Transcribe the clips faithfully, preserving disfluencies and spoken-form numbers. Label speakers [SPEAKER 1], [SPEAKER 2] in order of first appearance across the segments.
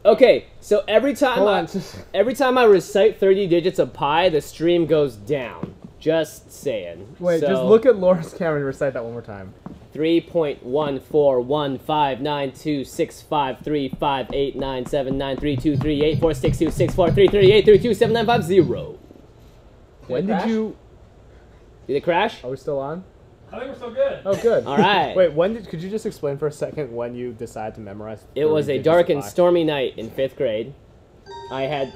[SPEAKER 1] Okay, so every time I, every time I recite thirty digits of pi, the stream goes down. Just saying.
[SPEAKER 2] Wait,
[SPEAKER 1] so,
[SPEAKER 2] just look at Laura's camera and recite that one more time.
[SPEAKER 1] three point one four one five nine two six five three five eight nine seven nine three two three eight four six two six four three three eight three two seven nine five zero.
[SPEAKER 2] When did you?
[SPEAKER 1] Did it crash?
[SPEAKER 2] Are we still on?
[SPEAKER 3] I think we're still good.
[SPEAKER 2] Oh, good.
[SPEAKER 1] All right.
[SPEAKER 2] Wait, when did? Could you just explain for a second when you decided to memorize?
[SPEAKER 1] It was a dark and stormy night in fifth grade. I had.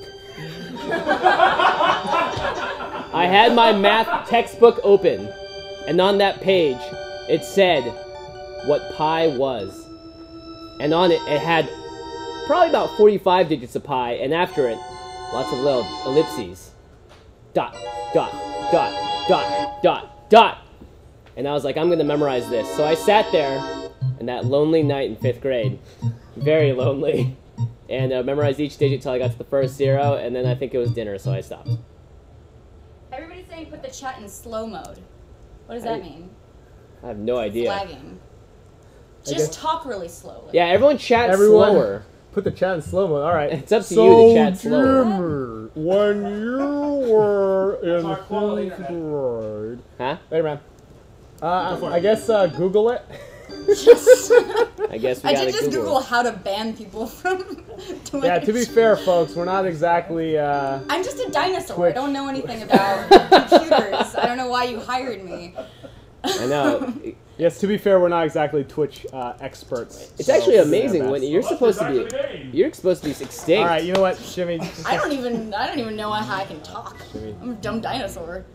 [SPEAKER 1] I had my math textbook open, and on that page, it said what pi was. And on it, it had probably about forty-five digits of pi, and after it, lots of little ellipses. Dot, dot, dot, dot, dot, dot. And I was like, I'm going to memorize this. So I sat there in that lonely night in fifth grade, very lonely, and uh, memorized each digit till I got to the first zero, and then I think it was dinner, so I stopped.
[SPEAKER 4] Everybody's saying put the chat in slow mode. What does that
[SPEAKER 1] I,
[SPEAKER 4] mean?
[SPEAKER 1] I have no idea.
[SPEAKER 4] Flagging. Just talk really slowly.
[SPEAKER 1] Yeah, everyone chat
[SPEAKER 2] everyone
[SPEAKER 1] slower.
[SPEAKER 2] Put the chat in slow mode. All right.
[SPEAKER 1] It's up to
[SPEAKER 2] so
[SPEAKER 1] you to chat slower.
[SPEAKER 2] Jimmer, when you were in fifth grade.
[SPEAKER 1] Huh?
[SPEAKER 2] Later, man. Uh, I guess uh, Google it.
[SPEAKER 1] I guess we
[SPEAKER 4] I
[SPEAKER 1] gotta
[SPEAKER 4] did just
[SPEAKER 1] Google.
[SPEAKER 4] Google how to ban people from Twitch.
[SPEAKER 2] Yeah, to be fair, folks, we're not exactly. Uh,
[SPEAKER 4] I'm just a dinosaur.
[SPEAKER 2] Twitch.
[SPEAKER 4] I don't know anything about computers. I don't know why you hired me.
[SPEAKER 1] I know.
[SPEAKER 2] Yes, to be fair, we're not exactly Twitch uh, experts.
[SPEAKER 1] It's
[SPEAKER 2] so
[SPEAKER 1] actually
[SPEAKER 2] we'll do
[SPEAKER 1] amazing
[SPEAKER 2] our
[SPEAKER 1] when
[SPEAKER 2] best.
[SPEAKER 1] you're supposed to be. You're supposed to be extinct.
[SPEAKER 2] All right, you know what, Shimmy?
[SPEAKER 4] I don't even. I don't even know how I can talk.
[SPEAKER 2] Shimmy.
[SPEAKER 4] I'm a dumb dinosaur.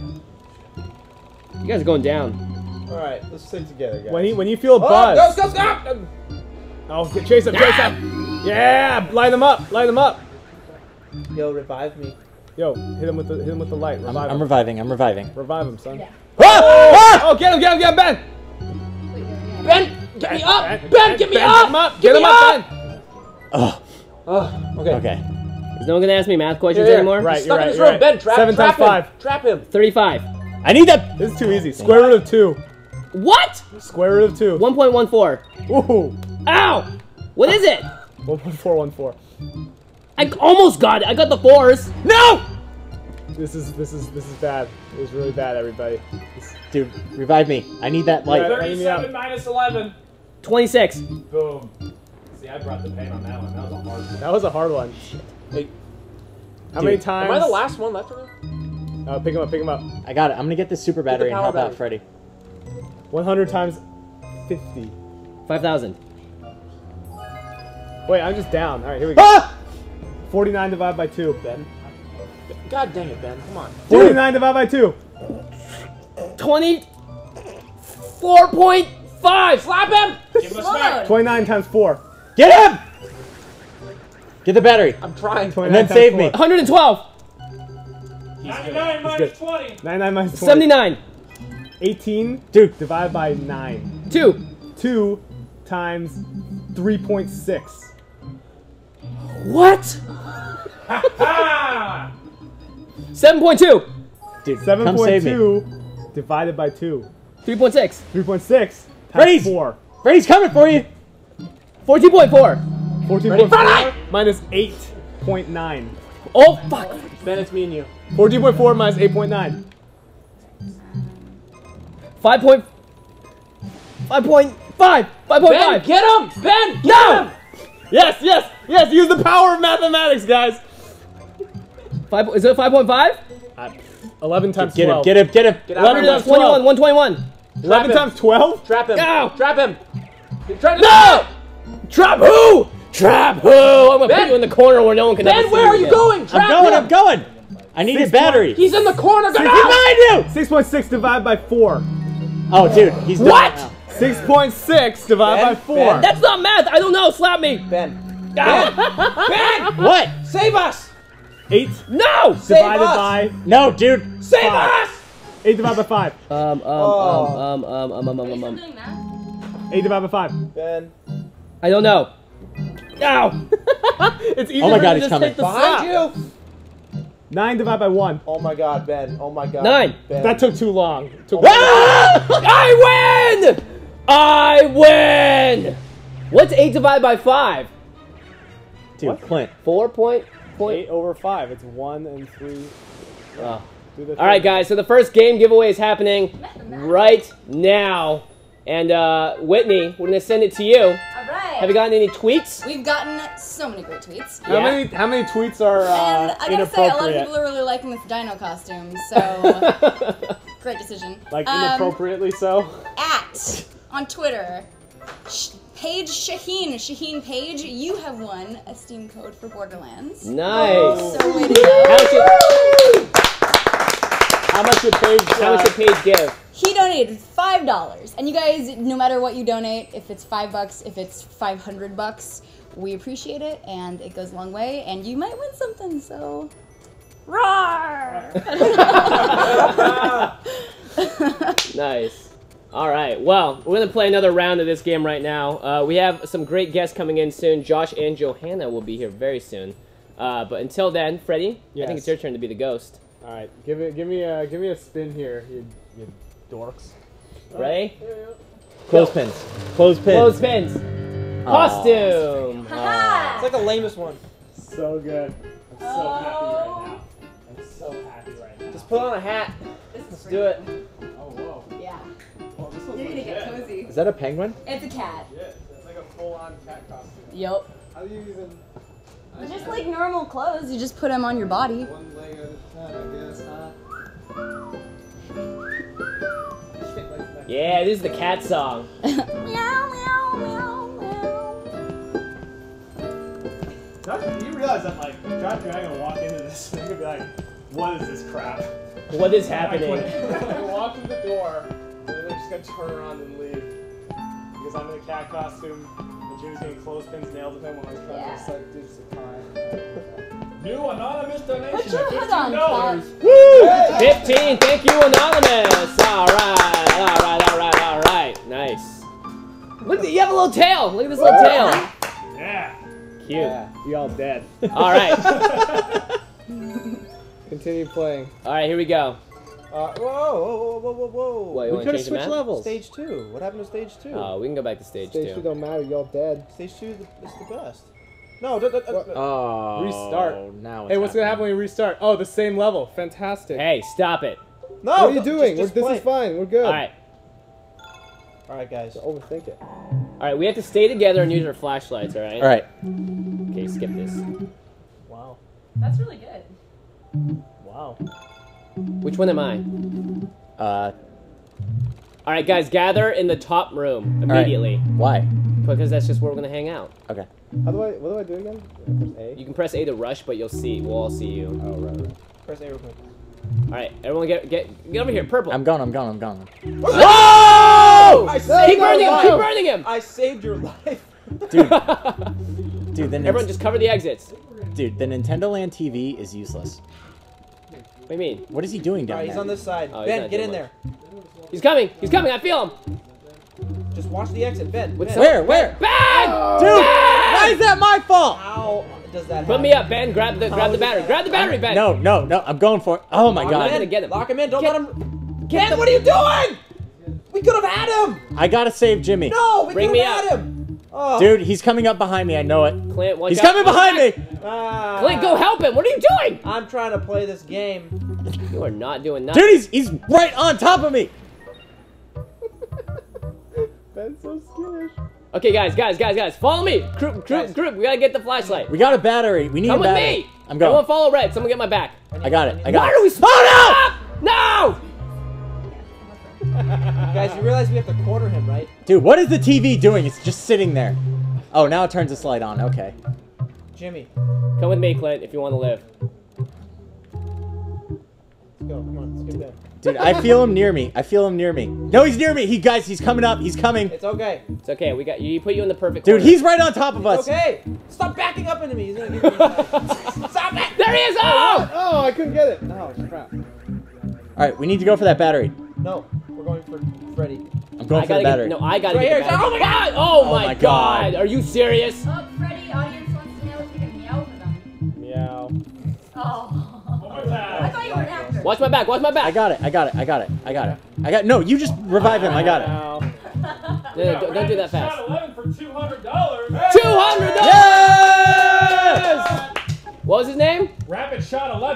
[SPEAKER 1] You guys are going down.
[SPEAKER 5] All right, let's stay together, guys.
[SPEAKER 2] When you when you feel a
[SPEAKER 5] oh,
[SPEAKER 2] buzz.
[SPEAKER 5] Go, go, stop!
[SPEAKER 2] Oh, get, chase him, chase him! Yeah, light him up, light him up.
[SPEAKER 5] Yo, revive me.
[SPEAKER 2] Yo, hit him with the hit him with the light. Revive
[SPEAKER 6] I'm,
[SPEAKER 2] him.
[SPEAKER 6] I'm reviving. I'm reviving.
[SPEAKER 2] Revive him, son.
[SPEAKER 4] Yeah.
[SPEAKER 2] Ah! Oh, get him, get him, get him, Ben!
[SPEAKER 3] Ben, get me up!
[SPEAKER 2] Ben,
[SPEAKER 3] Ben,
[SPEAKER 2] Ben,
[SPEAKER 3] get me
[SPEAKER 2] Ben,
[SPEAKER 3] up!
[SPEAKER 2] Get him up!
[SPEAKER 3] Get
[SPEAKER 2] Get him
[SPEAKER 3] me
[SPEAKER 2] up,
[SPEAKER 3] up!
[SPEAKER 2] Ben!
[SPEAKER 6] Oh.
[SPEAKER 5] Oh, okay.
[SPEAKER 6] Okay.
[SPEAKER 1] Is no one gonna ask me math questions
[SPEAKER 3] Here, here.
[SPEAKER 1] anymore?
[SPEAKER 2] Right,
[SPEAKER 3] He's
[SPEAKER 2] you're
[SPEAKER 3] stuck
[SPEAKER 2] right,
[SPEAKER 3] in this
[SPEAKER 2] you're
[SPEAKER 3] room.
[SPEAKER 2] right.
[SPEAKER 3] Ben, trap,
[SPEAKER 2] Seven
[SPEAKER 3] trap
[SPEAKER 2] times five.
[SPEAKER 3] him. Trap him.
[SPEAKER 1] Thirty-five.
[SPEAKER 6] I need that.
[SPEAKER 2] This is too easy. Square root of two.
[SPEAKER 1] What?
[SPEAKER 2] Square root of two.
[SPEAKER 1] One point one four.
[SPEAKER 2] Ooh.
[SPEAKER 1] Ow! What is it?
[SPEAKER 2] One point four one four.
[SPEAKER 1] I almost got it. I got the fours. No!
[SPEAKER 2] This is this is this is bad. It was really bad, everybody. This,
[SPEAKER 6] Dude, revive me. I need that light.
[SPEAKER 2] Yeah.
[SPEAKER 3] thirty-seven minus eleven.
[SPEAKER 1] Twenty-six.
[SPEAKER 3] Boom. See, I brought the pain on that one. That was a hard one.
[SPEAKER 2] that was a hard one.
[SPEAKER 3] Hey,
[SPEAKER 2] How
[SPEAKER 6] Dude,
[SPEAKER 2] many times?
[SPEAKER 3] am I the last one left for him?
[SPEAKER 2] Uh, pick him up. Pick him up.
[SPEAKER 6] I got it. I'm gonna get this super battery and
[SPEAKER 3] power
[SPEAKER 6] help out
[SPEAKER 3] battery.
[SPEAKER 6] Freddy.
[SPEAKER 2] One hundred times fifty.
[SPEAKER 1] Five thousand.
[SPEAKER 2] Wait, I'm just down. All right, here we go.
[SPEAKER 6] Ah!
[SPEAKER 2] Forty-nine divided by two, Ben.
[SPEAKER 3] God dang it, Ben. Come on.
[SPEAKER 2] Forty-nine divided by two.
[SPEAKER 1] Twenty-four point five.
[SPEAKER 3] Slap him! Give him a
[SPEAKER 4] Slow
[SPEAKER 3] smack.
[SPEAKER 4] mode.
[SPEAKER 2] Twenty-nine times four.
[SPEAKER 6] Get him! Get the battery.
[SPEAKER 3] I'm trying.
[SPEAKER 2] twenty-nine
[SPEAKER 6] And then
[SPEAKER 2] times
[SPEAKER 6] save
[SPEAKER 2] four.
[SPEAKER 6] me.
[SPEAKER 1] One hundred twelve.
[SPEAKER 3] ninety-nine
[SPEAKER 2] good.
[SPEAKER 3] minus twenty.
[SPEAKER 2] ninety-nine minus twenty.
[SPEAKER 1] Seventy-nine.
[SPEAKER 2] eighteen.
[SPEAKER 6] Dude.
[SPEAKER 2] Divided by nine.
[SPEAKER 1] Two.
[SPEAKER 2] Two times three point six.
[SPEAKER 1] What?
[SPEAKER 3] Ha!
[SPEAKER 1] Seven point two.
[SPEAKER 6] Dude,
[SPEAKER 2] Seven
[SPEAKER 6] come
[SPEAKER 2] point
[SPEAKER 6] save me.
[SPEAKER 2] two divided by two.
[SPEAKER 1] Three point six.
[SPEAKER 2] Three point six times
[SPEAKER 6] Freddy's!
[SPEAKER 2] four.
[SPEAKER 6] Freddy's coming for you.
[SPEAKER 1] Fourteen point four.
[SPEAKER 2] Fourteen
[SPEAKER 3] Ready?
[SPEAKER 2] point four minus eight point nine.
[SPEAKER 1] Oh fuck.
[SPEAKER 3] Ben, it's me and you.
[SPEAKER 2] Fourteen point four minus eight point nine.
[SPEAKER 1] Five point. Five point five. Five point
[SPEAKER 3] Ben,
[SPEAKER 1] five.
[SPEAKER 3] get him! Ben, get
[SPEAKER 1] No!
[SPEAKER 3] him!
[SPEAKER 2] Yes, yes, yes. Use the power of mathematics, guys.
[SPEAKER 1] Five. Is it five point five?
[SPEAKER 2] Uh, Eleven times
[SPEAKER 6] Get him.
[SPEAKER 2] twelve.
[SPEAKER 6] Get him. Get him.
[SPEAKER 3] Get out of
[SPEAKER 2] Eleven
[SPEAKER 3] here.
[SPEAKER 2] times
[SPEAKER 1] Twenty-one.
[SPEAKER 2] twelve.
[SPEAKER 1] One twenty-one.
[SPEAKER 2] Eleven
[SPEAKER 3] him.
[SPEAKER 2] times twelve.
[SPEAKER 3] Trap him.
[SPEAKER 1] Ow!
[SPEAKER 3] Trap him. He's trying to
[SPEAKER 1] No! Trap who? Trap who? I'm gonna
[SPEAKER 3] Ben!
[SPEAKER 1] put you in the corner where no one can ever
[SPEAKER 3] Ben,
[SPEAKER 1] see
[SPEAKER 3] where are you
[SPEAKER 1] again.
[SPEAKER 3] going? Trap
[SPEAKER 6] I'm going.
[SPEAKER 3] him.
[SPEAKER 6] I'm going. I need a
[SPEAKER 2] Six
[SPEAKER 6] battery.
[SPEAKER 3] He's in the corner. Go
[SPEAKER 2] Six-
[SPEAKER 3] now!
[SPEAKER 6] behind you.
[SPEAKER 2] Six point six divided by four.
[SPEAKER 6] Oh, dude, he's done
[SPEAKER 1] What?
[SPEAKER 6] it now.
[SPEAKER 2] Six point six divided
[SPEAKER 5] Ben,
[SPEAKER 2] by four.
[SPEAKER 5] Ben.
[SPEAKER 1] That's not math. I don't know. Slap me.
[SPEAKER 5] Ben.
[SPEAKER 1] Ah.
[SPEAKER 3] Ben,
[SPEAKER 6] What?
[SPEAKER 3] save us!
[SPEAKER 2] Eight
[SPEAKER 1] No.
[SPEAKER 3] Save
[SPEAKER 2] divided
[SPEAKER 3] us!
[SPEAKER 2] by
[SPEAKER 6] No, dude.
[SPEAKER 3] Save
[SPEAKER 2] Five.
[SPEAKER 3] us!
[SPEAKER 2] eight divided by five.
[SPEAKER 1] Um. Um.
[SPEAKER 5] Oh.
[SPEAKER 1] Um. Um. Um. Um.
[SPEAKER 4] Are you
[SPEAKER 1] Um.
[SPEAKER 4] still
[SPEAKER 1] um.
[SPEAKER 4] doing that?
[SPEAKER 2] Eight divided by five.
[SPEAKER 5] Ben.
[SPEAKER 1] I don't know. Ow.
[SPEAKER 2] It's easier
[SPEAKER 6] Oh my
[SPEAKER 2] to
[SPEAKER 6] God, he's
[SPEAKER 2] just
[SPEAKER 6] coming.
[SPEAKER 2] take the
[SPEAKER 5] Behind
[SPEAKER 2] slap.
[SPEAKER 5] you!
[SPEAKER 2] Nine divided by one.
[SPEAKER 5] Oh my god, Ben. Oh my god.
[SPEAKER 1] Nine.
[SPEAKER 5] Ben.
[SPEAKER 2] That took too long. It took
[SPEAKER 1] Ah! I win! I win! What's eight divided by five?
[SPEAKER 6] Dude, Clint.
[SPEAKER 1] Four point point.
[SPEAKER 2] Eight over five. It's one and three.
[SPEAKER 1] Oh.
[SPEAKER 2] Do the
[SPEAKER 1] All right, guys. So the first game giveaway is happening right now, and uh, Whitney, we're gonna send it to you.
[SPEAKER 4] All right.
[SPEAKER 1] Have you gotten any tweets?
[SPEAKER 4] We've gotten so many great tweets.
[SPEAKER 2] How
[SPEAKER 1] Yeah.
[SPEAKER 2] many how many tweets are uh,
[SPEAKER 4] And I gotta say, a lot of
[SPEAKER 2] inappropriate?
[SPEAKER 4] people are really liking this dino costume, so great decision.
[SPEAKER 2] Like
[SPEAKER 4] Um,
[SPEAKER 2] inappropriately so.
[SPEAKER 4] At on Twitter, Sh Paige Shaheen, Shaheen Page, you have won a Steam code for Borderlands.
[SPEAKER 1] Nice.
[SPEAKER 4] So way to go.
[SPEAKER 1] How much did,
[SPEAKER 2] How much did Paige?
[SPEAKER 1] how much did Paige give?
[SPEAKER 4] He donated five dollars, and you guys, no matter what you donate, if it's five bucks, if it's five hundred bucks, we appreciate it, and it goes a long way, and you might win something. So, roar!
[SPEAKER 1] Nice. All right. Well, we're gonna play another round of this game right now. Uh, we have some great guests coming in soon. Josh and Johanna will be here very soon. Uh, but until then, Freddie, I
[SPEAKER 2] Yes.
[SPEAKER 1] think it's your turn to be the ghost.
[SPEAKER 2] All right, give it, give me a, give me a spin here, you, you dorks.
[SPEAKER 1] Ready?
[SPEAKER 6] Clothespins. Clothespins.
[SPEAKER 1] Clothespins. Costume.
[SPEAKER 4] Haha!
[SPEAKER 5] It's like the lamest one.
[SPEAKER 2] So good.
[SPEAKER 3] I'm so happy right now. I'm so happy right now.
[SPEAKER 5] Just put on a hat. Let's do it.
[SPEAKER 3] Oh, whoa.
[SPEAKER 4] Yeah.
[SPEAKER 3] Oh, this was
[SPEAKER 4] You're gonna get
[SPEAKER 3] legit.
[SPEAKER 4] cozy.
[SPEAKER 6] Is that a penguin?
[SPEAKER 4] It's a cat.
[SPEAKER 3] Yeah, it's like a full-on cat costume.
[SPEAKER 4] Yup.
[SPEAKER 3] How do you even...
[SPEAKER 4] Just like normal clothes, you just put them on your body.
[SPEAKER 3] One leg at a time, I guess, huh?
[SPEAKER 1] Yeah, this is the cat song.
[SPEAKER 4] Meow, meow, meow, meow.
[SPEAKER 3] Josh, you realize that, like, Josh and I are gonna walk into this thing and be like, what is this crap?
[SPEAKER 1] What is happening?
[SPEAKER 3] I walk in the door, and then they're just gonna turn around and leave. Because I'm in a cat costume, and Jimmy's getting clothespins nailed with him when I was trying
[SPEAKER 4] Yeah.
[SPEAKER 3] to just, like, do some time. New anonymous donation
[SPEAKER 4] Put
[SPEAKER 3] of
[SPEAKER 4] your hood
[SPEAKER 3] fifteen
[SPEAKER 4] on,
[SPEAKER 3] dollars.
[SPEAKER 4] cat.
[SPEAKER 1] fifteen. Thank you, Anonymous. All right. All right. All right. All right. Nice. Look, at, you have a little tail. Look at this little tail.
[SPEAKER 3] Yeah.
[SPEAKER 1] Cute.
[SPEAKER 2] Yeah, you all dead.
[SPEAKER 1] All right.
[SPEAKER 2] Continue playing.
[SPEAKER 1] All right. Here we go.
[SPEAKER 5] Uh, whoa, whoa, whoa, whoa, whoa.
[SPEAKER 1] What, you
[SPEAKER 6] We
[SPEAKER 1] want
[SPEAKER 6] could
[SPEAKER 1] to
[SPEAKER 6] have
[SPEAKER 1] change the
[SPEAKER 6] switched
[SPEAKER 1] map?
[SPEAKER 6] levels.
[SPEAKER 5] Stage two. What happened to stage two?
[SPEAKER 1] Oh, we can go back to stage,
[SPEAKER 2] Stage two
[SPEAKER 1] two.
[SPEAKER 2] don't matter. Y'all dead.
[SPEAKER 5] Stage two is the, is the best. No, d- d- d-
[SPEAKER 2] What?
[SPEAKER 6] Oh.
[SPEAKER 2] Restart.
[SPEAKER 6] Now
[SPEAKER 2] Hey, what's gonna happen when you restart? Oh, the same level. Fantastic.
[SPEAKER 1] Hey, stop it.
[SPEAKER 5] no.
[SPEAKER 2] what are you
[SPEAKER 5] don't-
[SPEAKER 2] doing?
[SPEAKER 5] Just, just
[SPEAKER 2] this
[SPEAKER 5] play.
[SPEAKER 2] is fine. We're good.
[SPEAKER 1] All right.
[SPEAKER 5] All right, guys.
[SPEAKER 2] Don't overthink it.
[SPEAKER 1] All right. We have to stay together and use our flashlights. All right.
[SPEAKER 6] All right.
[SPEAKER 1] Okay. Skip this.
[SPEAKER 2] Wow.
[SPEAKER 4] That's really good.
[SPEAKER 2] Wow.
[SPEAKER 1] Which one am I?
[SPEAKER 6] Uh.
[SPEAKER 1] All right, guys. Gather in the top room
[SPEAKER 6] all right.
[SPEAKER 1] immediately
[SPEAKER 6] Why?
[SPEAKER 1] because that's just where we're gonna hang out.
[SPEAKER 6] Okay.
[SPEAKER 2] How do I? What do I do again? I press A.
[SPEAKER 1] You can press A to rush, but you'll see. We'll all see you.
[SPEAKER 2] Oh right. right.
[SPEAKER 5] Press A real quick.
[SPEAKER 1] All right. Everyone, get get get over here. Purple.
[SPEAKER 6] I'm gone. I'm gone. I'm gone.
[SPEAKER 1] Whoa!
[SPEAKER 5] I
[SPEAKER 1] Keep
[SPEAKER 5] saved
[SPEAKER 1] burning
[SPEAKER 5] your
[SPEAKER 1] him! Keep
[SPEAKER 5] life.
[SPEAKER 1] burning him!
[SPEAKER 5] I saved your life.
[SPEAKER 6] Dude. Dude, then
[SPEAKER 1] Everyone, just cover the exits.
[SPEAKER 6] dude, the Nintendo Land T V is useless.
[SPEAKER 1] What do you mean?
[SPEAKER 6] What is he doing
[SPEAKER 5] All
[SPEAKER 6] down
[SPEAKER 5] right, he's
[SPEAKER 6] there?
[SPEAKER 5] on this side.
[SPEAKER 1] Oh, he's
[SPEAKER 5] Ben,
[SPEAKER 1] not
[SPEAKER 5] get
[SPEAKER 1] doing
[SPEAKER 5] in
[SPEAKER 1] much.
[SPEAKER 5] there.
[SPEAKER 1] He's coming! He's coming! I feel him!
[SPEAKER 5] Just watch the exit, Ben.
[SPEAKER 1] What's
[SPEAKER 5] Ben.
[SPEAKER 6] Where? Where?
[SPEAKER 1] Ben!
[SPEAKER 6] Dude, why is that my fault?
[SPEAKER 5] How does that
[SPEAKER 1] Put
[SPEAKER 5] happen?
[SPEAKER 1] me up, Ben. Grab the grab the
[SPEAKER 5] does
[SPEAKER 1] battery.
[SPEAKER 5] that-
[SPEAKER 1] Grab the battery, Ben.
[SPEAKER 6] No, no, no. I'm going for it. Oh my
[SPEAKER 1] I'm
[SPEAKER 6] god.
[SPEAKER 1] not gonna get him.
[SPEAKER 5] Lock him in. Don't
[SPEAKER 1] Get-
[SPEAKER 5] let him. Ben, what are you doing? We could have had him.
[SPEAKER 6] I gotta save Jimmy.
[SPEAKER 5] No, we
[SPEAKER 1] Bring
[SPEAKER 5] could
[SPEAKER 1] me
[SPEAKER 5] have had
[SPEAKER 1] up.
[SPEAKER 5] him. Oh.
[SPEAKER 6] Dude, he's coming up behind me. I know it.
[SPEAKER 1] Clint, watch
[SPEAKER 6] He's
[SPEAKER 1] out.
[SPEAKER 6] coming behind me.
[SPEAKER 5] Ah.
[SPEAKER 1] Clint, go help him. What are you doing?
[SPEAKER 5] I'm trying to play this game.
[SPEAKER 1] You are not doing nothing.
[SPEAKER 6] Dude, he's he's right on top of me.
[SPEAKER 2] Ben's so skittish.
[SPEAKER 1] Okay, guys, guys, guys, guys. Follow me. Group, group,
[SPEAKER 5] Guys.
[SPEAKER 1] group. We gotta get the flashlight.
[SPEAKER 6] We got a battery. We need
[SPEAKER 1] Come
[SPEAKER 6] a
[SPEAKER 1] with
[SPEAKER 6] battery.
[SPEAKER 1] me.
[SPEAKER 6] I'm
[SPEAKER 1] Everyone
[SPEAKER 6] going.
[SPEAKER 1] follow Red. Someone get my back.
[SPEAKER 6] I got it. I got
[SPEAKER 1] Why
[SPEAKER 6] it.
[SPEAKER 1] are we?
[SPEAKER 6] Oh
[SPEAKER 1] No!
[SPEAKER 5] Guys, you realize we have to corner him, right?
[SPEAKER 6] no! Dude, what is the T V doing? It's just sitting there. Oh, now it turns this light on. Okay.
[SPEAKER 5] Jimmy,
[SPEAKER 1] Come with me, Clint, if you want to live.
[SPEAKER 5] let's go. Come on, let's get Ben.
[SPEAKER 6] Dude, I feel him near me. I feel him near me. No, he's near me. He guys, he's coming up. He's coming.
[SPEAKER 5] It's okay.
[SPEAKER 1] It's okay. We got you. Put you in the perfect.
[SPEAKER 6] Dude,
[SPEAKER 1] corner.
[SPEAKER 6] he's right on top of us.
[SPEAKER 5] It's okay. Stop backing up into me. He's gonna give me a Stop it.
[SPEAKER 1] There he is! Oh!
[SPEAKER 2] Oh, I couldn't get it. No, crap.
[SPEAKER 6] All right, we need to go for that battery.
[SPEAKER 5] No, we're going for Freddy.
[SPEAKER 6] I'm going
[SPEAKER 1] I
[SPEAKER 6] for the
[SPEAKER 1] gotta
[SPEAKER 6] battery.
[SPEAKER 1] get. No, I gotta
[SPEAKER 5] Right
[SPEAKER 1] get.
[SPEAKER 5] here.
[SPEAKER 1] the battery.
[SPEAKER 5] Oh my God!
[SPEAKER 1] Oh,
[SPEAKER 6] Oh
[SPEAKER 1] my
[SPEAKER 6] my
[SPEAKER 1] god!
[SPEAKER 6] God.
[SPEAKER 1] Are you serious?
[SPEAKER 4] Oh, Freddie, audience wants to know if you can meow for them.
[SPEAKER 2] Meow.
[SPEAKER 4] Oh.
[SPEAKER 3] One more time.
[SPEAKER 4] I thought you were an actor.
[SPEAKER 1] Watch my back. Watch my back.
[SPEAKER 6] I got it. I got it. I got it. I got it. I got. No, you just revive him. I got it.
[SPEAKER 2] Meow.
[SPEAKER 1] No, no, don't, don't do that fast.
[SPEAKER 3] Shot eleven for two hundred dollars.
[SPEAKER 1] Two hundred
[SPEAKER 6] Yeah!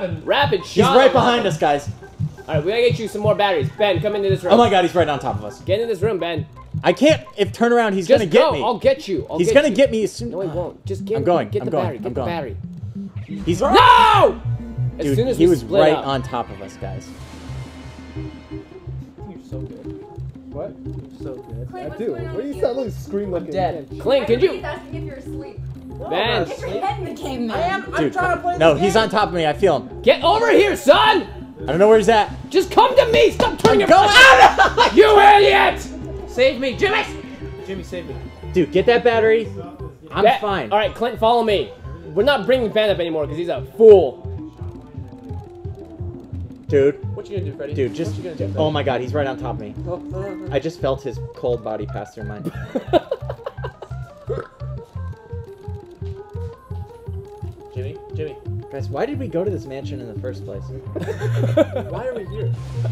[SPEAKER 2] happened?
[SPEAKER 1] Rapid
[SPEAKER 6] He's
[SPEAKER 1] shot.
[SPEAKER 6] right behind us, guys.
[SPEAKER 1] All right, we gotta get you some more batteries. Ben, come into this room.
[SPEAKER 6] Oh my god, he's right on top of us.
[SPEAKER 1] Get in this room, Ben.
[SPEAKER 6] I can't. If turn around, he's
[SPEAKER 1] Just
[SPEAKER 6] gonna get
[SPEAKER 1] go.
[SPEAKER 6] me.
[SPEAKER 1] I'll get you. I'll
[SPEAKER 6] he's
[SPEAKER 1] get
[SPEAKER 6] gonna
[SPEAKER 1] you.
[SPEAKER 6] get me as soon.
[SPEAKER 1] No, he won't. Just get.
[SPEAKER 6] I'm going,
[SPEAKER 1] Get
[SPEAKER 6] I'm
[SPEAKER 1] the
[SPEAKER 6] going,
[SPEAKER 1] battery. Get
[SPEAKER 6] I'm
[SPEAKER 1] the
[SPEAKER 6] going.
[SPEAKER 1] battery.
[SPEAKER 6] He's
[SPEAKER 1] No! As
[SPEAKER 6] Dude,
[SPEAKER 1] soon as
[SPEAKER 6] he
[SPEAKER 1] we
[SPEAKER 6] was
[SPEAKER 1] split
[SPEAKER 6] right
[SPEAKER 1] up.
[SPEAKER 6] on top of us, guys.
[SPEAKER 5] You're so good.
[SPEAKER 3] What?
[SPEAKER 5] You're so good.
[SPEAKER 3] I do. What do you sound like scream like
[SPEAKER 5] dead.
[SPEAKER 1] Clint, can you?
[SPEAKER 4] Everybody's asking if you're asleep.
[SPEAKER 1] Ben,
[SPEAKER 4] Get your head in the game, man.
[SPEAKER 5] I am. I'm
[SPEAKER 6] Dude,
[SPEAKER 5] trying to play
[SPEAKER 6] no,
[SPEAKER 5] this
[SPEAKER 6] he's
[SPEAKER 5] game.
[SPEAKER 6] on top of me. I feel him.
[SPEAKER 1] get over here, son!
[SPEAKER 6] I don't know where he's at.
[SPEAKER 1] Just come to me. Stop turning your
[SPEAKER 6] going.
[SPEAKER 1] You idiot!
[SPEAKER 5] Save me, Jimmy. Jimmy, save me.
[SPEAKER 6] Dude, get that battery. I'm
[SPEAKER 1] Ben-
[SPEAKER 6] fine.
[SPEAKER 1] All right, Clint, follow me. We're not bringing Ben up anymore because he's a fool.
[SPEAKER 6] Dude,
[SPEAKER 5] What you gonna do, Freddy?
[SPEAKER 6] dude, just.
[SPEAKER 5] What you gonna do,
[SPEAKER 6] Oh my god, he's right on top of me.
[SPEAKER 5] Oh, oh, oh.
[SPEAKER 6] I just felt his cold body pass through mine.
[SPEAKER 5] Jimmy, Jimmy.
[SPEAKER 6] Guys, why did we go to this mansion in the first place?
[SPEAKER 5] Why are we here?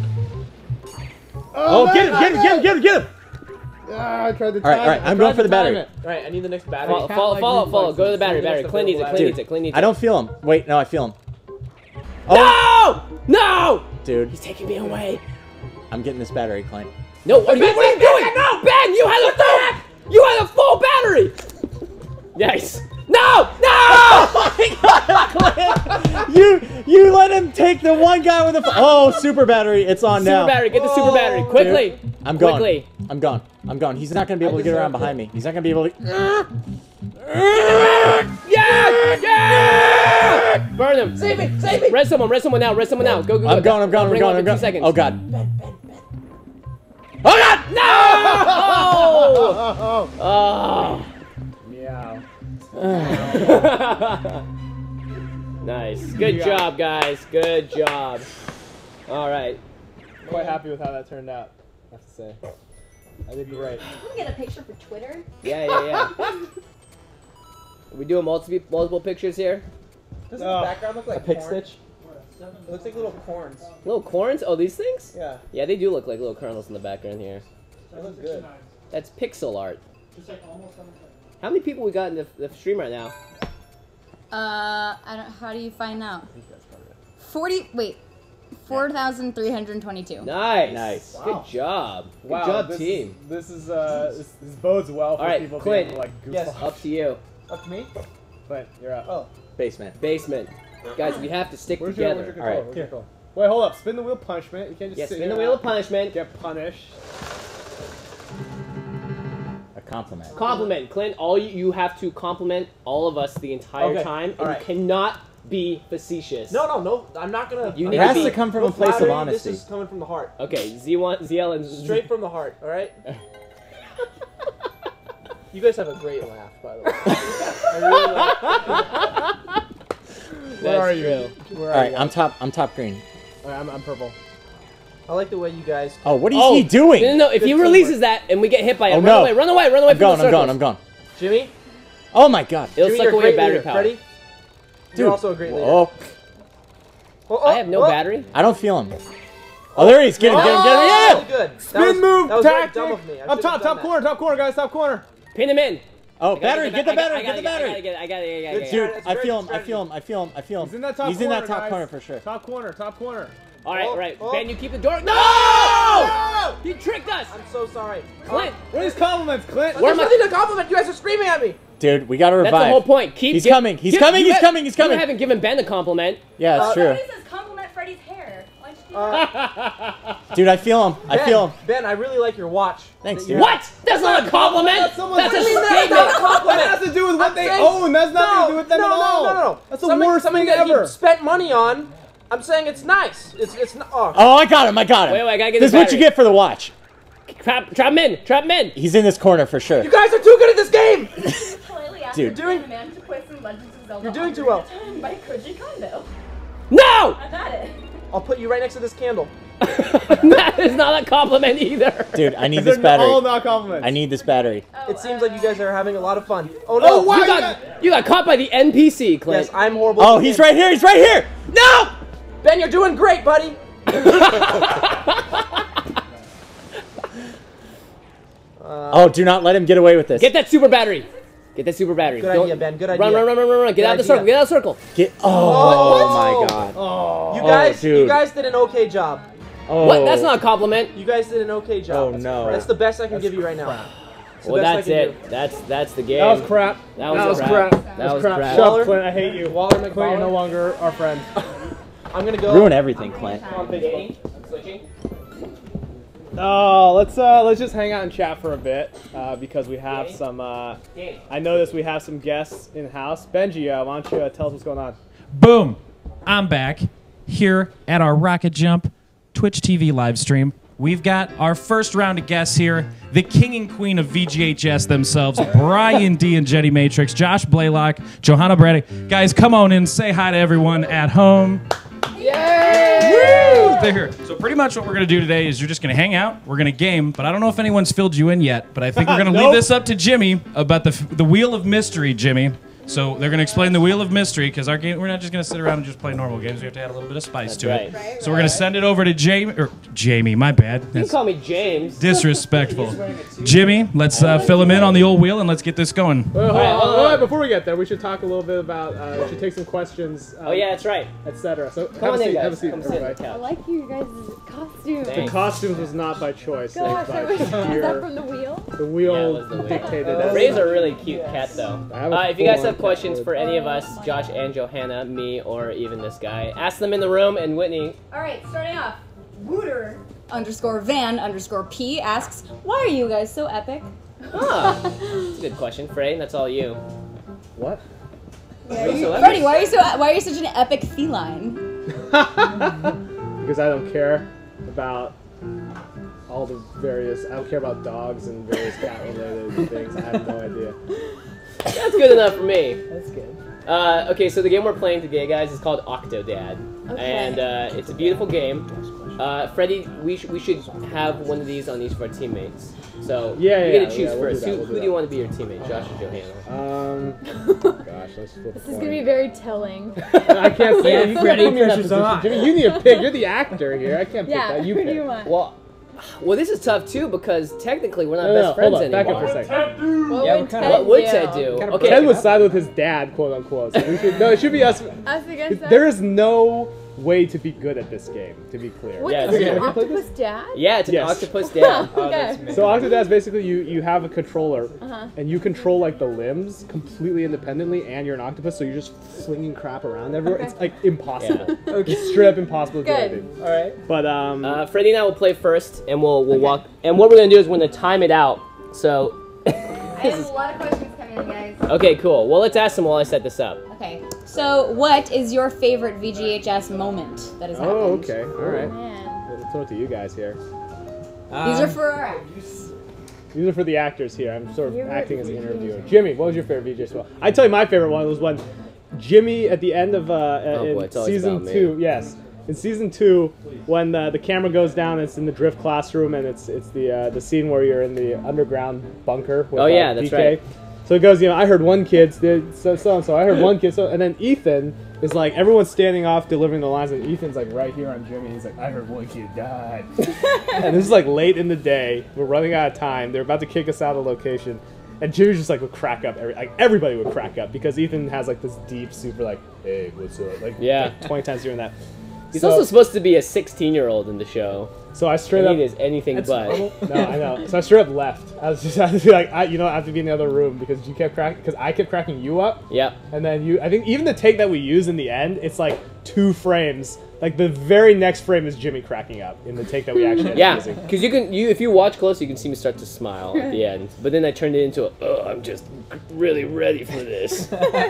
[SPEAKER 6] Oh, get him, get him, get him, get him, get him!
[SPEAKER 3] Ah, I tried to
[SPEAKER 6] All right,
[SPEAKER 3] time
[SPEAKER 6] all right,
[SPEAKER 3] it. I
[SPEAKER 6] I'm
[SPEAKER 3] tried
[SPEAKER 6] going for
[SPEAKER 3] to
[SPEAKER 6] the
[SPEAKER 3] time
[SPEAKER 6] battery.
[SPEAKER 3] it.
[SPEAKER 5] All right, I need the next battery.
[SPEAKER 1] Follow, follow, follow, follow. Go to the battery, battery. Clint needs it. Clint
[SPEAKER 6] Dude,
[SPEAKER 1] needs it. Clint needs it.
[SPEAKER 6] I don't feel him. Wait, no, I feel him. Oh,
[SPEAKER 1] No! No!
[SPEAKER 6] dude,
[SPEAKER 1] He's taking me away.
[SPEAKER 6] I'm getting this battery, Clint.
[SPEAKER 1] No, what are you, what are you doing? No, Ben, you had a full, you had a full battery. Nice. No, no!
[SPEAKER 6] You you let him take the one guy with the f oh super battery. It's on
[SPEAKER 1] Super
[SPEAKER 6] now.
[SPEAKER 1] battery. Get the super
[SPEAKER 5] Oh,
[SPEAKER 1] battery quickly.
[SPEAKER 6] Dude, I'm gone.
[SPEAKER 1] Quickly.
[SPEAKER 6] I'm gone. I'm gone. He's not gonna be able to get around behind me. He's not gonna be able to.
[SPEAKER 1] Yeah! Yeah! Burn him.
[SPEAKER 5] Save me, save me.
[SPEAKER 1] Rest someone. Rest someone now. Rest someone now. Go, go, go.
[SPEAKER 6] I'm going. I'm going. I'm
[SPEAKER 1] Bring
[SPEAKER 6] going.
[SPEAKER 1] him
[SPEAKER 6] I'm
[SPEAKER 1] up in
[SPEAKER 6] going.
[SPEAKER 1] two seconds.
[SPEAKER 6] Oh god.
[SPEAKER 5] Ben, Ben, Ben.
[SPEAKER 6] Oh god.
[SPEAKER 1] No!
[SPEAKER 3] Oh,
[SPEAKER 1] Oh.
[SPEAKER 3] meow.
[SPEAKER 1] Nice. Good
[SPEAKER 3] Yeah.
[SPEAKER 1] job, guys. Good job. All right.
[SPEAKER 3] Quite happy with how that turned out, I have to say. I did great.
[SPEAKER 4] We can get a picture for Twitter.
[SPEAKER 1] Yeah, yeah, yeah. Are we doing multiple multiple pictures here?
[SPEAKER 5] Doesn't
[SPEAKER 3] Oh.
[SPEAKER 5] the background look like
[SPEAKER 6] A pick
[SPEAKER 5] corn?
[SPEAKER 6] stitch.
[SPEAKER 5] It looks like little corns.
[SPEAKER 1] Little corns? Oh, these things?
[SPEAKER 5] Yeah,
[SPEAKER 1] Yeah, they do look like little kernels in the background here.
[SPEAKER 5] that looks good.
[SPEAKER 1] That's pixel art. How many people we got in the, the stream right now?
[SPEAKER 4] Uh, I don't. How do you find out? Forty. Wait, four thousand three hundred twenty-two.
[SPEAKER 1] Nice.
[SPEAKER 6] Nice.
[SPEAKER 1] Good job. Good
[SPEAKER 3] Wow,
[SPEAKER 1] job,
[SPEAKER 3] this
[SPEAKER 1] team.
[SPEAKER 3] Is, this is uh, this, this bodes well for
[SPEAKER 1] All right,
[SPEAKER 3] people
[SPEAKER 1] Clint.
[SPEAKER 3] being able to like goof
[SPEAKER 5] Yes.
[SPEAKER 3] off.
[SPEAKER 1] Up to you.
[SPEAKER 5] Up to me?
[SPEAKER 3] Clint, you're up.
[SPEAKER 5] Oh.
[SPEAKER 6] Basement.
[SPEAKER 1] Basement. Guys, we have to stick
[SPEAKER 3] Where's your,
[SPEAKER 1] together.
[SPEAKER 3] where's your control?
[SPEAKER 6] Alright,
[SPEAKER 3] Where's your control? Wait, hold up. Spin the wheel punishment. You can't just
[SPEAKER 1] Yeah,
[SPEAKER 3] sit
[SPEAKER 1] spin
[SPEAKER 3] here
[SPEAKER 1] the wheel
[SPEAKER 3] and
[SPEAKER 1] of punishment.
[SPEAKER 3] get punished.
[SPEAKER 6] A compliment.
[SPEAKER 1] Compliment. Clint, all you, you have to compliment all of us the entire
[SPEAKER 5] Okay,
[SPEAKER 1] time, and
[SPEAKER 5] all right.
[SPEAKER 1] you cannot be facetious.
[SPEAKER 5] No, no, no. I'm not gonna.
[SPEAKER 1] You
[SPEAKER 6] It
[SPEAKER 1] need
[SPEAKER 6] has
[SPEAKER 1] to
[SPEAKER 6] to
[SPEAKER 1] be-
[SPEAKER 6] come from a
[SPEAKER 5] No
[SPEAKER 6] place of
[SPEAKER 5] flattery,
[SPEAKER 6] honesty.
[SPEAKER 5] This is coming from the heart.
[SPEAKER 1] Okay, Z one, Z L, and
[SPEAKER 5] Straight from the heart, alright? You guys have a great laugh, by the way. I really like
[SPEAKER 1] That's
[SPEAKER 3] Where are you?
[SPEAKER 1] true.
[SPEAKER 3] Where are
[SPEAKER 6] All right,
[SPEAKER 3] you?
[SPEAKER 6] I'm top. I'm top green.
[SPEAKER 3] Alright, I'm, I'm purple.
[SPEAKER 5] I like the way you guys.
[SPEAKER 6] Oh, what is
[SPEAKER 1] Oh,
[SPEAKER 6] he doing?
[SPEAKER 1] No, no, no. If
[SPEAKER 5] Good
[SPEAKER 1] he
[SPEAKER 5] teamwork.
[SPEAKER 1] releases that and we get hit by it,
[SPEAKER 6] Oh,
[SPEAKER 1] run
[SPEAKER 6] no.
[SPEAKER 1] away, run away, run away
[SPEAKER 6] I'm
[SPEAKER 1] from
[SPEAKER 6] going.
[SPEAKER 1] the
[SPEAKER 6] I'm going.
[SPEAKER 1] circles.
[SPEAKER 6] I'm going.
[SPEAKER 5] Jimmy?
[SPEAKER 6] Oh my god.
[SPEAKER 1] It'll
[SPEAKER 5] Jimmy,
[SPEAKER 1] suck
[SPEAKER 5] you're a
[SPEAKER 1] away
[SPEAKER 5] great
[SPEAKER 1] battery
[SPEAKER 5] leader.
[SPEAKER 1] power.
[SPEAKER 5] Freddie?
[SPEAKER 6] Dude.
[SPEAKER 5] You're also a great leader.
[SPEAKER 6] Oh,
[SPEAKER 5] Oh, oh,
[SPEAKER 1] I have no
[SPEAKER 5] oh.
[SPEAKER 1] battery.
[SPEAKER 6] I don't feel him. Oh, there he is. Get him. Get him. Get him.
[SPEAKER 5] Really
[SPEAKER 6] Get him.
[SPEAKER 5] good. That
[SPEAKER 3] Spin
[SPEAKER 5] was,
[SPEAKER 3] move,
[SPEAKER 5] that was very
[SPEAKER 3] tactic.
[SPEAKER 5] dumb of me. I
[SPEAKER 3] Up
[SPEAKER 5] should've
[SPEAKER 3] top,
[SPEAKER 5] done
[SPEAKER 3] top
[SPEAKER 5] that.
[SPEAKER 3] corner, top corner, guys, top corner.
[SPEAKER 1] Pin him in.
[SPEAKER 6] Oh,
[SPEAKER 1] I gotta
[SPEAKER 6] battery.
[SPEAKER 1] that-
[SPEAKER 6] Get the
[SPEAKER 1] I gotta-
[SPEAKER 6] battery.
[SPEAKER 1] I
[SPEAKER 6] Get
[SPEAKER 1] gotta
[SPEAKER 6] the
[SPEAKER 1] get- I
[SPEAKER 6] battery.
[SPEAKER 1] gotta get it, I gotta get it, I gotta
[SPEAKER 5] Good
[SPEAKER 1] get it.
[SPEAKER 6] Dude,
[SPEAKER 5] It's
[SPEAKER 6] I
[SPEAKER 5] great
[SPEAKER 6] feel him. I
[SPEAKER 5] strategy.
[SPEAKER 6] feel him. I feel him. I feel him.
[SPEAKER 3] He's in that top
[SPEAKER 6] He's
[SPEAKER 3] corner,
[SPEAKER 6] in that top
[SPEAKER 3] guys.
[SPEAKER 6] corner for sure.
[SPEAKER 3] Top corner, top corner.
[SPEAKER 1] All right,
[SPEAKER 5] Oh,
[SPEAKER 1] all right.
[SPEAKER 5] oh.
[SPEAKER 1] Ben, you keep the door. No!
[SPEAKER 5] No!
[SPEAKER 1] You tricked us.
[SPEAKER 5] I'm so sorry.
[SPEAKER 1] Clint,
[SPEAKER 3] What are these compliments, Clint?
[SPEAKER 1] Where
[SPEAKER 5] There's
[SPEAKER 1] am I-
[SPEAKER 5] nothing to compliment. You guys are screaming at me.
[SPEAKER 6] Dude, we gotta revive.
[SPEAKER 1] that's the whole point. Keep.
[SPEAKER 6] He's
[SPEAKER 1] gi-
[SPEAKER 6] coming, he's
[SPEAKER 1] give-
[SPEAKER 6] coming,
[SPEAKER 1] you
[SPEAKER 6] he's
[SPEAKER 1] have-
[SPEAKER 6] coming, he's coming.
[SPEAKER 1] You haven't given Ben a compliment.
[SPEAKER 6] Yeah, it's
[SPEAKER 5] Uh,
[SPEAKER 6] true.
[SPEAKER 4] Somebody says compliment Freddy's hair. Why'd you do that?
[SPEAKER 6] Dude, I feel him. I
[SPEAKER 5] Ben,
[SPEAKER 6] feel him.
[SPEAKER 5] Ben, I really like your watch.
[SPEAKER 6] Thanks,
[SPEAKER 5] That
[SPEAKER 6] dude.
[SPEAKER 5] you-
[SPEAKER 1] What? That's not a compliment.
[SPEAKER 3] That's someone's-
[SPEAKER 1] That's a
[SPEAKER 3] What do you mean
[SPEAKER 5] that's
[SPEAKER 1] statement.
[SPEAKER 5] not a compliment?
[SPEAKER 3] That has to do with what
[SPEAKER 5] I'm
[SPEAKER 3] they
[SPEAKER 5] saying-
[SPEAKER 3] own. That's nothing
[SPEAKER 5] no,
[SPEAKER 3] to do with them
[SPEAKER 5] no,
[SPEAKER 3] at all.
[SPEAKER 5] No, no, no.
[SPEAKER 3] That's the
[SPEAKER 5] something,
[SPEAKER 3] worst
[SPEAKER 5] something
[SPEAKER 3] thing
[SPEAKER 5] that
[SPEAKER 3] ever.
[SPEAKER 5] you spent money on. I'm saying it's nice. It's it's not. Oh.
[SPEAKER 6] Oh, I got him. I got him.
[SPEAKER 1] Wait, wait, I gotta get
[SPEAKER 6] This is
[SPEAKER 1] this
[SPEAKER 6] what you
[SPEAKER 1] battery.
[SPEAKER 6] get for the watch.
[SPEAKER 1] Trap, trap him in. Trap him in.
[SPEAKER 6] He's in this corner for sure.
[SPEAKER 5] You guys are too good at this game.
[SPEAKER 4] Politely asked
[SPEAKER 6] Dude.
[SPEAKER 4] the
[SPEAKER 5] Doing-
[SPEAKER 4] man to play some Legends of Zelda.
[SPEAKER 5] You're doing too
[SPEAKER 4] Ocarina
[SPEAKER 5] well.
[SPEAKER 4] of Time by Koji Kondo.
[SPEAKER 1] No!
[SPEAKER 4] I got it.
[SPEAKER 5] I'll put you right next to this candle.
[SPEAKER 1] That is not a compliment either.
[SPEAKER 6] Dude, I need
[SPEAKER 3] They're
[SPEAKER 6] this battery.
[SPEAKER 3] all not compliments.
[SPEAKER 6] I need this battery.
[SPEAKER 4] Oh,
[SPEAKER 5] It seems
[SPEAKER 4] uh,
[SPEAKER 5] like you guys are having a lot of fun. Oh no!
[SPEAKER 3] Oh, wow.
[SPEAKER 1] You got, you got caught by the N P C, Clint.
[SPEAKER 5] Yes, I'm horrible.
[SPEAKER 6] Oh,
[SPEAKER 5] at
[SPEAKER 6] he's
[SPEAKER 5] games.
[SPEAKER 6] right here. He's right here. No!
[SPEAKER 5] Ben, you're doing great, buddy.
[SPEAKER 6] Oh, do not let him get away with this.
[SPEAKER 1] Get that super battery. Get that super battery.
[SPEAKER 5] Good
[SPEAKER 1] Don't-
[SPEAKER 5] idea, Ben. Good
[SPEAKER 1] Run,
[SPEAKER 5] idea.
[SPEAKER 1] run, run, run, run, run. Get
[SPEAKER 5] Good
[SPEAKER 1] out of the
[SPEAKER 5] idea.
[SPEAKER 1] circle. Get out of the circle.
[SPEAKER 6] Get. Oh, my god.
[SPEAKER 2] Oh.
[SPEAKER 5] You guys, you
[SPEAKER 6] dude.
[SPEAKER 5] guys did an okay job.
[SPEAKER 6] Oh.
[SPEAKER 1] What? That's not a compliment.
[SPEAKER 5] You guys did an okay job.
[SPEAKER 6] Oh,
[SPEAKER 5] That's
[SPEAKER 6] no.
[SPEAKER 5] crap. That's the best I can give you right now. It's the
[SPEAKER 1] Well,
[SPEAKER 5] best
[SPEAKER 1] that's
[SPEAKER 5] I can
[SPEAKER 1] it.
[SPEAKER 5] do.
[SPEAKER 1] That's that's the game.
[SPEAKER 2] That was crap.
[SPEAKER 1] That was,
[SPEAKER 2] That was
[SPEAKER 1] crap.
[SPEAKER 2] crap.
[SPEAKER 1] That was crap.
[SPEAKER 2] Shut
[SPEAKER 5] Waller?
[SPEAKER 2] up, Clint. I hate you.
[SPEAKER 5] Waller
[SPEAKER 2] Clint, you're
[SPEAKER 5] McBaller?
[SPEAKER 2] no longer our friend.
[SPEAKER 5] I'm gonna go.
[SPEAKER 6] Ruin everything, Clint.
[SPEAKER 5] on Facebook.
[SPEAKER 2] Oh, let's uh, let's just hang out and chat for a bit uh, because we have some. Uh, I noticed we have some guests in house. Benji, uh, why don't you uh, tell us what's going on?
[SPEAKER 7] Boom! I'm back here at our Rocket Jump Twitch T V live stream. We've got our first round of guests here, the king and queen of V G H S themselves, Brian D and Jetty Matrix, Josh Blaylock, Johanna Brady. Guys, come on in, say hi to everyone at home. Yay! They're here. So pretty much what we're going to do today is you're just going to hang out, we're going to game, but I don't know if anyone's filled you in yet, but I think we're going to
[SPEAKER 2] Nope.
[SPEAKER 7] leave this up to Jimmy about the, the Wheel of Mystery, Jimmy. So they're going to explain the Wheel of Mystery, because our game, we're not just going to sit around and just play normal games. We have to add a little bit of spice to
[SPEAKER 1] right.
[SPEAKER 7] it. So we're going to send it over to Jamie, or Jamie, my bad.
[SPEAKER 1] You can
[SPEAKER 7] That's
[SPEAKER 1] call me James.
[SPEAKER 7] disrespectful. Jimmy, let's uh, fill him in on the old wheel and let's get this going.
[SPEAKER 2] Wait, hold on,
[SPEAKER 1] Alright,
[SPEAKER 2] hold on,
[SPEAKER 1] hold on.
[SPEAKER 2] hold on. Before we get there, we should talk a little bit about. Uh, we should take some questions. Um,
[SPEAKER 1] Oh yeah, that's right.
[SPEAKER 2] et cetera. So
[SPEAKER 1] Come
[SPEAKER 2] have
[SPEAKER 1] on
[SPEAKER 2] a seat.
[SPEAKER 1] in,
[SPEAKER 2] Have a
[SPEAKER 1] guys.
[SPEAKER 2] seat,
[SPEAKER 1] Come sit on the
[SPEAKER 2] everybody.
[SPEAKER 8] I
[SPEAKER 1] couch.
[SPEAKER 8] like you guys' costumes.
[SPEAKER 2] The
[SPEAKER 1] Thanks.
[SPEAKER 2] costumes was not by choice.
[SPEAKER 8] Gosh,
[SPEAKER 2] it
[SPEAKER 8] I
[SPEAKER 2] was
[SPEAKER 8] wish,
[SPEAKER 2] by
[SPEAKER 8] was that
[SPEAKER 2] sheer.
[SPEAKER 8] from the wheel?
[SPEAKER 2] The wheel
[SPEAKER 1] Yeah, it was the wheel.
[SPEAKER 2] dictated.
[SPEAKER 5] Uh,
[SPEAKER 2] us.
[SPEAKER 1] Ray's a really cute cat, though.
[SPEAKER 2] I have a
[SPEAKER 1] Uh, if you guys
[SPEAKER 2] full-on
[SPEAKER 1] have questions
[SPEAKER 2] cat
[SPEAKER 1] for any of us, Josh and Johanna, me, or even this guy, ask them in the room. And Whitney,
[SPEAKER 4] All right, starting off, Wooter underscore Van underscore P asks, why are you guys so epic?
[SPEAKER 1] ah, that's a good question. Frey, that's all you.
[SPEAKER 2] What?
[SPEAKER 1] Why are you so epic?
[SPEAKER 4] Freddie, why are you so why are you such an epic feline?
[SPEAKER 2] Because I don't care about all the various. I don't care about dogs and various cat-related things. I have no idea.
[SPEAKER 1] That's good enough for me.
[SPEAKER 5] That's good.
[SPEAKER 1] Uh, okay, so the game we're playing today, guys, is called Octodad,
[SPEAKER 8] Okay.
[SPEAKER 1] and uh, it's a beautiful game. Uh, Freddie, we, sh we should have one of these on each of our teammates. So
[SPEAKER 2] Yeah,
[SPEAKER 1] you
[SPEAKER 2] yeah,
[SPEAKER 1] get to choose
[SPEAKER 2] yeah, we'll
[SPEAKER 1] first.
[SPEAKER 2] do that,
[SPEAKER 1] who
[SPEAKER 2] we'll do
[SPEAKER 1] who do
[SPEAKER 2] that.
[SPEAKER 1] you want to be your teammate, Josh or Johanna?
[SPEAKER 2] Um. Gosh, let's flip.
[SPEAKER 8] This is gonna be very telling.
[SPEAKER 2] I can't say.
[SPEAKER 5] Yeah,
[SPEAKER 2] You can't
[SPEAKER 5] Freddie,
[SPEAKER 2] put me in that
[SPEAKER 5] pressure's
[SPEAKER 2] position.
[SPEAKER 5] on.
[SPEAKER 2] Jimmy, you need a pick. You're the actor here. I can't pick
[SPEAKER 8] Yeah,
[SPEAKER 2] that. You
[SPEAKER 8] who
[SPEAKER 2] pick.
[SPEAKER 8] do you want?
[SPEAKER 1] Well, well, this is tough too because technically we're not
[SPEAKER 2] No, no,
[SPEAKER 1] best
[SPEAKER 2] no,
[SPEAKER 1] friends
[SPEAKER 2] hold on. Back
[SPEAKER 1] anymore.
[SPEAKER 2] up for a second.
[SPEAKER 8] What
[SPEAKER 5] Yeah,
[SPEAKER 8] would
[SPEAKER 5] we're kinda-
[SPEAKER 8] Ted
[SPEAKER 1] What would
[SPEAKER 8] do?
[SPEAKER 1] Ted do?
[SPEAKER 5] Kinda
[SPEAKER 1] Okay,
[SPEAKER 2] Ted would side with his dad, quote unquote. So we should, no, it should be us.
[SPEAKER 8] Us against them?
[SPEAKER 2] There is no way to be good at this game, to be clear.
[SPEAKER 8] What
[SPEAKER 1] Yeah,
[SPEAKER 8] is
[SPEAKER 1] it's
[SPEAKER 8] it,
[SPEAKER 1] good.
[SPEAKER 8] Octopus Dad?
[SPEAKER 1] yeah, it's an
[SPEAKER 2] Yes.
[SPEAKER 1] octopus dad.
[SPEAKER 5] Oh, that's
[SPEAKER 8] Okay.
[SPEAKER 5] me.
[SPEAKER 2] So Octodad is basically you you have a controller
[SPEAKER 8] Uh-huh.
[SPEAKER 2] and you control like the limbs completely independently, and you're an octopus, so you're just flinging crap around everywhere.
[SPEAKER 8] Okay.
[SPEAKER 2] It's like impossible.
[SPEAKER 1] Yeah.
[SPEAKER 2] It's straight up impossible to do
[SPEAKER 8] Good.
[SPEAKER 2] anything.
[SPEAKER 5] All right.
[SPEAKER 2] But um,
[SPEAKER 1] Uh, Freddie and I will play first, and we'll we'll walk. And what we're gonna do is we're gonna time it out. So,
[SPEAKER 4] I have a lot of questions coming in, guys.
[SPEAKER 1] okay, cool. Well, let's ask them while I set this up.
[SPEAKER 4] Okay, so what is your favorite V G H S moment that has happened?
[SPEAKER 2] oh, okay, all right.
[SPEAKER 8] Man.
[SPEAKER 2] We'll throw it to you guys here.
[SPEAKER 4] These are
[SPEAKER 5] Um,
[SPEAKER 4] for our actors.
[SPEAKER 2] These are for the actors here. I'm sort of
[SPEAKER 8] Favorite
[SPEAKER 2] acting as an
[SPEAKER 8] V J.
[SPEAKER 2] interviewer. Jimmy, what was your favorite V J spell? I tell you, my favorite one was when Jimmy at the end of uh, uh,
[SPEAKER 1] Oh,
[SPEAKER 2] in
[SPEAKER 1] boy, it's always
[SPEAKER 2] season
[SPEAKER 1] about me.
[SPEAKER 2] two. Yes, in season two, when uh, the camera goes down, it's in the drift classroom, and it's it's the uh, the scene where you're in the underground bunker. With,
[SPEAKER 1] Oh, yeah,
[SPEAKER 2] uh,
[SPEAKER 1] that's
[SPEAKER 2] D K.
[SPEAKER 1] right.
[SPEAKER 2] So it goes, you know, I heard one kid, so so and so. I heard one kid, so and then Ethan is like, everyone's standing off delivering the lines, and Ethan's like right here on Jimmy. He's like, I heard one kid died. And this is like late in the day. We're running out of time. They're about to kick us out of the location. And Jimmy just like would crack up. Every, like everybody would crack up because Ethan has like this deep, super like, hey, what's up? Like,
[SPEAKER 1] Yeah.
[SPEAKER 2] like twenty times doing that.
[SPEAKER 1] He's
[SPEAKER 2] So-
[SPEAKER 1] also supposed to be a sixteen-year-old in the show.
[SPEAKER 2] So I straight
[SPEAKER 1] And
[SPEAKER 2] up.
[SPEAKER 1] he is anything but.
[SPEAKER 2] No, I know. So I straight up left. I was just, I was like, I, you know, I have to be in the other room because you kept cracking, because I kept cracking you up.
[SPEAKER 1] Yep.
[SPEAKER 2] And then you, I think even the take that we use in the end, it's like two frames. Like the very next frame is Jimmy cracking up in the take that we actually ended
[SPEAKER 1] Yeah,
[SPEAKER 2] up using.
[SPEAKER 1] because you can, you if you watch close, you can see me start to smile at the end. But then I turned it into a, oh, I'm just really ready for this.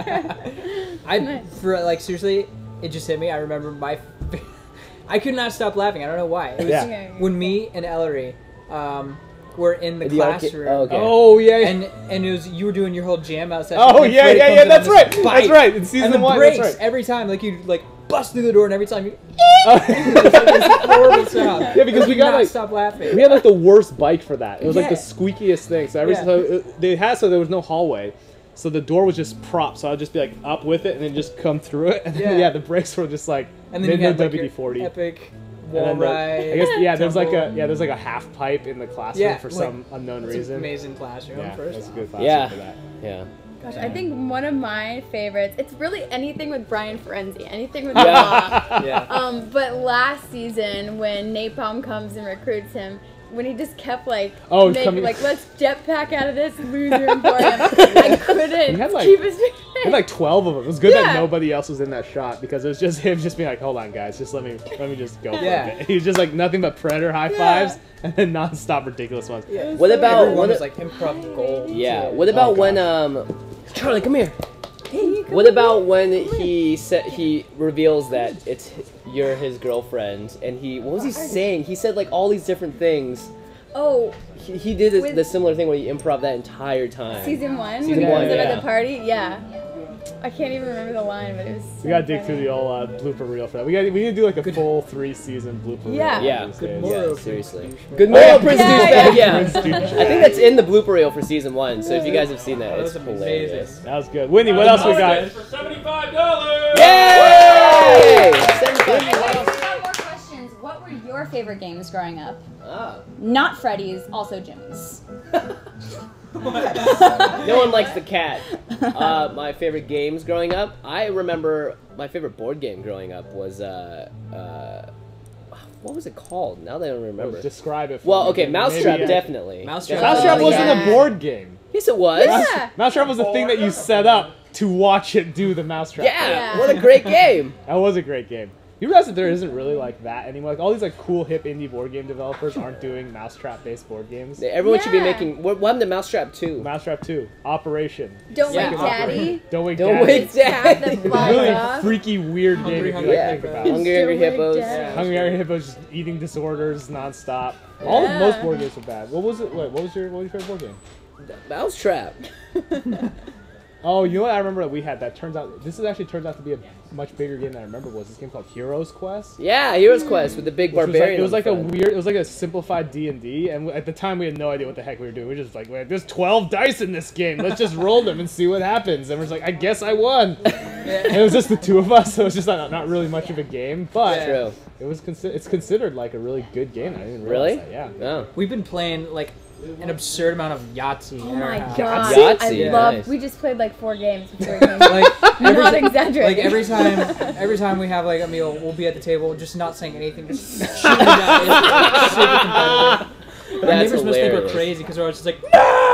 [SPEAKER 5] I for like seriously, it just hit me. I remember my, I could not stop laughing. I don't know why. It was
[SPEAKER 2] Yeah.
[SPEAKER 5] when me and Ellery, um, were in the,
[SPEAKER 1] The arca-
[SPEAKER 5] classroom.
[SPEAKER 1] oh, okay.
[SPEAKER 2] Oh yeah. yeah.
[SPEAKER 5] And and it was you were doing your whole jam out session.
[SPEAKER 2] Oh,
[SPEAKER 5] and
[SPEAKER 2] yeah,
[SPEAKER 5] Freddie
[SPEAKER 2] yeah,
[SPEAKER 5] comes
[SPEAKER 2] yeah,
[SPEAKER 5] in
[SPEAKER 2] that's
[SPEAKER 5] on this
[SPEAKER 2] right,
[SPEAKER 5] bike,
[SPEAKER 2] that's right, in season
[SPEAKER 5] and the
[SPEAKER 2] one, that's
[SPEAKER 5] breaks
[SPEAKER 2] right.
[SPEAKER 5] every time, like you like bust through the door, and every time you.
[SPEAKER 2] Oh.
[SPEAKER 5] It's like this horrible sound.
[SPEAKER 2] Yeah, because
[SPEAKER 5] I
[SPEAKER 2] we
[SPEAKER 5] could
[SPEAKER 2] got,
[SPEAKER 5] not
[SPEAKER 2] like-
[SPEAKER 5] stop laughing.
[SPEAKER 2] We had like the worst bike for that. It was like the
[SPEAKER 5] Yeah.
[SPEAKER 2] squeakiest thing. So every
[SPEAKER 5] Yeah.
[SPEAKER 2] so it, they had so there was no hallway, so the door was just propped. So I'd just be like up with it and then just come through it. And then, yeah.
[SPEAKER 5] Yeah.
[SPEAKER 2] the brakes were just like
[SPEAKER 5] and then you
[SPEAKER 2] mid
[SPEAKER 5] had like,
[SPEAKER 2] W D
[SPEAKER 5] your
[SPEAKER 2] forty.
[SPEAKER 5] epic
[SPEAKER 2] And
[SPEAKER 5] wall
[SPEAKER 2] then the-
[SPEAKER 5] ride.
[SPEAKER 2] I guess yeah, there's like a
[SPEAKER 5] tumble.
[SPEAKER 2] yeah, there's like a half pipe in the classroom
[SPEAKER 5] Yeah,
[SPEAKER 2] for
[SPEAKER 5] like,
[SPEAKER 2] some unknown
[SPEAKER 5] It's an
[SPEAKER 2] reason.
[SPEAKER 5] amazing classroom.
[SPEAKER 2] Yeah,
[SPEAKER 5] first
[SPEAKER 2] that's a
[SPEAKER 5] off.
[SPEAKER 2] good classroom
[SPEAKER 1] Yeah.
[SPEAKER 2] for that.
[SPEAKER 1] Yeah.
[SPEAKER 8] Gosh, I think one of my favorites. It's really anything with Brian Ferenzi, anything with
[SPEAKER 1] Yeah.
[SPEAKER 8] Rob.
[SPEAKER 5] Yeah.
[SPEAKER 8] Um, but last season when Napalm comes and recruits him, when he just kept like,
[SPEAKER 2] Oh,
[SPEAKER 8] make,
[SPEAKER 2] coming-
[SPEAKER 8] like let's jetpack out of this loser emporium. I couldn't
[SPEAKER 2] He had, like-
[SPEAKER 8] keep his.
[SPEAKER 2] He had like twelve of them. It was good that
[SPEAKER 8] Yeah.
[SPEAKER 2] nobody else was in that shot because it was just him just being like, hold on guys, just let me let me just go for
[SPEAKER 5] Yeah.
[SPEAKER 2] a bit. He was just like nothing but Predator high fives and then non-stop ridiculous ones.
[SPEAKER 5] Yeah.
[SPEAKER 1] What about
[SPEAKER 5] Everyone
[SPEAKER 1] what?
[SPEAKER 5] was like improv gold.
[SPEAKER 1] Yeah.
[SPEAKER 5] too.
[SPEAKER 1] What about
[SPEAKER 2] Oh,
[SPEAKER 1] when um, Charlie, come here. What about when he said he reveals that it's you're his girlfriend and he what was he saying? He said like all these different things.
[SPEAKER 8] Oh,
[SPEAKER 1] He, he did this,
[SPEAKER 8] With-
[SPEAKER 1] the similar thing where he improv that entire time.
[SPEAKER 8] season one.
[SPEAKER 1] Season
[SPEAKER 8] when
[SPEAKER 1] one,
[SPEAKER 8] he was up
[SPEAKER 1] yeah.
[SPEAKER 8] at the party. Yeah. I can't even remember the line, but it was.
[SPEAKER 2] We gotta dig through the old uh, blooper reel for that. We got we need to do like a full three season blooper
[SPEAKER 8] Yeah.
[SPEAKER 2] reel.
[SPEAKER 1] Yeah.
[SPEAKER 2] these
[SPEAKER 5] Good
[SPEAKER 2] days.
[SPEAKER 5] moral.
[SPEAKER 1] Yeah, seriously.
[SPEAKER 5] douchebag.
[SPEAKER 1] Good moral, Prince
[SPEAKER 8] Yeah,
[SPEAKER 1] Douchebag. Yeah.
[SPEAKER 2] Prince Douchebag.
[SPEAKER 1] I think that's in the blooper reel for season one. So if you guys have seen that,
[SPEAKER 5] That
[SPEAKER 1] it's
[SPEAKER 5] was
[SPEAKER 1] hilarious.
[SPEAKER 5] amazing.
[SPEAKER 2] That was good. Whitney, what else we got?
[SPEAKER 9] For seventy-five dollars.
[SPEAKER 1] Yay!
[SPEAKER 4] One more questions. What were your favorite games growing up?
[SPEAKER 1] Ah.
[SPEAKER 4] Not Freddy's, also Jimmy's.
[SPEAKER 1] No one likes the cat. Uh, my favorite games growing up. I remember my favorite board game growing up was uh, uh, what was it called? Now that I don't remember.
[SPEAKER 2] Describe it. For
[SPEAKER 1] Well,
[SPEAKER 2] me.
[SPEAKER 1] okay,
[SPEAKER 2] Maybe
[SPEAKER 1] Mousetrap
[SPEAKER 2] I-
[SPEAKER 1] definitely.
[SPEAKER 5] Mousetrap.
[SPEAKER 2] Mousetrap
[SPEAKER 8] Oh,
[SPEAKER 2] wasn't
[SPEAKER 8] yeah.
[SPEAKER 2] a board game.
[SPEAKER 1] Yes, it was.
[SPEAKER 8] Yeah.
[SPEAKER 2] Mousetrap was the thing that you set up to watch it do the Mousetrap.
[SPEAKER 1] Yeah,
[SPEAKER 8] Yeah.
[SPEAKER 1] what a great game.
[SPEAKER 2] That was a great game. You realize that there isn't really like that anymore. Like all these like cool hip indie board game developers aren't doing Mousetrap based board games.
[SPEAKER 1] Everyone should be
[SPEAKER 8] Yeah.
[SPEAKER 1] making. What, what happened to Mousetrap two?
[SPEAKER 2] Mousetrap two, Operation.
[SPEAKER 8] Don't
[SPEAKER 5] Yeah.
[SPEAKER 8] Wake Daddy.
[SPEAKER 2] Don't wake
[SPEAKER 1] Don't
[SPEAKER 2] Daddy.
[SPEAKER 1] wake
[SPEAKER 8] Have
[SPEAKER 1] Daddy.
[SPEAKER 8] the
[SPEAKER 2] It's a
[SPEAKER 8] fly
[SPEAKER 2] really
[SPEAKER 8] off.
[SPEAKER 2] freaky, weird
[SPEAKER 5] Hungry,
[SPEAKER 2] game if you
[SPEAKER 5] Hungry
[SPEAKER 2] like
[SPEAKER 1] Yeah.
[SPEAKER 2] think about
[SPEAKER 5] Hippos.
[SPEAKER 2] it.
[SPEAKER 1] Hungry Hungry
[SPEAKER 8] Don't Wake
[SPEAKER 1] Hippos.
[SPEAKER 8] Daddy.
[SPEAKER 2] Hungry Hungry Hippos just eating disorders nonstop. All
[SPEAKER 8] Yeah.
[SPEAKER 2] most board games were bad. What was it? Wait, what was your what was your favorite board game?
[SPEAKER 1] Mousetrap.
[SPEAKER 2] Oh, you know what I remember that we had that turns out this is actually turns out to be a much bigger game than I remember was this game called Heroes Quest.
[SPEAKER 1] Yeah, Heroes Quest with the big
[SPEAKER 2] Which was like,
[SPEAKER 1] barbarian.
[SPEAKER 2] it was
[SPEAKER 1] on
[SPEAKER 2] like
[SPEAKER 1] the
[SPEAKER 2] a
[SPEAKER 1] front.
[SPEAKER 2] weird, it was like a simplified D and D, and at the time we had no idea what the heck we were doing. We were just like, wait, there's twelve dice in this game. Let's just roll them and see what happens. And we're just like, I guess I won. And it was just the two of us, so it was just not, not really much of a game, but
[SPEAKER 1] True.
[SPEAKER 2] it was consi- it's considered like a really good game. I didn't even
[SPEAKER 1] Really?
[SPEAKER 2] realize that. Yeah.
[SPEAKER 1] Oh.
[SPEAKER 5] We've been playing like an absurd amount of Yahtzee.
[SPEAKER 8] Oh
[SPEAKER 5] in our
[SPEAKER 8] my
[SPEAKER 5] house.
[SPEAKER 8] god.
[SPEAKER 1] Yahtzee,
[SPEAKER 8] I love.
[SPEAKER 1] nice.
[SPEAKER 8] We just played like four games before we came.
[SPEAKER 5] Like
[SPEAKER 8] I'm not
[SPEAKER 5] every,
[SPEAKER 8] exaggerating.
[SPEAKER 5] like every time, every time we have like a meal, we'll be at the table, just not saying anything, just shooting down. It's super competitive. Our
[SPEAKER 1] That's
[SPEAKER 5] neighbors must think we're
[SPEAKER 1] hilarious.
[SPEAKER 5] crazy because we're always just like,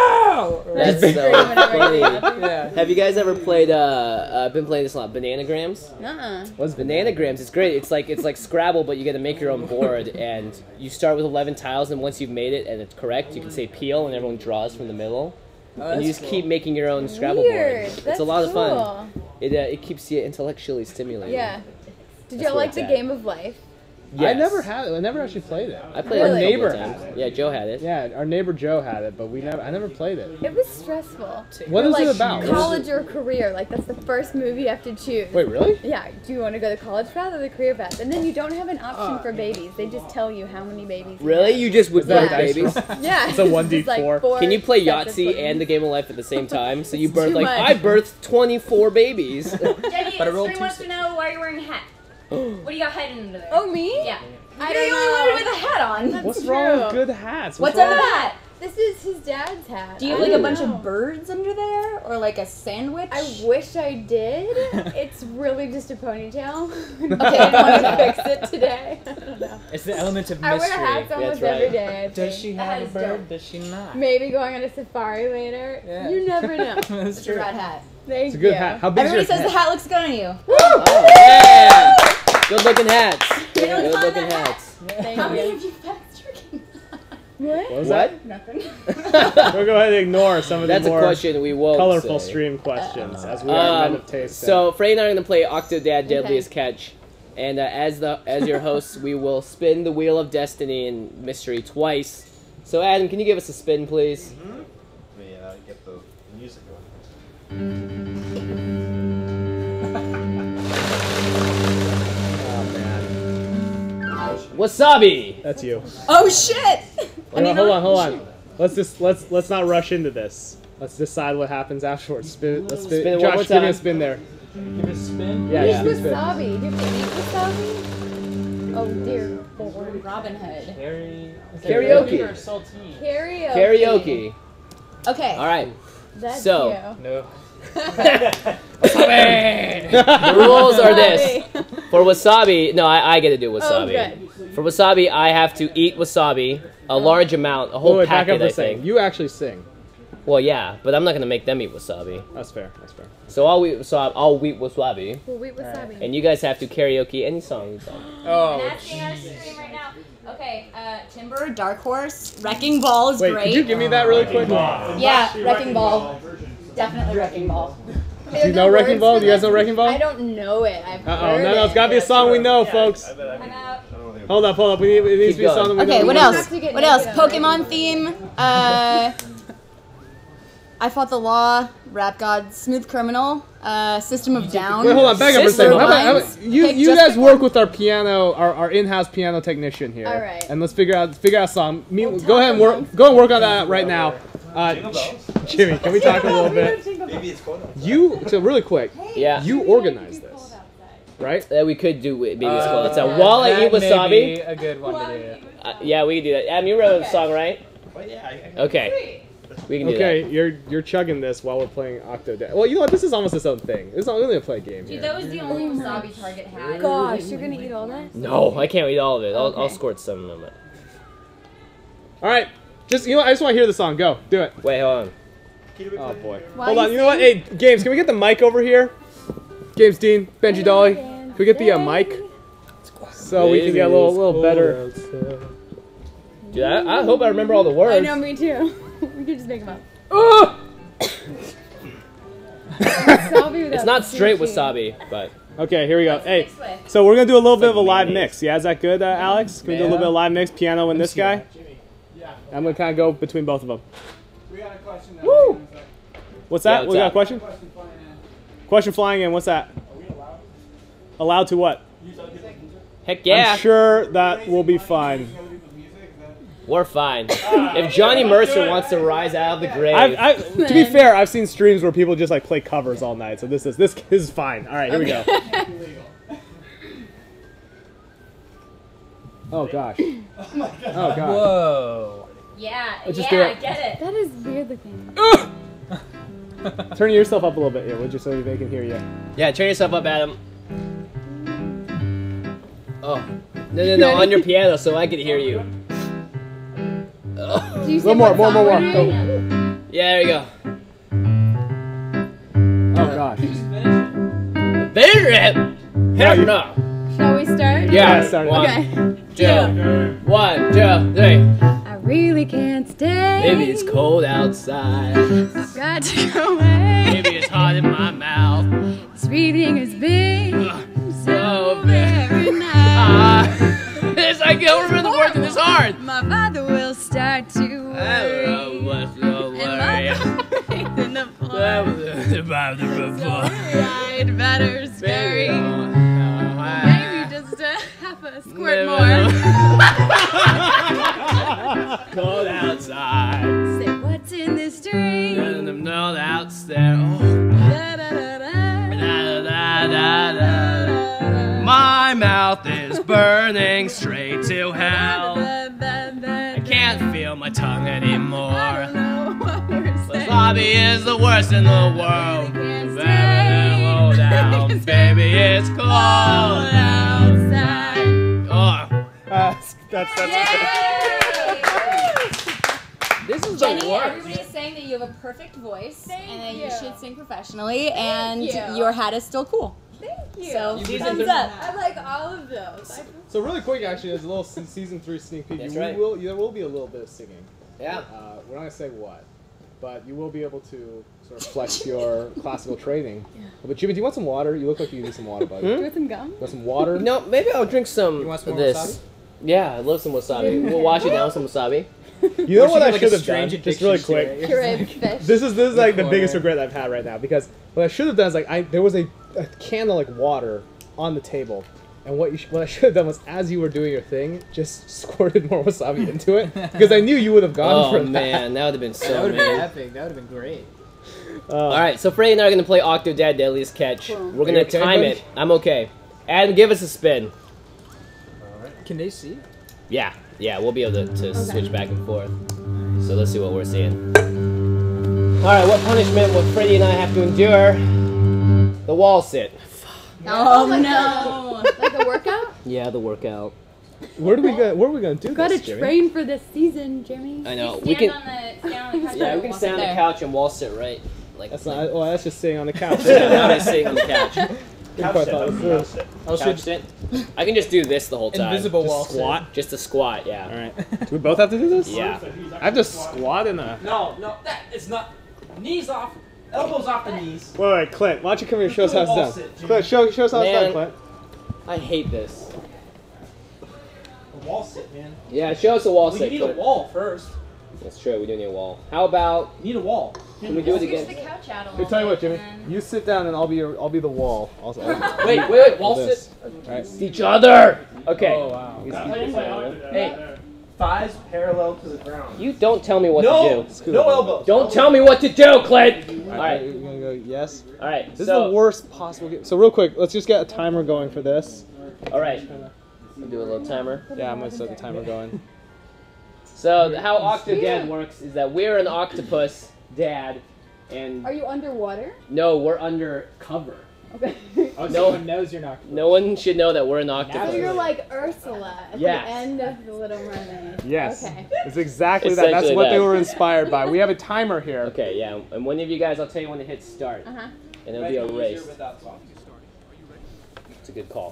[SPEAKER 5] no! Or
[SPEAKER 1] That's
[SPEAKER 5] just-
[SPEAKER 1] so funny.
[SPEAKER 5] yeah.
[SPEAKER 1] Have you guys ever played? Uh, uh, been playing this a lot. Bananagrams.
[SPEAKER 8] Nuh-uh.
[SPEAKER 2] What's
[SPEAKER 1] Bananagrams. It's great. It's like it's like Scrabble, but you got to make your own board, and you start with eleven tiles, and once you've made it and it's correct, you can say peel, and everyone draws from the middle,
[SPEAKER 5] Oh,
[SPEAKER 1] and you
[SPEAKER 5] that's
[SPEAKER 1] just
[SPEAKER 5] cool.
[SPEAKER 1] keep making your own Scrabble
[SPEAKER 8] Weird.
[SPEAKER 1] board.
[SPEAKER 8] That's
[SPEAKER 1] It's a lot of fun.
[SPEAKER 8] cool.
[SPEAKER 1] It uh, it keeps you intellectually stimulated.
[SPEAKER 8] Yeah. Did
[SPEAKER 1] That's
[SPEAKER 8] y'all
[SPEAKER 1] where
[SPEAKER 8] like
[SPEAKER 1] it's
[SPEAKER 8] the
[SPEAKER 1] at.
[SPEAKER 8] Game of Life?
[SPEAKER 2] I
[SPEAKER 1] Yes.
[SPEAKER 2] never had it. I never actually played it.
[SPEAKER 1] I played
[SPEAKER 8] Really?
[SPEAKER 1] it
[SPEAKER 2] Our
[SPEAKER 1] a
[SPEAKER 2] neighbor
[SPEAKER 1] couple of
[SPEAKER 2] had
[SPEAKER 1] times.
[SPEAKER 2] it.
[SPEAKER 1] Yeah, Joe had it.
[SPEAKER 2] Yeah, our neighbor Joe had it, but we never. I never played it.
[SPEAKER 8] It was stressful.
[SPEAKER 2] What
[SPEAKER 8] Or,
[SPEAKER 2] is
[SPEAKER 8] like,
[SPEAKER 2] it about?
[SPEAKER 8] College or career. Like that's the first move you have to choose.
[SPEAKER 2] Wait, really?
[SPEAKER 8] Yeah. Do you want to go the college path or the career path? And then you don't have an option for babies. They just tell you how many babies. you
[SPEAKER 1] Really?
[SPEAKER 8] have.
[SPEAKER 1] You just would
[SPEAKER 2] that
[SPEAKER 1] birth
[SPEAKER 2] a dice
[SPEAKER 1] babies?
[SPEAKER 2] roll?
[SPEAKER 8] Yeah.
[SPEAKER 2] It's a one d
[SPEAKER 8] just, like,
[SPEAKER 2] four.
[SPEAKER 8] four
[SPEAKER 1] Can you play
[SPEAKER 8] sets of
[SPEAKER 1] Yahtzee
[SPEAKER 8] twins.
[SPEAKER 1] and the Game of Life at the same time? So you
[SPEAKER 8] It's
[SPEAKER 1] birth
[SPEAKER 8] too
[SPEAKER 1] like
[SPEAKER 8] much.
[SPEAKER 1] I birthed twenty-four babies.
[SPEAKER 10] Jenny,
[SPEAKER 5] But I rolled
[SPEAKER 10] Stream
[SPEAKER 5] two
[SPEAKER 10] wants
[SPEAKER 5] six.
[SPEAKER 10] to know why you're wearing a hat. What do you got hiding under there?
[SPEAKER 8] Oh me?
[SPEAKER 10] Yeah.
[SPEAKER 8] I
[SPEAKER 4] You're the
[SPEAKER 8] don't
[SPEAKER 4] only
[SPEAKER 8] know.
[SPEAKER 4] one with a hat on.
[SPEAKER 8] That's
[SPEAKER 2] What's
[SPEAKER 8] true.
[SPEAKER 2] wrong with good hats?
[SPEAKER 4] What's
[SPEAKER 2] wrong
[SPEAKER 4] under
[SPEAKER 2] with-
[SPEAKER 4] the hat?
[SPEAKER 8] This is his dad's hat.
[SPEAKER 4] Do you have like a bunch of birds under there, or like a sandwich?
[SPEAKER 8] I wish I did. It's really just a ponytail.
[SPEAKER 4] Okay,
[SPEAKER 8] I wanted to fix it today. I don't know.
[SPEAKER 5] It's the element of
[SPEAKER 8] I wear
[SPEAKER 5] mystery.
[SPEAKER 8] hats almost
[SPEAKER 1] right.
[SPEAKER 8] every day. I
[SPEAKER 5] Does
[SPEAKER 8] think.
[SPEAKER 5] she
[SPEAKER 10] That
[SPEAKER 5] have a
[SPEAKER 10] is
[SPEAKER 5] bird?
[SPEAKER 10] dope.
[SPEAKER 5] Does she not?
[SPEAKER 8] Maybe going on a safari later.
[SPEAKER 5] Yeah.
[SPEAKER 8] You never know.
[SPEAKER 5] That's
[SPEAKER 4] It's your
[SPEAKER 5] true.
[SPEAKER 4] red hat.
[SPEAKER 8] Thank
[SPEAKER 2] It's a good
[SPEAKER 8] you.
[SPEAKER 2] hat. How big
[SPEAKER 4] Everybody
[SPEAKER 2] is your
[SPEAKER 4] says the
[SPEAKER 2] hat?
[SPEAKER 4] hat looks good on you.
[SPEAKER 1] Oh, yeah! Good looking hats.
[SPEAKER 4] You know
[SPEAKER 1] Good
[SPEAKER 4] what's on
[SPEAKER 1] looking
[SPEAKER 4] that
[SPEAKER 1] hats.
[SPEAKER 8] Thank
[SPEAKER 4] How many
[SPEAKER 8] you.
[SPEAKER 4] of you facts drinking?
[SPEAKER 8] What?
[SPEAKER 2] What was
[SPEAKER 1] What?
[SPEAKER 4] Nothing.
[SPEAKER 2] that? We'll go ahead and ignore some of the
[SPEAKER 1] That's a
[SPEAKER 2] more
[SPEAKER 1] question we won't
[SPEAKER 2] colorful
[SPEAKER 1] say.
[SPEAKER 2] stream questions, as we are men
[SPEAKER 1] Um,
[SPEAKER 2] of taste.
[SPEAKER 1] so Frey and I are gonna play Octodad Deadliest Catch, and uh, as the as your hosts, we will spin the wheel of destiny and mystery twice. So Adam, can you give us a spin, please?
[SPEAKER 11] Let me uh, get the music going.
[SPEAKER 2] oh man,
[SPEAKER 1] Wasabi.
[SPEAKER 2] that's you.
[SPEAKER 4] Oh shit!
[SPEAKER 2] Hold on, hold on, hold on. Let's just let's let's not rush into this. Let's decide what happens afterwards. Spin, let's spin.
[SPEAKER 1] Spin it one
[SPEAKER 2] Josh,
[SPEAKER 1] more
[SPEAKER 2] give me a
[SPEAKER 1] time.
[SPEAKER 2] spin there.
[SPEAKER 5] Give it a spin.
[SPEAKER 2] Yeah,
[SPEAKER 8] Who's
[SPEAKER 2] just spin.
[SPEAKER 8] wasabi? Do you have to eat wasabi? Oh dear lord.
[SPEAKER 4] Robin Hood.
[SPEAKER 5] Carry.
[SPEAKER 1] Karaoke.
[SPEAKER 5] Saltine.
[SPEAKER 8] Karaoke.
[SPEAKER 1] Karaoke.
[SPEAKER 4] Okay.
[SPEAKER 1] All right.
[SPEAKER 8] That's
[SPEAKER 1] So-
[SPEAKER 8] you.
[SPEAKER 5] No.
[SPEAKER 1] Wasabi! The rules are this. For wasabi, no, I, I get to do wasabi.
[SPEAKER 8] Oh, good.
[SPEAKER 1] For wasabi, I have to eat wasabi, a large amount, a whole
[SPEAKER 2] Wait, wait, back
[SPEAKER 1] packet,
[SPEAKER 2] up for
[SPEAKER 1] I
[SPEAKER 2] a second.
[SPEAKER 1] think.
[SPEAKER 2] You actually sing.
[SPEAKER 1] Well, yeah, but I'm not going to make them eat wasabi.
[SPEAKER 2] That's fair, that's fair.
[SPEAKER 1] So I'll eat, so I'll eat wasabi.
[SPEAKER 8] Well, wait, wasabi.
[SPEAKER 1] And you guys have to karaoke any song you want.
[SPEAKER 5] Oh,
[SPEAKER 4] I'm asking our stream right now. Okay, uh, Timber, Dark Horse, Wrecking Ball is
[SPEAKER 2] Wait,
[SPEAKER 4] great.
[SPEAKER 2] could you give me that really quick?
[SPEAKER 4] Yeah, Wrecking Ball. Definitely Wrecking Ball.
[SPEAKER 2] Do you know Wrecking Ball? Do you guys know Wrecking Ball?
[SPEAKER 8] I don't know it. I've
[SPEAKER 2] Uh oh,
[SPEAKER 8] heard
[SPEAKER 2] no, no, it's
[SPEAKER 8] it.
[SPEAKER 2] gotta be a song we know, folks.
[SPEAKER 10] I'm out.
[SPEAKER 2] Hold up, hold up. We need, it needs to be a song that we know.
[SPEAKER 4] Okay, what
[SPEAKER 2] We
[SPEAKER 4] else?
[SPEAKER 8] have to get
[SPEAKER 4] What else?
[SPEAKER 8] naked on
[SPEAKER 4] Pokemon theme. Uh, I Fought the Law, Rap God, Smooth Criminal, uh, System of Down.
[SPEAKER 2] Wait, hold on, back up for a
[SPEAKER 1] System
[SPEAKER 2] second. How about, how
[SPEAKER 4] Lines.
[SPEAKER 2] about, you
[SPEAKER 4] Pick
[SPEAKER 2] you
[SPEAKER 4] just
[SPEAKER 2] guys
[SPEAKER 4] pick
[SPEAKER 2] work
[SPEAKER 4] one.
[SPEAKER 2] with our piano, our, our in-house piano technician here.
[SPEAKER 8] All right.
[SPEAKER 2] And let's figure out figure out a song. Me,
[SPEAKER 8] We'll
[SPEAKER 2] go ahead and
[SPEAKER 8] talk
[SPEAKER 2] work.
[SPEAKER 8] amongst
[SPEAKER 2] Go and work on that right now. Uh, Jimmy, can we talk a little bit?
[SPEAKER 11] Maybe it's cold outside.
[SPEAKER 2] You so really quick.
[SPEAKER 1] Yeah.
[SPEAKER 2] You organized this, right?
[SPEAKER 1] That we could do with maybe it's
[SPEAKER 5] Uh,
[SPEAKER 1] called. It's a while I eat
[SPEAKER 5] that may
[SPEAKER 1] wasabi.
[SPEAKER 5] be a good one to do.
[SPEAKER 1] Uh, yeah, we can do that. Adam, you wrote a song, right?
[SPEAKER 11] But yeah, I, I,
[SPEAKER 1] Okay. We can do
[SPEAKER 2] Okay, you're you're chugging this while we're playing Octodad. Well, you know what? This is almost its own thing. It's not really a play game
[SPEAKER 10] Dude,
[SPEAKER 2] here.
[SPEAKER 10] that was the only wasabi Target had.
[SPEAKER 8] Gosh, you're gonna eat all that?
[SPEAKER 1] that. No, I can't eat all of it. I'll, I'll
[SPEAKER 8] Okay.
[SPEAKER 1] squirt some of it.
[SPEAKER 2] All right, just you know, what? I just want to hear the song. Go, do it.
[SPEAKER 1] Wait, hold on.
[SPEAKER 2] Oh boy.
[SPEAKER 8] Why
[SPEAKER 2] Hold
[SPEAKER 8] you
[SPEAKER 2] on. You know what? Hey, Games, can we get the mic over here? Games, Dean, Benji, Dolly, can we get the uh, mic so we can get a little little better?
[SPEAKER 1] Dude, I, I hope I remember all the
[SPEAKER 8] I
[SPEAKER 1] words.
[SPEAKER 8] know, me too. We could just make them up.
[SPEAKER 2] Oh!
[SPEAKER 8] Wasabi without
[SPEAKER 1] It's not
[SPEAKER 8] the
[SPEAKER 1] straight
[SPEAKER 8] sushi.
[SPEAKER 1] wasabi, but
[SPEAKER 2] Okay, here we go. Hey,
[SPEAKER 10] This way.
[SPEAKER 2] so we're gonna do a little bit of a
[SPEAKER 1] like
[SPEAKER 2] live
[SPEAKER 1] mayonnaise.
[SPEAKER 2] mix. Yeah, is that good, uh, Alex? Can we do a little bit of live mix, piano and this guy? I'm gonna kind of go between both of them.
[SPEAKER 3] We got a question now.
[SPEAKER 2] Woo! What's
[SPEAKER 1] Yeah,
[SPEAKER 2] that?
[SPEAKER 1] what's
[SPEAKER 2] we got a
[SPEAKER 1] up?
[SPEAKER 2] question?
[SPEAKER 3] Question flying in.
[SPEAKER 2] Question flying in. What's that?
[SPEAKER 3] Are we allowed?
[SPEAKER 2] Allowed to what?
[SPEAKER 3] Use other people's music?
[SPEAKER 1] heck yeah,
[SPEAKER 2] I'm sure that will be fine.
[SPEAKER 3] Use other people's music? Is that-
[SPEAKER 1] we're fine. If Johnny Mercer wants to rise out of the grave,
[SPEAKER 2] I've, I, to be fair, I've seen streams where people just like play covers all night. So this is this, this is fine. All right, here we go. Oh gosh. Oh my god. Oh god.
[SPEAKER 5] Whoa.
[SPEAKER 10] Yeah,
[SPEAKER 2] Let's just
[SPEAKER 10] yeah,
[SPEAKER 2] do
[SPEAKER 10] I
[SPEAKER 2] it.
[SPEAKER 10] get it.
[SPEAKER 8] That is weird looking.
[SPEAKER 2] Turn yourself up a little bit here, would you, so they can hear you.
[SPEAKER 1] yeah, turn yourself up, Adam. Oh, no, no, no, on your piano so I can hear you. Oh.
[SPEAKER 8] Do you
[SPEAKER 2] A little more, more, more, more. Go.
[SPEAKER 1] Yeah, there you go.
[SPEAKER 2] Oh gosh.
[SPEAKER 1] Finish it. Heck no.
[SPEAKER 8] Shall we start?
[SPEAKER 1] Yeah,
[SPEAKER 2] Yeah, start it.
[SPEAKER 1] one,
[SPEAKER 8] Okay.
[SPEAKER 1] two, one, two, three.
[SPEAKER 8] I really can't stay.
[SPEAKER 1] Maybe it's cold outside.
[SPEAKER 8] I've got to go away.
[SPEAKER 1] Maybe it's hot in my mouth.
[SPEAKER 8] This reading has been so very nice.
[SPEAKER 1] Ah, this, I can't remember the words and it's hard.
[SPEAKER 8] My father will start to
[SPEAKER 1] I don't
[SPEAKER 8] worry.
[SPEAKER 1] know what's so
[SPEAKER 8] And my
[SPEAKER 1] worry.
[SPEAKER 8] faith in the floor.
[SPEAKER 1] That was about the before.
[SPEAKER 8] I'd better scurry. Maybe just to have a squirt
[SPEAKER 1] No,
[SPEAKER 8] more.
[SPEAKER 1] Cold outside.
[SPEAKER 8] Say, what's in this drink?
[SPEAKER 1] And I'm not outstairs. Oh.
[SPEAKER 8] Da, da, da, da.
[SPEAKER 1] Da, da, da, da, da. My mouth is burning straight to hell.
[SPEAKER 8] Da, da, da,
[SPEAKER 1] I can't feel my tongue anymore.
[SPEAKER 8] I don't know what we're saying.
[SPEAKER 1] Wasabi is the worst in the world.
[SPEAKER 8] Can't
[SPEAKER 1] Baby, hold down,
[SPEAKER 8] stay.
[SPEAKER 1] baby, it's cold
[SPEAKER 8] outside.
[SPEAKER 1] Oh,
[SPEAKER 2] Uh, that's that's.
[SPEAKER 1] this is
[SPEAKER 4] Jenny,
[SPEAKER 1] the worst.
[SPEAKER 4] everybody is saying that you have a perfect voice
[SPEAKER 8] Thank
[SPEAKER 4] and that you.
[SPEAKER 8] you.
[SPEAKER 4] should sing professionally, and
[SPEAKER 8] you.
[SPEAKER 4] your hat is still cool.
[SPEAKER 8] Thank you.
[SPEAKER 4] So,
[SPEAKER 1] Season
[SPEAKER 4] thumbs
[SPEAKER 1] three.
[SPEAKER 4] up.
[SPEAKER 8] I like all of those. I
[SPEAKER 2] So really quick, actually, there's a little se- season three sneak peek.
[SPEAKER 1] That's
[SPEAKER 2] you
[SPEAKER 1] right.
[SPEAKER 2] will, there will be a little bit of singing.
[SPEAKER 1] Yeah.
[SPEAKER 2] Uh, we're not gonna say what, but you will be able to sort of flex your classical training. But Jimmy, do you want some water? You look like you need some water, buddy.
[SPEAKER 8] Do you want some gum?
[SPEAKER 2] Want some water?
[SPEAKER 1] No, maybe I'll drink some
[SPEAKER 5] You want some
[SPEAKER 1] of
[SPEAKER 5] more
[SPEAKER 1] this.
[SPEAKER 5] wasabi?
[SPEAKER 1] Yeah, I love some wasabi. We'll wash it down with some wasabi.
[SPEAKER 2] You know
[SPEAKER 5] Or
[SPEAKER 2] what
[SPEAKER 5] she
[SPEAKER 2] I
[SPEAKER 5] get, like, a
[SPEAKER 2] should have done?
[SPEAKER 5] strange
[SPEAKER 2] Just really
[SPEAKER 5] addiction to
[SPEAKER 2] quick.
[SPEAKER 5] it.
[SPEAKER 8] Pureed fish.
[SPEAKER 2] This is this is like the
[SPEAKER 5] corner.
[SPEAKER 2] biggest regret I've had right now, because what I should have done is like I there was a, a can of like water on the table, and what you sh what I should have done was, as you were doing your thing, just squirted more wasabi into it, because I knew you would have gone
[SPEAKER 1] Oh
[SPEAKER 2] for that.
[SPEAKER 1] man, that would have been
[SPEAKER 5] That
[SPEAKER 1] so
[SPEAKER 5] would have been
[SPEAKER 1] mean.
[SPEAKER 5] epic. That would have been great.
[SPEAKER 2] Uh,
[SPEAKER 1] All right, so Freddie and I are gonna play Octodad Deadliest Catch.
[SPEAKER 8] Cool.
[SPEAKER 1] We're gonna
[SPEAKER 2] You okay,
[SPEAKER 1] time
[SPEAKER 2] buddy?
[SPEAKER 1] it. I'm okay. Adam, give us a spin.
[SPEAKER 5] Can they see?
[SPEAKER 1] Yeah, yeah, we'll be able to, to switch back and forth. So let's see what we're seeing. Alright, what punishment will Freddy and I have to endure? The wall sit.
[SPEAKER 4] Oh, no.
[SPEAKER 8] Like a workout?
[SPEAKER 1] Yeah, the workout.
[SPEAKER 2] Where do we go? Where are we gonna do
[SPEAKER 8] You gotta
[SPEAKER 2] this, Jimmy?
[SPEAKER 8] train for this season, Jimmy.
[SPEAKER 1] I know.
[SPEAKER 10] Stand
[SPEAKER 1] We can.
[SPEAKER 10] on the, stand on the couch.
[SPEAKER 1] Yeah, we can stand on the
[SPEAKER 4] there.
[SPEAKER 1] couch and wall sit right. Like
[SPEAKER 2] That's not. Oh, that's just sitting on the couch.
[SPEAKER 1] Yeah, now I'm sitting on the couch.
[SPEAKER 11] Couch sit, couch sit.
[SPEAKER 5] I'll show
[SPEAKER 1] Couch sit. I can just do this the whole time.
[SPEAKER 5] invisible
[SPEAKER 2] Just
[SPEAKER 5] wall
[SPEAKER 2] squat.
[SPEAKER 5] sit.
[SPEAKER 1] Just a squat, yeah.
[SPEAKER 2] All right. Do we both have to do this?
[SPEAKER 1] Yeah.
[SPEAKER 2] I have to squat in a.
[SPEAKER 9] No, no, that is not. Knees off, elbows off the knees.
[SPEAKER 2] Wait, wait, Clint. Why don't you come here and show us how
[SPEAKER 9] Do a wall
[SPEAKER 2] it's done?
[SPEAKER 9] sit, Jimmy.
[SPEAKER 2] Clint, show, show us how it's
[SPEAKER 1] Man.
[SPEAKER 2] done, Clint.
[SPEAKER 1] I hate this.
[SPEAKER 9] A wall sit, man.
[SPEAKER 1] Yeah, show us a wall
[SPEAKER 9] Well,
[SPEAKER 1] sit.
[SPEAKER 9] you need a
[SPEAKER 1] Clint.
[SPEAKER 9] wall first.
[SPEAKER 1] That's true. We do need a wall. How about?
[SPEAKER 9] You need a wall.
[SPEAKER 1] Can we do it
[SPEAKER 10] Switch
[SPEAKER 1] again?
[SPEAKER 10] the couch out a
[SPEAKER 2] Here,
[SPEAKER 10] little
[SPEAKER 2] tell you what,
[SPEAKER 10] bit,
[SPEAKER 2] Jimmy.
[SPEAKER 10] and then-
[SPEAKER 2] You sit down and I'll be your, I'll be the wall. I'll, I'll,
[SPEAKER 1] Wait, wait, wait. Wall
[SPEAKER 2] this.
[SPEAKER 1] sit.
[SPEAKER 2] All right.
[SPEAKER 1] Each other. Okay.
[SPEAKER 2] Oh wow.
[SPEAKER 9] Hey, thighs parallel to the ground.
[SPEAKER 1] You don't tell me what
[SPEAKER 9] No,
[SPEAKER 1] to do.
[SPEAKER 9] no elbows.
[SPEAKER 1] Don't tell me what to do, Clint.
[SPEAKER 2] All
[SPEAKER 1] All
[SPEAKER 2] right.
[SPEAKER 1] right.
[SPEAKER 2] You're gonna go yes.
[SPEAKER 1] All right.
[SPEAKER 2] This
[SPEAKER 1] so,
[SPEAKER 2] is the worst possible game. So real quick, let's just get a timer going for this.
[SPEAKER 1] All right. I'll do a little timer.
[SPEAKER 2] Yeah, I'm gonna set the timer going.
[SPEAKER 1] So th- how Octodad works is that we're an octopus dad, and
[SPEAKER 8] Are you underwater?
[SPEAKER 1] no, we're under cover.
[SPEAKER 8] Okay.
[SPEAKER 5] Oh, so
[SPEAKER 1] No.
[SPEAKER 5] no one knows you're not.
[SPEAKER 1] No one should know that we're an
[SPEAKER 8] So
[SPEAKER 1] octopus.
[SPEAKER 8] you're like Ursula at
[SPEAKER 1] Yes.
[SPEAKER 8] the end of The Little Mermaid.
[SPEAKER 2] Yes.
[SPEAKER 8] Okay.
[SPEAKER 2] It's exactly that. That's
[SPEAKER 1] Essentially
[SPEAKER 2] what they
[SPEAKER 1] that.
[SPEAKER 2] were inspired by. We have a timer here.
[SPEAKER 1] Okay, yeah, and one of you guys, I'll tell you when to hit start,
[SPEAKER 8] Uh huh.
[SPEAKER 1] and it'll be a race.
[SPEAKER 9] Without talking.
[SPEAKER 1] It's a good call.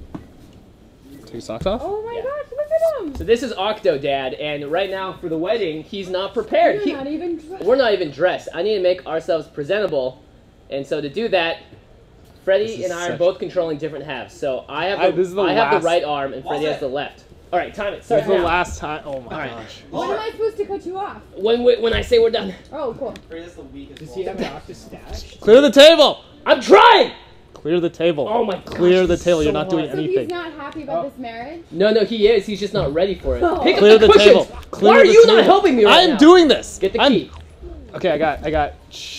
[SPEAKER 2] Take your socks off.
[SPEAKER 8] Oh my
[SPEAKER 1] Yeah.
[SPEAKER 8] gosh, look at him.
[SPEAKER 1] So this is Octodad, and right now for the wedding, he's not prepared.
[SPEAKER 8] You're
[SPEAKER 1] He,
[SPEAKER 8] not even dressed.
[SPEAKER 1] we're not even dressed. I need to make ourselves presentable, and so to do that,
[SPEAKER 2] This
[SPEAKER 1] Freddie
[SPEAKER 2] is
[SPEAKER 1] and I are
[SPEAKER 2] such-
[SPEAKER 1] both controlling different halves. So I have the,
[SPEAKER 2] I- this is the
[SPEAKER 1] I have the
[SPEAKER 2] last-
[SPEAKER 1] right arm, and Freddie has the left. All right, time it.
[SPEAKER 2] This
[SPEAKER 1] Start
[SPEAKER 2] is the
[SPEAKER 1] now.
[SPEAKER 2] last time. Oh my
[SPEAKER 1] All right.
[SPEAKER 2] gosh.
[SPEAKER 8] When am I supposed to cut you off?
[SPEAKER 1] When we, when I say we're done,
[SPEAKER 8] Oh, cool.
[SPEAKER 9] That's the weakest
[SPEAKER 5] Does
[SPEAKER 9] wall
[SPEAKER 5] he have
[SPEAKER 9] sit.
[SPEAKER 5] an octa stash?
[SPEAKER 2] Clear the table.
[SPEAKER 1] I'm trying.
[SPEAKER 2] Clear the table.
[SPEAKER 1] Oh my gosh,
[SPEAKER 2] Clear the
[SPEAKER 1] this is
[SPEAKER 2] table. You're
[SPEAKER 1] so
[SPEAKER 2] not doing
[SPEAKER 1] hard.
[SPEAKER 8] So
[SPEAKER 2] anything.
[SPEAKER 8] he's not happy about this marriage?
[SPEAKER 1] No, no, he is. He's just not ready for it.
[SPEAKER 8] Oh.
[SPEAKER 1] Pick
[SPEAKER 2] Clear
[SPEAKER 1] up the,
[SPEAKER 2] the
[SPEAKER 1] cushions.
[SPEAKER 2] table. Clear
[SPEAKER 1] Why are
[SPEAKER 2] the
[SPEAKER 1] you
[SPEAKER 2] table.
[SPEAKER 1] not helping me right
[SPEAKER 2] I am
[SPEAKER 1] now?
[SPEAKER 2] doing this.
[SPEAKER 1] Get the
[SPEAKER 2] I'm-
[SPEAKER 1] key.
[SPEAKER 2] Okay, I got. I got.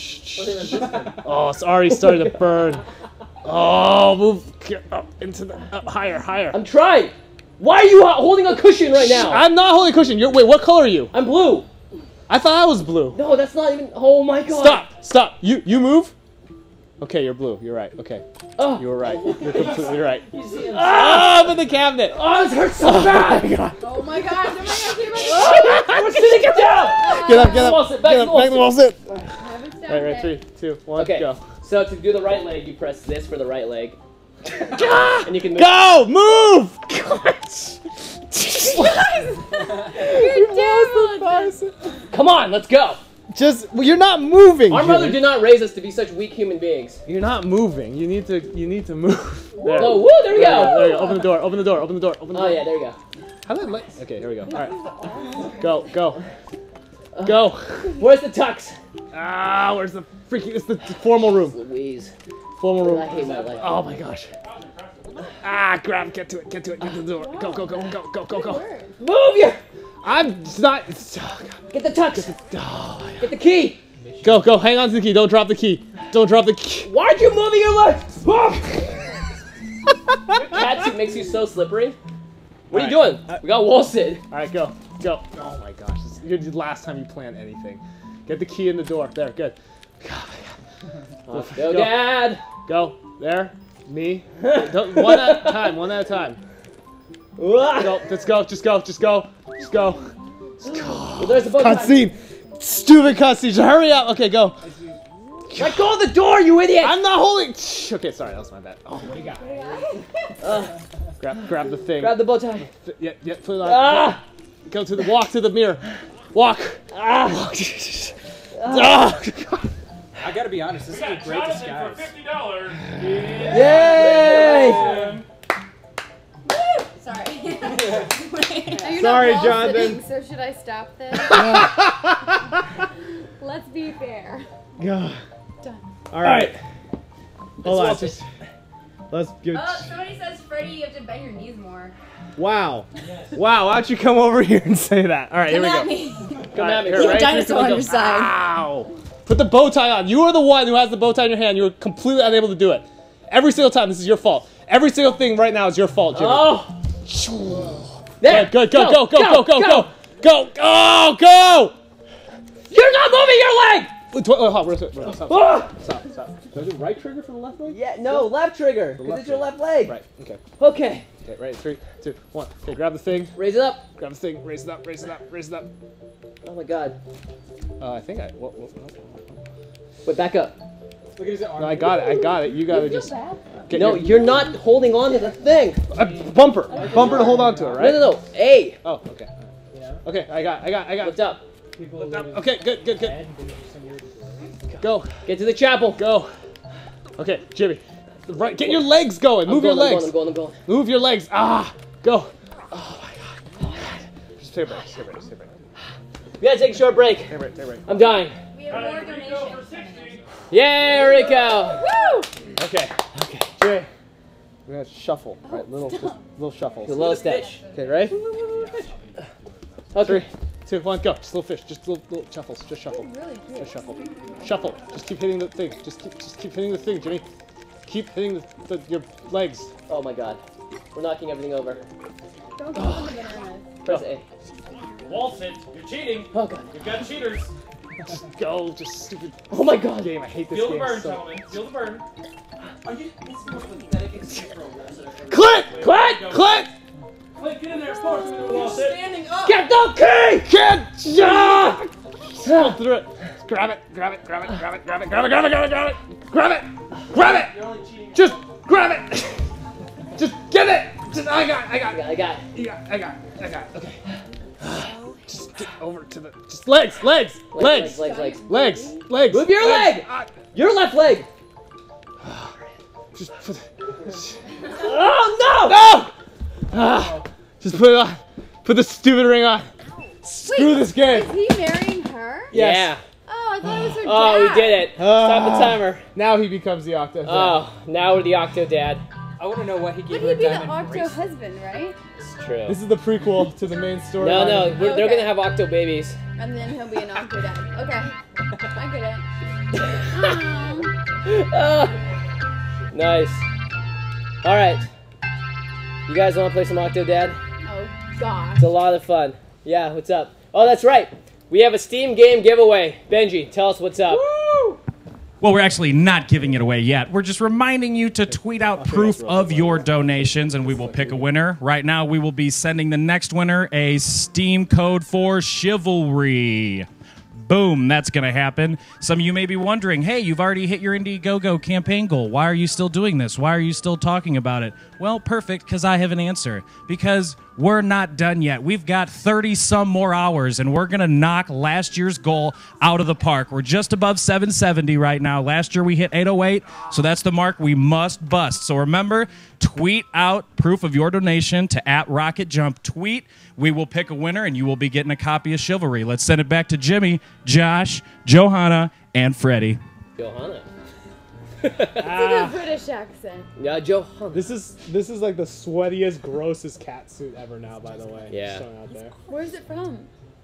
[SPEAKER 2] Oh, it's already starting to burn. Oh, move up into the up, higher, higher.
[SPEAKER 1] I'm trying. Why are you holding a cushion right now?
[SPEAKER 2] I'm not holding a cushion. You're wait. What color are you?
[SPEAKER 1] I'm blue.
[SPEAKER 2] I thought I was blue.
[SPEAKER 1] No, that's not even. Oh my god.
[SPEAKER 2] Stop! Stop! You you move. Okay, you're blue. You're right. Okay,
[SPEAKER 1] Oh,
[SPEAKER 2] you were right. You're completely right. Ah, I'm in the cabinet.
[SPEAKER 1] oh this hurts so bad.
[SPEAKER 2] Oh my god.
[SPEAKER 8] Oh my gosh, am I gonna see my
[SPEAKER 1] We're sitting it down.
[SPEAKER 2] Get up! Get
[SPEAKER 1] Wall
[SPEAKER 2] up!
[SPEAKER 1] sit, back
[SPEAKER 2] Get
[SPEAKER 1] to
[SPEAKER 2] up!
[SPEAKER 1] the wall
[SPEAKER 2] Back to the wall sit.
[SPEAKER 8] I haven't stopped
[SPEAKER 2] Right, right.
[SPEAKER 8] it.
[SPEAKER 2] Three, two, one,
[SPEAKER 1] Okay.
[SPEAKER 2] go.
[SPEAKER 1] So to do the right leg, you press this for the right leg, and you can move.
[SPEAKER 2] Go! Move! Gosh.
[SPEAKER 8] You're terrible.
[SPEAKER 1] Come on, let's go.
[SPEAKER 2] Just well, you're not moving.
[SPEAKER 1] Our mother
[SPEAKER 2] Jimmy.
[SPEAKER 1] did not raise us to be such weak human beings.
[SPEAKER 2] You're not moving. You need to. You need to move. There.
[SPEAKER 1] No, woo, there we
[SPEAKER 2] There
[SPEAKER 1] go.
[SPEAKER 2] you go. There you go. Open the door. Open the door. Open the door. Open the door.
[SPEAKER 1] Oh yeah, there we go.
[SPEAKER 2] How did I light? Okay, here we go. All right. Go. Go. Go.
[SPEAKER 1] Where's the tux?
[SPEAKER 2] Ah, where's the freaking? It's the formal room.
[SPEAKER 1] Louise.
[SPEAKER 2] Formal room.
[SPEAKER 1] I hate my life.
[SPEAKER 2] Oh my gosh. Ah, grab. Get to it. Get to it. Get to the door. Go. Go. Go. Go. Go. Go. Go.
[SPEAKER 1] Move your.
[SPEAKER 2] I'm it's not. It's, oh, God.
[SPEAKER 1] Get the tux.
[SPEAKER 2] Oh,
[SPEAKER 1] Get the key.
[SPEAKER 2] go. Go. Hang on to the key. Don't drop the key. Don't drop the key.
[SPEAKER 1] Why aren't you moving your legs? Your cat suit makes you so slippery. What are you
[SPEAKER 2] All right.
[SPEAKER 1] doing? We got wall sit.
[SPEAKER 2] All right. Go. Go. Oh my gosh. This, you're the last time you plan anything. Get the key in the door. There. Good. God,
[SPEAKER 1] Go, go, Dad.
[SPEAKER 2] Go. There. Me. Don't, one at a time. One at a time. Go. Let's go. Just go. Just go. Just go. Just go.
[SPEAKER 1] Well, there's the bow tie.
[SPEAKER 2] Cutscene. Stupid cutscene. Just hurry up. Okay, go.
[SPEAKER 1] Let go of the door, you idiot.
[SPEAKER 2] I'm not holding. Okay, sorry. That was my bad. Oh, what do you got?
[SPEAKER 1] Uh,
[SPEAKER 2] Grab, grab the thing.
[SPEAKER 1] grab the bow tie.
[SPEAKER 2] Yeah, yeah. Put it on.
[SPEAKER 1] Ah.
[SPEAKER 2] Go to the walk to the mirror. Walk.
[SPEAKER 1] Ah.
[SPEAKER 2] Walk. Ah.
[SPEAKER 5] I gotta be honest, this is a great
[SPEAKER 9] Jonathan
[SPEAKER 5] disguise.
[SPEAKER 9] for fifty dollars.
[SPEAKER 1] Yay!
[SPEAKER 4] Sorry.
[SPEAKER 8] Now, you're
[SPEAKER 2] Sorry,
[SPEAKER 8] not wall
[SPEAKER 2] Jonathan.
[SPEAKER 8] sitting, so should I stop this? Let's be fair.
[SPEAKER 2] God.
[SPEAKER 8] Done.
[SPEAKER 2] All right. Hold on.
[SPEAKER 1] Let's
[SPEAKER 2] Just, let's give.
[SPEAKER 10] Oh, somebody says, Freddie, you have to bend your knees more.
[SPEAKER 2] Wow. Wow. Why don't you come over here and say that? All right.
[SPEAKER 4] Come
[SPEAKER 2] here we
[SPEAKER 4] at
[SPEAKER 2] go.
[SPEAKER 4] me.
[SPEAKER 1] Come at me.
[SPEAKER 2] Here,
[SPEAKER 4] You have a
[SPEAKER 2] right?
[SPEAKER 4] dinosaur
[SPEAKER 2] Here,
[SPEAKER 4] on
[SPEAKER 2] go.
[SPEAKER 4] your side.
[SPEAKER 2] Ow. Put the bow tie on. You are the one who has the bow tie in your hand. You were completely unable to do it. Every single time, this is your fault. Every single thing right now is your fault, Jimmy.
[SPEAKER 1] Oh. There.
[SPEAKER 2] Good, good, go, go, go, go, go, go, go, go, go.
[SPEAKER 1] You're not moving your leg.
[SPEAKER 2] Tw oh, hold on, where's it? Stop, stop, stop, stop. Do I do right trigger for the left leg?
[SPEAKER 1] Yeah, no, left trigger, because it's your left leg.
[SPEAKER 2] Right, okay.
[SPEAKER 1] Okay.
[SPEAKER 2] Okay, ready, three, two, one. Okay, grab the thing.
[SPEAKER 1] Raise it up.
[SPEAKER 2] Grab the thing, raise it up, raise it up, raise it up.
[SPEAKER 1] Oh my god.
[SPEAKER 2] Uh, I think I, whoa, whoa, whoa.
[SPEAKER 1] Wait, back up.
[SPEAKER 3] Look at his arm.
[SPEAKER 2] No, I got it, I got it. You gotta just get
[SPEAKER 1] No,
[SPEAKER 2] your,
[SPEAKER 1] you're not holding on to the thing.
[SPEAKER 2] uh, bumper. Bumper to hold on to it, right?
[SPEAKER 1] No, no, no. A.
[SPEAKER 2] Oh, okay. Okay, I got, I got, I got.
[SPEAKER 1] Lift up.
[SPEAKER 2] Lift up. Okay, good, good, good. Go.
[SPEAKER 1] Get to the chapel.
[SPEAKER 2] Go. Okay, Jimmy. Right, get your legs going. Move
[SPEAKER 1] I'm going,
[SPEAKER 2] your
[SPEAKER 1] I'm
[SPEAKER 2] legs.
[SPEAKER 1] going, I'm going, I'm going.
[SPEAKER 2] Move your legs. Ah, go. Oh my god. Just take a break. Take a break. Take a break.
[SPEAKER 1] We gotta take a short break.
[SPEAKER 2] Take a break. Take a break.
[SPEAKER 1] I'm dying.
[SPEAKER 10] We have more donations.
[SPEAKER 1] Yeah, Rico.
[SPEAKER 8] Woo!
[SPEAKER 2] Okay. Okay. Jimmy. We're gonna shuffle. Right, little, just little shuffles.
[SPEAKER 1] The little stitch.
[SPEAKER 2] Okay, ready?
[SPEAKER 1] Okay.
[SPEAKER 2] Three, two, one, go. Just little fish. Just little, little shuffles. Just shuffle.
[SPEAKER 8] Really good.
[SPEAKER 2] Just shuffle. Shuffle. Just keep hitting the thing. Just keep, just keep hitting the thing, Jimmy. Keep hitting the, the, your legs.
[SPEAKER 1] Oh my god. We're knocking everything over.
[SPEAKER 8] Don't go on the banana.
[SPEAKER 1] Press A.
[SPEAKER 9] Wall sit. You're cheating.
[SPEAKER 1] Oh god.
[SPEAKER 9] We've got cheaters.
[SPEAKER 2] Just go. Just stupid.
[SPEAKER 1] Oh my god.
[SPEAKER 2] Game. I hate this
[SPEAKER 9] Feel the
[SPEAKER 2] game
[SPEAKER 9] burn,
[SPEAKER 2] so.
[SPEAKER 9] gentlemen. Feel the burn. Are you? This is the most pathetic escape room I've ever seen.
[SPEAKER 2] Click! Click! Click!
[SPEAKER 9] Click, get in there. Force me to the wall sit. Standing up.
[SPEAKER 2] Get the key! Get! Yeah! Scroll through it. Grab it. Grab it. Grab it. Grab it. Grab it. Grab it. Grab it. Grab it. Grab it. Grab it. Grab it.
[SPEAKER 9] You're only cheating.
[SPEAKER 2] Just grab it. Just get it. Just, I got. I got.
[SPEAKER 1] I got.
[SPEAKER 2] You got. I got. I got. Okay. Just get over to the. Just legs. Legs. Legs.
[SPEAKER 1] Legs, legs,
[SPEAKER 2] Legs. Legs.
[SPEAKER 1] Move your
[SPEAKER 2] legs.
[SPEAKER 1] leg!
[SPEAKER 2] Ah,
[SPEAKER 1] Your left leg!
[SPEAKER 2] just put it.
[SPEAKER 1] Oh no!
[SPEAKER 2] No! Ah, just put it on. Put the stupid ring on. Screw
[SPEAKER 8] Wait,
[SPEAKER 2] this game.
[SPEAKER 8] Is he marrying her?
[SPEAKER 2] Yes.
[SPEAKER 1] Yeah.
[SPEAKER 8] Oh, I thought it was her
[SPEAKER 1] Oh, we
[SPEAKER 8] dad.
[SPEAKER 1] did it. Stop the timer.
[SPEAKER 2] Now he becomes the Octo.
[SPEAKER 1] Oh, now we're the Octo Dad.
[SPEAKER 5] I want to know what he
[SPEAKER 8] Would
[SPEAKER 5] gave
[SPEAKER 8] he
[SPEAKER 5] her a
[SPEAKER 8] be the
[SPEAKER 5] diamond
[SPEAKER 8] Octo
[SPEAKER 5] bracelet.
[SPEAKER 8] husband, right?
[SPEAKER 1] It's true.
[SPEAKER 2] This is the prequel to the main story.
[SPEAKER 1] No, no, we're, they're
[SPEAKER 8] Okay.
[SPEAKER 1] gonna have Octo babies.
[SPEAKER 8] And then he'll be an Octo dad. Okay. I get it. Aw.
[SPEAKER 1] Ah, nice. All right. You guys want to play some Octo Dad?
[SPEAKER 8] Oh, gosh.
[SPEAKER 1] It's a lot of fun. Yeah, what's up? Oh, that's right. We have a Steam game giveaway. Benji, tell us what's up.
[SPEAKER 7] Well, we're actually not giving it away yet. We're just reminding you to tweet out proof of your donations, and we will pick a winner. Right now, we will be sending the next winner a Steam code for Chivalry. Boom, that's going to happen. Some of you may be wondering, hey, you've already hit your Indiegogo campaign goal. Why are you still doing this? Why are you still talking about it? Well, perfect, because I have an answer. Because we're not done yet. We've got thirty some more hours, and we're going to knock last year's goal out of the park. We're just above seven seventy right now. Last year we hit eight oh eight, so that's the mark we must bust. So remember, tweet out proof of your donation to at RocketJump. Tweet. We will pick a winner, and you will be getting a copy of Chivalry. Let's send it back to Jimmy, Josh, Johanna, and Freddie.
[SPEAKER 1] Johanna.
[SPEAKER 8] It's like a British accent.
[SPEAKER 1] Yeah, Johanna.
[SPEAKER 2] This is this is like the sweatiest, grossest cat suit ever now, by the way.
[SPEAKER 1] Yeah.
[SPEAKER 2] Just throwing out there.
[SPEAKER 8] Where's it from?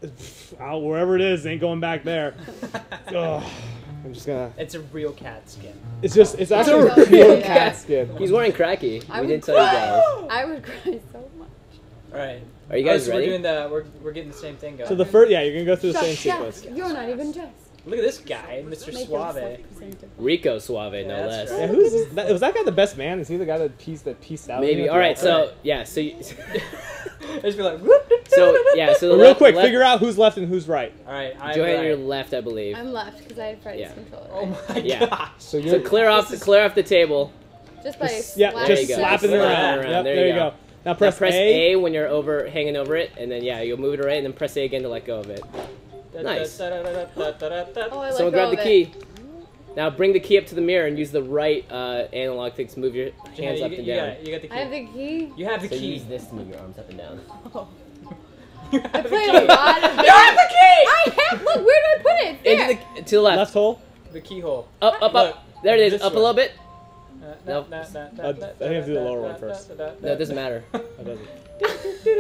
[SPEAKER 2] Out wherever it is, ain't going back there. Ugh. I'm just gonna.
[SPEAKER 5] It's a real cat skin.
[SPEAKER 2] It's just. It's
[SPEAKER 8] It's
[SPEAKER 2] actually
[SPEAKER 8] a
[SPEAKER 2] a real
[SPEAKER 8] real
[SPEAKER 2] cat skin.
[SPEAKER 1] He's wearing cracky.
[SPEAKER 8] I
[SPEAKER 1] We
[SPEAKER 8] would
[SPEAKER 1] didn't tell you
[SPEAKER 8] cry.
[SPEAKER 1] guys.
[SPEAKER 8] I would cry so much.
[SPEAKER 5] All right.
[SPEAKER 1] Are you guys
[SPEAKER 5] oh, so
[SPEAKER 1] ready?
[SPEAKER 5] We're doing the. We're, we're getting the same thing going.
[SPEAKER 2] So the first, yeah, you're gonna go through the
[SPEAKER 8] Shut
[SPEAKER 2] same
[SPEAKER 8] up.
[SPEAKER 2] sequence.
[SPEAKER 8] You're not even dressed.
[SPEAKER 5] Look at this guy, Mister
[SPEAKER 8] Make
[SPEAKER 5] Suave.
[SPEAKER 8] yourself presentable.
[SPEAKER 1] Rico Suave, no
[SPEAKER 5] Yeah,
[SPEAKER 1] less.
[SPEAKER 5] that's right.
[SPEAKER 2] Yeah, who's this? That, was that guy the best man? Is he the guy that pieced that pieced out?
[SPEAKER 1] Maybe. All right. So yeah. So you,
[SPEAKER 5] Just be like. Whoop.
[SPEAKER 1] so yeah. So the
[SPEAKER 2] But real
[SPEAKER 1] left,
[SPEAKER 2] quick,
[SPEAKER 1] left,
[SPEAKER 2] figure out who's left and who's right.
[SPEAKER 5] All right. I'm
[SPEAKER 1] Johanna,
[SPEAKER 5] right.
[SPEAKER 1] you're left, I believe.
[SPEAKER 8] I'm left because I had Freddy's
[SPEAKER 1] Yeah.
[SPEAKER 8] controller.
[SPEAKER 5] Oh
[SPEAKER 8] Right?
[SPEAKER 5] my
[SPEAKER 1] Yeah.
[SPEAKER 5] gosh.
[SPEAKER 2] So
[SPEAKER 1] So
[SPEAKER 2] you're
[SPEAKER 1] clear off the clear off the table.
[SPEAKER 8] Just by
[SPEAKER 2] just, yeah,
[SPEAKER 8] slapping
[SPEAKER 2] just
[SPEAKER 1] There you go.
[SPEAKER 2] slapping it
[SPEAKER 1] Slap it
[SPEAKER 2] around.
[SPEAKER 1] around.
[SPEAKER 2] Yep,
[SPEAKER 1] There
[SPEAKER 2] there
[SPEAKER 1] you
[SPEAKER 2] you
[SPEAKER 1] go.
[SPEAKER 2] go. Now press,
[SPEAKER 1] now press
[SPEAKER 2] A.
[SPEAKER 1] A when you're over hanging over it, and then yeah, you'll move it right, and then press A again to let go of it. Nice.
[SPEAKER 8] Oh, I let
[SPEAKER 1] Someone
[SPEAKER 8] go
[SPEAKER 1] grab
[SPEAKER 8] of
[SPEAKER 1] the
[SPEAKER 8] it.
[SPEAKER 1] key. Now bring the key up to the mirror and use the right uh, analog thing to move your hands
[SPEAKER 5] you,
[SPEAKER 1] up
[SPEAKER 5] you,
[SPEAKER 1] and
[SPEAKER 5] you
[SPEAKER 1] down.
[SPEAKER 5] got, you got the key.
[SPEAKER 8] I have the key.
[SPEAKER 5] You have the
[SPEAKER 1] So
[SPEAKER 5] key.
[SPEAKER 1] use this to move your arms up and down.
[SPEAKER 8] Oh.
[SPEAKER 5] You
[SPEAKER 8] I
[SPEAKER 5] have the
[SPEAKER 8] play
[SPEAKER 5] key.
[SPEAKER 8] a lot of
[SPEAKER 5] You have the key.
[SPEAKER 8] I have. Look, where do I put it? There.
[SPEAKER 1] Into the to the left.
[SPEAKER 2] Left hole.
[SPEAKER 5] The keyhole.
[SPEAKER 1] Up, up,
[SPEAKER 5] Look,
[SPEAKER 1] up. There it is.
[SPEAKER 5] this
[SPEAKER 1] Up a
[SPEAKER 5] way.
[SPEAKER 1] little bit.
[SPEAKER 5] Uh,
[SPEAKER 1] No.
[SPEAKER 5] na- na- na-
[SPEAKER 2] Uh,
[SPEAKER 5] na-
[SPEAKER 2] I think I have to do the lower one first.
[SPEAKER 1] No, it doesn't matter.
[SPEAKER 2] That doesn't.
[SPEAKER 8] How do I?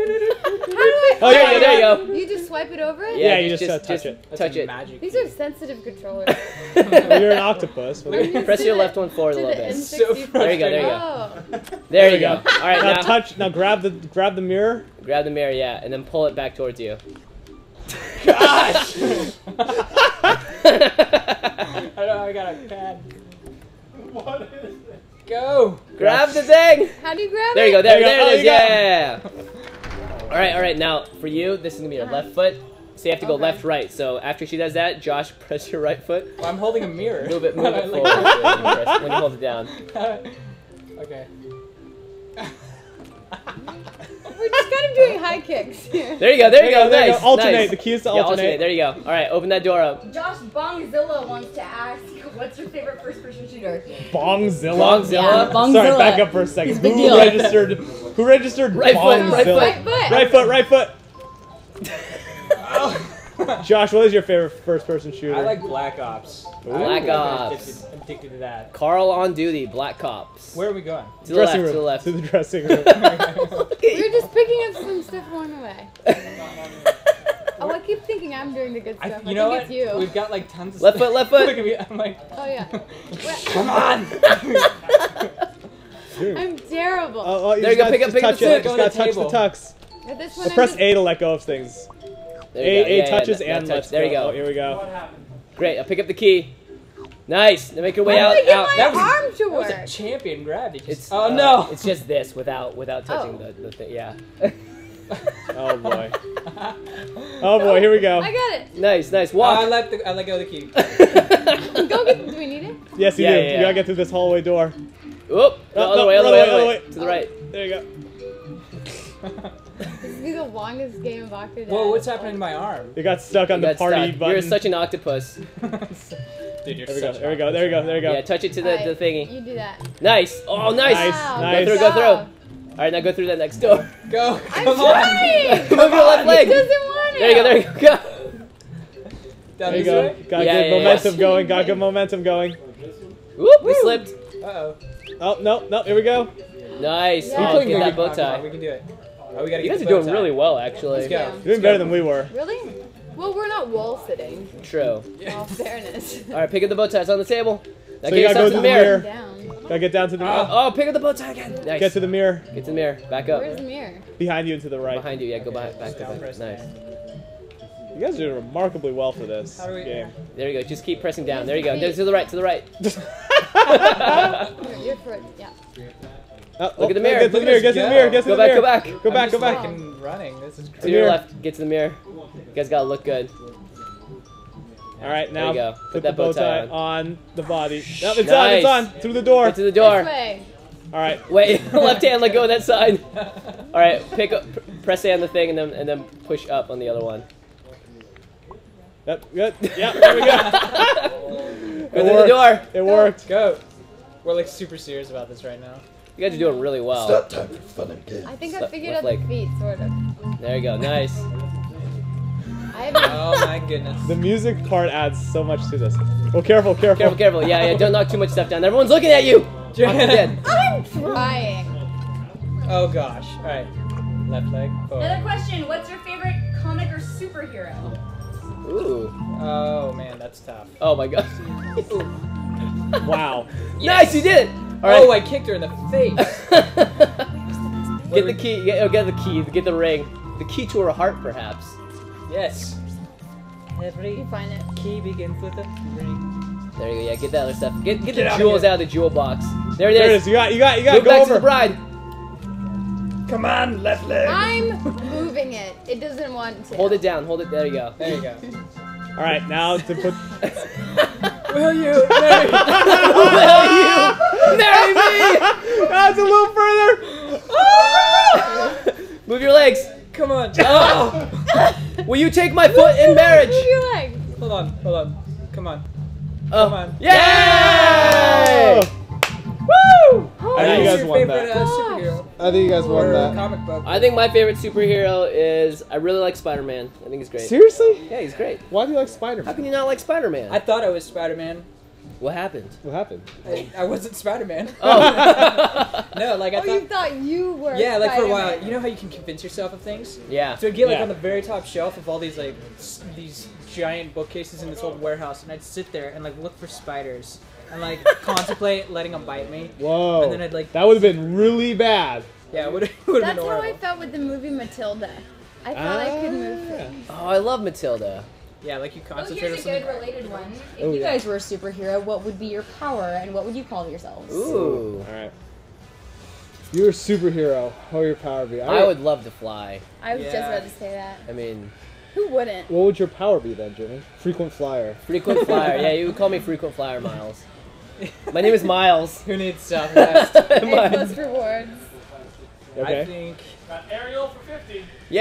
[SPEAKER 2] Oh,
[SPEAKER 1] There you go. There you go.
[SPEAKER 8] You just swipe it over it.
[SPEAKER 2] Yeah, you just, uh, touch it.
[SPEAKER 5] That's
[SPEAKER 1] Touch
[SPEAKER 5] a
[SPEAKER 1] it.
[SPEAKER 5] magic.
[SPEAKER 8] These are sensitive controllers.
[SPEAKER 2] Well, you're an octopus. but-
[SPEAKER 1] Press your left one forward a
[SPEAKER 8] To
[SPEAKER 1] little
[SPEAKER 8] the
[SPEAKER 1] bit.
[SPEAKER 8] N
[SPEAKER 5] So
[SPEAKER 8] sixty-four.
[SPEAKER 1] There you go, there you go.
[SPEAKER 8] Oh.
[SPEAKER 1] There you go. All right,
[SPEAKER 2] Now
[SPEAKER 1] now
[SPEAKER 2] touch. Now grab the grab the mirror.
[SPEAKER 1] grab the mirror, yeah, and then pull it back towards you.
[SPEAKER 2] Gosh.
[SPEAKER 5] I don't know. I got a pad.
[SPEAKER 3] What is it?
[SPEAKER 5] Go.
[SPEAKER 1] Grab the thing.
[SPEAKER 8] How do you grab
[SPEAKER 1] There
[SPEAKER 8] it?
[SPEAKER 1] you go. There,
[SPEAKER 2] There you
[SPEAKER 1] there,
[SPEAKER 2] go.
[SPEAKER 1] it is.
[SPEAKER 2] Oh, you got
[SPEAKER 1] Yeah. All right, all right. Now for you, this is gonna be your left foot. So you have to go
[SPEAKER 8] Okay.
[SPEAKER 1] left, right. So after she does that, Josh, press your right foot.
[SPEAKER 5] Well, I'm holding a mirror.
[SPEAKER 1] Move it, move
[SPEAKER 5] How do
[SPEAKER 1] it
[SPEAKER 5] I,
[SPEAKER 1] forward
[SPEAKER 5] like-
[SPEAKER 1] when you, press, when you hold it down.
[SPEAKER 5] Okay.
[SPEAKER 8] We're just kind of doing high kicks here.
[SPEAKER 1] There you go. There you go.
[SPEAKER 2] there you
[SPEAKER 1] Nice.
[SPEAKER 2] go. Alternate.
[SPEAKER 1] Nice.
[SPEAKER 2] The key is to
[SPEAKER 1] Yeah,
[SPEAKER 2] alternate.
[SPEAKER 1] There you go. All right, open that door up.
[SPEAKER 10] Josh Bongzilla wants to ask, what's your favorite first-person shooter?
[SPEAKER 2] Bongzilla.
[SPEAKER 1] Bongzilla.
[SPEAKER 4] Yeah, Bongzilla.
[SPEAKER 2] Sorry, back up for a second.
[SPEAKER 4] It's a big
[SPEAKER 2] Who
[SPEAKER 4] deal.
[SPEAKER 2] registered? Who registered?
[SPEAKER 1] Right foot, right
[SPEAKER 2] Bongzilla?
[SPEAKER 1] foot.
[SPEAKER 8] Right foot.
[SPEAKER 2] Right foot. Right foot. Josh, what is your favorite first-person shooter?
[SPEAKER 5] I like Black Ops.
[SPEAKER 1] Black
[SPEAKER 5] I'm
[SPEAKER 1] Ops.
[SPEAKER 5] Addicted, addicted to that.
[SPEAKER 1] Carl on duty. Black Cops.
[SPEAKER 5] Where are we going?
[SPEAKER 1] To the left.
[SPEAKER 2] dressing
[SPEAKER 1] To
[SPEAKER 2] room.
[SPEAKER 1] the left.
[SPEAKER 2] To the dressing room.
[SPEAKER 8] We're just picking up some stuff along the way. Oh, I keep thinking I'm doing the good
[SPEAKER 5] I,
[SPEAKER 8] stuff. I,
[SPEAKER 5] you know
[SPEAKER 8] think
[SPEAKER 5] what?
[SPEAKER 8] it's you.
[SPEAKER 5] We've got like tons of
[SPEAKER 1] Left
[SPEAKER 5] stuff.
[SPEAKER 1] foot, left foot.
[SPEAKER 5] Look at me. I'm like,
[SPEAKER 8] Oh yeah.
[SPEAKER 5] come on.
[SPEAKER 8] I'm terrible.
[SPEAKER 2] Oh, oh, you
[SPEAKER 1] There you
[SPEAKER 2] just
[SPEAKER 1] go, pick
[SPEAKER 2] gotta
[SPEAKER 1] up- pick up
[SPEAKER 2] touch
[SPEAKER 1] the
[SPEAKER 2] it.
[SPEAKER 1] stick
[SPEAKER 2] Just
[SPEAKER 5] on
[SPEAKER 2] gotta
[SPEAKER 5] the
[SPEAKER 2] touch
[SPEAKER 5] table.
[SPEAKER 2] the tux.
[SPEAKER 8] But this one
[SPEAKER 2] So
[SPEAKER 8] I'm
[SPEAKER 2] press
[SPEAKER 8] just,
[SPEAKER 2] A to let go of things.
[SPEAKER 1] There you
[SPEAKER 2] A,
[SPEAKER 1] go.
[SPEAKER 2] A
[SPEAKER 1] Yeah, yeah,
[SPEAKER 2] touches
[SPEAKER 1] that-
[SPEAKER 2] and
[SPEAKER 1] that touch.
[SPEAKER 2] let's
[SPEAKER 1] There you
[SPEAKER 2] go.
[SPEAKER 1] go.
[SPEAKER 2] Oh, here we go.
[SPEAKER 3] What happened?
[SPEAKER 1] Great. I'll pick up the key. Nice. Now make your way
[SPEAKER 8] How
[SPEAKER 1] out.
[SPEAKER 8] do I get
[SPEAKER 1] out.
[SPEAKER 8] my
[SPEAKER 5] That was-
[SPEAKER 8] arm to
[SPEAKER 5] That was a
[SPEAKER 8] work?
[SPEAKER 5] champion grab. He just-
[SPEAKER 1] It's,
[SPEAKER 5] oh
[SPEAKER 1] uh,
[SPEAKER 5] no.
[SPEAKER 1] It's just this without without touching
[SPEAKER 8] Oh.
[SPEAKER 1] the, the thing. Yeah.
[SPEAKER 2] Oh boy. Oh boy, here we go.
[SPEAKER 8] I got it.
[SPEAKER 1] Nice, nice.
[SPEAKER 5] Oh, I
[SPEAKER 1] Walk.
[SPEAKER 5] let the I let go of the key.
[SPEAKER 8] Go get. Do we need it?
[SPEAKER 2] Yes, you
[SPEAKER 1] Yeah,
[SPEAKER 2] do.
[SPEAKER 1] yeah,
[SPEAKER 2] You
[SPEAKER 1] yeah.
[SPEAKER 2] gotta get through this hallway door.
[SPEAKER 1] Oop. The
[SPEAKER 2] No,
[SPEAKER 1] other
[SPEAKER 2] no,
[SPEAKER 1] way, other
[SPEAKER 2] other
[SPEAKER 1] way,
[SPEAKER 2] way,
[SPEAKER 1] other
[SPEAKER 2] other
[SPEAKER 1] way.
[SPEAKER 2] way.
[SPEAKER 1] To the right.
[SPEAKER 2] There you go.
[SPEAKER 8] This is the longest game of Octodad.
[SPEAKER 5] Whoa, what's happening to my arm?
[SPEAKER 2] You got stuck on
[SPEAKER 1] You
[SPEAKER 2] the
[SPEAKER 1] got
[SPEAKER 2] party
[SPEAKER 1] stuck.
[SPEAKER 2] button.
[SPEAKER 1] You're such an octopus.
[SPEAKER 5] Dude, you're
[SPEAKER 2] There we go.
[SPEAKER 5] such
[SPEAKER 2] There we go. There we go. There we go.
[SPEAKER 1] Yeah, touch it to the,
[SPEAKER 8] Alright,
[SPEAKER 1] the thingy.
[SPEAKER 8] You do that.
[SPEAKER 1] Nice. Oh, nice.
[SPEAKER 2] Nice,
[SPEAKER 8] Wow,
[SPEAKER 2] nice.
[SPEAKER 8] good
[SPEAKER 1] Go through, go through.
[SPEAKER 8] job.
[SPEAKER 1] All right, now go through that next door.
[SPEAKER 5] Go.
[SPEAKER 8] I'm
[SPEAKER 5] Come on.
[SPEAKER 8] trying.
[SPEAKER 1] Move your left
[SPEAKER 8] It
[SPEAKER 1] leg.
[SPEAKER 8] doesn't want it.
[SPEAKER 1] There you go. There you go. Go.
[SPEAKER 5] Down
[SPEAKER 2] There you
[SPEAKER 5] this
[SPEAKER 2] go.
[SPEAKER 5] way?
[SPEAKER 2] Got
[SPEAKER 1] Yeah,
[SPEAKER 2] good
[SPEAKER 1] yeah, yeah.
[SPEAKER 2] momentum going. Got good momentum going.
[SPEAKER 1] Whoop. We slipped.
[SPEAKER 5] Uh oh.
[SPEAKER 2] Oh no, no. Here we go.
[SPEAKER 1] Nice.
[SPEAKER 8] Yeah.
[SPEAKER 1] Oh, get that bow
[SPEAKER 5] Come on,
[SPEAKER 1] tie.
[SPEAKER 5] we can do it. Oh, we gotta
[SPEAKER 1] You
[SPEAKER 5] get
[SPEAKER 1] guys
[SPEAKER 5] the
[SPEAKER 1] are
[SPEAKER 5] bow
[SPEAKER 1] doing
[SPEAKER 5] tie.
[SPEAKER 1] really well, actually.
[SPEAKER 5] Let's go.
[SPEAKER 8] Yeah.
[SPEAKER 2] You're doing better than we were.
[SPEAKER 8] Really? Well, we're not wall sitting.
[SPEAKER 1] True.
[SPEAKER 8] In all fairness.
[SPEAKER 1] All right, pick up the bow tie. It's on the table. Now
[SPEAKER 2] So
[SPEAKER 1] get
[SPEAKER 2] you gotta
[SPEAKER 1] yourself
[SPEAKER 2] go
[SPEAKER 1] to
[SPEAKER 2] to
[SPEAKER 1] the
[SPEAKER 2] the
[SPEAKER 1] mirror.
[SPEAKER 2] mirror.
[SPEAKER 8] Down.
[SPEAKER 2] Gotta get down to the
[SPEAKER 1] Oh, oh, pick up the bow tie again. Nice.
[SPEAKER 2] Get to the mirror.
[SPEAKER 1] Get to the mirror. Back up.
[SPEAKER 8] Where's the mirror?
[SPEAKER 2] Behind you and to the right.
[SPEAKER 1] Behind you. Yeah, go back. Back to back. Nice.
[SPEAKER 2] You guys are doing remarkably well for this
[SPEAKER 5] How do we-
[SPEAKER 2] game.
[SPEAKER 1] There you go. Just keep pressing down. There you go. No, to the right. To the right.
[SPEAKER 8] Your foot. Yeah.
[SPEAKER 2] Oh,
[SPEAKER 1] Look at the
[SPEAKER 2] oh,
[SPEAKER 1] mirror.
[SPEAKER 2] Get to the
[SPEAKER 1] Look
[SPEAKER 2] mirror.
[SPEAKER 5] at
[SPEAKER 2] Get
[SPEAKER 5] us
[SPEAKER 2] to the
[SPEAKER 5] go.
[SPEAKER 2] mirror. Get to
[SPEAKER 1] Go
[SPEAKER 2] the
[SPEAKER 1] back.
[SPEAKER 2] mirror.
[SPEAKER 1] Go back.
[SPEAKER 2] Go back.
[SPEAKER 5] I'm
[SPEAKER 2] Go
[SPEAKER 5] just
[SPEAKER 2] back.
[SPEAKER 5] fucking running. This is
[SPEAKER 1] To
[SPEAKER 5] crazy.
[SPEAKER 1] your
[SPEAKER 2] mirror.
[SPEAKER 1] left. Get to the mirror. You guys gotta look good.
[SPEAKER 2] All right,
[SPEAKER 1] There
[SPEAKER 2] now
[SPEAKER 1] you go.
[SPEAKER 2] put,
[SPEAKER 1] Put
[SPEAKER 2] the
[SPEAKER 1] that
[SPEAKER 2] bow
[SPEAKER 1] bow
[SPEAKER 2] tie
[SPEAKER 1] tie
[SPEAKER 2] on the body. No, it's on.
[SPEAKER 1] Nice.
[SPEAKER 2] It's on. Through the door.
[SPEAKER 1] Get to the door.
[SPEAKER 8] This way.
[SPEAKER 2] All right.
[SPEAKER 1] Wait. Left hand. Let go of that side. All right. Pick up. pr- Press A on the thing, and then and then push up on the other one.
[SPEAKER 2] Yep. Good. Yep. There we go.
[SPEAKER 1] Go
[SPEAKER 2] It
[SPEAKER 1] through the
[SPEAKER 2] worked.
[SPEAKER 1] door.
[SPEAKER 2] It worked.
[SPEAKER 5] Go. We're like super serious about this right now.
[SPEAKER 1] You guys are doing really well.
[SPEAKER 11] Stop time for fun and games.
[SPEAKER 8] I think I
[SPEAKER 1] Stop
[SPEAKER 8] figured
[SPEAKER 1] with
[SPEAKER 8] out
[SPEAKER 1] leg.
[SPEAKER 8] the feet, sort of.
[SPEAKER 1] There you go. Nice.
[SPEAKER 8] I haven't.
[SPEAKER 5] Oh my goodness.
[SPEAKER 2] The music part adds so much to this. Oh, careful, careful.
[SPEAKER 1] Careful, careful. Yeah, yeah. Don't knock too much stuff down. Everyone's looking at you. Knock it dead.
[SPEAKER 8] I'm trying.
[SPEAKER 5] Oh gosh. All right. Left leg. Forward.
[SPEAKER 10] Another question, what's your favorite comic or superhero?
[SPEAKER 1] Ooh.
[SPEAKER 5] Oh man, that's tough.
[SPEAKER 1] Oh my god.
[SPEAKER 2] Wow.
[SPEAKER 1] Nice. You did it. All
[SPEAKER 5] Oh,
[SPEAKER 1] right.
[SPEAKER 5] I kicked her in the face.
[SPEAKER 1] Get the key. Get, oh, get the key. Get the ring. The key to her heart, perhaps.
[SPEAKER 5] Yes. Every
[SPEAKER 8] You find it.
[SPEAKER 5] key begins with a ring.
[SPEAKER 1] There you go. Yeah. Get that other stuff. Get get,
[SPEAKER 5] Get
[SPEAKER 1] the
[SPEAKER 5] out of
[SPEAKER 1] jewels
[SPEAKER 5] here.
[SPEAKER 1] out of the jewel box. There it
[SPEAKER 2] There it
[SPEAKER 1] is.
[SPEAKER 2] is. You got. You got. You got.
[SPEAKER 1] Move
[SPEAKER 2] Go
[SPEAKER 1] back
[SPEAKER 2] over.
[SPEAKER 1] to the bride.
[SPEAKER 5] Come on, left leg.
[SPEAKER 8] I'm moving it. It doesn't want to.
[SPEAKER 1] Hold it down. Hold it. There you go.
[SPEAKER 5] There you go.
[SPEAKER 2] All right. Now to put.
[SPEAKER 5] Will you marry me?
[SPEAKER 1] Will you marry me?
[SPEAKER 2] That's a little further.
[SPEAKER 1] Move your legs.
[SPEAKER 5] Come on.
[SPEAKER 1] Oh. Will you take my foot in marriage?
[SPEAKER 8] Move your leg.
[SPEAKER 5] Hold on, hold on. Come on.
[SPEAKER 1] Oh.
[SPEAKER 5] Come on.
[SPEAKER 1] Yay!
[SPEAKER 2] Woo!
[SPEAKER 8] Oh,
[SPEAKER 2] I think you
[SPEAKER 5] What's
[SPEAKER 2] guys
[SPEAKER 5] your
[SPEAKER 2] won
[SPEAKER 5] favorite
[SPEAKER 2] that.
[SPEAKER 5] uh,
[SPEAKER 8] Gosh.
[SPEAKER 5] superhero
[SPEAKER 2] I think you guys won
[SPEAKER 5] or
[SPEAKER 2] that.
[SPEAKER 5] comic book?
[SPEAKER 1] I think my favorite superhero is I really like Spider-Man. I think he's great.
[SPEAKER 2] Seriously?
[SPEAKER 1] Yeah, he's great.
[SPEAKER 2] Why do you like
[SPEAKER 1] How
[SPEAKER 2] Spider-Man?
[SPEAKER 1] can you not like Spider-Man?
[SPEAKER 5] I thought I was Spider-Man.
[SPEAKER 1] What happened?
[SPEAKER 2] What happened?
[SPEAKER 5] I, I wasn't Spider-Man.
[SPEAKER 1] Oh.
[SPEAKER 5] No, like I
[SPEAKER 8] Oh, you
[SPEAKER 5] thought.
[SPEAKER 8] thought you were.
[SPEAKER 5] Yeah, like for a while.
[SPEAKER 8] Spider-Man.
[SPEAKER 5] You know how you can convince yourself of things?
[SPEAKER 1] Yeah.
[SPEAKER 5] So I'd get like
[SPEAKER 2] Yeah.
[SPEAKER 5] on the very top shelf of all these like s- these giant bookcases in this old warehouse, and I'd sit there and like look for spiders and like contemplate letting them bite me.
[SPEAKER 2] Whoa.
[SPEAKER 5] And then I'd like
[SPEAKER 2] That would have been really bad.
[SPEAKER 5] yeah, it would have been
[SPEAKER 8] That's how I
[SPEAKER 5] horrible.
[SPEAKER 8] felt with the movie Matilda. I thought I could move
[SPEAKER 2] Ah.
[SPEAKER 8] things.
[SPEAKER 1] Oh, I love Matilda.
[SPEAKER 5] Yeah, like you
[SPEAKER 4] Oh,
[SPEAKER 5] concentrate
[SPEAKER 4] here's
[SPEAKER 5] on
[SPEAKER 4] a
[SPEAKER 5] something.
[SPEAKER 4] good related one. If
[SPEAKER 2] Oh,
[SPEAKER 4] you
[SPEAKER 2] yeah.
[SPEAKER 4] guys were a superhero, what would be your power and what would you call yourselves?
[SPEAKER 1] Ooh.
[SPEAKER 2] All right. You're a superhero. What would your power be?
[SPEAKER 1] I would love to fly.
[SPEAKER 8] I was just
[SPEAKER 5] Yeah.
[SPEAKER 8] about to say that.
[SPEAKER 1] I mean,
[SPEAKER 8] Who wouldn't?
[SPEAKER 2] What would your power be then, Jimmy? Frequent flyer.
[SPEAKER 1] frequent flyer. Yeah, you would call me frequent flyer, Miles. My name is Miles.
[SPEAKER 5] Who needs Southwest?
[SPEAKER 8] A
[SPEAKER 1] My-
[SPEAKER 8] plus rewards.
[SPEAKER 2] Okay.
[SPEAKER 5] I think.
[SPEAKER 3] Got Ariel for fifty.
[SPEAKER 1] Yay,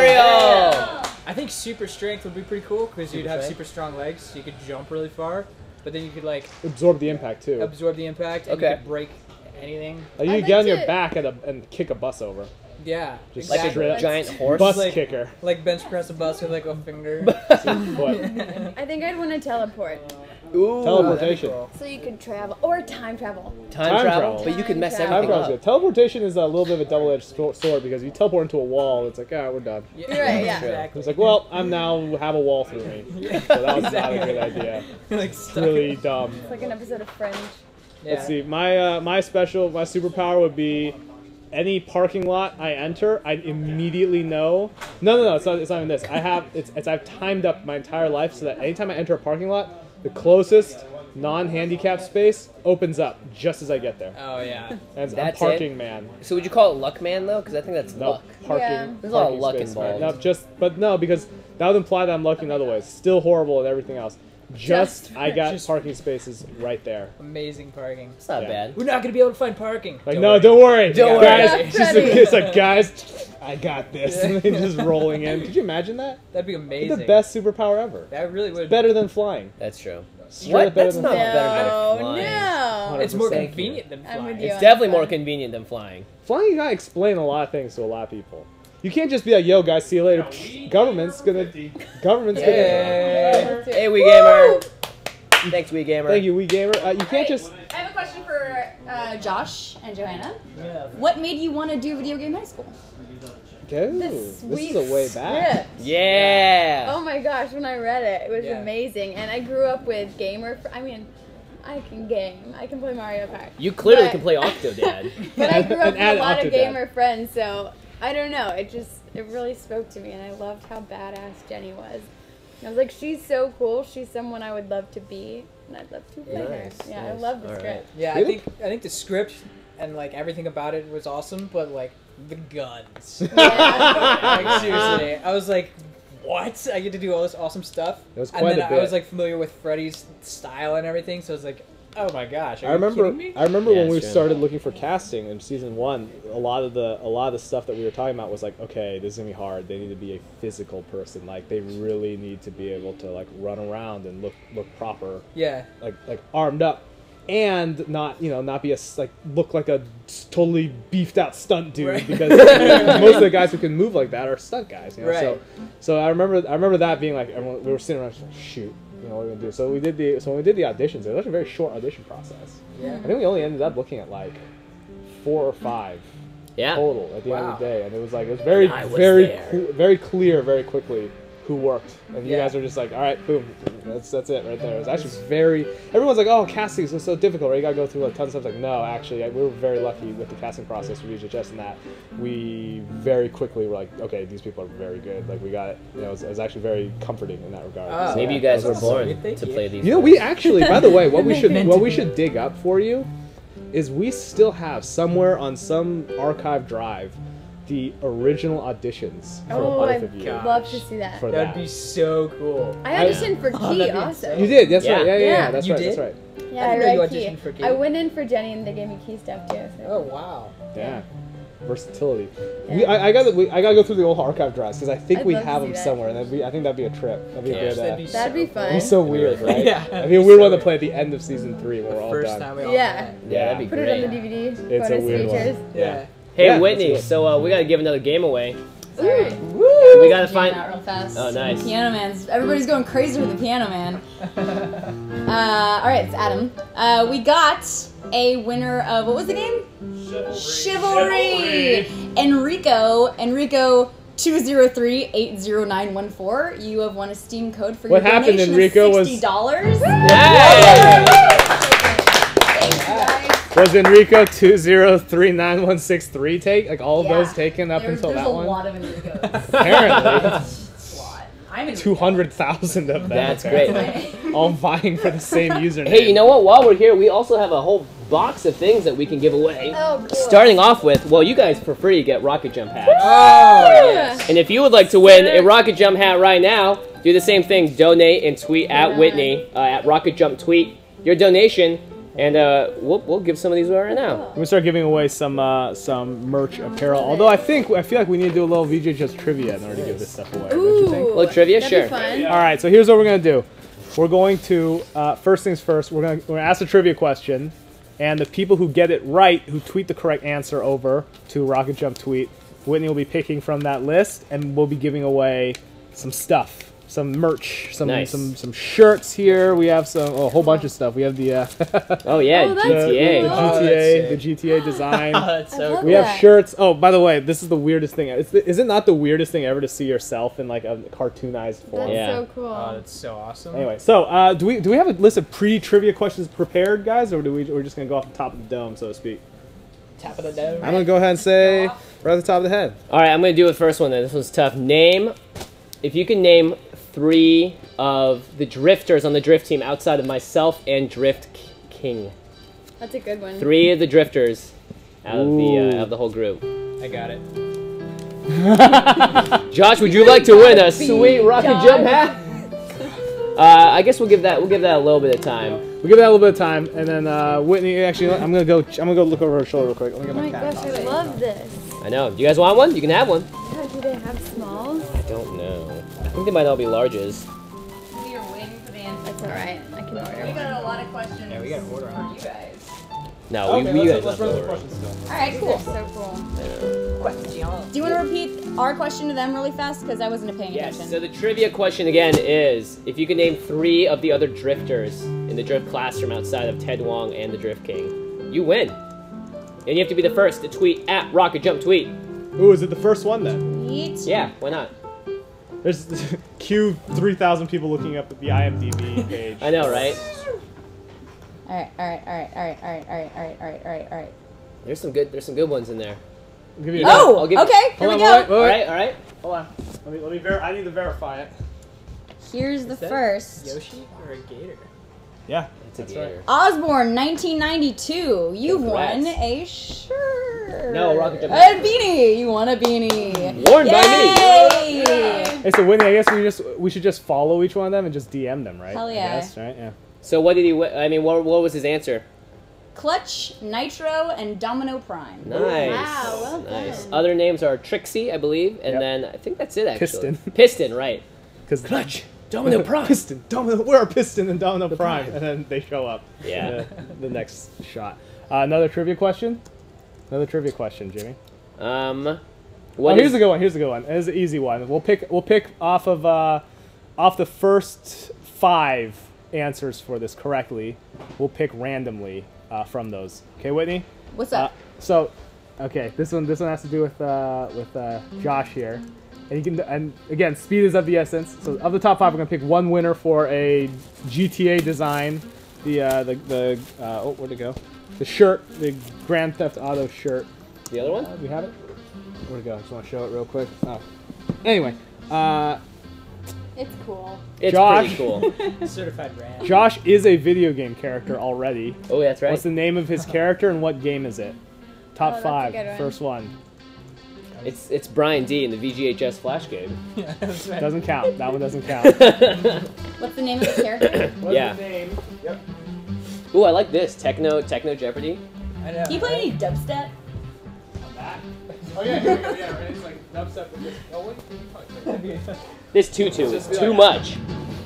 [SPEAKER 1] Ariel!
[SPEAKER 5] I think super strength would be pretty cool because you'd
[SPEAKER 1] Super
[SPEAKER 5] have
[SPEAKER 1] strength?
[SPEAKER 5] super strong legs, so you could jump really far. But then you could like
[SPEAKER 2] Absorb the impact too.
[SPEAKER 5] absorb the impact and
[SPEAKER 1] Okay.
[SPEAKER 5] you could break anything.
[SPEAKER 2] Like, you
[SPEAKER 8] I'd
[SPEAKER 2] could get
[SPEAKER 8] like
[SPEAKER 2] on your
[SPEAKER 8] to-
[SPEAKER 2] back and, a, and kick a bus over.
[SPEAKER 5] Yeah,
[SPEAKER 2] Just
[SPEAKER 1] Like
[SPEAKER 5] exactly.
[SPEAKER 1] a giant horse.
[SPEAKER 2] Bus
[SPEAKER 5] Like-
[SPEAKER 2] kicker.
[SPEAKER 5] Like bench press a bus with like a finger.
[SPEAKER 2] What?
[SPEAKER 8] I think I'd want to teleport.
[SPEAKER 1] Ooh.
[SPEAKER 2] Teleportation.
[SPEAKER 5] Cool.
[SPEAKER 8] So you could travel. Or time travel.
[SPEAKER 1] Time,
[SPEAKER 2] Time
[SPEAKER 1] travel,
[SPEAKER 2] travel.
[SPEAKER 1] but you could mess
[SPEAKER 8] Time
[SPEAKER 2] Time
[SPEAKER 1] everything
[SPEAKER 2] travel's
[SPEAKER 1] up.
[SPEAKER 2] good. Teleportation is a little bit of a double-edged sto- sword because you teleport into a wall, it's like, ah, we're done.
[SPEAKER 5] Yeah.
[SPEAKER 8] You're right, yeah.
[SPEAKER 5] Exactly.
[SPEAKER 2] It's like, well, I'm now have a wall through me. So that was not a good idea.
[SPEAKER 5] like
[SPEAKER 2] It's
[SPEAKER 5] stuck.
[SPEAKER 2] really dumb.
[SPEAKER 8] It's like an episode of Fringe.
[SPEAKER 5] Yeah.
[SPEAKER 2] Let's see. My uh, my special my superpower would be any parking lot I enter, I immediately know. No, no, no. It's not. It's not even this. I have. It's. It's. I've timed up my entire life so that anytime I enter a parking lot, the closest non-handicap space opens up just as I get there.
[SPEAKER 5] Oh yeah.
[SPEAKER 2] And it's a
[SPEAKER 1] That's
[SPEAKER 2] parking
[SPEAKER 1] it?
[SPEAKER 2] man.
[SPEAKER 1] So would you call it luck man though? Because I think that's
[SPEAKER 2] No
[SPEAKER 1] luck.
[SPEAKER 2] parking.
[SPEAKER 8] Yeah.
[SPEAKER 1] There's a lot of
[SPEAKER 2] parking
[SPEAKER 1] luck
[SPEAKER 2] space,
[SPEAKER 1] involved.
[SPEAKER 2] man. No, just but no, because that would imply that I'm lucky in other ways. Still horrible and everything else. Just,
[SPEAKER 8] Just-
[SPEAKER 2] I got
[SPEAKER 5] just-
[SPEAKER 2] parking spaces right there.
[SPEAKER 5] Amazing parking.
[SPEAKER 1] It's not
[SPEAKER 2] Yeah.
[SPEAKER 1] bad.
[SPEAKER 5] We're not gonna be able to find parking.
[SPEAKER 2] Like
[SPEAKER 5] Don't
[SPEAKER 2] no,
[SPEAKER 5] worry.
[SPEAKER 2] don't worry,
[SPEAKER 1] Don't
[SPEAKER 2] guys.
[SPEAKER 8] worry.
[SPEAKER 2] It's, just, it's like guys, I got this. And then just rolling in. Could you imagine that?
[SPEAKER 5] That'd be
[SPEAKER 2] It's
[SPEAKER 5] amazing.
[SPEAKER 2] the best superpower ever.
[SPEAKER 5] That really would.
[SPEAKER 2] Better than flying.
[SPEAKER 1] That's true.
[SPEAKER 2] Straight
[SPEAKER 1] What?
[SPEAKER 2] up better
[SPEAKER 1] That's
[SPEAKER 2] than
[SPEAKER 1] not
[SPEAKER 2] flying.
[SPEAKER 1] better
[SPEAKER 8] No,
[SPEAKER 1] than flying.
[SPEAKER 8] no.
[SPEAKER 5] It's more
[SPEAKER 2] Thank you.
[SPEAKER 5] convenient than
[SPEAKER 8] I'm
[SPEAKER 5] flying.
[SPEAKER 8] with you.
[SPEAKER 1] It's
[SPEAKER 8] on
[SPEAKER 1] definitely
[SPEAKER 8] that
[SPEAKER 1] more
[SPEAKER 8] one.
[SPEAKER 1] convenient than flying.
[SPEAKER 2] Flying, you gotta explain a lot of things to a lot of people. You can't just be like, "Yo, guys, see you later." Government's gonna, government's gonna.
[SPEAKER 5] Yay.
[SPEAKER 1] Hey, Wii Gamer. Thanks, Wii Gamer.
[SPEAKER 2] Thank you, Wii Gamer. Uh, you can't
[SPEAKER 4] Alright,
[SPEAKER 2] just.
[SPEAKER 4] I have a question for uh, Josh and Joanna.
[SPEAKER 5] Yeah.
[SPEAKER 4] What made you want to do video game high school?
[SPEAKER 2] Go.
[SPEAKER 8] The
[SPEAKER 2] This
[SPEAKER 8] sweet
[SPEAKER 2] is a way back.
[SPEAKER 8] script.
[SPEAKER 1] Yeah.
[SPEAKER 8] Oh my gosh, when I read it, it was
[SPEAKER 5] Yeah.
[SPEAKER 8] amazing. And I grew up with gamer. Fr- I mean, I can game. I can play Mario Kart.
[SPEAKER 1] You clearly
[SPEAKER 8] But-
[SPEAKER 1] can play Octodad.
[SPEAKER 8] But I grew up
[SPEAKER 2] And
[SPEAKER 8] with
[SPEAKER 2] add
[SPEAKER 8] a lot of
[SPEAKER 2] Octodad.
[SPEAKER 8] gamer friends, so I don't know. It just it really spoke to me, and I loved how badass Jenny was. I was like, she's so cool. She's someone I would love to be, and I'd love to play her.
[SPEAKER 1] Nice,
[SPEAKER 8] Yeah,
[SPEAKER 1] nice.
[SPEAKER 8] I love the
[SPEAKER 1] All
[SPEAKER 8] script.
[SPEAKER 5] Yeah, I
[SPEAKER 2] Really?
[SPEAKER 5] think I think the script and like everything about it was awesome, but like the guns.
[SPEAKER 8] Yeah.
[SPEAKER 5] Like seriously, I was like, what? I get to do all this awesome stuff.
[SPEAKER 2] It was
[SPEAKER 5] and
[SPEAKER 2] quite
[SPEAKER 5] then
[SPEAKER 2] a
[SPEAKER 5] I was
[SPEAKER 2] bit.
[SPEAKER 5] like familiar with Freddy's style and everything, so I was like, oh my gosh, are
[SPEAKER 2] I
[SPEAKER 5] you
[SPEAKER 2] remember.
[SPEAKER 5] kidding me?
[SPEAKER 2] I remember
[SPEAKER 1] Yeah,
[SPEAKER 2] when we
[SPEAKER 1] it's true.
[SPEAKER 2] started looking for casting in season one. A lot of the a lot of the stuff that we were talking about was like, okay, this is gonna be hard. They need to be a physical person. Like they really need to be able to like run around and look look proper.
[SPEAKER 5] Yeah.
[SPEAKER 2] Like like armed up, and not you know not be a s- like look like a s- totally beefed out stunt dude
[SPEAKER 5] Right.
[SPEAKER 2] because most of the guys who can move like that are stunt guys. You know? So
[SPEAKER 5] Right.
[SPEAKER 2] so I remember I remember that being like everyone, we were sitting around just like, shoot. You know what we're gonna do. So we did the so when we did the auditions, it was actually a very short audition process.
[SPEAKER 5] Yeah.
[SPEAKER 2] I think we only ended up looking at like four or five
[SPEAKER 1] Yeah.
[SPEAKER 2] total at the end
[SPEAKER 5] Wow.
[SPEAKER 2] of the day, and it was like it was very
[SPEAKER 1] I was
[SPEAKER 2] very
[SPEAKER 1] there.
[SPEAKER 2] cl- very clear very quickly who worked, and you
[SPEAKER 5] Yeah.
[SPEAKER 2] guys were just like, all right, boom, that's that's it right there. It was actually very. Everyone's like, oh, castings are so difficult, right? You gotta go through a ton of stuff. Like, no, actually, I, we were very lucky with the casting process for V G H S in that we very quickly were like, okay, these people are very good. Like, we got it. You know, it was, it was actually very comforting in that regard.
[SPEAKER 5] Oh.
[SPEAKER 2] So,
[SPEAKER 1] Maybe
[SPEAKER 2] yeah,
[SPEAKER 1] you guys
[SPEAKER 2] that
[SPEAKER 1] were
[SPEAKER 2] was
[SPEAKER 1] born
[SPEAKER 5] Sweet, thank
[SPEAKER 1] to
[SPEAKER 5] you.
[SPEAKER 1] play these.
[SPEAKER 2] You know,
[SPEAKER 1] roles.
[SPEAKER 2] we actually, by the way, what we should
[SPEAKER 5] Meant
[SPEAKER 2] what
[SPEAKER 5] to
[SPEAKER 2] we
[SPEAKER 5] be.
[SPEAKER 2] should dig up for you is we still have somewhere on some archive drive the original auditions for
[SPEAKER 8] Oh,
[SPEAKER 2] both
[SPEAKER 8] I'd
[SPEAKER 2] of you.
[SPEAKER 8] love to see that.
[SPEAKER 2] For
[SPEAKER 5] That'd
[SPEAKER 2] that.
[SPEAKER 5] be so cool.
[SPEAKER 8] I auditioned for
[SPEAKER 5] Oh,
[SPEAKER 8] Key
[SPEAKER 5] that'd be
[SPEAKER 8] also.
[SPEAKER 2] You did, that's
[SPEAKER 1] Yeah.
[SPEAKER 2] right. Yeah, yeah, yeah.
[SPEAKER 8] Yeah.
[SPEAKER 2] That's
[SPEAKER 5] You
[SPEAKER 2] right.
[SPEAKER 5] did?
[SPEAKER 2] That's right.
[SPEAKER 8] Yeah,
[SPEAKER 5] I
[SPEAKER 8] I,
[SPEAKER 5] didn't know you
[SPEAKER 8] read
[SPEAKER 5] auditioned
[SPEAKER 8] Key.
[SPEAKER 5] for Key.
[SPEAKER 8] I went in for Jenny and they gave me Key stuff too. So.
[SPEAKER 5] Oh wow.
[SPEAKER 2] Yeah. Versatility. We, I, I gotta, we, I gotta go through the old archive drives because I think
[SPEAKER 8] I'd
[SPEAKER 2] we
[SPEAKER 8] love to
[SPEAKER 2] have
[SPEAKER 8] see
[SPEAKER 2] them
[SPEAKER 8] that.
[SPEAKER 2] somewhere, and that'd be, I think that'd be a trip. That'd be
[SPEAKER 1] Yeah.
[SPEAKER 2] a good. Uh,
[SPEAKER 5] That'd be
[SPEAKER 8] That'd be
[SPEAKER 5] so
[SPEAKER 8] fun.
[SPEAKER 2] it'd be so weird, right?
[SPEAKER 5] Yeah.
[SPEAKER 2] I mean, a weird one to play at the end of season three when we're all
[SPEAKER 5] First
[SPEAKER 2] done.
[SPEAKER 5] time we all
[SPEAKER 8] Yeah.
[SPEAKER 5] met.
[SPEAKER 1] Yeah, that'd be
[SPEAKER 8] Put
[SPEAKER 1] great.
[SPEAKER 8] it on the D V D.
[SPEAKER 2] It's a
[SPEAKER 8] bonus
[SPEAKER 2] weird one.
[SPEAKER 8] features.
[SPEAKER 5] Yeah.
[SPEAKER 1] Hey,
[SPEAKER 2] Yeah,
[SPEAKER 1] Whitney.
[SPEAKER 2] that's good.
[SPEAKER 1] So uh, we gotta give another game away.
[SPEAKER 4] Sorry.
[SPEAKER 1] We gotta
[SPEAKER 4] Jam
[SPEAKER 1] find.
[SPEAKER 4] out real fast.
[SPEAKER 1] Oh, nice.
[SPEAKER 4] Piano Man's. Everybody's going crazy with the Piano Man. Uh, all right, it's Adam. Uh, we got a winner of what was the game? Chivalry. Enrico. Enrico. two zero three eight zero nine one four. You have won a Steam code for
[SPEAKER 2] What
[SPEAKER 4] your
[SPEAKER 2] happened,
[SPEAKER 4] donation
[SPEAKER 2] Enrico,
[SPEAKER 4] of
[SPEAKER 2] was-
[SPEAKER 4] sixty dollars.
[SPEAKER 1] Hey!
[SPEAKER 4] Thanks, guys.
[SPEAKER 2] Was Enrico two zero three nine one six three take? Like all of
[SPEAKER 4] Yeah.
[SPEAKER 2] those taken up
[SPEAKER 4] There's,
[SPEAKER 2] until
[SPEAKER 4] there's
[SPEAKER 2] that
[SPEAKER 4] a
[SPEAKER 2] one?
[SPEAKER 4] lot of Enricos.
[SPEAKER 2] Apparently.
[SPEAKER 4] A lot.
[SPEAKER 2] two hundred thousand of them.
[SPEAKER 1] That's great.
[SPEAKER 2] All vying for the same username.
[SPEAKER 1] Hey, you know what? While we're here, we also have a whole box of things that we can give away.
[SPEAKER 8] Oh, cool.
[SPEAKER 1] Starting off with, well, you guys for free get RocketJump hats.
[SPEAKER 2] Oh,
[SPEAKER 8] yes.
[SPEAKER 1] And if you would like to win a RocketJump hat right now, do the same thing. Donate and tweet at Whitney, uh, at RocketJump tweet your donation, and uh, we'll, we'll give some of these away right now.
[SPEAKER 2] We're gonna start giving away some uh, some merch apparel. Although I think I feel like we need to do a little V G H S trivia in order to give this stuff away. Don't you think?
[SPEAKER 8] Ooh,
[SPEAKER 1] Little trivia,
[SPEAKER 8] that'd
[SPEAKER 1] sure.
[SPEAKER 8] be fun.
[SPEAKER 2] All right, so here's what we're gonna do. We're going to uh, first things first. We're gonna we're gonna ask a trivia question, and the people who get it right, who tweet the correct answer over to RocketJump tweet, Whitney will be picking from that list, and we'll be giving away some stuff. Some merch, some
[SPEAKER 1] Nice.
[SPEAKER 2] some some shirts here. We have some oh, a whole bunch of stuff. We have the uh,
[SPEAKER 1] Oh yeah,
[SPEAKER 8] Oh, that's
[SPEAKER 1] G T A.
[SPEAKER 2] the, the
[SPEAKER 8] cool.
[SPEAKER 2] G T A,
[SPEAKER 5] Oh,
[SPEAKER 2] the G T A design.
[SPEAKER 5] Oh, that's
[SPEAKER 8] I
[SPEAKER 5] so
[SPEAKER 8] love
[SPEAKER 5] cool.
[SPEAKER 2] We have
[SPEAKER 8] that.
[SPEAKER 2] shirts. Oh, by the way, this is the weirdest thing. Is, is it not the weirdest thing ever to see yourself in like a cartoonized form?
[SPEAKER 8] That's
[SPEAKER 1] Yeah.
[SPEAKER 8] so cool.
[SPEAKER 5] Oh, that's so awesome.
[SPEAKER 2] Anyway, so uh, do we do we have a list of pre-trivia questions prepared, guys, or do we we're just gonna go off the top of the dome, so to speak?
[SPEAKER 5] Tap of the dome.
[SPEAKER 2] I'm gonna go ahead and say right at the top of the head.
[SPEAKER 1] All right, I'm gonna do the first one then. This one's tough. Name, if you can name three of the drifters on the drift team outside of myself and Drift K- King.
[SPEAKER 8] That's a good one.
[SPEAKER 1] Three of the drifters out of the
[SPEAKER 2] Ooh.
[SPEAKER 1] uh, of the whole group.
[SPEAKER 5] I got it.
[SPEAKER 1] Josh, would you like to win a sweet rocket jump hat? Uh, I guess we'll give that we'll give that a little bit of time.
[SPEAKER 2] We'll give that a little bit of time, and then uh, Whitney. Actually, I'm gonna go. I'm gonna go look over her shoulder real quick. Let me
[SPEAKER 8] Oh
[SPEAKER 2] get my
[SPEAKER 8] my
[SPEAKER 2] cat.
[SPEAKER 8] gosh, I love this.
[SPEAKER 1] I know. Do you guys want one? You can have one.
[SPEAKER 8] Yeah, do they have smalls?
[SPEAKER 1] I don't know. I think they might all be larges.
[SPEAKER 10] We are waiting for the answer.
[SPEAKER 8] That's alright. I can order
[SPEAKER 10] We
[SPEAKER 8] one.
[SPEAKER 10] got a lot of questions
[SPEAKER 5] Yeah, we got an order
[SPEAKER 10] for
[SPEAKER 5] on
[SPEAKER 10] you guys.
[SPEAKER 1] No,
[SPEAKER 3] Okay,
[SPEAKER 1] we, we
[SPEAKER 3] let's,
[SPEAKER 1] guys
[SPEAKER 3] let's
[SPEAKER 1] don't
[SPEAKER 3] run the
[SPEAKER 1] know.
[SPEAKER 3] questions still.
[SPEAKER 4] All right, cool.
[SPEAKER 8] So cool.
[SPEAKER 4] Do you want to repeat our question to them really fast? Because I wasn't paying
[SPEAKER 1] Yes,
[SPEAKER 4] attention.
[SPEAKER 1] so the trivia question again is, if you can name three of the other drifters in the drift classroom outside of Ted Wong and the Drift King, you win. And you have to be the first to tweet at RocketJump Tweet.
[SPEAKER 2] Ooh, is it the first one then?
[SPEAKER 4] Yeet.
[SPEAKER 1] Yeah, why not?
[SPEAKER 2] There's Q three thousand people looking up at the I M D B page.
[SPEAKER 1] I know, right?
[SPEAKER 4] All right, all right, all right, all right, all right, all right, all right, all right, all right, all right.
[SPEAKER 1] There's some good there's some good ones in there.
[SPEAKER 2] I'll give you a
[SPEAKER 4] Oh,
[SPEAKER 1] I'll give-
[SPEAKER 4] okay, here
[SPEAKER 2] Hold
[SPEAKER 4] we
[SPEAKER 2] on,
[SPEAKER 4] go.
[SPEAKER 2] wait, wait,
[SPEAKER 1] All
[SPEAKER 2] wait.
[SPEAKER 1] right, all right.
[SPEAKER 2] Hold on. Let me let me ver- I need to verify it.
[SPEAKER 4] Here's the
[SPEAKER 5] Is that
[SPEAKER 4] first.
[SPEAKER 5] Yoshi or a gator?
[SPEAKER 2] Yeah,
[SPEAKER 1] It's a
[SPEAKER 2] that's
[SPEAKER 1] gator.
[SPEAKER 2] right.
[SPEAKER 4] Osborne, nineteen ninety-two. You've
[SPEAKER 1] Congrats.
[SPEAKER 4] won a shirt.
[SPEAKER 1] No, Rocket Jump.
[SPEAKER 4] A beanie. You won a beanie.
[SPEAKER 1] Worn by me.
[SPEAKER 4] Yay!
[SPEAKER 2] Hey, so Whitney, I guess we just we should just follow each one of them and just D M them, right?
[SPEAKER 4] Hell
[SPEAKER 2] I
[SPEAKER 4] yeah.
[SPEAKER 2] guess, right? Yeah.
[SPEAKER 1] So what did he wi- I mean, what, what was his answer?
[SPEAKER 4] Clutch, Nitro, and Domino Prime.
[SPEAKER 1] Nice.
[SPEAKER 8] Wow, well
[SPEAKER 1] nice.
[SPEAKER 8] done.
[SPEAKER 1] Other names are Trixie, I believe, and
[SPEAKER 2] Yep.
[SPEAKER 1] then I think that's it actually.
[SPEAKER 2] Piston.
[SPEAKER 1] Piston, right.
[SPEAKER 2] Because
[SPEAKER 1] Clutch, Domino Prime.
[SPEAKER 2] Piston, Domino, we're a Piston and Domino Prime, and then they show up.
[SPEAKER 1] Yeah.
[SPEAKER 2] The, the next shot. Uh, another trivia question. Another trivia question, Jimmy.
[SPEAKER 1] Um,
[SPEAKER 2] Oh,
[SPEAKER 1] what
[SPEAKER 2] here's
[SPEAKER 1] is-
[SPEAKER 2] a good one. Here's a good one. It's an easy one. We'll pick. We'll pick off of uh, off the first five answers for this correctly. We'll pick randomly uh, from those. Okay, Whitney.
[SPEAKER 4] What's
[SPEAKER 2] Uh,
[SPEAKER 4] up?
[SPEAKER 2] so, okay, this one. This one has to do with uh, with uh, Josh here. And you can. And again, speed is of the essence. So, of the top five, we're gonna pick one winner for a G T A design. The uh, the the uh, oh, where'd it go? The shirt, the Grand Theft Auto shirt.
[SPEAKER 1] the other one?
[SPEAKER 2] Uh, we have it? Where'd it go? I just want to show it real quick. Oh. Anyway, uh,
[SPEAKER 8] It's cool.
[SPEAKER 1] It's
[SPEAKER 2] Josh.
[SPEAKER 1] pretty cool.
[SPEAKER 5] Certified brand.
[SPEAKER 2] Josh is a video game character already.
[SPEAKER 1] Oh, that's right.
[SPEAKER 2] What's the name of his character and what game is it?
[SPEAKER 8] Oh,
[SPEAKER 2] Top
[SPEAKER 8] that's a
[SPEAKER 2] five,
[SPEAKER 8] good one.
[SPEAKER 2] first one.
[SPEAKER 1] It's it's Brian D in the V G H S Flash game.
[SPEAKER 5] Yeah, that's right.
[SPEAKER 2] Doesn't count. That one doesn't count.
[SPEAKER 4] What's the name of the character?
[SPEAKER 2] What's
[SPEAKER 1] Yeah.
[SPEAKER 2] the name? Yep.
[SPEAKER 1] Ooh, I like this. Techno Techno Jeopardy.
[SPEAKER 5] I know.
[SPEAKER 4] Can you play any dubstep?
[SPEAKER 2] Oh yeah, here we go. Yeah, right. It's like dubstep with this. Oh wait, you probably play that.
[SPEAKER 1] This tutu.
[SPEAKER 2] Just
[SPEAKER 1] It's
[SPEAKER 2] be
[SPEAKER 1] too
[SPEAKER 2] like-
[SPEAKER 1] much.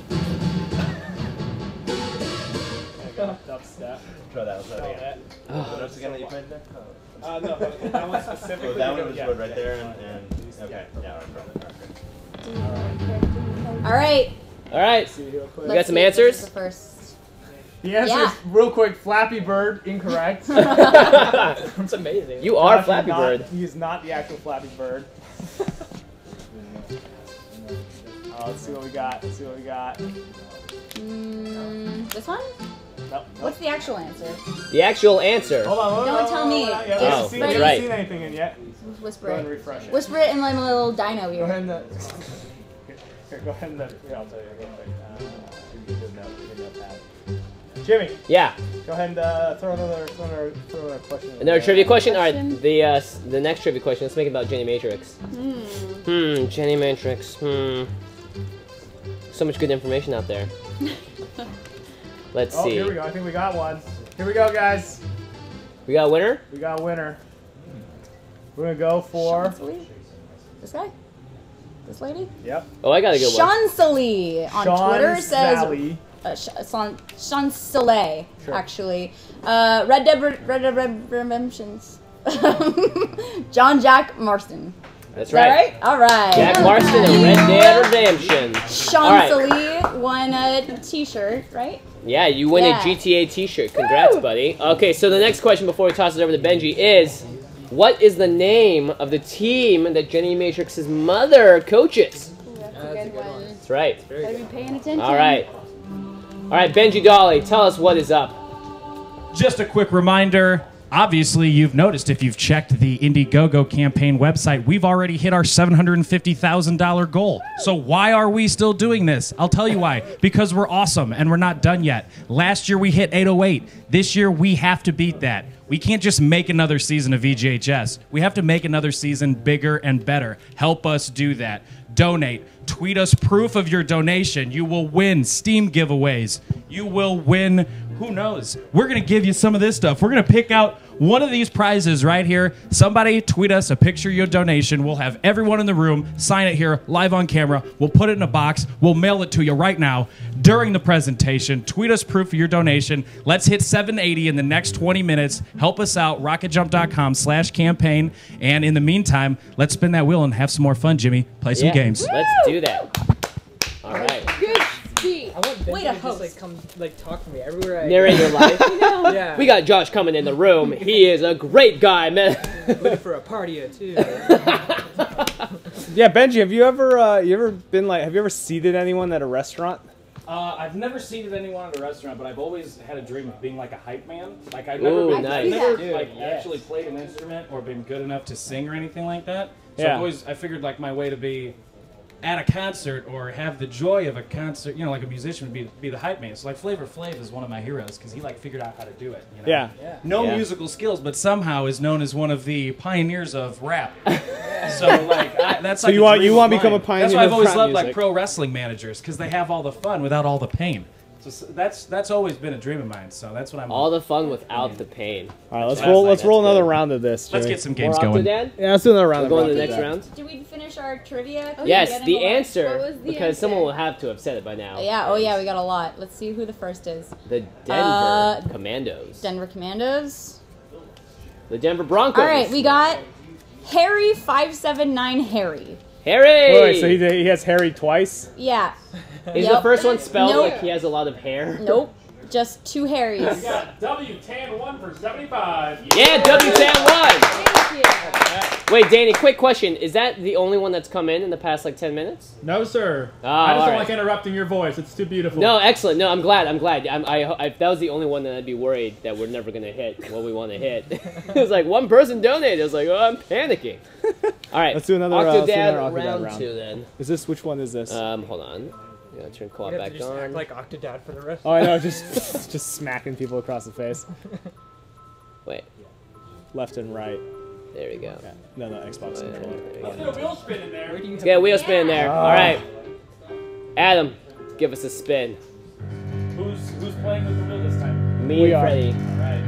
[SPEAKER 2] There you go, dubstep.
[SPEAKER 11] Try that one.
[SPEAKER 2] Oh,
[SPEAKER 11] again.
[SPEAKER 2] that-
[SPEAKER 11] What else again that you played there? Oh.
[SPEAKER 2] Uh, no, that one specifically.
[SPEAKER 11] Oh, that one
[SPEAKER 2] you
[SPEAKER 11] was
[SPEAKER 2] go-
[SPEAKER 11] good
[SPEAKER 2] yeah,
[SPEAKER 11] right
[SPEAKER 2] yeah.
[SPEAKER 11] there, and, and okay, yeah, all right, perfect, perfect.
[SPEAKER 4] All right.
[SPEAKER 1] All right.
[SPEAKER 2] See real quick.
[SPEAKER 1] got
[SPEAKER 4] let's
[SPEAKER 1] some
[SPEAKER 4] see if this
[SPEAKER 1] answers?
[SPEAKER 4] is The first.
[SPEAKER 2] The answer
[SPEAKER 4] Yeah.
[SPEAKER 2] is real quick. Flappy Bird, incorrect.
[SPEAKER 5] That's amazing.
[SPEAKER 1] You are
[SPEAKER 2] Josh is
[SPEAKER 1] Flappy
[SPEAKER 2] not-
[SPEAKER 1] Bird.
[SPEAKER 2] He is not the actual Flappy Bird. Oh, let's see what we got. Let's see what we got.
[SPEAKER 4] Mm, this one?
[SPEAKER 2] Nope.
[SPEAKER 4] What's the actual answer?
[SPEAKER 1] The actual answer.
[SPEAKER 2] Hold on. Hold on,
[SPEAKER 4] Don't
[SPEAKER 2] hold
[SPEAKER 4] tell
[SPEAKER 2] on,
[SPEAKER 4] me.
[SPEAKER 2] hold on. Yeah, we
[SPEAKER 1] Oh,
[SPEAKER 2] haven't seen, we
[SPEAKER 1] that's
[SPEAKER 2] haven't
[SPEAKER 1] right.
[SPEAKER 2] seen anything in yet.
[SPEAKER 4] Whisper
[SPEAKER 2] Go ahead and
[SPEAKER 4] it.
[SPEAKER 2] refresh it.
[SPEAKER 4] Whisper it in my little dino
[SPEAKER 2] Go
[SPEAKER 4] ear.
[SPEAKER 2] ahead and, uh,
[SPEAKER 3] Here, go ahead and, uh, here, I'll tell you real quick. Uh, give me a note, give me a notepad. Jimmy.
[SPEAKER 1] Yeah.
[SPEAKER 3] Go ahead and uh, throw another, throw another, throw another question.
[SPEAKER 1] Another trivia question?
[SPEAKER 8] Question?
[SPEAKER 1] Alright, the, uh, s- the next trivia question, let's make it about Jenny Matrix.
[SPEAKER 8] Hmm.
[SPEAKER 1] Hmm, Jenny Matrix, hmm. So much good information out there. Let's
[SPEAKER 3] Oh,
[SPEAKER 1] see.
[SPEAKER 3] here we go. I think we got one. Here we go, guys.
[SPEAKER 1] We got a winner?
[SPEAKER 3] We got a winner. We're gonna go for.
[SPEAKER 4] Shansali? This guy? This lady?
[SPEAKER 3] Yep.
[SPEAKER 1] Oh, I got a good one.
[SPEAKER 4] Shansali on
[SPEAKER 3] Sean
[SPEAKER 4] Twitter says
[SPEAKER 3] Sally.
[SPEAKER 4] uh, Sh- Son- Shansale,
[SPEAKER 3] Sure.
[SPEAKER 4] actually. Uh, Red Dead Red Red Dead Redemptions. John Jack Marston.
[SPEAKER 1] That's
[SPEAKER 4] Is that
[SPEAKER 1] right.
[SPEAKER 4] right? All right.
[SPEAKER 1] Jack Marston and Red Dead Redemption. Alright.
[SPEAKER 4] Shansali won a T-shirt, right?
[SPEAKER 1] Yeah, you win
[SPEAKER 4] Yeah.
[SPEAKER 1] a G T A t-shirt. Congrats,
[SPEAKER 4] Woo!
[SPEAKER 1] buddy. Okay, so the next question before we toss it over to Benji is, what is the name of the team that Jenny Matrix's mother coaches?
[SPEAKER 8] Ooh, that's a good one.
[SPEAKER 1] That's right.
[SPEAKER 8] Gotta be paying attention.
[SPEAKER 1] All right. All right, Benji Dolly, tell us what is up.
[SPEAKER 7] Just a quick reminder. Obviously, you've noticed if you've checked the Indiegogo campaign website, we've already hit our seven hundred fifty thousand dollars goal. So why are we still doing this? I'll tell you why. Because we're awesome and we're not done yet. Last year we hit eight oh eight. This year we have to beat that. We can't just make another season of V G H S. We have to make another season bigger and better. Help us do that. Donate. Tweet us proof of your donation. You will win Steam giveaways. You will win, who knows? We're going to give you some of this stuff. We're going to pick out one of these prizes right here. Somebody tweet us a picture of your donation. We'll have everyone in the room sign it here live on camera. We'll put it in a box. We'll mail it to you right now during the presentation. Tweet us proof of your donation. Let's hit seven eighty in the next twenty minutes. Help us out. rocketjump.com slash campaign. And in the meantime, let's spin that wheel and have some more fun, Jimmy. Play some
[SPEAKER 1] Yeah,
[SPEAKER 7] games.
[SPEAKER 1] Let's do that. All right.
[SPEAKER 8] Good speech.
[SPEAKER 5] I want Benji
[SPEAKER 4] Way
[SPEAKER 5] to
[SPEAKER 4] to
[SPEAKER 5] just
[SPEAKER 4] host.
[SPEAKER 5] like come like talk to me everywhere I
[SPEAKER 1] Narrate your life.
[SPEAKER 5] Yeah.
[SPEAKER 1] We got Josh coming in the room. He is a great guy, man.
[SPEAKER 5] looking for a party or two.
[SPEAKER 2] Yeah, Benji, have you ever uh, you ever been like have you ever seated anyone at a restaurant?
[SPEAKER 7] Uh, I've never seated anyone at a restaurant, but I've always had a dream of being like a hype man. Like I've never,
[SPEAKER 1] Ooh,
[SPEAKER 7] been,
[SPEAKER 1] nice.
[SPEAKER 7] I've never
[SPEAKER 5] Dude,
[SPEAKER 7] like
[SPEAKER 5] yes.
[SPEAKER 7] actually played an instrument or been good enough to sing or anything like that. So
[SPEAKER 2] Yeah.
[SPEAKER 7] I've always I figured like my way to be at a concert or have the joy of a concert, you know, like a musician would be be the hype man. So like Flavor Flav is one of my heroes because he like figured out how to do it. You know?
[SPEAKER 2] Yeah.
[SPEAKER 5] Yeah.
[SPEAKER 7] No
[SPEAKER 1] Yeah.
[SPEAKER 7] musical skills, but somehow is known as one of the pioneers of rap. So like I, that's
[SPEAKER 2] So
[SPEAKER 7] like
[SPEAKER 2] you
[SPEAKER 7] a
[SPEAKER 2] want-
[SPEAKER 7] dream
[SPEAKER 2] you
[SPEAKER 7] of
[SPEAKER 2] wanna become
[SPEAKER 7] mine.
[SPEAKER 2] a pioneer
[SPEAKER 7] That's why I've
[SPEAKER 2] of
[SPEAKER 7] always
[SPEAKER 2] rap
[SPEAKER 7] loved like
[SPEAKER 2] music.
[SPEAKER 7] pro wrestling managers because they have all the fun without all the pain. So s- that's that's always been a dream of mine. So that's what I'm.
[SPEAKER 1] All the fun without the pain.
[SPEAKER 2] All right, let's
[SPEAKER 7] That's
[SPEAKER 2] roll.
[SPEAKER 7] nice.
[SPEAKER 2] Let's roll
[SPEAKER 1] That's
[SPEAKER 2] another
[SPEAKER 1] good.
[SPEAKER 2] round of this.
[SPEAKER 7] Let's
[SPEAKER 2] Jimmy.
[SPEAKER 7] get some games
[SPEAKER 1] More
[SPEAKER 7] going.
[SPEAKER 1] Octodad?
[SPEAKER 2] Yeah, let's do another round.
[SPEAKER 1] We're
[SPEAKER 2] of
[SPEAKER 1] going to the
[SPEAKER 2] Rocket
[SPEAKER 1] next
[SPEAKER 2] Dad.
[SPEAKER 1] round?
[SPEAKER 4] Did we finish our trivia?
[SPEAKER 8] Oh,
[SPEAKER 1] Yes,
[SPEAKER 4] Getting
[SPEAKER 1] the
[SPEAKER 4] a lot.
[SPEAKER 1] answer,
[SPEAKER 8] What was the
[SPEAKER 1] because
[SPEAKER 8] answer?
[SPEAKER 1] someone will have to have said it by now.
[SPEAKER 4] Yeah, oh yeah, we got a lot. Let's see who the first is.
[SPEAKER 1] The Denver
[SPEAKER 4] Uh,
[SPEAKER 1] Commandos.
[SPEAKER 4] Denver Commandos.
[SPEAKER 1] The Denver Broncos.
[SPEAKER 4] All right, we got Harry five seven nine Harry.
[SPEAKER 1] Harry!
[SPEAKER 2] Wait, wait, so he, he has Harry twice?
[SPEAKER 4] Yeah.
[SPEAKER 1] Is
[SPEAKER 4] Yep.
[SPEAKER 1] the first one spelled
[SPEAKER 4] Nope.
[SPEAKER 1] like he has a lot of hair?
[SPEAKER 4] Nope. Just two Harrys.
[SPEAKER 3] W ten one for seventy-five.
[SPEAKER 1] Yeah, W ten one!
[SPEAKER 8] Thank you.
[SPEAKER 1] Wait, Danny, quick question. Is that the only one that's come in in the past like ten minutes?
[SPEAKER 3] No, sir.
[SPEAKER 1] Oh,
[SPEAKER 3] I just
[SPEAKER 1] all
[SPEAKER 3] don't
[SPEAKER 1] right.
[SPEAKER 3] like interrupting your voice. It's too beautiful.
[SPEAKER 1] No, excellent. No, I'm glad. I'm glad. I'm, I, I, if that was the only one, then I'd be worried that we're never going to hit what we want to hit. It was like, one person donated. I was like, oh, I'm panicking. All right.
[SPEAKER 2] Let's do another, uh, let's do
[SPEAKER 1] Octodad
[SPEAKER 2] another Octodad
[SPEAKER 1] round,
[SPEAKER 2] round.
[SPEAKER 1] two then.
[SPEAKER 2] Is this which one is this?
[SPEAKER 1] Um, hold on. I'm going to turn co-op
[SPEAKER 5] You have
[SPEAKER 1] back
[SPEAKER 5] to just act
[SPEAKER 1] on.
[SPEAKER 5] like Octodad for the rest.
[SPEAKER 2] Oh, I know, just just smacking people across the face,
[SPEAKER 1] Wait,
[SPEAKER 2] left and right.
[SPEAKER 1] there we go.
[SPEAKER 2] Yeah. No, no, Xbox
[SPEAKER 1] Wait,
[SPEAKER 2] controller.
[SPEAKER 1] there we
[SPEAKER 3] Let's
[SPEAKER 1] go.
[SPEAKER 3] get a wheel spin in there.
[SPEAKER 5] Where do you
[SPEAKER 1] Let's get a wheel spin in there.
[SPEAKER 2] Ah.
[SPEAKER 1] All right. Adam, give us a spin.
[SPEAKER 7] Who's who's playing with the wheel this time?
[SPEAKER 1] Me
[SPEAKER 2] We
[SPEAKER 1] and
[SPEAKER 2] are.
[SPEAKER 1] Freddie.
[SPEAKER 7] All right.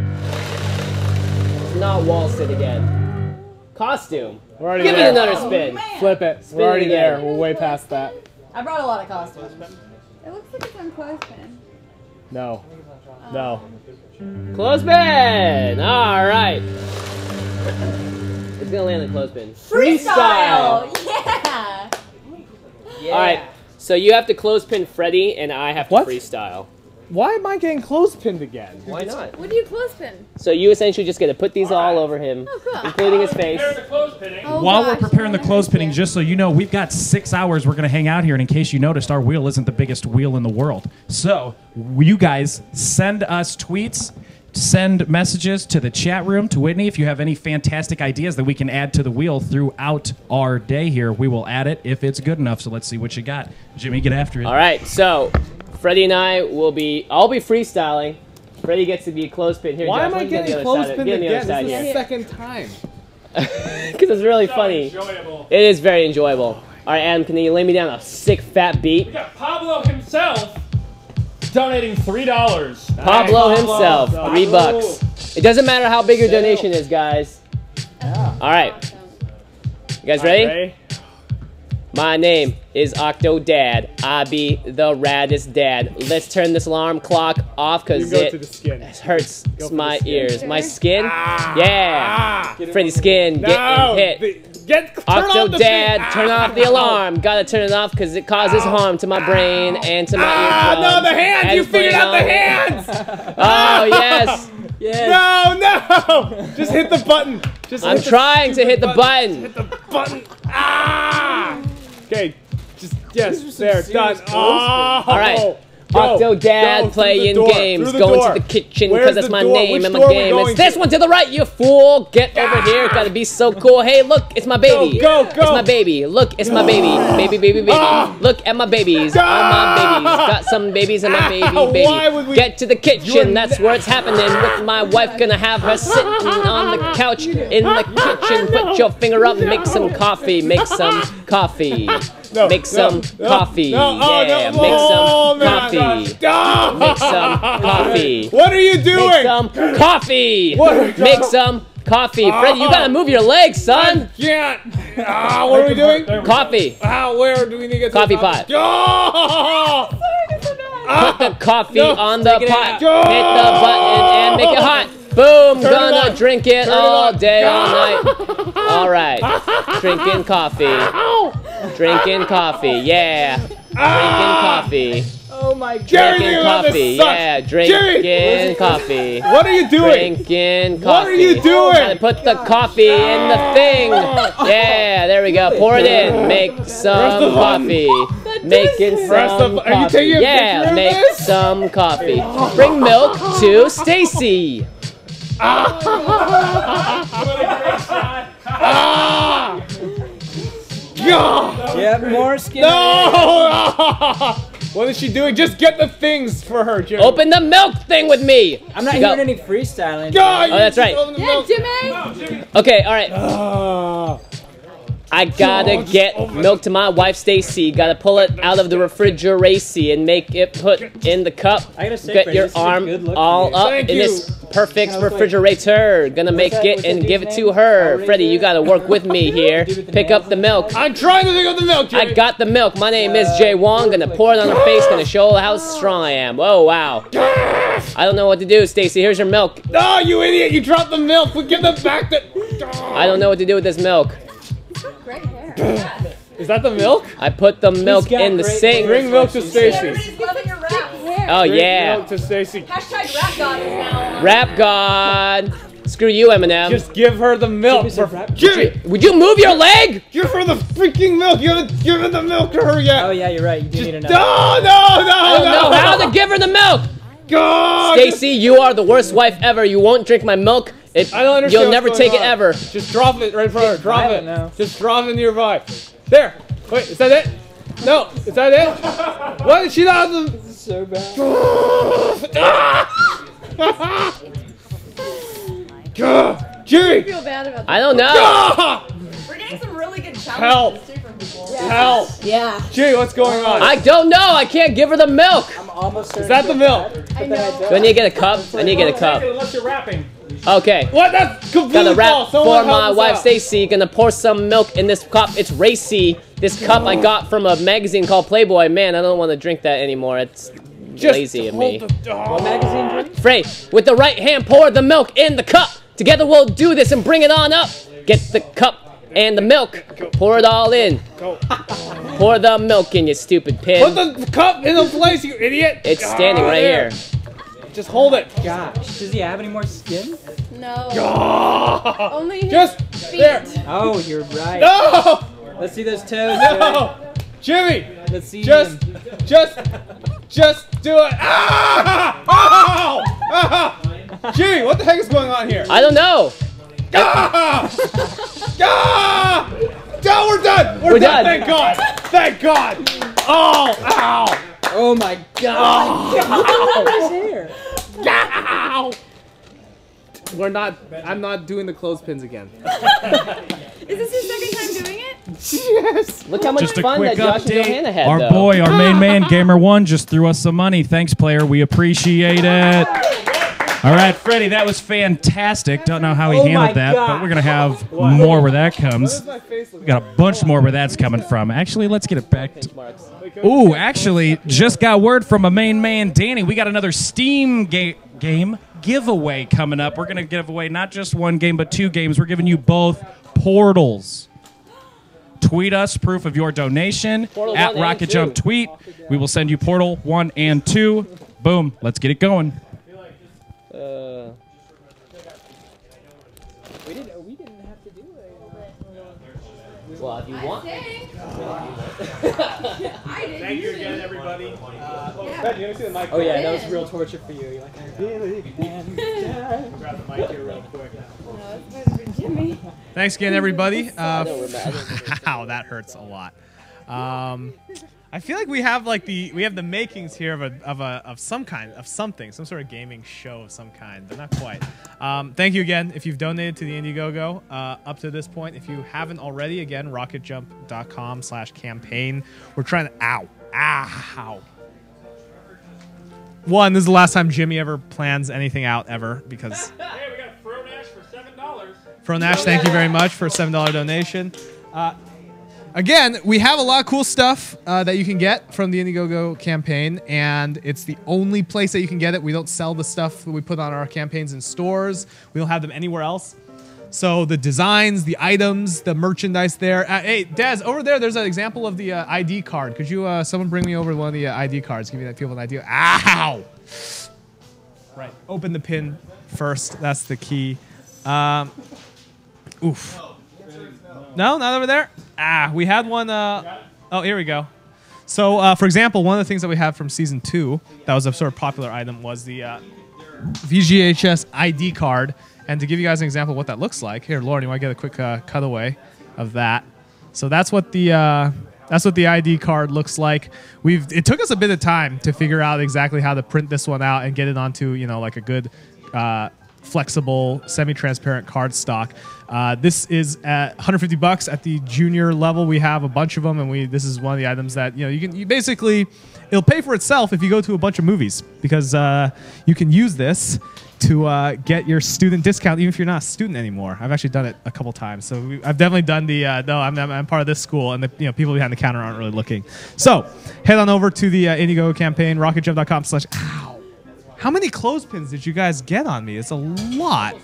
[SPEAKER 1] It's not wall sit again. Costume.
[SPEAKER 2] We're already
[SPEAKER 1] Give it
[SPEAKER 2] there.
[SPEAKER 1] another spin.
[SPEAKER 4] Man.
[SPEAKER 2] Flip it.
[SPEAKER 1] Spin
[SPEAKER 2] We're
[SPEAKER 1] it
[SPEAKER 2] already
[SPEAKER 1] again.
[SPEAKER 2] there. We're way past that.
[SPEAKER 4] I brought a lot of costumes.
[SPEAKER 8] It looks like it's on clothespin.
[SPEAKER 2] No. No.
[SPEAKER 1] Clothespin! Alright. It's gonna land in clothespin.
[SPEAKER 4] Freestyle! Yeah!
[SPEAKER 5] Yeah.
[SPEAKER 1] Alright, so you have to clothespin Freddy and I have to
[SPEAKER 2] What?
[SPEAKER 1] freestyle.
[SPEAKER 2] Why am I getting clothespinned again?
[SPEAKER 1] Why not?
[SPEAKER 8] What do you clothespin?
[SPEAKER 1] So you essentially just get to put these all over him,
[SPEAKER 8] Oh, cool.
[SPEAKER 1] including his face.
[SPEAKER 8] Oh,
[SPEAKER 7] While
[SPEAKER 8] gosh,
[SPEAKER 7] we're preparing
[SPEAKER 8] I
[SPEAKER 7] the
[SPEAKER 8] don't
[SPEAKER 7] clothespinning,
[SPEAKER 8] understand.
[SPEAKER 7] just so you know, we've got six hours we're going to hang out here. And in case you noticed, our wheel isn't the biggest wheel in the world. So you guys send us tweets. send messages to the chat room to Whitney if you have any fantastic ideas that we can add to the wheel throughout our day here. We will add it if it's good enough. So let's see what you got. Jimmy, get after it.
[SPEAKER 1] All right, so Freddie and I will be, I'll be freestyling. Freddie gets to be a clothespin. Here,
[SPEAKER 2] Why
[SPEAKER 1] Josh,
[SPEAKER 2] am I
[SPEAKER 1] you get the
[SPEAKER 2] getting
[SPEAKER 1] other
[SPEAKER 2] clothespin
[SPEAKER 1] side of- get on the
[SPEAKER 2] again?
[SPEAKER 1] other side
[SPEAKER 2] This is
[SPEAKER 1] here.
[SPEAKER 2] the second time.
[SPEAKER 1] Because it's really
[SPEAKER 3] So
[SPEAKER 1] funny.
[SPEAKER 3] enjoyable.
[SPEAKER 1] It is very enjoyable. All right, Adam, can you lay me down a sick fat beat?
[SPEAKER 3] We got Pablo himself donating three dollars.
[SPEAKER 1] Pablo himself, three bucks. It doesn't matter how big your donation is, guys. All right, you guys ready? My name is Octodad. I be the raddest dad. Let's turn this alarm clock off because
[SPEAKER 2] You go
[SPEAKER 1] it
[SPEAKER 2] to the skin.
[SPEAKER 1] hurts
[SPEAKER 2] Go for
[SPEAKER 1] my
[SPEAKER 2] the skin.
[SPEAKER 1] ears. My skin?
[SPEAKER 2] Ah.
[SPEAKER 1] Yeah.
[SPEAKER 2] Ah.
[SPEAKER 1] Freddy's skin
[SPEAKER 2] No,
[SPEAKER 1] getting hit.
[SPEAKER 2] the- get turn off the thing.
[SPEAKER 1] Octodad, turn off the alarm. Gotta turn it off because it causes harm to my brain and to my
[SPEAKER 2] Ah,
[SPEAKER 1] eardrums.
[SPEAKER 2] no, the hands!
[SPEAKER 1] And
[SPEAKER 2] You figured
[SPEAKER 1] putting
[SPEAKER 2] out the
[SPEAKER 1] on-
[SPEAKER 2] hands!
[SPEAKER 1] Oh, yes.
[SPEAKER 5] Yes.
[SPEAKER 2] No, no! Just hit the button. Just
[SPEAKER 1] I'm
[SPEAKER 2] hit the
[SPEAKER 1] trying to hit the
[SPEAKER 2] stupid
[SPEAKER 1] button.
[SPEAKER 2] Hit the button. Ah! Okay, just yes,
[SPEAKER 5] These are some
[SPEAKER 2] there,
[SPEAKER 5] serious
[SPEAKER 2] done.
[SPEAKER 5] clothespins.
[SPEAKER 2] Oh,
[SPEAKER 1] All right.
[SPEAKER 2] go,
[SPEAKER 1] Octodad
[SPEAKER 2] go, through
[SPEAKER 1] playing
[SPEAKER 2] the door,
[SPEAKER 1] games,
[SPEAKER 2] through the
[SPEAKER 1] going
[SPEAKER 2] door.
[SPEAKER 1] to the kitchen
[SPEAKER 2] Where's
[SPEAKER 1] because that's
[SPEAKER 2] the
[SPEAKER 1] my
[SPEAKER 2] door?
[SPEAKER 1] name
[SPEAKER 2] Which
[SPEAKER 1] and my
[SPEAKER 2] door are we
[SPEAKER 1] game. It's
[SPEAKER 2] going
[SPEAKER 1] this
[SPEAKER 2] to?
[SPEAKER 1] one to the right, you fool! Get over here, gotta be so cool. Hey, look, it's my baby.
[SPEAKER 2] Go, go, go.
[SPEAKER 1] It's my baby. Look, it's my baby. Baby, baby, baby.
[SPEAKER 2] Ah.
[SPEAKER 1] Look at my babies. All my babies. Got some babies in my baby,
[SPEAKER 2] Ah,
[SPEAKER 1] baby.
[SPEAKER 2] why would we-
[SPEAKER 1] Get to the
[SPEAKER 2] You're
[SPEAKER 1] kitchen. That's where it's happening. With my wife, gonna have her sitting on the couch in the kitchen. Put your finger up, make some coffee. Make some coffee.
[SPEAKER 2] No,
[SPEAKER 1] Make
[SPEAKER 2] no,
[SPEAKER 1] some
[SPEAKER 2] no,
[SPEAKER 1] coffee.
[SPEAKER 2] no, oh,
[SPEAKER 1] Yeah,
[SPEAKER 2] no.
[SPEAKER 1] make
[SPEAKER 2] Oh,
[SPEAKER 1] some
[SPEAKER 2] man.
[SPEAKER 1] coffee.
[SPEAKER 2] Ah.
[SPEAKER 1] Make some coffee.
[SPEAKER 2] What are you doing?
[SPEAKER 1] Make some coffee.
[SPEAKER 2] What?
[SPEAKER 1] Make some coffee. Freddie, you gotta move your legs, son.
[SPEAKER 2] I can't. Ah, what are we doing?
[SPEAKER 1] Coffee.
[SPEAKER 2] Ah, where do we need to get to
[SPEAKER 1] Coffee
[SPEAKER 2] the
[SPEAKER 1] pot.
[SPEAKER 2] Oh!
[SPEAKER 1] Put the coffee
[SPEAKER 2] No,
[SPEAKER 1] on the
[SPEAKER 2] take it
[SPEAKER 1] pot.
[SPEAKER 2] out.
[SPEAKER 1] Hit the button and make it hot. Boom.
[SPEAKER 2] Turn it
[SPEAKER 1] Gonna
[SPEAKER 2] on.
[SPEAKER 1] drink it
[SPEAKER 2] Turn it
[SPEAKER 1] all
[SPEAKER 2] on.
[SPEAKER 1] day, all night. All right. Drinking coffee. Drinking coffee. Yeah. Drinking coffee.
[SPEAKER 5] Oh my god.
[SPEAKER 2] Jerry,
[SPEAKER 1] Drinking
[SPEAKER 2] think about this
[SPEAKER 1] coffee.
[SPEAKER 2] sucks.
[SPEAKER 1] Yeah.
[SPEAKER 2] Jerry.
[SPEAKER 1] Drinking coffee.
[SPEAKER 2] What are you doing?
[SPEAKER 1] Drinking coffee.
[SPEAKER 2] What are you doing?
[SPEAKER 1] Gotta put the coffee in the thing. Yeah, there we go. Pour it in. Make some
[SPEAKER 2] the button.
[SPEAKER 1] coffee. Making
[SPEAKER 2] Press the
[SPEAKER 1] some
[SPEAKER 2] bu- are you
[SPEAKER 1] coffee.
[SPEAKER 2] taking a
[SPEAKER 1] Yeah,
[SPEAKER 2] picture of
[SPEAKER 1] make
[SPEAKER 2] this?
[SPEAKER 1] some coffee. Bring milk to Stacy.
[SPEAKER 2] Ah! God!
[SPEAKER 5] Yeah, more skin.
[SPEAKER 2] No! What is she doing? Just get the things for her, Jerry.
[SPEAKER 1] Open the milk thing with me.
[SPEAKER 5] I'm not
[SPEAKER 1] Go.
[SPEAKER 5] hearing any freestyling.
[SPEAKER 2] God,
[SPEAKER 1] Oh, that's right.
[SPEAKER 8] Yeah, Jimmy.
[SPEAKER 1] Okay, all right.
[SPEAKER 2] Ah.
[SPEAKER 1] I gotta
[SPEAKER 2] just
[SPEAKER 1] get
[SPEAKER 2] open
[SPEAKER 1] milk to my wife Stacy. Gotta pull it out of the refrigerator and make it put in the cup.
[SPEAKER 5] I gotta say,
[SPEAKER 1] Get
[SPEAKER 5] Freddie,
[SPEAKER 1] your
[SPEAKER 5] this is a
[SPEAKER 1] arm
[SPEAKER 5] good look
[SPEAKER 1] all
[SPEAKER 5] for you.
[SPEAKER 1] up
[SPEAKER 2] Thank
[SPEAKER 1] in
[SPEAKER 2] you.
[SPEAKER 1] this perfect
[SPEAKER 5] Can I play?
[SPEAKER 1] refrigerator. Gonna make
[SPEAKER 5] that-
[SPEAKER 1] it
[SPEAKER 5] what's
[SPEAKER 1] and
[SPEAKER 5] that
[SPEAKER 1] give it
[SPEAKER 5] dude's
[SPEAKER 1] to
[SPEAKER 5] name?
[SPEAKER 1] her.
[SPEAKER 5] Power
[SPEAKER 1] Freddie, you
[SPEAKER 5] Ranger?
[SPEAKER 1] gotta work with me here.
[SPEAKER 5] Dude with the
[SPEAKER 1] Pick
[SPEAKER 5] nails
[SPEAKER 1] up the
[SPEAKER 5] on
[SPEAKER 1] milk.
[SPEAKER 2] I'm trying to pick up the milk, Jerry.
[SPEAKER 1] I got the milk. My name is Jay Wong. Gonna pour it on her face. Gonna show her how strong I am. Oh wow. I don't know what to do, Stacy. Here's your milk.
[SPEAKER 2] No, you idiot! You dropped the milk. We give it back to.
[SPEAKER 1] I don't know what to do with this milk.
[SPEAKER 8] Great hair.
[SPEAKER 2] Is that the milk?
[SPEAKER 1] I put the milk
[SPEAKER 5] got
[SPEAKER 1] in the
[SPEAKER 5] great
[SPEAKER 1] sink.
[SPEAKER 2] Bring milk to Stacy.
[SPEAKER 10] Everybody's loving your rap.
[SPEAKER 1] Oh
[SPEAKER 2] Bring
[SPEAKER 1] yeah.
[SPEAKER 2] milk to Stacy.
[SPEAKER 10] Hashtag rap god is now on.
[SPEAKER 1] Rap God. Screw you, Eminem.
[SPEAKER 2] Just give her the milk.
[SPEAKER 5] Give me some
[SPEAKER 2] For...
[SPEAKER 5] rap-
[SPEAKER 2] Jimmy,
[SPEAKER 1] Would you move your leg?
[SPEAKER 2] give her the freaking milk. You haven't given the milk to her yet.
[SPEAKER 5] Oh yeah, you're right. You do
[SPEAKER 2] Just...
[SPEAKER 5] need to know.
[SPEAKER 2] No, no, no,
[SPEAKER 1] I don't
[SPEAKER 2] no.
[SPEAKER 1] know how to give her the milk.
[SPEAKER 2] God.
[SPEAKER 1] Stacy, you are the worst wife ever. You won't drink my milk. It,
[SPEAKER 2] I don't understand.
[SPEAKER 1] You'll
[SPEAKER 2] what's
[SPEAKER 1] never
[SPEAKER 2] going
[SPEAKER 1] take it
[SPEAKER 2] on.
[SPEAKER 1] ever.
[SPEAKER 2] Just drop it right in front of her. Drop
[SPEAKER 5] I
[SPEAKER 2] it.
[SPEAKER 5] don't know.
[SPEAKER 2] Just drop it nearby. There. Wait, is that it? No, is that it? What? She not the.
[SPEAKER 5] This is so bad.
[SPEAKER 2] God, Jerry.
[SPEAKER 8] I feel bad about
[SPEAKER 1] I don't know.
[SPEAKER 2] Ah!
[SPEAKER 10] We're getting some really good
[SPEAKER 2] Help.
[SPEAKER 10] challenges too from people.
[SPEAKER 2] Help.
[SPEAKER 4] Yeah.
[SPEAKER 2] Jerry, what's going on?
[SPEAKER 1] I don't know. I can't give her the milk.
[SPEAKER 5] I'm almost.
[SPEAKER 2] Is that the milk?
[SPEAKER 8] I know.
[SPEAKER 1] Do I need to get a cup? I need to get a cup.
[SPEAKER 3] Unless you're rapping.
[SPEAKER 1] Okay.
[SPEAKER 2] What? That's completely
[SPEAKER 1] Gotta rap
[SPEAKER 2] false. Someone
[SPEAKER 1] for my
[SPEAKER 2] help us
[SPEAKER 1] wife
[SPEAKER 2] out.
[SPEAKER 1] Stacy. Gonna pour some milk in this cup. It's racy. This cup I got from a magazine called Playboy. Man, I don't want to drink that anymore. It's
[SPEAKER 2] Just
[SPEAKER 1] lazy of
[SPEAKER 2] hold
[SPEAKER 1] me.
[SPEAKER 2] the- oh.
[SPEAKER 5] What magazine? Freddie?
[SPEAKER 1] Frey, with the right hand, pour the milk in the cup. Together we'll do this and bring it on up. Get the cup and the milk. Pour it all in.
[SPEAKER 2] Go.
[SPEAKER 1] Pour the milk in, you stupid
[SPEAKER 2] Put
[SPEAKER 1] pin.
[SPEAKER 2] the cup in the place, you idiot.
[SPEAKER 1] It's standing
[SPEAKER 2] Ah,
[SPEAKER 1] right
[SPEAKER 2] there.
[SPEAKER 1] here.
[SPEAKER 2] Just hold it.
[SPEAKER 5] Gosh, does he have any more skin?
[SPEAKER 8] No.
[SPEAKER 2] Ah.
[SPEAKER 8] Only his
[SPEAKER 2] Just
[SPEAKER 8] feet.
[SPEAKER 2] there.
[SPEAKER 5] Oh, you're right.
[SPEAKER 2] No.
[SPEAKER 5] Let's see those toes.
[SPEAKER 2] No. Jimmy.
[SPEAKER 5] Jerry. Let's see.
[SPEAKER 2] Just,
[SPEAKER 5] them.
[SPEAKER 2] just, just do it. Ah! Ow! Ah! Jimmy, what the heck is going on here?
[SPEAKER 1] I don't know.
[SPEAKER 2] Ah! Ah! No, we're done. We're,
[SPEAKER 1] We're
[SPEAKER 2] done.
[SPEAKER 1] done.
[SPEAKER 2] Thank God. Thank God. Oh, ow.
[SPEAKER 5] Oh my god!
[SPEAKER 2] Oh. Ow. We're not. I'm not doing the clothespins again.
[SPEAKER 8] Is this your second time doing it?
[SPEAKER 2] Yes.
[SPEAKER 1] Look how much
[SPEAKER 7] Just a
[SPEAKER 1] fun
[SPEAKER 7] quick
[SPEAKER 1] that Josh
[SPEAKER 7] update.
[SPEAKER 1] and Johanna had,
[SPEAKER 7] Our
[SPEAKER 1] though.
[SPEAKER 7] boy, our main man, Gamer One, just threw us some money. Thanks, player. We appreciate it. All right, Freddie, that was fantastic. Don't know how he
[SPEAKER 5] Oh
[SPEAKER 7] handled
[SPEAKER 5] my
[SPEAKER 7] that,
[SPEAKER 5] God.
[SPEAKER 7] but we're gonna have more where that comes.
[SPEAKER 2] What does my face look
[SPEAKER 7] We got a bunch more where that's coming from. Actually, let's get it back. To
[SPEAKER 1] Benchmarks.
[SPEAKER 7] Ooh, actually, just got word from a main man, Danny. We got another Steam ga game giveaway coming up. We're gonna give away not just one game, but two games. We're giving you both Portals. Tweet us proof of your donation
[SPEAKER 1] Portal
[SPEAKER 7] at
[SPEAKER 1] one and
[SPEAKER 7] RocketJump
[SPEAKER 1] two.
[SPEAKER 7] Tweet. We will send you Portal one and two. Boom. Let's get it going.
[SPEAKER 1] Uh,
[SPEAKER 5] We didn't. We didn't have to do it.
[SPEAKER 1] well, if you want.
[SPEAKER 3] Thank you again, everybody. Uh, oh, Ben, you ever see the mic?
[SPEAKER 5] Oh yeah, that was real torture for you. You're like,
[SPEAKER 3] Grab the mic here real quick.
[SPEAKER 8] No, it's better for Jimmy.
[SPEAKER 2] Thanks again, everybody.
[SPEAKER 1] I
[SPEAKER 2] Uh,
[SPEAKER 1] know we're mad.
[SPEAKER 2] Wow, that hurts a lot. Um, I feel like we have like the we have the makings here of a of a of some kind of something, some sort of gaming show of some kind, but not quite. Um, thank you again if you've donated to the Indiegogo uh, up to this point. If you haven't already, again, rocket jump dot com slash campaign. We're trying to ow ow. One, this is the last time Jimmy ever plans anything out ever because.
[SPEAKER 3] Hey, we got Fronash for seven dollars.
[SPEAKER 2] Fronash, thank you very much for a seven dollar donation. Uh, again, we have a lot of cool stuff uh, that you can get from the Indiegogo campaign, and it's the only place that you can get it. We don't sell the stuff that we put on our campaigns in stores. We don't have them anywhere else. So the designs, the items, the merchandise there. Uh, hey, Daz, over there, there's an example of the uh, I D card. Could you, uh, someone bring me over one of the uh, I D cards? Give me that people an idea. Ow! Right, open the pin first. That's the key. Um, oof. No, not over there. Ah, we had one. Uh, oh, here we go. So, uh, for example, one of the things that we have from season two that was a sort of popular item was the uh, V G H S I D card. And to give you guys an example of what that looks like, here, Lauren, you want to get a quick uh, cutaway of that? So that's what the uh, that's what the I D card looks like. We've it took us a bit of time to figure out exactly how to print this one out and get it onto you know like a good. Uh, flexible, semi-transparent card stock. Uh, this is at one hundred fifty bucks at the junior level. We have a bunch of them, and we this is one of the items that you know you can you basically it'll pay for itself if you go to a bunch of movies because uh, you can use this to uh, get your student discount even if you're not a student anymore. I've actually done it a couple times, so we, I've definitely done the uh, no. I'm, I'm I'm part of this school, and the you know people behind the counter aren't really looking. So head on over to the uh, Indiegogo campaign, rocket jump dot com slash ow. How many clothespins did you guys get on me? It's a lot.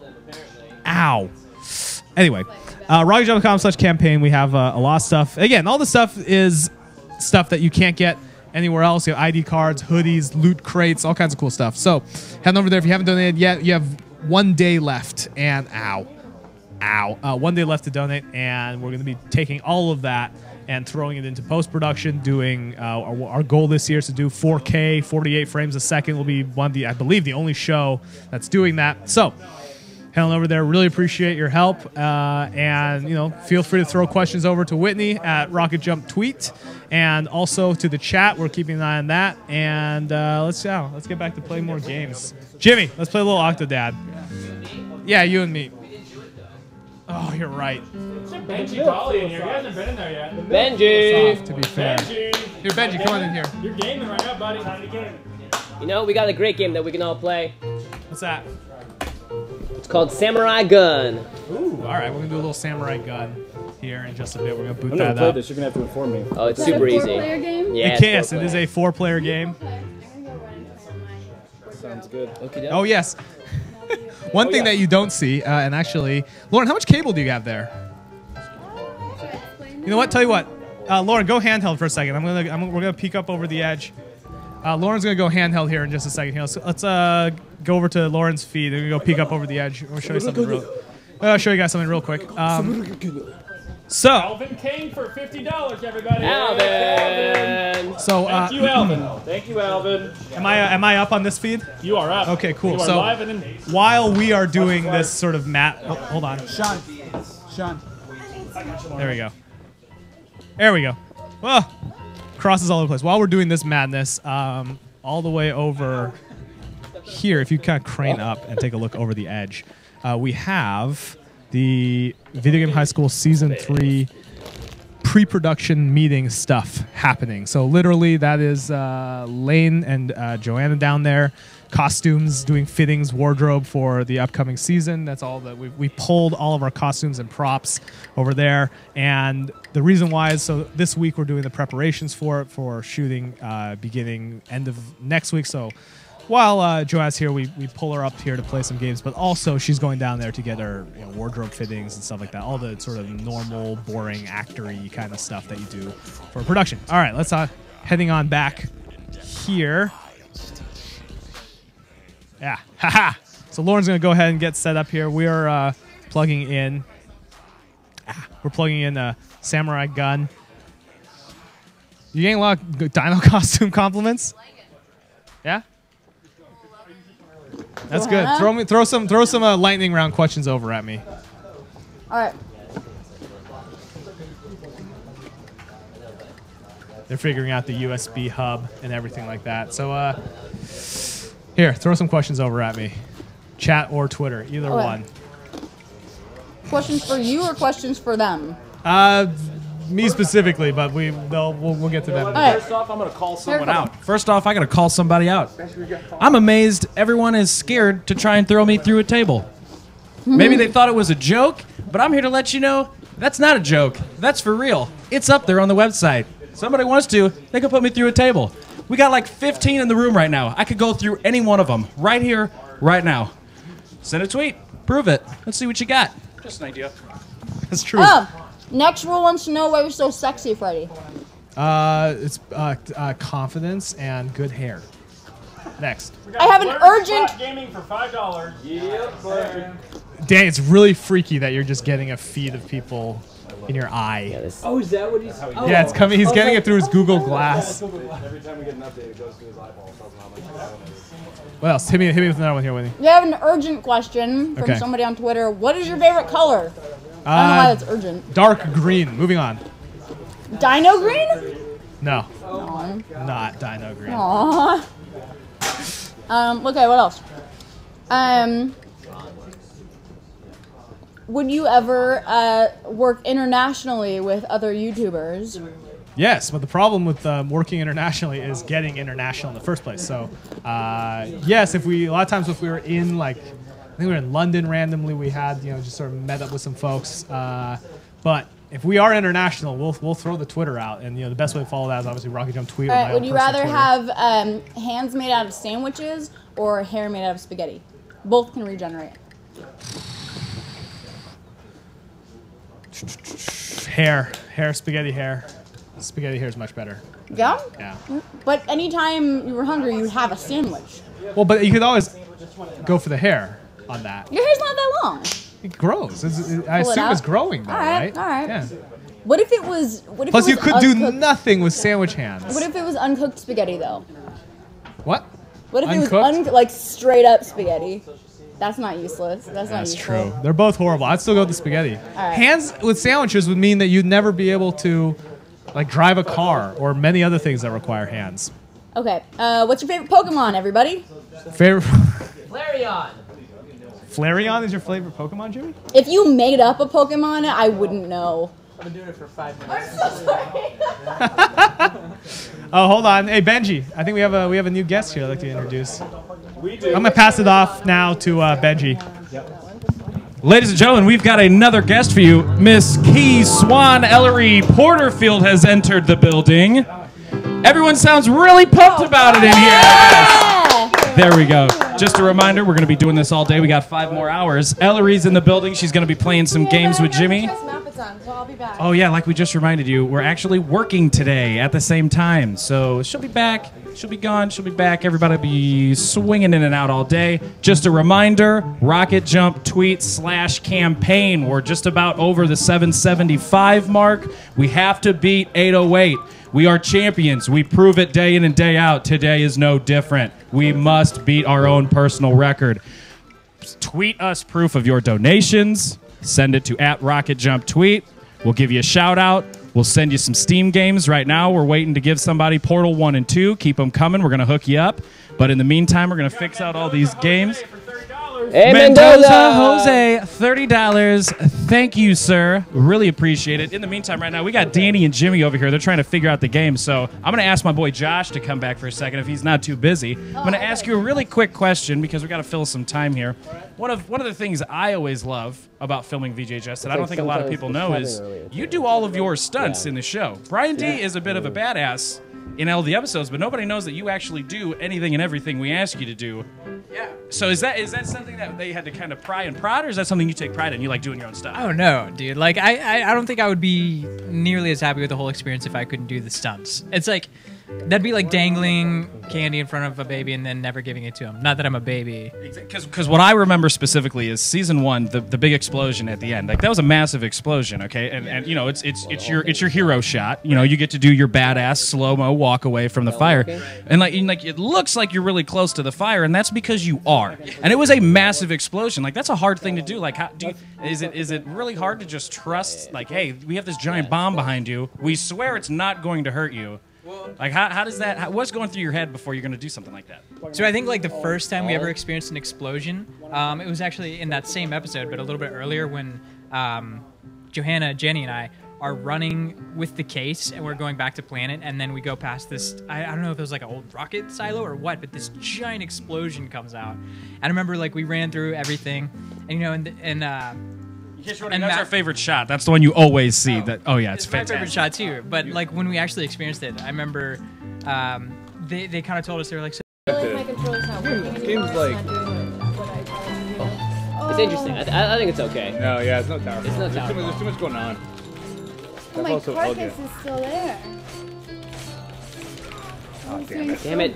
[SPEAKER 2] Ow. Anyway, uh, rocket jump dot com slash campaign. We have uh, a lot of stuff. Again, all the stuff is stuff that you can't get anywhere else. You have I D cards, hoodies, loot crates, all kinds of cool stuff. So head over there. If you haven't donated yet, you have one day left. And ow. Ow. Uh, one day left to donate. And we're going to be taking all of that and throwing it into post-production, doing uh, our, our goal this year is to do four K, forty-eight frames a second. Will be one of the, I believe, the only show that's doing that. So, head on over there. Really appreciate your help, uh, and you know, feel free to throw questions over to Whitney at RocketJump Tweet, and also to the chat. We're keeping an eye on that, and uh, let's yeah, let's get back to playing more games. Jimmy, let's play a little Octodad. Yeah, you and me. Oh, you're right.
[SPEAKER 3] Benji Collie in here. You guys haven't been in there yet.
[SPEAKER 1] Benji!
[SPEAKER 2] Off, to be fair.
[SPEAKER 3] Benji!
[SPEAKER 2] Here, Benji, come on in here.
[SPEAKER 3] You're gaming right now, buddy. Time to game.
[SPEAKER 1] You know, we got a great game that we can all play.
[SPEAKER 2] What's that?
[SPEAKER 1] It's called Samurai Gun.
[SPEAKER 2] Ooh, all right. We're gonna do a little samurai gun here in just a bit. We're gonna boot
[SPEAKER 3] I've never
[SPEAKER 2] that
[SPEAKER 3] played
[SPEAKER 2] up.
[SPEAKER 3] this. You're gonna have to inform me.
[SPEAKER 1] Oh, it's
[SPEAKER 8] Is that
[SPEAKER 1] super
[SPEAKER 8] a
[SPEAKER 1] easy.
[SPEAKER 8] four-player game?
[SPEAKER 1] Yeah,
[SPEAKER 2] It
[SPEAKER 1] it's
[SPEAKER 2] yes, it
[SPEAKER 1] four-player.
[SPEAKER 2] is a four-player game.
[SPEAKER 3] Sounds good.
[SPEAKER 1] Okay,
[SPEAKER 2] Oh yes. One
[SPEAKER 3] Oh,
[SPEAKER 2] thing
[SPEAKER 3] yeah.
[SPEAKER 2] that you don't see, uh, and actually, Lauren, how much cable do you have there? You know what? Tell you what, uh, Lauren, go handheld for a second. I'm gonna, I'm, we're gonna peek up over the edge. Uh, Lauren's gonna go handheld here in just a second. Here, let's, let's uh, go over to Lauren's feed. We're gonna go peek up over the edge. We'll show you something real. I'll show you guys something real quick. Um,
[SPEAKER 12] So,
[SPEAKER 13] Alvin Kane for fifty dollars, everybody.
[SPEAKER 1] Alvin.
[SPEAKER 12] so uh,
[SPEAKER 13] Thank you, Alvin. Thank you, Alvin.
[SPEAKER 12] am I uh, am I up on this feed?
[SPEAKER 13] You are up.
[SPEAKER 12] Okay, cool.
[SPEAKER 13] You are
[SPEAKER 12] So
[SPEAKER 13] live and in.
[SPEAKER 12] while we are doing this sort of mat, oh, hold on.
[SPEAKER 14] Sean. Sean.
[SPEAKER 12] There we go. There we go. Well, crosses all over the place. While we're doing this madness, um, all the way over here, if you kind of crane up and take a look over the edge, uh, we have the Video Game High School Season three pre-production meeting stuff happening. So literally that is uh, Lane and uh, Joanna down there, costumes, doing fittings, wardrobe for the upcoming season. That's all that we we pulled all of our costumes and props over there. And the reason why is so this week we're doing the preparations for it for shooting uh, beginning end of next week. So while uh, Joanna's here, we, we pull her up here to play some games, but also she's going down there to get her you know, wardrobe fittings and stuff like that. All the sort of normal, boring, actor-y kind of stuff that you do for production. All right, let's uh, heading on back here. Yeah, haha. So Lauren's gonna go ahead and get set up here. We are uh, plugging in. Ah, we're plugging in a samurai gun. You getting a lot of good dino costume compliments? Yeah. That's good. Throw me, throw some, throw some uh, lightning round questions over at me.
[SPEAKER 4] All right.
[SPEAKER 12] They're figuring out the U S B hub and everything like that. So, uh, here, throw some questions over at me. Chat or Twitter, either
[SPEAKER 4] Okay.
[SPEAKER 12] one.
[SPEAKER 4] Questions for you or questions for them?
[SPEAKER 12] Uh, me specifically, but we they'll we'll, we'll get to them.
[SPEAKER 4] right.
[SPEAKER 13] First off, I'm going to call
[SPEAKER 7] Someone
[SPEAKER 13] someone out.
[SPEAKER 7] out. First off, I gotta call somebody out. I'm amazed everyone is scared to try and throw me through a table. Maybe they thought it was a joke, but I'm here to let you know that's not a joke. That's for real. It's up there on the website. Somebody wants to, they can put me through a table. We got like fifteen in the room right now. I could go through any one of them right here, right now. Send a tweet. Prove it. Let's see what you got.
[SPEAKER 13] Just an idea.
[SPEAKER 12] That's true.
[SPEAKER 4] Oh, next rule wants to know why you're so sexy, Freddie.
[SPEAKER 12] Uh, it's uh, uh, confidence and good hair. Next.
[SPEAKER 4] I have an urgent.
[SPEAKER 13] Gaming for five dollars. Yep.
[SPEAKER 12] Dang, it's really freaky that you're just getting a feed of people in your eye.
[SPEAKER 5] Oh, is that what he's? Oh.
[SPEAKER 12] Yeah, it's coming. He's getting it through his Google Glass.
[SPEAKER 3] Every time we get an update, it goes to his eyeball. It tells him how much time it is.
[SPEAKER 12] What else? Hit me, hit me with another one here, Whitney.
[SPEAKER 4] We have an urgent question from
[SPEAKER 12] Okay.
[SPEAKER 4] somebody on Twitter. What is your favorite color? I don't know why
[SPEAKER 12] Uh,
[SPEAKER 4] that's urgent.
[SPEAKER 12] Dark green. Moving on.
[SPEAKER 4] Dino green?
[SPEAKER 12] No,
[SPEAKER 4] Aw.
[SPEAKER 12] not Dino green.
[SPEAKER 4] Aww. Um, okay, what else? Um, would you ever uh, work internationally with other YouTubers?
[SPEAKER 12] Yes, but the problem with um, working internationally is getting international in the first place. So, uh, yes, if we a lot of times if we were in like, I think we were in London randomly, we had you know just sort of met up with some folks. Uh, but if we are international, we'll we'll throw the Twitter out, and you know the best way to follow that is obviously RocketJump tweet.
[SPEAKER 4] All
[SPEAKER 12] or
[SPEAKER 4] right,
[SPEAKER 12] my
[SPEAKER 4] would
[SPEAKER 12] own
[SPEAKER 4] you
[SPEAKER 12] personal
[SPEAKER 4] rather
[SPEAKER 12] Twitter.
[SPEAKER 4] have um, hands made out of sandwiches or hair made out of spaghetti? Both can regenerate.
[SPEAKER 12] hair, hair, spaghetti hair? Spaghetti hair is much better.
[SPEAKER 4] Yeah?
[SPEAKER 12] Yeah.
[SPEAKER 4] But anytime you were hungry, you'd have a sandwich.
[SPEAKER 12] Well, but you could always go for the hair on that.
[SPEAKER 4] Your hair's not that long.
[SPEAKER 12] It grows. It's, it, I
[SPEAKER 4] Pull it
[SPEAKER 12] assume it's
[SPEAKER 4] out.
[SPEAKER 12] growing, though,
[SPEAKER 4] All right,
[SPEAKER 12] right?
[SPEAKER 4] all right.
[SPEAKER 12] Yeah.
[SPEAKER 4] What if it was? What if
[SPEAKER 12] Plus,
[SPEAKER 4] it
[SPEAKER 12] you
[SPEAKER 4] was
[SPEAKER 12] could do
[SPEAKER 4] uncooked-
[SPEAKER 12] nothing with sandwich hands.
[SPEAKER 4] What if it was uncooked spaghetti though?
[SPEAKER 12] What?
[SPEAKER 4] What if it
[SPEAKER 12] Uncooked?
[SPEAKER 4] was un- like straight up spaghetti? That's not useless. That's not
[SPEAKER 12] That's
[SPEAKER 4] useful.
[SPEAKER 12] true. They're both horrible. I'd still go with the spaghetti.
[SPEAKER 4] right.
[SPEAKER 12] Hands with sandwiches would mean that you'd never be able to, like, drive a car or many other things that require hands.
[SPEAKER 4] Okay. Uh, what's your favorite Pokemon, everybody?
[SPEAKER 12] Favorite?
[SPEAKER 1] Flareon.
[SPEAKER 12] Flareon is your favorite Pokemon, Jimmy?
[SPEAKER 4] If you made up a Pokemon, I wouldn't know.
[SPEAKER 5] I've been doing it for five minutes.
[SPEAKER 4] I'm so sorry.
[SPEAKER 12] Oh, hold on. Hey, Benji. I think we have a we have a new guest here I'd like to introduce.
[SPEAKER 13] We do.
[SPEAKER 12] I'm gonna pass it off now to uh, Benji.
[SPEAKER 7] Ladies and gentlemen, we've got another guest for you. Miss Key Swan Ellery Porterfield has entered the building. Everyone sounds really pumped about it in here. There we go. Just a reminder, we're going to be doing this all day. We got five more hours. Ellery's in the building. She's going to be playing some games with Jimmy.
[SPEAKER 8] So I'll be back.
[SPEAKER 7] Oh, yeah, like we just reminded you, we're actually working today at the same time. So she'll be back She'll be gone. She'll be back. Everybody will be swinging in and out all day. Just a reminder, Rocket Jump tweet slash campaign. We're just about over the seven seventy-five mark. We have to beat eight oh eight. We are champions. We prove it day in and day out. Today is no different. We must beat our own personal record. Tweet us proof of your donations. Send it to at RocketJumpTweet. We'll give you a shout out. We'll send you some Steam games. Right now, we're waiting to give somebody Portal one and two. Keep them coming. We're going to hook you up. But in the meantime, we're going to fix out all these games.
[SPEAKER 1] Hey,
[SPEAKER 7] Mendoza,
[SPEAKER 1] Mendoza
[SPEAKER 7] Jose, thirty dollars. Thank you, sir. Really appreciate it. In the meantime, right now, we got Danny and Jimmy over here. They're trying to figure out the game. So I'm going to ask my boy Josh to come back for a second if he's not too busy. I'm going to ask you a really quick question because we got to fill some time here. One of one of the things I always love about filming V G H S that I don't think a lot of people know is you do all of your stunts in the show. Brian D is a bit of a badass in all the episodes, but nobody knows that you actually do anything and everything we ask you to do. Yeah. So is that is that something that they had to kind of pry and prod, or is that something you take pride in? You like doing your own stuff?
[SPEAKER 5] I don't know, dude. Like, I, I, I don't think I would be nearly as happy with the whole experience if I couldn't do the stunts. It's like, that'd be like dangling candy in front of a baby and then never giving it to him. Not that I'm a baby.
[SPEAKER 7] Because what I remember specifically is season one, the, the big explosion at the end. Like, that was a massive explosion, okay? And and you know, it's it's it's your it's your hero shot. You know, you get to do your badass slow mo walk away from the fire, and like and like it looks like you're really close to the fire, and that's because you are. And it was a massive explosion. Like, that's a hard thing to do. Like, how do you, is it is it really hard to just trust? Like, hey, we have this giant bomb behind you. We swear it's not going to hurt you. Like, how, how does that, how, what's going through your head before you're going to do something like that?
[SPEAKER 5] So I think, like, the first time we ever experienced an explosion, um, it was actually in that same episode, but a little bit earlier when um, Johanna, Jenny, and I are running with the case, and we're going back to planet, and then we go past this, I, I don't know if it was, like, an old rocket silo or what, but this giant explosion comes out. And I remember, like, we ran through everything, and, you know, and, and uh,
[SPEAKER 7] And that's our favorite shot. That's the one you always see. Oh, that oh yeah, it's,
[SPEAKER 5] it's
[SPEAKER 7] fantastic.
[SPEAKER 5] my favorite shot too. But like when we actually experienced it, I remember um, they they kind of told us they were like. So
[SPEAKER 10] I feel like my controller's not working anymore.
[SPEAKER 3] Seems
[SPEAKER 10] It's
[SPEAKER 3] like-
[SPEAKER 10] not doing what I thought it was doing.
[SPEAKER 1] Oh. It's interesting. I, th I think it's okay.
[SPEAKER 3] No, yeah, it's no tower.
[SPEAKER 1] It's no
[SPEAKER 3] there's,
[SPEAKER 1] tower
[SPEAKER 3] too much, there's too much going on.
[SPEAKER 10] Oh,
[SPEAKER 3] That's
[SPEAKER 10] my
[SPEAKER 3] also
[SPEAKER 10] carcass
[SPEAKER 3] Elgin.
[SPEAKER 10] is still there.
[SPEAKER 3] Oh,
[SPEAKER 10] It's
[SPEAKER 3] damn
[SPEAKER 10] doing
[SPEAKER 3] it.
[SPEAKER 10] so
[SPEAKER 1] Damn it.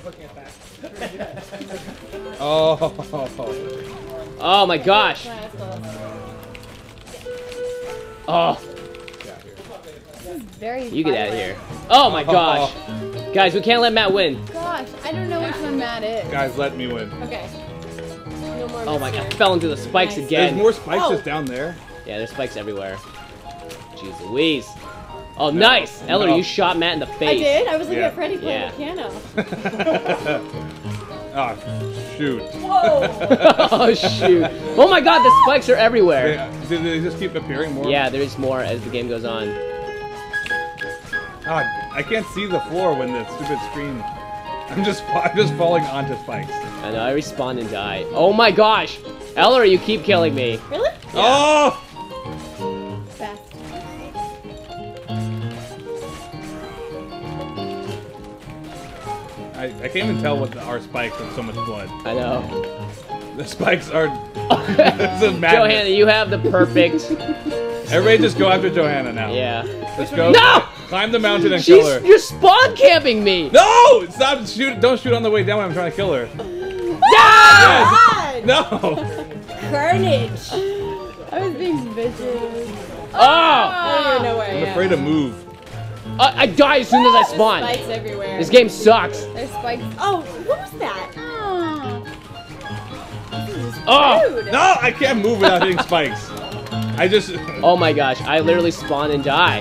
[SPEAKER 10] good.
[SPEAKER 3] Oh.
[SPEAKER 1] Oh my gosh. Oh,
[SPEAKER 10] This is very
[SPEAKER 1] you get out of
[SPEAKER 10] violent.
[SPEAKER 1] here. Oh my gosh. Guys, we can't let Matt win.
[SPEAKER 10] Gosh, I don't know which one Matt is.
[SPEAKER 3] Guys, let me win.
[SPEAKER 10] Okay. No more
[SPEAKER 1] Oh my god, I
[SPEAKER 10] mistake.
[SPEAKER 1] fell into the spikes
[SPEAKER 10] Nice.
[SPEAKER 1] again.
[SPEAKER 3] There's more spikes
[SPEAKER 10] Oh.
[SPEAKER 3] just down there.
[SPEAKER 1] Yeah, there's spikes everywhere. Jeez Louise. Oh, nice. Eller,
[SPEAKER 3] No.
[SPEAKER 1] you shot Matt in the
[SPEAKER 10] I
[SPEAKER 1] face.
[SPEAKER 10] did? I was looking
[SPEAKER 3] Yeah.
[SPEAKER 10] at Freddie playing
[SPEAKER 1] Yeah.
[SPEAKER 10] the piano.
[SPEAKER 3] Oh, shoot.
[SPEAKER 10] Whoa!
[SPEAKER 1] Oh, shoot. Oh my god, the spikes are everywhere.
[SPEAKER 3] They, did they just keep appearing more?
[SPEAKER 1] Yeah, there is more as the game goes on.
[SPEAKER 3] God, I can't see the floor when the stupid screen. I'm just, I'm just falling onto spikes.
[SPEAKER 1] I know, I respawn and die. Oh my gosh. Eller, you keep killing me.
[SPEAKER 10] Really?
[SPEAKER 3] Oh!
[SPEAKER 10] Fast.
[SPEAKER 3] I, I can't even tell what the, our spikes with so much blood.
[SPEAKER 1] I know.
[SPEAKER 3] The spikes are. It's a madness.
[SPEAKER 1] Johanna, you have the perfect.
[SPEAKER 3] Everybody just go after Johanna now.
[SPEAKER 1] Yeah.
[SPEAKER 3] Let's go.
[SPEAKER 1] No!
[SPEAKER 3] Climb the mountain and
[SPEAKER 1] She's,
[SPEAKER 3] kill her.
[SPEAKER 1] you're spawn camping me.
[SPEAKER 3] No! Stop! Shoot! Don't shoot on the way down when I'm trying to kill her.
[SPEAKER 10] God!
[SPEAKER 3] No!
[SPEAKER 10] Carnage! I was being vicious.
[SPEAKER 1] Oh!
[SPEAKER 10] I don't even know where I
[SPEAKER 3] I'm
[SPEAKER 10] am.
[SPEAKER 3] afraid to move.
[SPEAKER 1] Uh, I die as soon as I
[SPEAKER 10] There's
[SPEAKER 1] spawn.
[SPEAKER 10] spikes everywhere.
[SPEAKER 1] This game sucks.
[SPEAKER 10] There's spikes. Oh, what was that? Oh. This is just
[SPEAKER 1] Oh!
[SPEAKER 10] rude.
[SPEAKER 3] No! I can't move without hitting spikes. I just.
[SPEAKER 1] Oh my gosh, I literally spawn and die.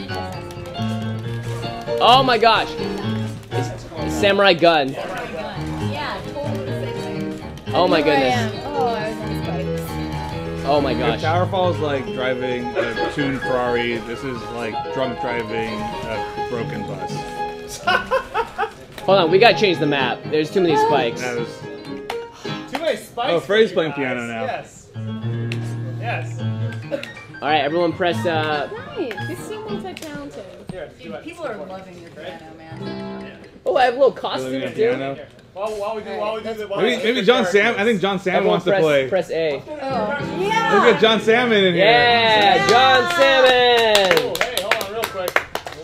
[SPEAKER 1] Oh my gosh. It's, it's samurai gun.
[SPEAKER 10] Yeah, totally the same way.
[SPEAKER 1] Oh my
[SPEAKER 10] I don't know where I
[SPEAKER 1] goodness.
[SPEAKER 10] am. Oh, I was on spikes.
[SPEAKER 1] Oh my
[SPEAKER 3] If
[SPEAKER 1] gosh.
[SPEAKER 3] Towerfall is like driving a tuned Ferrari, this is like drunk driving a broken bus.
[SPEAKER 1] Hold on, we gotta change the map. There's too many spikes.
[SPEAKER 3] That is.
[SPEAKER 2] Too many spikes.
[SPEAKER 3] Oh, Freddy's
[SPEAKER 2] for
[SPEAKER 3] playing
[SPEAKER 2] you
[SPEAKER 3] piano
[SPEAKER 2] guys.
[SPEAKER 3] now.
[SPEAKER 2] Yes. Yes.
[SPEAKER 1] Alright, everyone press uh
[SPEAKER 10] Nice. You seem multi-talented.
[SPEAKER 2] Here, do it.
[SPEAKER 4] People are loving your piano, man.
[SPEAKER 1] Oh, I have little
[SPEAKER 3] Really
[SPEAKER 1] costumes
[SPEAKER 3] good
[SPEAKER 1] too.
[SPEAKER 3] piano.
[SPEAKER 2] While, while we do, while we do the, while
[SPEAKER 3] Maybe,
[SPEAKER 2] we
[SPEAKER 3] maybe
[SPEAKER 2] do
[SPEAKER 3] John
[SPEAKER 2] the
[SPEAKER 3] Sam. I think John Sam
[SPEAKER 1] Everyone
[SPEAKER 3] wants to
[SPEAKER 1] press,
[SPEAKER 3] play.
[SPEAKER 1] press A.
[SPEAKER 10] Oh, yeah.
[SPEAKER 3] Look at John Salmon in here.
[SPEAKER 1] Yeah, John Salmon!
[SPEAKER 2] Oh, hey, hold on real quick. What we got?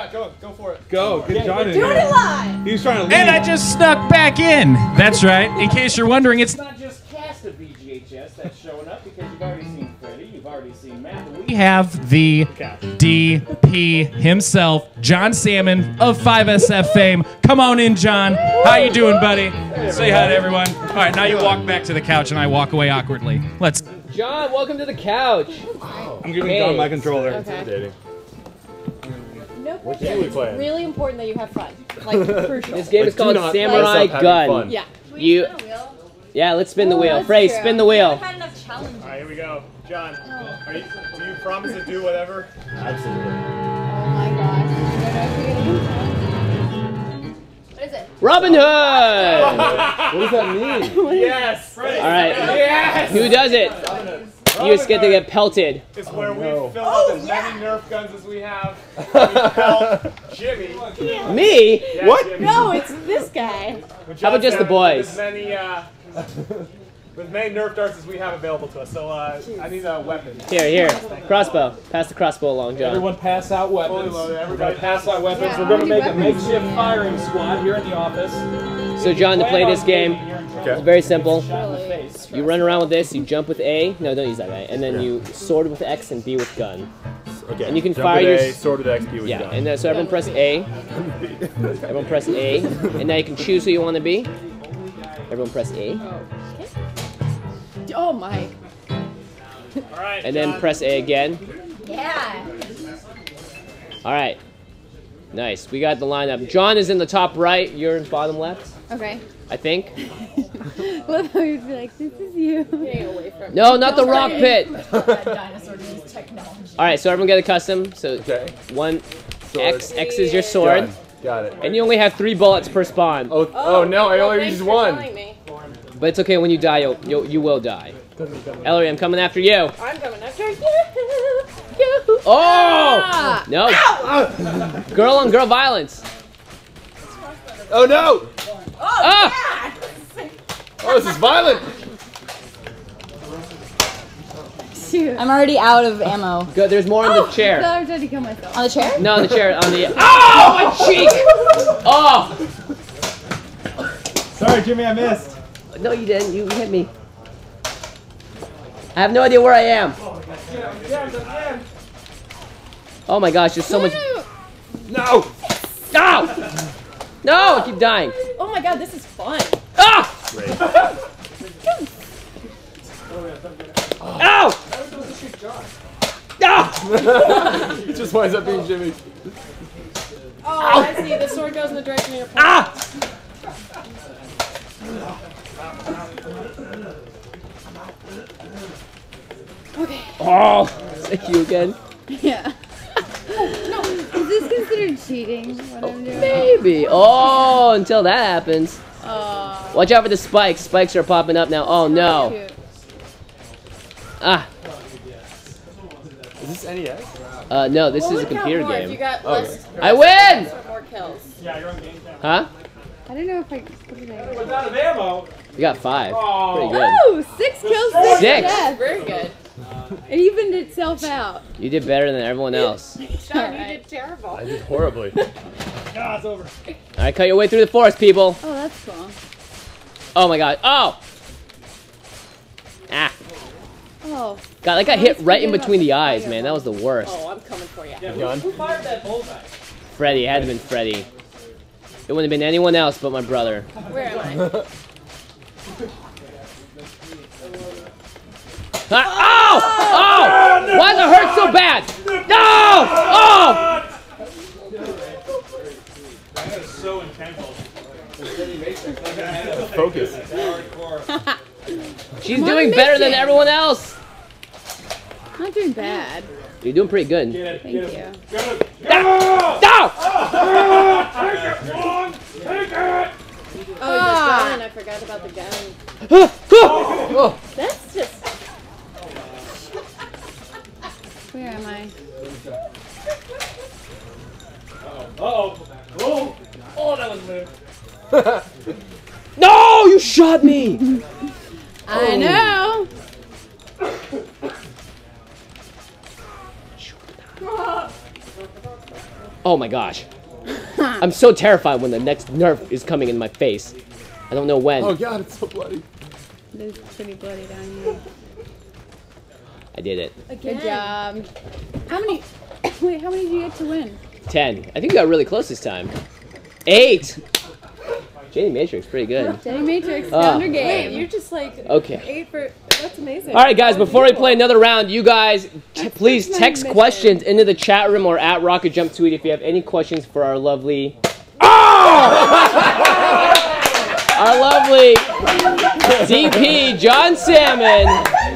[SPEAKER 3] Yeah, go, go for it.
[SPEAKER 2] Go, get John in
[SPEAKER 10] Doing
[SPEAKER 2] here.
[SPEAKER 10] it live.
[SPEAKER 2] He was trying to leave.
[SPEAKER 7] And I just snuck back in. That's right. In case you're wondering, it's
[SPEAKER 1] It's not just cast of V G H S that's showing up because you've already seen Freddie, you've already seen Matt.
[SPEAKER 7] we have the D P himself, John Salmon of five S F fame. Come on in, John. How you doing, buddy? Say hi to everyone. All right, now you walk back to the couch and I walk away awkwardly. Let's.
[SPEAKER 1] John, welcome to the couch.
[SPEAKER 2] I'm giving
[SPEAKER 1] Hey.
[SPEAKER 2] John my controller.
[SPEAKER 8] Okay. No
[SPEAKER 2] What
[SPEAKER 8] pressure.
[SPEAKER 2] game we
[SPEAKER 8] It's
[SPEAKER 2] playing?
[SPEAKER 8] really important that you have fun. Like, crucial.
[SPEAKER 1] This game
[SPEAKER 2] Like,
[SPEAKER 1] is called
[SPEAKER 2] do not
[SPEAKER 1] Samurai
[SPEAKER 2] mess up having
[SPEAKER 1] Gun.
[SPEAKER 2] fun.
[SPEAKER 8] Yeah.
[SPEAKER 1] You. Yeah, let's spin the
[SPEAKER 8] Oh,
[SPEAKER 1] wheel.
[SPEAKER 8] that's
[SPEAKER 1] Frey,
[SPEAKER 8] true.
[SPEAKER 1] spin the wheel.
[SPEAKER 10] Had enough challenges.
[SPEAKER 3] All right, here we go. John, are you, do you promise to do whatever?
[SPEAKER 2] Absolutely.
[SPEAKER 8] Oh my gosh. I don't know if you're gonna do
[SPEAKER 10] What is it?
[SPEAKER 1] Robin Hood!
[SPEAKER 2] What does that mean?
[SPEAKER 3] Yes.
[SPEAKER 1] All right.
[SPEAKER 3] Yes.
[SPEAKER 1] Who does it? You just get to get pelted.
[SPEAKER 3] It's where we
[SPEAKER 2] no.
[SPEAKER 3] fill up as many Nerf guns as we have. We help Jimmy.
[SPEAKER 1] Me?
[SPEAKER 3] Yeah,
[SPEAKER 2] What?
[SPEAKER 3] Jimmy.
[SPEAKER 8] No, it's this guy.
[SPEAKER 3] With
[SPEAKER 1] How about just the
[SPEAKER 3] John
[SPEAKER 1] boys?
[SPEAKER 3] With as many, uh, with as many Nerf darts as we have available to us. So uh, I need a weapon.
[SPEAKER 1] Here, here. Crossbow. Pass the crossbow along, John.
[SPEAKER 13] Everyone pass out
[SPEAKER 3] Fully
[SPEAKER 13] weapons.
[SPEAKER 3] loaded.
[SPEAKER 13] We're
[SPEAKER 3] Everybody
[SPEAKER 13] gonna pass out weapons.
[SPEAKER 8] Yeah,
[SPEAKER 13] We're gonna
[SPEAKER 8] how
[SPEAKER 13] make a
[SPEAKER 8] many weapons?
[SPEAKER 13] makeshift firing squad here in the office.
[SPEAKER 1] So, John, to play this game,
[SPEAKER 2] Okay.
[SPEAKER 1] it's very simple.
[SPEAKER 13] Shot in the face.
[SPEAKER 1] You run around with this, you jump with A. No, don't use that guy. And then you sword with X and B with gun.
[SPEAKER 2] Okay.
[SPEAKER 1] And you can
[SPEAKER 2] Jump
[SPEAKER 1] fire
[SPEAKER 2] with
[SPEAKER 1] your
[SPEAKER 2] A,
[SPEAKER 1] s-
[SPEAKER 2] sword with X, P with
[SPEAKER 1] Yeah,
[SPEAKER 2] gun.
[SPEAKER 1] and then, so everyone press A. Everyone press A. And now you can choose who you want to be. Everyone press A.
[SPEAKER 8] Oh my.
[SPEAKER 3] All right.
[SPEAKER 1] And then
[SPEAKER 3] John.
[SPEAKER 1] press A again.
[SPEAKER 10] Yeah.
[SPEAKER 1] All right. Nice. We got the lineup. John is in the top right. You're in bottom left,
[SPEAKER 8] Okay.
[SPEAKER 1] I think.
[SPEAKER 8] Love how you'd be like, this is you. Getting away from
[SPEAKER 1] No, not the rock pit.
[SPEAKER 10] Dinosaur used technology.
[SPEAKER 1] All right, so everyone get a custom. So
[SPEAKER 2] Okay.
[SPEAKER 1] one
[SPEAKER 2] Sword.
[SPEAKER 1] X. X is your sword.
[SPEAKER 2] Done. Got it.
[SPEAKER 1] And you only have three bullets per spawn.
[SPEAKER 2] Oh, oh, no, I only used one.
[SPEAKER 1] But it's okay when you die, you'll, you'll, you will die. Ellery, I'm coming after you.
[SPEAKER 8] I'm coming after you.
[SPEAKER 1] Oh!
[SPEAKER 8] Ah.
[SPEAKER 1] No. Girl on girl violence.
[SPEAKER 2] Oh no!
[SPEAKER 1] Ah!
[SPEAKER 2] Oh, this is violent!
[SPEAKER 8] Shoot.
[SPEAKER 4] I'm already out of ammo.
[SPEAKER 1] Good, there's more in the
[SPEAKER 8] I
[SPEAKER 1] chair.
[SPEAKER 8] thought I was trying to kill myself.
[SPEAKER 4] On the chair?
[SPEAKER 1] No, on the chair, on the... Oh, my cheek! Oh!
[SPEAKER 3] Sorry, Jimmy, I missed.
[SPEAKER 1] No, you didn't. You hit me. I have no idea where I am. Oh my gosh, there's so much...
[SPEAKER 2] No!
[SPEAKER 1] No! No, I keep dying.
[SPEAKER 8] Oh my god, this is fun.
[SPEAKER 1] Ah!
[SPEAKER 2] Great.
[SPEAKER 1] Ow! Ah!
[SPEAKER 2] It just winds up being Jimmy.
[SPEAKER 8] Oh, I see. The sword goes in the direction of your point.
[SPEAKER 1] Ah!
[SPEAKER 8] Okay.
[SPEAKER 1] Oh, thank you again.
[SPEAKER 8] Yeah. No, is this considered cheating? What I'm doing?
[SPEAKER 1] Maybe. Oh, until that happens.
[SPEAKER 8] Uh,
[SPEAKER 1] Watch out for the spikes. Spikes are popping up now. Oh no.
[SPEAKER 8] cute.
[SPEAKER 1] Ah.
[SPEAKER 2] Is this N E S?
[SPEAKER 1] Uh, no, this
[SPEAKER 8] What
[SPEAKER 1] is a
[SPEAKER 8] would count
[SPEAKER 1] computer
[SPEAKER 8] more if
[SPEAKER 1] game.
[SPEAKER 8] You got
[SPEAKER 2] Okay.
[SPEAKER 8] less,
[SPEAKER 1] I win!
[SPEAKER 8] less or more kills.
[SPEAKER 3] Yeah, you're on game time.
[SPEAKER 1] Huh?
[SPEAKER 8] I don't know if I. What did I
[SPEAKER 3] Without of ammo.
[SPEAKER 1] You got five.
[SPEAKER 3] Oh.
[SPEAKER 1] Pretty good.
[SPEAKER 8] Oh, six kills, six,
[SPEAKER 1] Six.
[SPEAKER 8] deaths. Very good. It evened itself out.
[SPEAKER 1] You did better than everyone else.
[SPEAKER 8] John, you did terrible.
[SPEAKER 2] I did horribly.
[SPEAKER 3] Ah, it's over.
[SPEAKER 1] All right, cut your way through the forest, people.
[SPEAKER 8] Oh, that's cool.
[SPEAKER 1] Oh my god. Oh! Ah.
[SPEAKER 8] Oh.
[SPEAKER 1] God, that got hit right in between the eyes, man. That was the worst.
[SPEAKER 8] Oh, I'm coming for you.
[SPEAKER 2] Gun?
[SPEAKER 13] Who fired that bullseye?
[SPEAKER 1] Freddy. It had to have been Freddy. It wouldn't have been anyone else but my brother.
[SPEAKER 8] Where am I?
[SPEAKER 1] Ah, oh! Oh! Why does it hurt so bad? No! Oh!
[SPEAKER 3] That is so intense.
[SPEAKER 2] Focus.
[SPEAKER 1] She's doing better than everyone else.
[SPEAKER 8] Not doing bad.
[SPEAKER 1] You're doing pretty good.
[SPEAKER 8] Thank you.
[SPEAKER 1] No! No!
[SPEAKER 8] Oh, the gun. I forgot about the gun.
[SPEAKER 1] Oh.
[SPEAKER 8] That's just. Where am I?
[SPEAKER 3] Uh-oh. Oh. Oh, that was weird.
[SPEAKER 1] No! You shot me!
[SPEAKER 8] I know.
[SPEAKER 1] Oh my gosh. I'm so terrified when the next nerf is coming in my face. I don't know when.
[SPEAKER 14] Oh god, it's so bloody.
[SPEAKER 8] It's pretty bloody down here.
[SPEAKER 1] I did it.
[SPEAKER 8] Good job. How many? Wait, how many did you get to win?
[SPEAKER 1] Ten. I think we got really close this time. Eight. Jenny Matrix, pretty good.
[SPEAKER 8] Jenny Matrix,
[SPEAKER 1] Uh,
[SPEAKER 8] found her game.
[SPEAKER 10] Wait, you're just like
[SPEAKER 1] Okay.
[SPEAKER 10] eight for. That's amazing.
[SPEAKER 1] All right, guys. Before we play another round, you guys t- please text questions into the chat room or at RocketJump tweet if you have any questions for our lovely. Our lovely D P John Salmon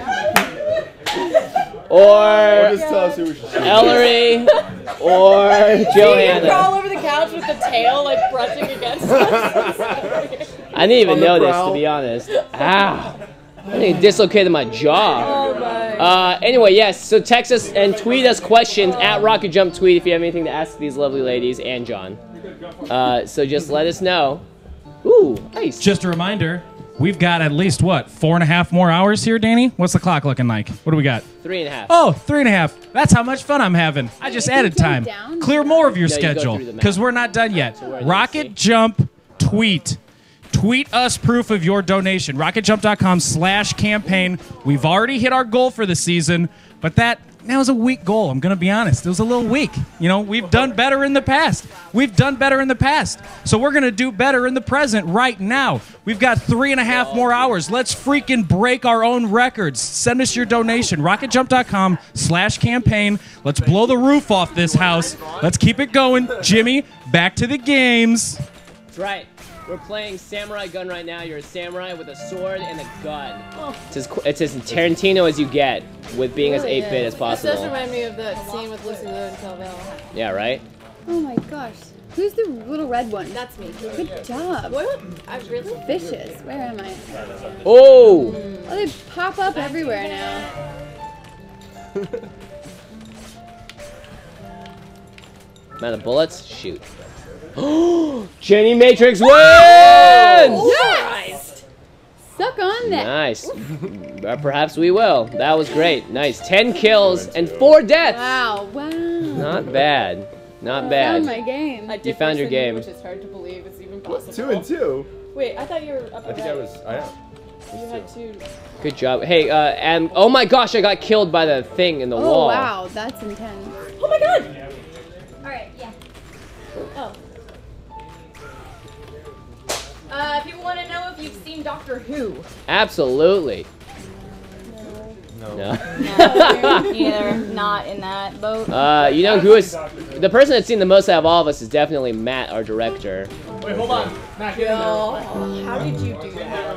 [SPEAKER 1] or
[SPEAKER 14] Just tell us who we should shoot.
[SPEAKER 1] Ellery or Johanna.
[SPEAKER 10] Crawl over the couch with the tail like brushing against us.
[SPEAKER 1] I didn't even
[SPEAKER 14] On the
[SPEAKER 1] know this,
[SPEAKER 14] prowl.
[SPEAKER 1] to be honest. Ow. I think it dislocated my jaw.
[SPEAKER 10] Oh my.
[SPEAKER 1] Uh, anyway, yes, so text us and tweet us questions at RocketJump Tweet if you have anything to ask these lovely ladies and John. Uh, so just let us know. Ooh, nice.
[SPEAKER 7] Just a reminder, we've got at least, what, four and a half more hours here, Danny? What's the clock looking like? What do we got?
[SPEAKER 1] Three and a half.
[SPEAKER 7] Oh, three and a half. That's how much fun I'm having. I just added time. Clear more of your
[SPEAKER 1] No, you go
[SPEAKER 7] schedule
[SPEAKER 1] through the
[SPEAKER 7] because
[SPEAKER 1] math.
[SPEAKER 7] we're not done yet.
[SPEAKER 1] So we're at
[SPEAKER 7] Rocket Jump Tweet. Tweet us proof of your donation. RocketJump.com slash campaign. We've already hit our goal for the season, but that that was a weak goal. I'm going to be honest. It was a little weak. You know, we've done better in the past. We've done better in the past. So we're going to do better in the present right now. We've got three and a half more hours. Let's freaking break our own records. Send us your donation. RocketJump.com slash campaign. Let's blow the roof off this house. Let's keep it going. Jimmy, back to the games.
[SPEAKER 1] That's right. We're playing Samurai Gun right now. You're a samurai with a sword and a gun. It's as, qu- it's as Tarantino as you get with being as eight bit as
[SPEAKER 10] This
[SPEAKER 1] possible.
[SPEAKER 10] does remind me of that scene with Lucy Liu and Calvel.
[SPEAKER 1] Yeah, right?
[SPEAKER 8] Oh my gosh. Who's the little red one?
[SPEAKER 10] That's me.
[SPEAKER 8] Good job.
[SPEAKER 10] What? I really
[SPEAKER 8] Vicious. Where am I?
[SPEAKER 1] Oh!
[SPEAKER 8] Oh, they pop up everywhere now.
[SPEAKER 1] Amount of bullets? Shoot. Jenny Matrix wins!
[SPEAKER 8] Yes! Suck on that.
[SPEAKER 1] Nice. Uh, Perhaps we will. That was great. Nice. Ten kills and four deaths.
[SPEAKER 8] Wow, wow.
[SPEAKER 1] Not bad. Not
[SPEAKER 8] I
[SPEAKER 1] bad.
[SPEAKER 8] found my game.
[SPEAKER 10] I
[SPEAKER 1] You
[SPEAKER 10] did
[SPEAKER 1] found
[SPEAKER 10] worse
[SPEAKER 1] your
[SPEAKER 10] than you,
[SPEAKER 1] game.
[SPEAKER 10] which is hard to believe it's even possible.
[SPEAKER 14] Two and two.
[SPEAKER 10] Wait, I thought you were up
[SPEAKER 14] I think I was. I am.
[SPEAKER 10] You had two.
[SPEAKER 1] Good job. Hey, uh, and oh my gosh, I got killed by the thing in the
[SPEAKER 8] Oh,
[SPEAKER 1] wall.
[SPEAKER 8] wow. That's intense.
[SPEAKER 10] Oh my god!
[SPEAKER 4] Alright, yeah.
[SPEAKER 10] Oh.
[SPEAKER 4] Uh, people want to know if you've seen Doctor Who.
[SPEAKER 1] Absolutely.
[SPEAKER 14] No.
[SPEAKER 1] No.
[SPEAKER 4] Either not in that boat.
[SPEAKER 1] Uh, you know who is the person that's seen the most out of all of us is definitely Matt, our director.
[SPEAKER 3] Wait, hold on. Matt, get in there.
[SPEAKER 10] Oh, how did you do that?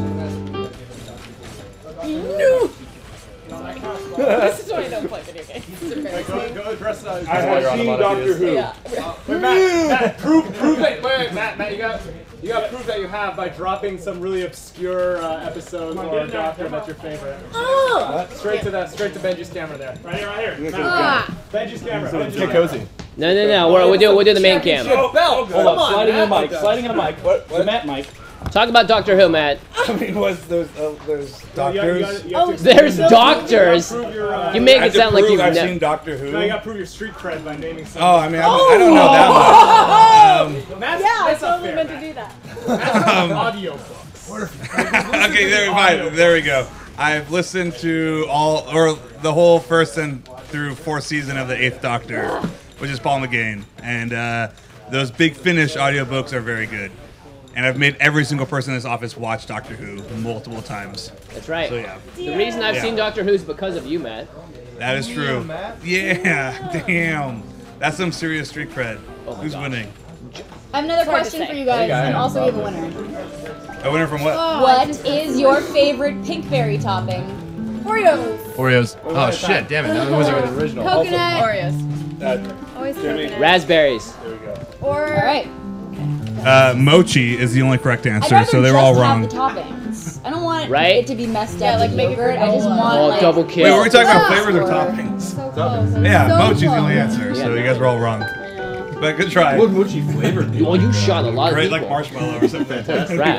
[SPEAKER 3] No!
[SPEAKER 10] This is why I don't play video games. It's
[SPEAKER 3] Go,
[SPEAKER 10] embarrassing.
[SPEAKER 3] go address that.
[SPEAKER 14] I have seen Doctor Who.
[SPEAKER 10] Yeah.
[SPEAKER 3] Wait, Matt, Matt, prove, prove it. Wait, wait, Matt, Matt, you got, you got to prove that you have by dropping some really obscure uh, episode or doctor that's your favorite.
[SPEAKER 10] Oh!
[SPEAKER 3] Straight to that, straight to Benji's camera there. Right here, right here. Matt,
[SPEAKER 8] Ah.
[SPEAKER 3] Benji's camera. Benji's
[SPEAKER 14] Get
[SPEAKER 3] camera.
[SPEAKER 14] cozy.
[SPEAKER 1] No, no, no. We're, we'll do we'll do the main cam.
[SPEAKER 3] Oh, Bell,
[SPEAKER 13] Hold
[SPEAKER 3] come
[SPEAKER 13] on,
[SPEAKER 3] on,
[SPEAKER 13] sliding
[SPEAKER 3] Matt.
[SPEAKER 13] in a mic, sliding in a mic.
[SPEAKER 14] What?
[SPEAKER 13] The Matt mic.
[SPEAKER 1] Talk about Doctor Who, Matt.
[SPEAKER 14] I mean, was there's uh, there's
[SPEAKER 3] You
[SPEAKER 14] doctors.
[SPEAKER 3] gotta- you gotta- you have to-
[SPEAKER 1] There's
[SPEAKER 3] you gotta
[SPEAKER 1] doctors.
[SPEAKER 3] prove your, uh,
[SPEAKER 1] You make
[SPEAKER 14] I have
[SPEAKER 1] it
[SPEAKER 14] to
[SPEAKER 1] sound like
[SPEAKER 14] prove
[SPEAKER 1] you've
[SPEAKER 14] I've
[SPEAKER 1] never.
[SPEAKER 14] seen Doctor Who.
[SPEAKER 3] No, you gotta prove your street cred by naming something.
[SPEAKER 14] Oh, I mean, I'm, I don't know that much.
[SPEAKER 3] That's,
[SPEAKER 10] Yeah, I
[SPEAKER 3] that's not
[SPEAKER 10] totally
[SPEAKER 3] fair,
[SPEAKER 10] meant to
[SPEAKER 3] Matt.
[SPEAKER 10] do that.
[SPEAKER 3] That's audio books.
[SPEAKER 14] Okay, there, fine. There we go. I've listened to all, or the whole first and through fourth season of the Eighth Doctor, which is Paul McGann, and uh, those Big Finish audiobooks are very good. And I've made every single person in this office watch Doctor Who multiple times.
[SPEAKER 1] That's right.
[SPEAKER 14] So yeah,
[SPEAKER 1] The reason I've
[SPEAKER 14] Yeah.
[SPEAKER 1] seen Doctor Who is because of you, Matt.
[SPEAKER 14] that is true. Yeah, damn. That's some serious street cred. Who's winning?
[SPEAKER 4] I have another
[SPEAKER 10] hard to
[SPEAKER 4] question
[SPEAKER 10] say.
[SPEAKER 4] for you guys, and also we have a winner.
[SPEAKER 14] A winner from what?
[SPEAKER 4] What is your favorite pinkberry topping?
[SPEAKER 10] Oreos.
[SPEAKER 15] Oreos. Oh shit! Damn it! That wasn't the original.
[SPEAKER 8] Coconut.
[SPEAKER 10] Oreos.
[SPEAKER 8] Always coconut.
[SPEAKER 1] Raspberries.
[SPEAKER 8] Or.
[SPEAKER 4] Alright.
[SPEAKER 14] Uh, mochi is the only correct
[SPEAKER 4] I'd
[SPEAKER 14] answer,
[SPEAKER 4] rather
[SPEAKER 14] so they were
[SPEAKER 4] just
[SPEAKER 14] all
[SPEAKER 4] have
[SPEAKER 14] wrong.
[SPEAKER 4] the toppings. I don't want
[SPEAKER 1] Right?
[SPEAKER 4] it to be messed
[SPEAKER 10] Yeah,
[SPEAKER 4] up
[SPEAKER 10] like
[SPEAKER 4] with
[SPEAKER 10] make it
[SPEAKER 4] yogurt. I just
[SPEAKER 10] granola.
[SPEAKER 4] want
[SPEAKER 1] Oh,
[SPEAKER 4] like
[SPEAKER 1] double
[SPEAKER 14] Wait,
[SPEAKER 1] kill.
[SPEAKER 14] were we talking about
[SPEAKER 8] Close.
[SPEAKER 14] flavors or toppings?
[SPEAKER 8] So close.
[SPEAKER 14] Yeah,
[SPEAKER 8] so
[SPEAKER 14] mochi's the
[SPEAKER 8] close.
[SPEAKER 14] only answer, so you guys were all wrong. But good try.
[SPEAKER 15] What mochi flavored?
[SPEAKER 1] Well, you shot a lot of
[SPEAKER 14] Great,
[SPEAKER 1] people.
[SPEAKER 14] like marshmallow or something. That'd be
[SPEAKER 1] Right.
[SPEAKER 14] great.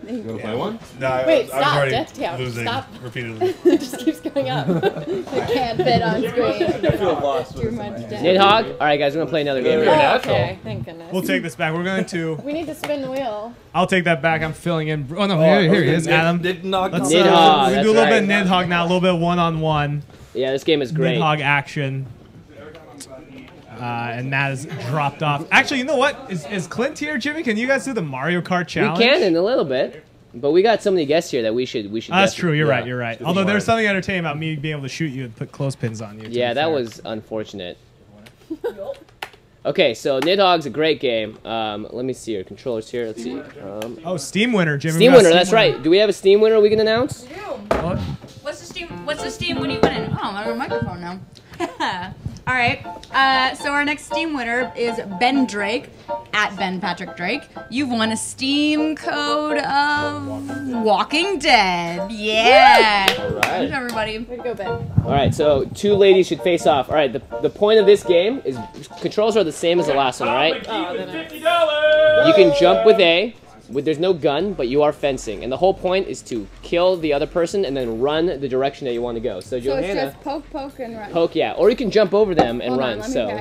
[SPEAKER 15] You want to play one?
[SPEAKER 14] No, I,
[SPEAKER 8] Wait,
[SPEAKER 14] I was
[SPEAKER 8] stop,
[SPEAKER 14] already
[SPEAKER 8] death count,
[SPEAKER 14] losing
[SPEAKER 8] stop.
[SPEAKER 14] repeatedly.
[SPEAKER 8] It just keeps going up. I can't fit on screen.
[SPEAKER 15] I feel lost.
[SPEAKER 8] Too much death.
[SPEAKER 1] Nidhogg? Alright, guys, we're gonna play another game.
[SPEAKER 12] You're
[SPEAKER 8] Oh,
[SPEAKER 12] natural.
[SPEAKER 8] okay, thank goodness.
[SPEAKER 12] We'll take this back. We're going to.
[SPEAKER 8] We need to spin the wheel.
[SPEAKER 12] I'll take that back. I'm filling in. Oh no, here, here he is, Adam. Let's uh,
[SPEAKER 1] Nidhogg,
[SPEAKER 12] we do a
[SPEAKER 1] that's
[SPEAKER 12] little
[SPEAKER 1] right.
[SPEAKER 12] bit of Nidhogg now, a little bit of one-on-one.
[SPEAKER 1] Yeah, this game is great.
[SPEAKER 12] Nidhogg action. Uh, and Matt has dropped off. Actually, you know what? Is, is Clint here, Jimmy? Can you guys do the Mario Kart challenge?
[SPEAKER 1] We can in a little bit, but we got so many guests here that we should we should.
[SPEAKER 12] Oh, that's true. You're
[SPEAKER 1] yeah.
[SPEAKER 12] right. You're right. Although there's something entertaining about me being able to shoot you and put clothespins on you. to
[SPEAKER 1] Yeah,
[SPEAKER 12] be
[SPEAKER 1] that
[SPEAKER 12] fair.
[SPEAKER 1] was unfortunate. Okay, so Nidhogg's a great game. Um, let me see your controllers here. Let's see. Um,
[SPEAKER 12] Oh, Steam winner, Jimmy.
[SPEAKER 1] Steam
[SPEAKER 12] We got
[SPEAKER 1] winner.
[SPEAKER 12] Steam
[SPEAKER 1] That's
[SPEAKER 12] winner.
[SPEAKER 1] right. Do we have a Steam winner we can announce?
[SPEAKER 12] What?
[SPEAKER 4] What's the Steam? What's the Steam? What are you winning? Oh, I got a microphone now. All right. Uh, so our next Steam winner is Ben Drake at Ben Patrick Drake. You've won a Steam code of Walking Dead. Yeah.
[SPEAKER 1] All right.
[SPEAKER 4] Thanks, everybody.
[SPEAKER 8] Way to go, Ben.
[SPEAKER 1] All right, so two ladies should face off. All right, the, the point of this game is controls are the same as the last one, all right?
[SPEAKER 8] Oh, then I...
[SPEAKER 1] You can jump with A. With, there's no gun, but you are fencing. And the whole point is to kill the other person and then run the direction that you want to go. So,
[SPEAKER 8] So it's
[SPEAKER 1] Johanna,
[SPEAKER 8] just poke, poke, and run.
[SPEAKER 1] poke, yeah. Or you can jump over them and
[SPEAKER 8] Hold
[SPEAKER 1] run.
[SPEAKER 8] on, let me
[SPEAKER 1] so,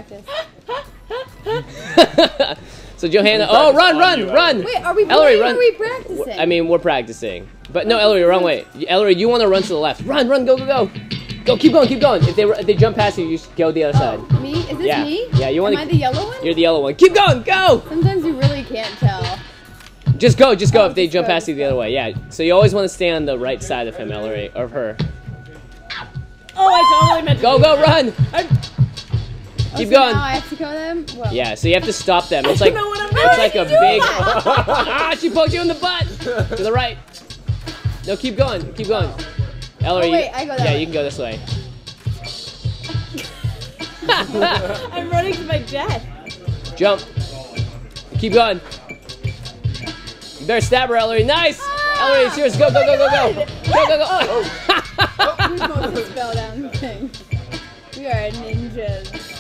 [SPEAKER 8] practice.
[SPEAKER 1] so Johanna, oh, run, run, run!
[SPEAKER 8] Wait, are we
[SPEAKER 1] Ellery,
[SPEAKER 8] playing or
[SPEAKER 1] run.
[SPEAKER 8] are we practicing?
[SPEAKER 1] I mean, we're practicing. But no, Ellery, wrong way. Ellery, you want to run to the left. Run, run, go, go, go. Go, keep going, keep going. If they if they jump past you, you should go the other side.
[SPEAKER 8] Oh, me? Is this
[SPEAKER 1] Yeah.
[SPEAKER 8] me?
[SPEAKER 1] Yeah, you wanna-
[SPEAKER 8] Am I the yellow one?
[SPEAKER 1] You're the yellow one. Keep going, go!
[SPEAKER 8] Sometimes you really can't tell.
[SPEAKER 1] Just go, just go
[SPEAKER 8] Oh,
[SPEAKER 1] if they
[SPEAKER 8] just
[SPEAKER 1] jump
[SPEAKER 8] go,
[SPEAKER 1] past
[SPEAKER 8] just
[SPEAKER 1] you the other way. Yeah. So you always want to stay on the right side of him, Ellery, or of her.
[SPEAKER 10] Oh, I totally meant to
[SPEAKER 1] Go,
[SPEAKER 10] do
[SPEAKER 1] go,
[SPEAKER 10] that.
[SPEAKER 1] run!
[SPEAKER 8] Oh,
[SPEAKER 1] Keep
[SPEAKER 8] so
[SPEAKER 1] going.
[SPEAKER 8] now I have to kill them? Whoa.
[SPEAKER 1] Yeah, so you have to stop them. It's like
[SPEAKER 10] know what I'm
[SPEAKER 1] it's like a
[SPEAKER 10] doing.
[SPEAKER 1] big ah! She poked you in the butt. To the right. No, keep going, keep going. Ellery,
[SPEAKER 8] Oh, wait,
[SPEAKER 1] you-
[SPEAKER 8] I go that
[SPEAKER 1] yeah,
[SPEAKER 8] way.
[SPEAKER 1] you can go this way.
[SPEAKER 10] I'm running to my death.
[SPEAKER 1] Jump. Keep going. You better stab her, Ellery. Nice. Ellery, it's yours. Go, go, go, go, go. Go, go, go. Oh.
[SPEAKER 8] We both just fell down the thing. We are ninjas.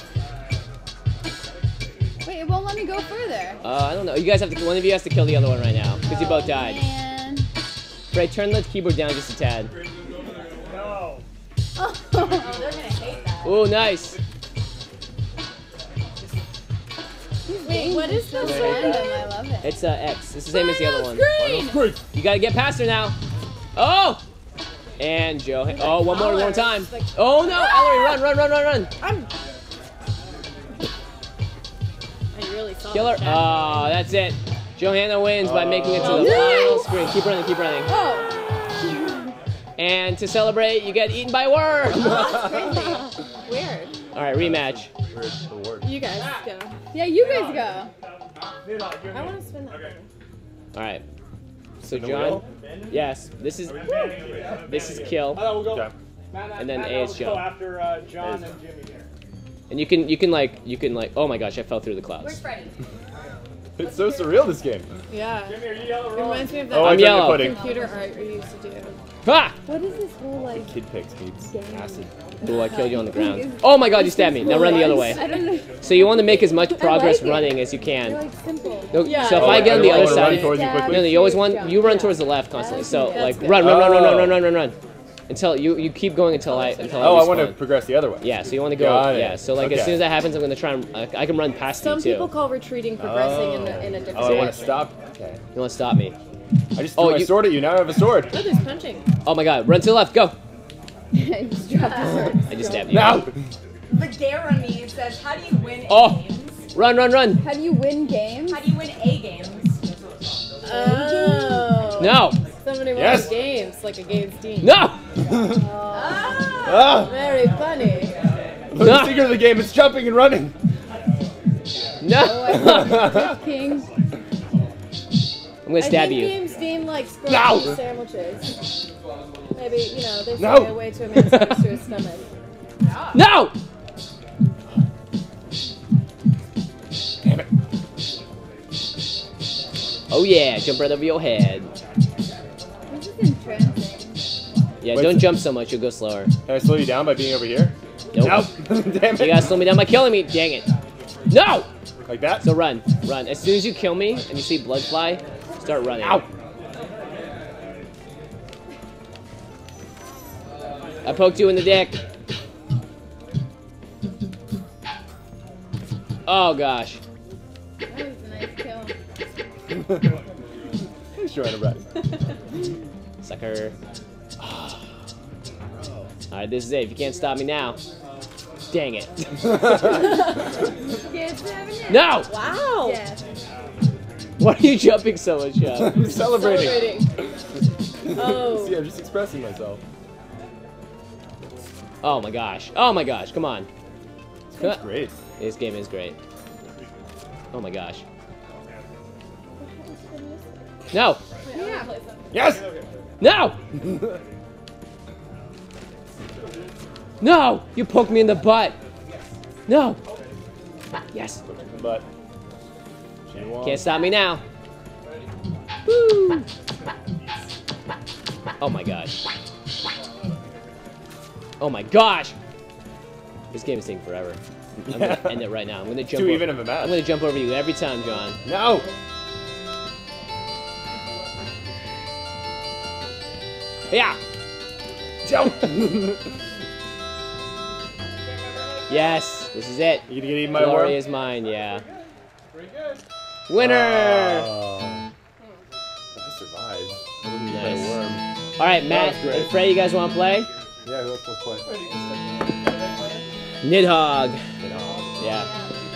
[SPEAKER 8] Wait, it won't let me go further.
[SPEAKER 1] Uh, I don't know. You guys have to. One of you has to kill the other one right now because you both died.
[SPEAKER 8] Man.
[SPEAKER 1] Ray, turn the keyboard down just a tad.
[SPEAKER 3] No.
[SPEAKER 8] Oh, they're gonna hate that.
[SPEAKER 1] Ooh, nice.
[SPEAKER 8] Wait, what is this random? I love it.
[SPEAKER 1] It's uh, X. It's the same as the other one.
[SPEAKER 8] Green!
[SPEAKER 1] You gotta get past her now. Oh! And Joe. Oh, one more, one more time. Oh no, Ellery, run, run, run, run, run.
[SPEAKER 10] I'm. I really saw
[SPEAKER 1] Kill her.
[SPEAKER 10] that.
[SPEAKER 1] Oh, that's it. Johanna wins by making it to the
[SPEAKER 10] No.
[SPEAKER 1] final screen. Keep running, keep running.
[SPEAKER 8] Oh.
[SPEAKER 1] And to celebrate, you get eaten by worms.
[SPEAKER 8] Weird.
[SPEAKER 1] All right, rematch.
[SPEAKER 8] You guys go. Yeah, you guys go.
[SPEAKER 10] I want to spin that thing.
[SPEAKER 1] All right. So John, yes, this is this is kill,
[SPEAKER 3] Oh, we'll go.
[SPEAKER 15] Okay.
[SPEAKER 3] Matt,
[SPEAKER 1] and then
[SPEAKER 3] Matt,
[SPEAKER 1] A is
[SPEAKER 3] we'll go
[SPEAKER 1] jump.
[SPEAKER 3] after uh, John and Jimmy here.
[SPEAKER 1] And you can you can like you can like. Oh my gosh, I fell through the
[SPEAKER 8] Where's
[SPEAKER 1] clouds.
[SPEAKER 8] Freddy?
[SPEAKER 15] It's so surreal, this game.
[SPEAKER 8] Yeah.
[SPEAKER 3] Jimmy, are you yellow
[SPEAKER 8] It
[SPEAKER 3] or
[SPEAKER 8] reminds me of that
[SPEAKER 15] Oh,
[SPEAKER 1] I'm
[SPEAKER 15] I took the
[SPEAKER 1] yellow.
[SPEAKER 15] pudding.
[SPEAKER 8] computer art we used to do.
[SPEAKER 1] Ha!
[SPEAKER 8] What is this whole like?
[SPEAKER 15] Kid pics meets acid.
[SPEAKER 1] Ooh, I killed you on the ground. Oh my god, you stabbed me. Now run the other way.
[SPEAKER 8] I don't know.
[SPEAKER 1] So you want to make as much progress
[SPEAKER 8] like it.
[SPEAKER 1] running as you
[SPEAKER 8] They're
[SPEAKER 1] can.
[SPEAKER 8] like simple.
[SPEAKER 1] No,
[SPEAKER 10] Yeah.
[SPEAKER 1] so if
[SPEAKER 15] Oh,
[SPEAKER 1] I get on
[SPEAKER 15] I
[SPEAKER 1] the
[SPEAKER 15] wanna
[SPEAKER 1] other
[SPEAKER 15] run
[SPEAKER 1] side,
[SPEAKER 15] towards you quickly?
[SPEAKER 1] no, no, you always want
[SPEAKER 8] Jump.
[SPEAKER 1] you run
[SPEAKER 8] Yeah.
[SPEAKER 1] towards the left constantly. So
[SPEAKER 8] That's
[SPEAKER 1] like
[SPEAKER 8] good.
[SPEAKER 1] run, run, run, run, run,
[SPEAKER 15] Oh.
[SPEAKER 1] run, run, run, run, until you you keep going until I until I
[SPEAKER 15] Oh, I want to
[SPEAKER 1] respawn.
[SPEAKER 15] progress the other way.
[SPEAKER 1] Yeah, so you want to go.
[SPEAKER 15] Got it.
[SPEAKER 1] Yeah, so like as
[SPEAKER 15] Okay.
[SPEAKER 1] soon as that happens, I'm gonna try and I, I can run past
[SPEAKER 10] Some
[SPEAKER 1] you too.
[SPEAKER 10] people call retreating progressing in, a, in a different
[SPEAKER 15] Oh, I
[SPEAKER 10] way.
[SPEAKER 15] want to stop. Okay.
[SPEAKER 1] You want to stop me?
[SPEAKER 15] I just threw
[SPEAKER 1] Oh,
[SPEAKER 15] my
[SPEAKER 1] you-
[SPEAKER 15] sword at you. Now I have a sword.
[SPEAKER 10] Oh, there's punching.
[SPEAKER 1] Oh my god, run to the left, go!
[SPEAKER 8] Just drop the sword.
[SPEAKER 1] I just stabbed you.
[SPEAKER 15] Now.
[SPEAKER 16] But there on me it says, how do you win
[SPEAKER 1] Oh.
[SPEAKER 16] games?
[SPEAKER 1] Run, run, run!
[SPEAKER 8] How do you win games?
[SPEAKER 16] How do you win A games?
[SPEAKER 10] Oh.
[SPEAKER 1] No!
[SPEAKER 10] Somebody wants
[SPEAKER 15] Yes.
[SPEAKER 10] games, like a games team.
[SPEAKER 1] No!
[SPEAKER 15] Ah.
[SPEAKER 10] Very funny.
[SPEAKER 15] The secret of the game is jumping and running.
[SPEAKER 1] No!
[SPEAKER 8] King.
[SPEAKER 1] I'm gonna stab
[SPEAKER 10] I think
[SPEAKER 1] you.
[SPEAKER 10] games seem like
[SPEAKER 15] No.
[SPEAKER 10] scrumptious sandwiches. Maybe, you know, they say
[SPEAKER 15] No.
[SPEAKER 10] a way to a man's goes to his stomach.
[SPEAKER 1] No!
[SPEAKER 15] Damn it.
[SPEAKER 1] Oh yeah, jump right over your head.
[SPEAKER 8] This is entrancing.
[SPEAKER 1] Yeah,
[SPEAKER 15] Wait,
[SPEAKER 1] don't
[SPEAKER 15] so-
[SPEAKER 1] jump so much, you'll go slower.
[SPEAKER 15] Can I slow you down by being over here?
[SPEAKER 1] Nope.
[SPEAKER 15] Nope. Damn
[SPEAKER 1] You
[SPEAKER 15] it.
[SPEAKER 1] gotta slow me down by killing me, dang it. No!
[SPEAKER 15] Like that?
[SPEAKER 1] So run, run. As soon as you kill me and you see blood fly, start running.
[SPEAKER 15] Ow.
[SPEAKER 1] I poked you in the dick. Oh gosh.
[SPEAKER 8] That was a nice kill.
[SPEAKER 15] He's trying to run.
[SPEAKER 1] Sucker. Alright, this is it. If you can't stop me now. Dang it. No!
[SPEAKER 8] Wow. Yeah.
[SPEAKER 1] Why are you jumping so much up?
[SPEAKER 15] I'm celebrating.
[SPEAKER 8] Celebrating. Oh.
[SPEAKER 15] See, I'm just expressing myself.
[SPEAKER 1] Oh my gosh. Oh my gosh. Come on.
[SPEAKER 15] That's great.
[SPEAKER 1] This game is great. Oh my gosh. No!
[SPEAKER 8] Yeah.
[SPEAKER 15] Yes!
[SPEAKER 1] No! No! You poked me in the butt! No! Yes!
[SPEAKER 15] But
[SPEAKER 1] Can't stop me now. Woo. Oh my gosh. Oh my gosh! This game is taking forever. I'm
[SPEAKER 15] Yeah.
[SPEAKER 1] gonna end it right now. I'm gonna jump
[SPEAKER 15] Too
[SPEAKER 1] over,
[SPEAKER 15] even of a match.
[SPEAKER 1] I'm gonna jump over you every time, John.
[SPEAKER 15] No!
[SPEAKER 1] Yeah!
[SPEAKER 15] Jump!
[SPEAKER 1] Yes! This is it.
[SPEAKER 15] You gonna get eaten by a
[SPEAKER 1] Glory
[SPEAKER 15] worm?
[SPEAKER 1] is mine, yeah. Winner!
[SPEAKER 15] Oh. I survived. I wouldn't eat by
[SPEAKER 1] Nice.
[SPEAKER 15] a worm.
[SPEAKER 1] Alright, Matt
[SPEAKER 15] That was great.
[SPEAKER 1] and Frey, you guys wanna play?
[SPEAKER 15] Yeah, who else will play?
[SPEAKER 1] Nidhogg. Yeah.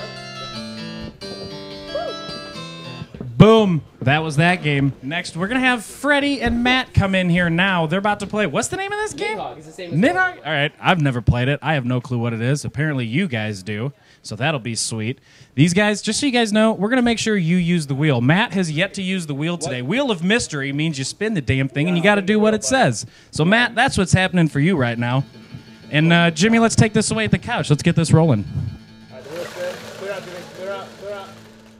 [SPEAKER 7] Boom. That was that game. Next, we're going to have Freddie and Matt come in here now. They're about to play. What's the name of this game?
[SPEAKER 1] Nidhogg. It's the same as
[SPEAKER 7] Nidhogg? All right. I've never played it. I have no clue what it is. Apparently, you guys do. So that'll be sweet. These guys, just so you guys know, we're going to make sure you use the wheel. Matt has yet to use the wheel today. Wheel of Mystery means you spin the damn thing and you got to do what it says. So, Matt, that's what's happening for you right now. And, uh, Jimmy, let's take this away at the couch. Let's get this rolling.
[SPEAKER 3] Clear out, Jimmy. Clear out. Clear out.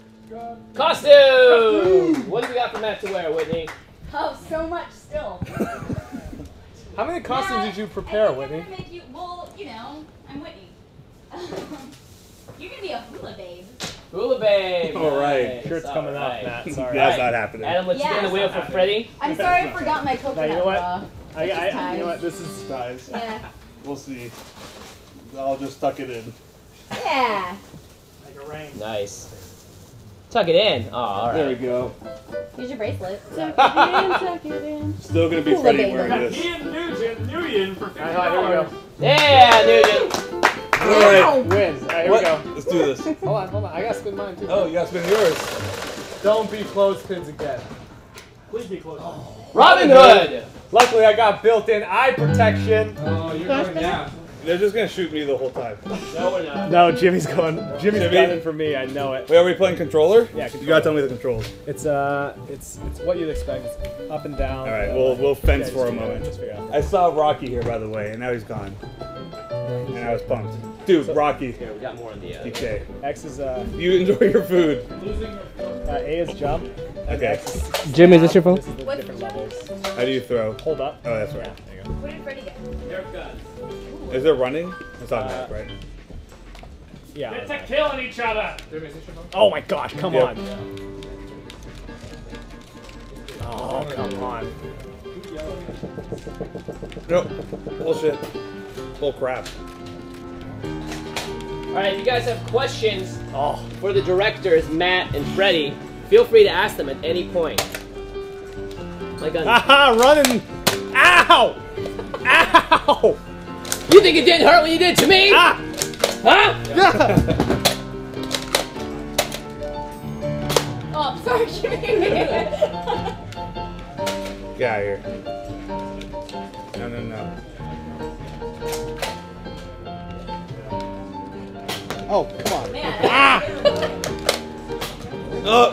[SPEAKER 1] Costume! What do we got for Matt to wear, Whitney?
[SPEAKER 4] Oh, so much still.
[SPEAKER 3] How many costumes did you prepare, Whitney?
[SPEAKER 4] Make you, well, you know, I'm Whitney. You're gonna be a hula babe.
[SPEAKER 1] Hula babe!
[SPEAKER 3] All right.
[SPEAKER 1] Nice.
[SPEAKER 3] Shirt's
[SPEAKER 1] All
[SPEAKER 3] coming
[SPEAKER 1] right.
[SPEAKER 3] up, Matt. Sorry.
[SPEAKER 15] That's
[SPEAKER 1] All right.
[SPEAKER 15] not happening.
[SPEAKER 1] Adam, let's
[SPEAKER 4] Yeah.
[SPEAKER 1] spin the wheel for Freddie.
[SPEAKER 4] I'm sorry I forgot my coconut
[SPEAKER 3] Now, you know what?
[SPEAKER 4] bra.
[SPEAKER 3] I,
[SPEAKER 4] It's
[SPEAKER 3] I,
[SPEAKER 4] just
[SPEAKER 3] I, you know
[SPEAKER 4] ties.
[SPEAKER 3] what? This is guys.
[SPEAKER 4] Yeah.
[SPEAKER 3] We'll see. I'll just tuck it in.
[SPEAKER 4] Yeah.
[SPEAKER 3] Like a rain.
[SPEAKER 1] Nice. Tuck it in. Oh, all right.
[SPEAKER 3] There we go.
[SPEAKER 4] Use your bracelet.
[SPEAKER 8] Tuck it in, tuck it in.
[SPEAKER 3] Still gonna be
[SPEAKER 4] Hula
[SPEAKER 3] Freddie
[SPEAKER 4] baby.
[SPEAKER 3] wearing this.
[SPEAKER 13] Ian Nugent, Nugent for fifty
[SPEAKER 3] All right, here we
[SPEAKER 13] dollars.
[SPEAKER 3] go.
[SPEAKER 1] Yeah, Nugent.
[SPEAKER 3] All right, wins. All right, here
[SPEAKER 15] What?
[SPEAKER 3] we go.
[SPEAKER 15] Let's do this.
[SPEAKER 3] Hold on, hold on. I gotta spin mine too.
[SPEAKER 15] Oh, you gotta spin yours.
[SPEAKER 3] Don't be clothespins again.
[SPEAKER 13] Please be close.
[SPEAKER 1] Robin Hood.
[SPEAKER 3] Luckily, I got built-in eye protection.
[SPEAKER 13] Oh, you're going down.
[SPEAKER 15] They're just gonna shoot me the whole time.
[SPEAKER 1] No, we're not.
[SPEAKER 3] No, Jimmy's going. Jimmy's
[SPEAKER 15] Jimmy?
[SPEAKER 3] gunning for me. I know it.
[SPEAKER 15] Wait, are we playing controller?
[SPEAKER 3] Yeah,
[SPEAKER 15] You
[SPEAKER 3] controller.
[SPEAKER 15] gotta tell me the controls.
[SPEAKER 3] It's uh, it's it's what you'd expect. It's up and down.
[SPEAKER 15] All right,
[SPEAKER 3] uh,
[SPEAKER 15] we'll we'll fence
[SPEAKER 3] yeah,
[SPEAKER 15] for a
[SPEAKER 3] just figure it out,
[SPEAKER 15] moment.
[SPEAKER 3] Just figure it out.
[SPEAKER 15] I saw Rocky here, by the way, and now he's gone. And I was pumped. Dude, Rocky.
[SPEAKER 1] Here, we got more on the. Uh,
[SPEAKER 15] Okay.
[SPEAKER 3] X is uh,
[SPEAKER 15] You enjoy your food.
[SPEAKER 3] uh A is jump. and
[SPEAKER 15] Okay.
[SPEAKER 3] X is
[SPEAKER 1] Jimmy, is this your phone?
[SPEAKER 3] This is the
[SPEAKER 8] What's
[SPEAKER 3] different
[SPEAKER 8] the
[SPEAKER 3] levels.
[SPEAKER 15] How do you throw?
[SPEAKER 3] Hold up.
[SPEAKER 15] Oh, that's right.
[SPEAKER 3] Yeah, there you go.
[SPEAKER 8] What did Freddie get?
[SPEAKER 15] Is there running? It's on
[SPEAKER 3] Uh,
[SPEAKER 15] that, right?
[SPEAKER 3] Yeah.
[SPEAKER 13] It's a killing each other.
[SPEAKER 3] Oh my gosh! Come
[SPEAKER 15] Yep.
[SPEAKER 3] on. Oh come on.
[SPEAKER 15] Nope. Bullshit. Bull crap.
[SPEAKER 1] All right, if you guys have questions
[SPEAKER 3] Oh.
[SPEAKER 1] for the directors, Matt and Freddie, feel free to ask them at any point. Like on.
[SPEAKER 3] Haha! Running. Ow! Ow!
[SPEAKER 1] You think it didn't hurt when you did it to me?
[SPEAKER 3] Ah!
[SPEAKER 1] Huh?
[SPEAKER 8] Oh, I'm sorry, Jimmy.
[SPEAKER 15] Get out of here. No, no, no.
[SPEAKER 3] Oh come on.
[SPEAKER 8] Man.
[SPEAKER 3] Ah!
[SPEAKER 15] Oh!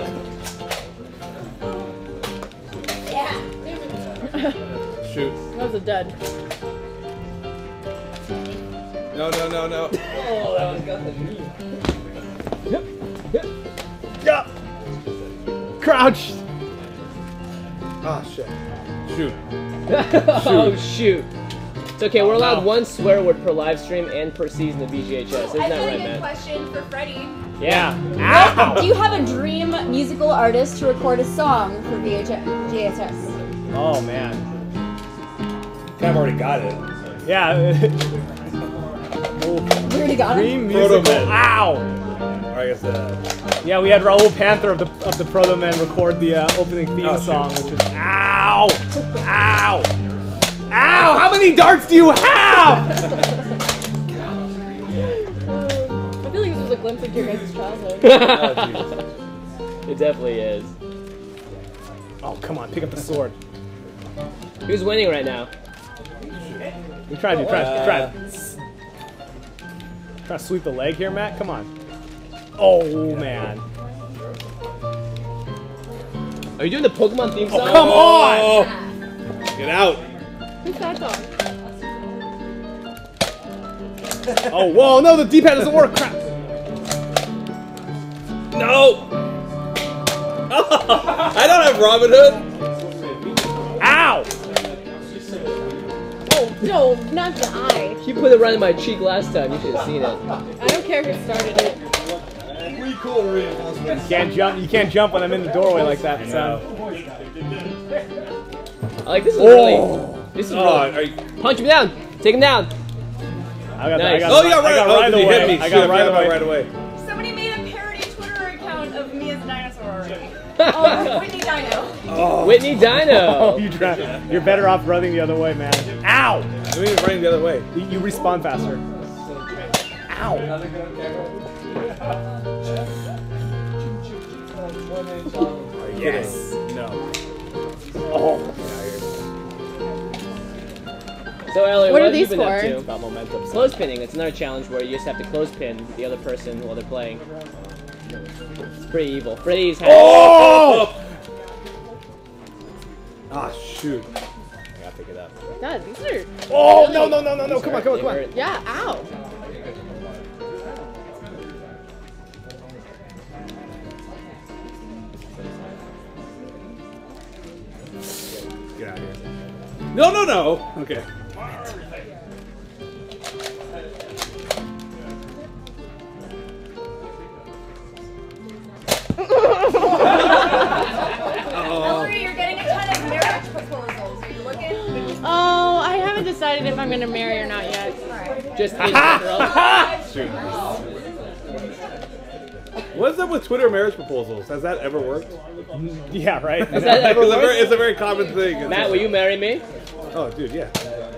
[SPEAKER 8] Yeah.
[SPEAKER 15] Shoot.
[SPEAKER 8] That was a dud.
[SPEAKER 15] No, no, no, no.
[SPEAKER 1] Oh, that was good.
[SPEAKER 3] Yeah. Crouch.
[SPEAKER 15] Ah, shit. Shoot.
[SPEAKER 1] Oh shoot. It's okay, we're allowed one swear word per live stream and per season of V G H S. Isn't
[SPEAKER 8] I
[SPEAKER 1] that
[SPEAKER 8] have
[SPEAKER 1] right,
[SPEAKER 8] a good
[SPEAKER 1] man?
[SPEAKER 8] question for Freddie.
[SPEAKER 1] Yeah.
[SPEAKER 3] Ow!
[SPEAKER 4] Do you have a dream musical artist to record a song for V G H S?
[SPEAKER 3] Oh man.
[SPEAKER 15] I've already got it.
[SPEAKER 2] Yeah.
[SPEAKER 4] We already got
[SPEAKER 2] Dream
[SPEAKER 4] him.
[SPEAKER 2] musical.
[SPEAKER 15] Proto-Man.
[SPEAKER 2] Ow!
[SPEAKER 15] Or I guess uh,
[SPEAKER 2] Yeah, we had Raul Panther of the of the Proto Men record the uh, opening theme
[SPEAKER 15] Oh,
[SPEAKER 2] song, which is ow, ow, ow! How many darts do you have?
[SPEAKER 8] I feel like this was a glimpse into your guys' childhood.
[SPEAKER 1] It definitely is.
[SPEAKER 2] Oh, come on, pick up the sword.
[SPEAKER 1] Who's winning right now?
[SPEAKER 2] We tried, we tried,
[SPEAKER 1] Uh,
[SPEAKER 2] we tried. Try to sweep the leg here, Matt. Come on. Oh man.
[SPEAKER 1] Are you doing the Pokemon theme song?
[SPEAKER 2] Oh, come on!
[SPEAKER 15] Get out.
[SPEAKER 8] Who's that dog?
[SPEAKER 2] Oh, whoa, no, the D-pad doesn't work. Crap.
[SPEAKER 15] No. I don't have Robin Hood.
[SPEAKER 2] Ow!
[SPEAKER 8] Oh, no, not the eye.
[SPEAKER 1] You put it right in my cheek last time. You should have seen it.
[SPEAKER 8] I don't care who started it.
[SPEAKER 2] You can't jump. You can't jump when I'm in the doorway like that. So.
[SPEAKER 1] I like this is
[SPEAKER 2] Oh.
[SPEAKER 1] really. This is
[SPEAKER 15] Oh,
[SPEAKER 1] really. Punch him down. Take him down.
[SPEAKER 2] I got,
[SPEAKER 1] Nice.
[SPEAKER 2] I got,
[SPEAKER 15] Oh, you got
[SPEAKER 2] I
[SPEAKER 15] right,
[SPEAKER 2] got
[SPEAKER 15] oh,
[SPEAKER 2] right
[SPEAKER 15] did you
[SPEAKER 2] away.
[SPEAKER 15] hit me?
[SPEAKER 2] I
[SPEAKER 15] Shit,
[SPEAKER 2] got right
[SPEAKER 15] forgot about
[SPEAKER 2] away.
[SPEAKER 15] right away.
[SPEAKER 16] Somebody made a parody Twitter account of me as a dinosaur already. Oh, Whitney Dino.
[SPEAKER 2] Oh.
[SPEAKER 1] Whitney Dino.
[SPEAKER 2] Oh, you try, you're better off running the other way, man. Ow!
[SPEAKER 15] I mean, running the other way.
[SPEAKER 2] You, you respawn faster. Ow!
[SPEAKER 15] Yes. No.
[SPEAKER 2] Oh.
[SPEAKER 1] So Ellie,
[SPEAKER 8] What
[SPEAKER 1] what,
[SPEAKER 8] are
[SPEAKER 1] have you
[SPEAKER 8] these
[SPEAKER 1] been up
[SPEAKER 8] for?
[SPEAKER 1] to?
[SPEAKER 2] About momentum.
[SPEAKER 1] Clothespinning. It's another challenge where you just have to clothespin the other person while they're playing. It's pretty evil. Freddy's had.
[SPEAKER 2] Oh!
[SPEAKER 15] Ah, shoot.
[SPEAKER 2] I gotta pick it up.
[SPEAKER 8] God, these are.
[SPEAKER 2] Oh,
[SPEAKER 8] really-
[SPEAKER 2] no, no, no, no, no. Come on, come on, come on.
[SPEAKER 1] Hurt.
[SPEAKER 8] Yeah, ow.
[SPEAKER 15] Get out of here. No, no, no. Okay.
[SPEAKER 16] Ellery, you're getting a ton of marriage proposals. Are you looking?
[SPEAKER 8] Oh, I haven't decided if I'm gonna marry or not yet.
[SPEAKER 1] Just in
[SPEAKER 15] Shoot. What's up with Twitter marriage proposals? Has that ever worked?
[SPEAKER 2] Yeah, right.
[SPEAKER 1] Has that ever
[SPEAKER 15] it's, a very,
[SPEAKER 1] worked?
[SPEAKER 15] it's a very common thing. It's
[SPEAKER 1] Matt,
[SPEAKER 15] just
[SPEAKER 1] will
[SPEAKER 15] like-
[SPEAKER 1] you marry me?
[SPEAKER 15] Oh, dude, yeah.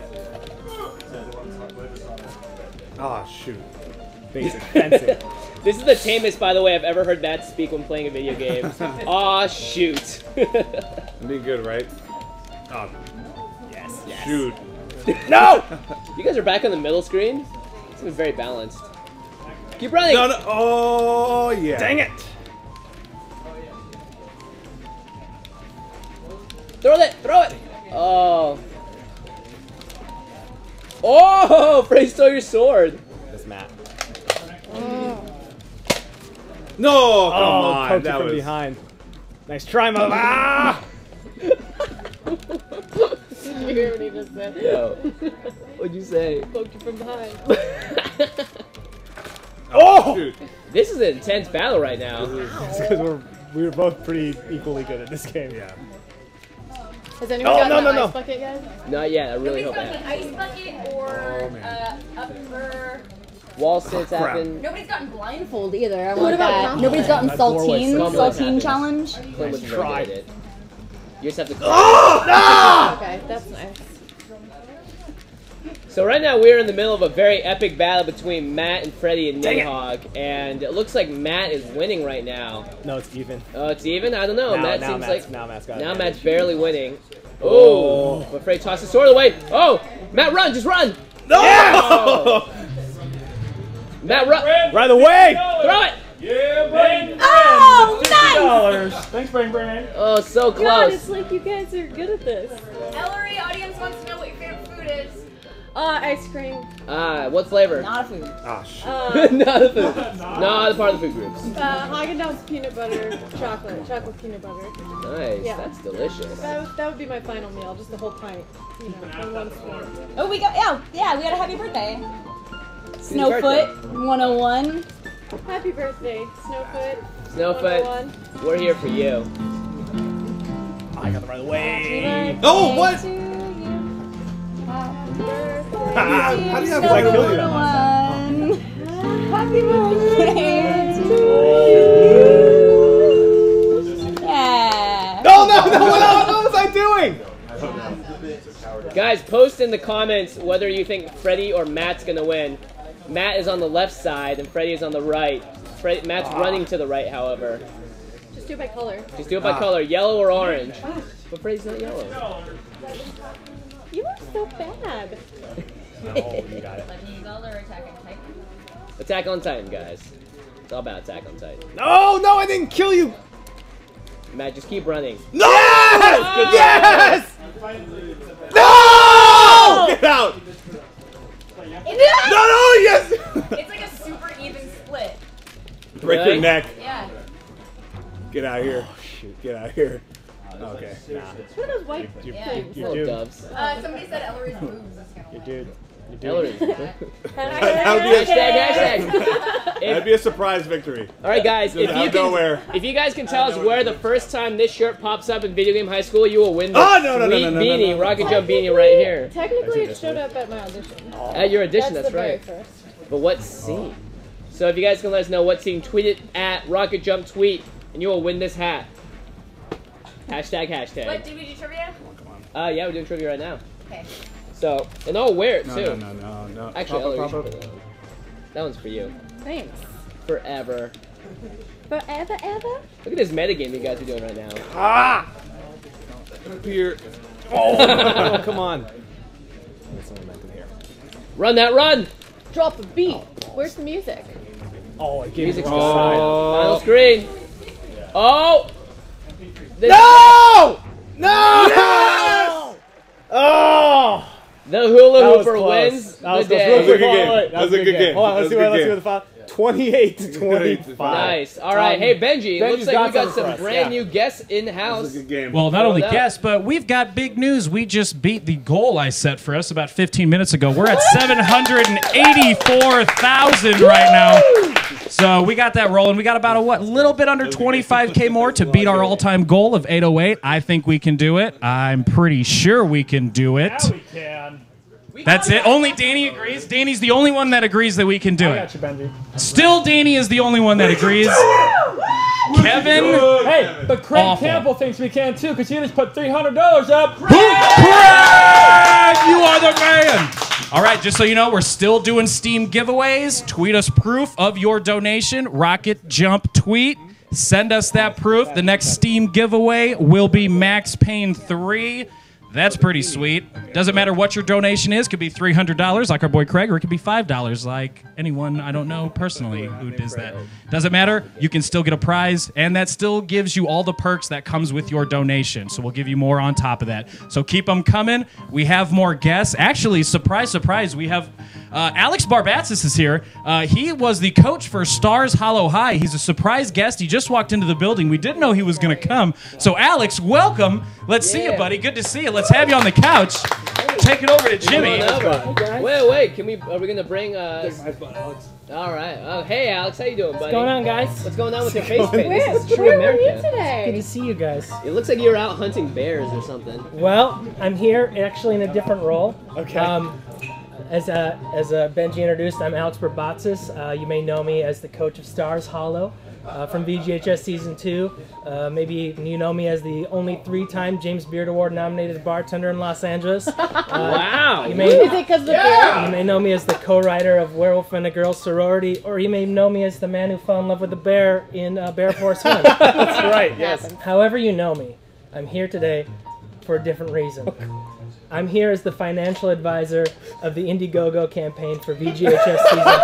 [SPEAKER 15] Ah, shoot.
[SPEAKER 2] Basic fencing.
[SPEAKER 1] This is the tamest, by the way, I've ever heard Matt speak when playing a video game. Aw, shoot.
[SPEAKER 15] I'm being good, right? Oh,
[SPEAKER 1] Yes, yes.
[SPEAKER 15] shoot.
[SPEAKER 1] No! You guys are back on the middle screen? This is very balanced. Keep running!
[SPEAKER 15] No, no. Oh, yeah.
[SPEAKER 2] Dang it!
[SPEAKER 1] Throw it! Throw it! Oh. Oh! Frey stole your sword.
[SPEAKER 2] That's Matt.
[SPEAKER 15] No, come
[SPEAKER 2] Oh,
[SPEAKER 15] on.
[SPEAKER 2] poked it
[SPEAKER 15] That
[SPEAKER 2] from
[SPEAKER 15] was...
[SPEAKER 2] behind. Nice try, mother. Ah!
[SPEAKER 8] Did you hear what he just said?
[SPEAKER 1] Yo. What'd you say?
[SPEAKER 8] Poked you from behind.
[SPEAKER 2] Oh!
[SPEAKER 15] Shoot.
[SPEAKER 1] This is an intense battle right now.
[SPEAKER 2] It's because we're we were both pretty equally good at this game.
[SPEAKER 15] Yeah.
[SPEAKER 8] Has anyone
[SPEAKER 2] Oh,
[SPEAKER 8] gotten
[SPEAKER 2] no,
[SPEAKER 8] an
[SPEAKER 2] no,
[SPEAKER 8] ice
[SPEAKER 2] no.
[SPEAKER 8] bucket yet?
[SPEAKER 1] Not yet. I really
[SPEAKER 16] Nobody's
[SPEAKER 1] hope
[SPEAKER 16] gotten
[SPEAKER 1] I
[SPEAKER 16] an ice bucket or
[SPEAKER 15] Oh, man.
[SPEAKER 16] uh, upper.
[SPEAKER 1] Wall sits
[SPEAKER 15] crap.
[SPEAKER 1] happen.
[SPEAKER 16] Nobody's gotten blind.
[SPEAKER 4] Fold either. I
[SPEAKER 8] What
[SPEAKER 4] want
[SPEAKER 8] about
[SPEAKER 4] that.
[SPEAKER 8] combo?
[SPEAKER 4] Nobody's gotten
[SPEAKER 2] That doorway
[SPEAKER 4] saltine.
[SPEAKER 2] sucks.
[SPEAKER 1] Combo
[SPEAKER 4] Saltine
[SPEAKER 1] happens.
[SPEAKER 4] challenge.
[SPEAKER 1] Clint was very
[SPEAKER 2] Try.
[SPEAKER 1] good at it. You just have to.
[SPEAKER 8] Okay, that's nice.
[SPEAKER 1] So right now we're in the middle of a very epic battle between Matt and Freddy and
[SPEAKER 2] Dang it.
[SPEAKER 1] Nidhogg, and it looks like Matt is winning right now.
[SPEAKER 2] No, it's even.
[SPEAKER 1] Oh, it's even? I don't know.
[SPEAKER 2] Now-
[SPEAKER 1] Matt
[SPEAKER 2] now
[SPEAKER 1] seems
[SPEAKER 2] Matt's-
[SPEAKER 1] like
[SPEAKER 2] now Matt's got
[SPEAKER 1] now
[SPEAKER 2] advantage.
[SPEAKER 1] Matt's barely winning. Oh, but Freddy tossed his sword away. Oh, Matt, run! Just run!
[SPEAKER 15] No!
[SPEAKER 1] Oh. Matt, run!
[SPEAKER 2] Right away!
[SPEAKER 1] Throw it!
[SPEAKER 13] Yeah, Brain
[SPEAKER 16] Oh, nice!
[SPEAKER 13] dollars. Thanks, Brain Brain.
[SPEAKER 1] Oh, so
[SPEAKER 8] God,
[SPEAKER 1] close.
[SPEAKER 8] it's like you guys are good at this.
[SPEAKER 16] Ellery, audience wants to know what your favorite food is.
[SPEAKER 8] Uh, ice cream.
[SPEAKER 1] Ah, what flavor?
[SPEAKER 4] Not a food.
[SPEAKER 15] Ah, shit.
[SPEAKER 8] Uh,
[SPEAKER 1] Not a food. Not a part of the food groups.
[SPEAKER 8] uh, Haagen-Dazs peanut butter, chocolate, chocolate peanut butter.
[SPEAKER 1] Nice.
[SPEAKER 8] Yeah.
[SPEAKER 1] That's delicious.
[SPEAKER 8] That would, that would be my final meal, just the whole pint, you know, in one spoon.
[SPEAKER 4] Oh, we got yeah, yeah. We got a happy birthday.
[SPEAKER 1] birthday?
[SPEAKER 4] Snowfoot one oh one.
[SPEAKER 8] Happy birthday, Snowfoot.
[SPEAKER 1] Snowfoot,
[SPEAKER 8] one
[SPEAKER 1] we're here for you.
[SPEAKER 2] I got the right way.
[SPEAKER 15] Oh, what?
[SPEAKER 2] How do you have I killed you that
[SPEAKER 4] one? Happy birthday to you. Yeah.
[SPEAKER 2] No, no, no, what, what was I doing?
[SPEAKER 1] Guys, post in the comments whether you think Freddy or Matt's gonna win. Matt is on the left side and Freddy is on the right. Fred, Matt's ah. running to the right, however.
[SPEAKER 8] Just do it by color.
[SPEAKER 1] Just do it by ah. color, yellow or orange. But Freddy's not yellow.
[SPEAKER 8] You look so bad.
[SPEAKER 2] No, you got it.
[SPEAKER 16] Lightning Zelda or Attack on Titan?
[SPEAKER 1] Attack on Titan, guys. It's all about Attack on Titan.
[SPEAKER 2] No, no, I didn't kill you.
[SPEAKER 1] Matt, just keep running.
[SPEAKER 2] No! Yes! Yes! No! Get out! No, no, yes!
[SPEAKER 16] It's like a super even split.
[SPEAKER 2] Break
[SPEAKER 1] Really?
[SPEAKER 2] your neck.
[SPEAKER 16] Yeah.
[SPEAKER 2] Get out of here. Oh, shoot. Get out of here. Okay. Nah.
[SPEAKER 8] What are those white
[SPEAKER 2] You,
[SPEAKER 16] Yeah.
[SPEAKER 2] you, you,
[SPEAKER 1] Little
[SPEAKER 2] you,
[SPEAKER 1] doves.
[SPEAKER 16] Uh, somebody said Ellery's moves. That's kind of
[SPEAKER 2] you dude. You dude.
[SPEAKER 1] Hillary.
[SPEAKER 2] That would be a,
[SPEAKER 1] Hashtag, hashtag.
[SPEAKER 2] That'd be a surprise victory.
[SPEAKER 1] All right, guys. If
[SPEAKER 2] Out
[SPEAKER 1] you
[SPEAKER 2] of nowhere.
[SPEAKER 1] can, if you guys can tell us where the first time this shirt pops up in Video Game High School, you will win the
[SPEAKER 2] Oh, no, no, no,
[SPEAKER 1] sweet
[SPEAKER 2] no, no, no,
[SPEAKER 1] beanie,
[SPEAKER 2] no, no.
[SPEAKER 1] Rocket Jump beanie right here.
[SPEAKER 8] Technically, it showed up at my audition.
[SPEAKER 1] At your audition,
[SPEAKER 8] That's
[SPEAKER 1] that's,
[SPEAKER 8] the very
[SPEAKER 1] right.
[SPEAKER 8] first.
[SPEAKER 1] But what scene? So if you guys can let us know what scene, tweet it at Rocket Jump Tweet, and you will win this hat. Hashtag hashtag.
[SPEAKER 16] What, did we do trivia?
[SPEAKER 1] Uh, yeah, we're doing trivia right now.
[SPEAKER 16] Okay.
[SPEAKER 1] So, and I'll wear it
[SPEAKER 2] No,
[SPEAKER 1] too.
[SPEAKER 2] no, no, no, no.
[SPEAKER 1] Actually,
[SPEAKER 2] Pop
[SPEAKER 1] Ellery,
[SPEAKER 2] up,
[SPEAKER 1] you
[SPEAKER 2] pop
[SPEAKER 1] should put that on. That one's for you.
[SPEAKER 8] Thanks.
[SPEAKER 1] Forever.
[SPEAKER 8] Forever, ever?
[SPEAKER 1] Look at this metagame you guys are doing right now.
[SPEAKER 2] Ah! Here. Oh, come on. That's what I meant to hear.
[SPEAKER 1] Run that run!
[SPEAKER 8] Drop a beat. Where's the music?
[SPEAKER 2] Oh, it gave
[SPEAKER 1] Music's
[SPEAKER 2] me
[SPEAKER 1] oh.
[SPEAKER 2] side.
[SPEAKER 1] Final screen. Oh! This
[SPEAKER 2] No! No! No! Oh!
[SPEAKER 1] The hula
[SPEAKER 2] That was
[SPEAKER 1] hooper
[SPEAKER 2] close.
[SPEAKER 1] wins
[SPEAKER 2] That was
[SPEAKER 1] the
[SPEAKER 2] close.
[SPEAKER 1] day.
[SPEAKER 2] That was a good game. That was a good game. Hold on, let's
[SPEAKER 15] That was
[SPEAKER 2] see
[SPEAKER 15] a
[SPEAKER 2] what
[SPEAKER 15] good
[SPEAKER 2] let's see
[SPEAKER 15] game.
[SPEAKER 2] what the file. Twenty-eight to twenty-five.
[SPEAKER 1] Nice. All right. Hey, Benji. It
[SPEAKER 2] Benji's
[SPEAKER 1] looks like
[SPEAKER 2] got
[SPEAKER 1] we got
[SPEAKER 2] something
[SPEAKER 1] some
[SPEAKER 2] for us,
[SPEAKER 1] brand
[SPEAKER 2] yeah.
[SPEAKER 1] new guests in house.
[SPEAKER 15] Good game.
[SPEAKER 7] Well, not only
[SPEAKER 1] up.
[SPEAKER 7] guests, but we've got big news. We just beat the goal I set for us about fifteen minutes ago. We're at seven hundred eighty-four thousand right now. So we got that rolling. We got about a what, little bit under twenty-five K more to beat our all-time goal of eight oh eight. I think we can do it. I'm pretty sure we can do it.
[SPEAKER 13] Yeah, we can.
[SPEAKER 7] That's it. Only Danny agrees. Danny's the only one that agrees that we can do
[SPEAKER 13] I
[SPEAKER 7] it.
[SPEAKER 13] got you, Benji.
[SPEAKER 7] Still, Danny is the only one that agrees. Kevin.
[SPEAKER 13] Hey, but Craig
[SPEAKER 7] Awful.
[SPEAKER 13] Campbell thinks we can too, because he just put three hundred dollars up.
[SPEAKER 7] Craig, you are the man. All right, just so you know, we're still doing Steam giveaways. Tweet us proof of your donation. Rocket Jump Tweet. Send us that proof. The next Steam giveaway will be Max Payne three. That's pretty sweet. Doesn't matter what your donation is. Could be three hundred dollars like our boy Craig, or it could be five dollars like anyone I don't know personally who does that. Doesn't matter. You can still get a prize, and that still gives you all the perks that comes with your donation. So we'll give you more on top of that. So keep them coming. We have more guests. Actually, surprise, surprise, we have uh, Alex Barbatsis is here. Uh, he was the coach for Stars Hollow High. He's a surprise guest. He just walked into the building. We didn't know he was going to come. So Alex, welcome. Let's see you, buddy. Good to see you. Let's have you on the couch. Take it over to Jimmy.
[SPEAKER 1] Wait, wait. Can we? Are we gonna bring? Uh, all right. Oh, hey, Alex. How you doing, buddy?
[SPEAKER 17] What's going on, guys?
[SPEAKER 1] What's going on with your face paint?
[SPEAKER 8] Where,
[SPEAKER 1] This is true
[SPEAKER 8] where were you
[SPEAKER 1] America.
[SPEAKER 8] today?
[SPEAKER 17] Good to see you guys.
[SPEAKER 1] It looks like you're out hunting bears or something.
[SPEAKER 17] Well, I'm here actually in a different role.
[SPEAKER 1] Okay.
[SPEAKER 17] Um, as uh, as uh, Benji introduced, I'm Alex Barbatsis. Uh, you may know me as the coach of Stars Hollow uh, from V G H S Season two. Uh, maybe you know me as the only three-time James Beard Award nominated bartender in Los Angeles. Uh,
[SPEAKER 1] Wow.
[SPEAKER 17] You may,
[SPEAKER 8] Is it because of the beer?
[SPEAKER 17] You may know me as the co-writer of Werewolf and a Girl Sorority, or you may know me as the man who fell in love with the bear in uh, Bear Force One.
[SPEAKER 1] That's right. Yes.
[SPEAKER 17] However you know me, I'm here today for a different reason. I'm here as the financial advisor of the Indiegogo campaign for V G H S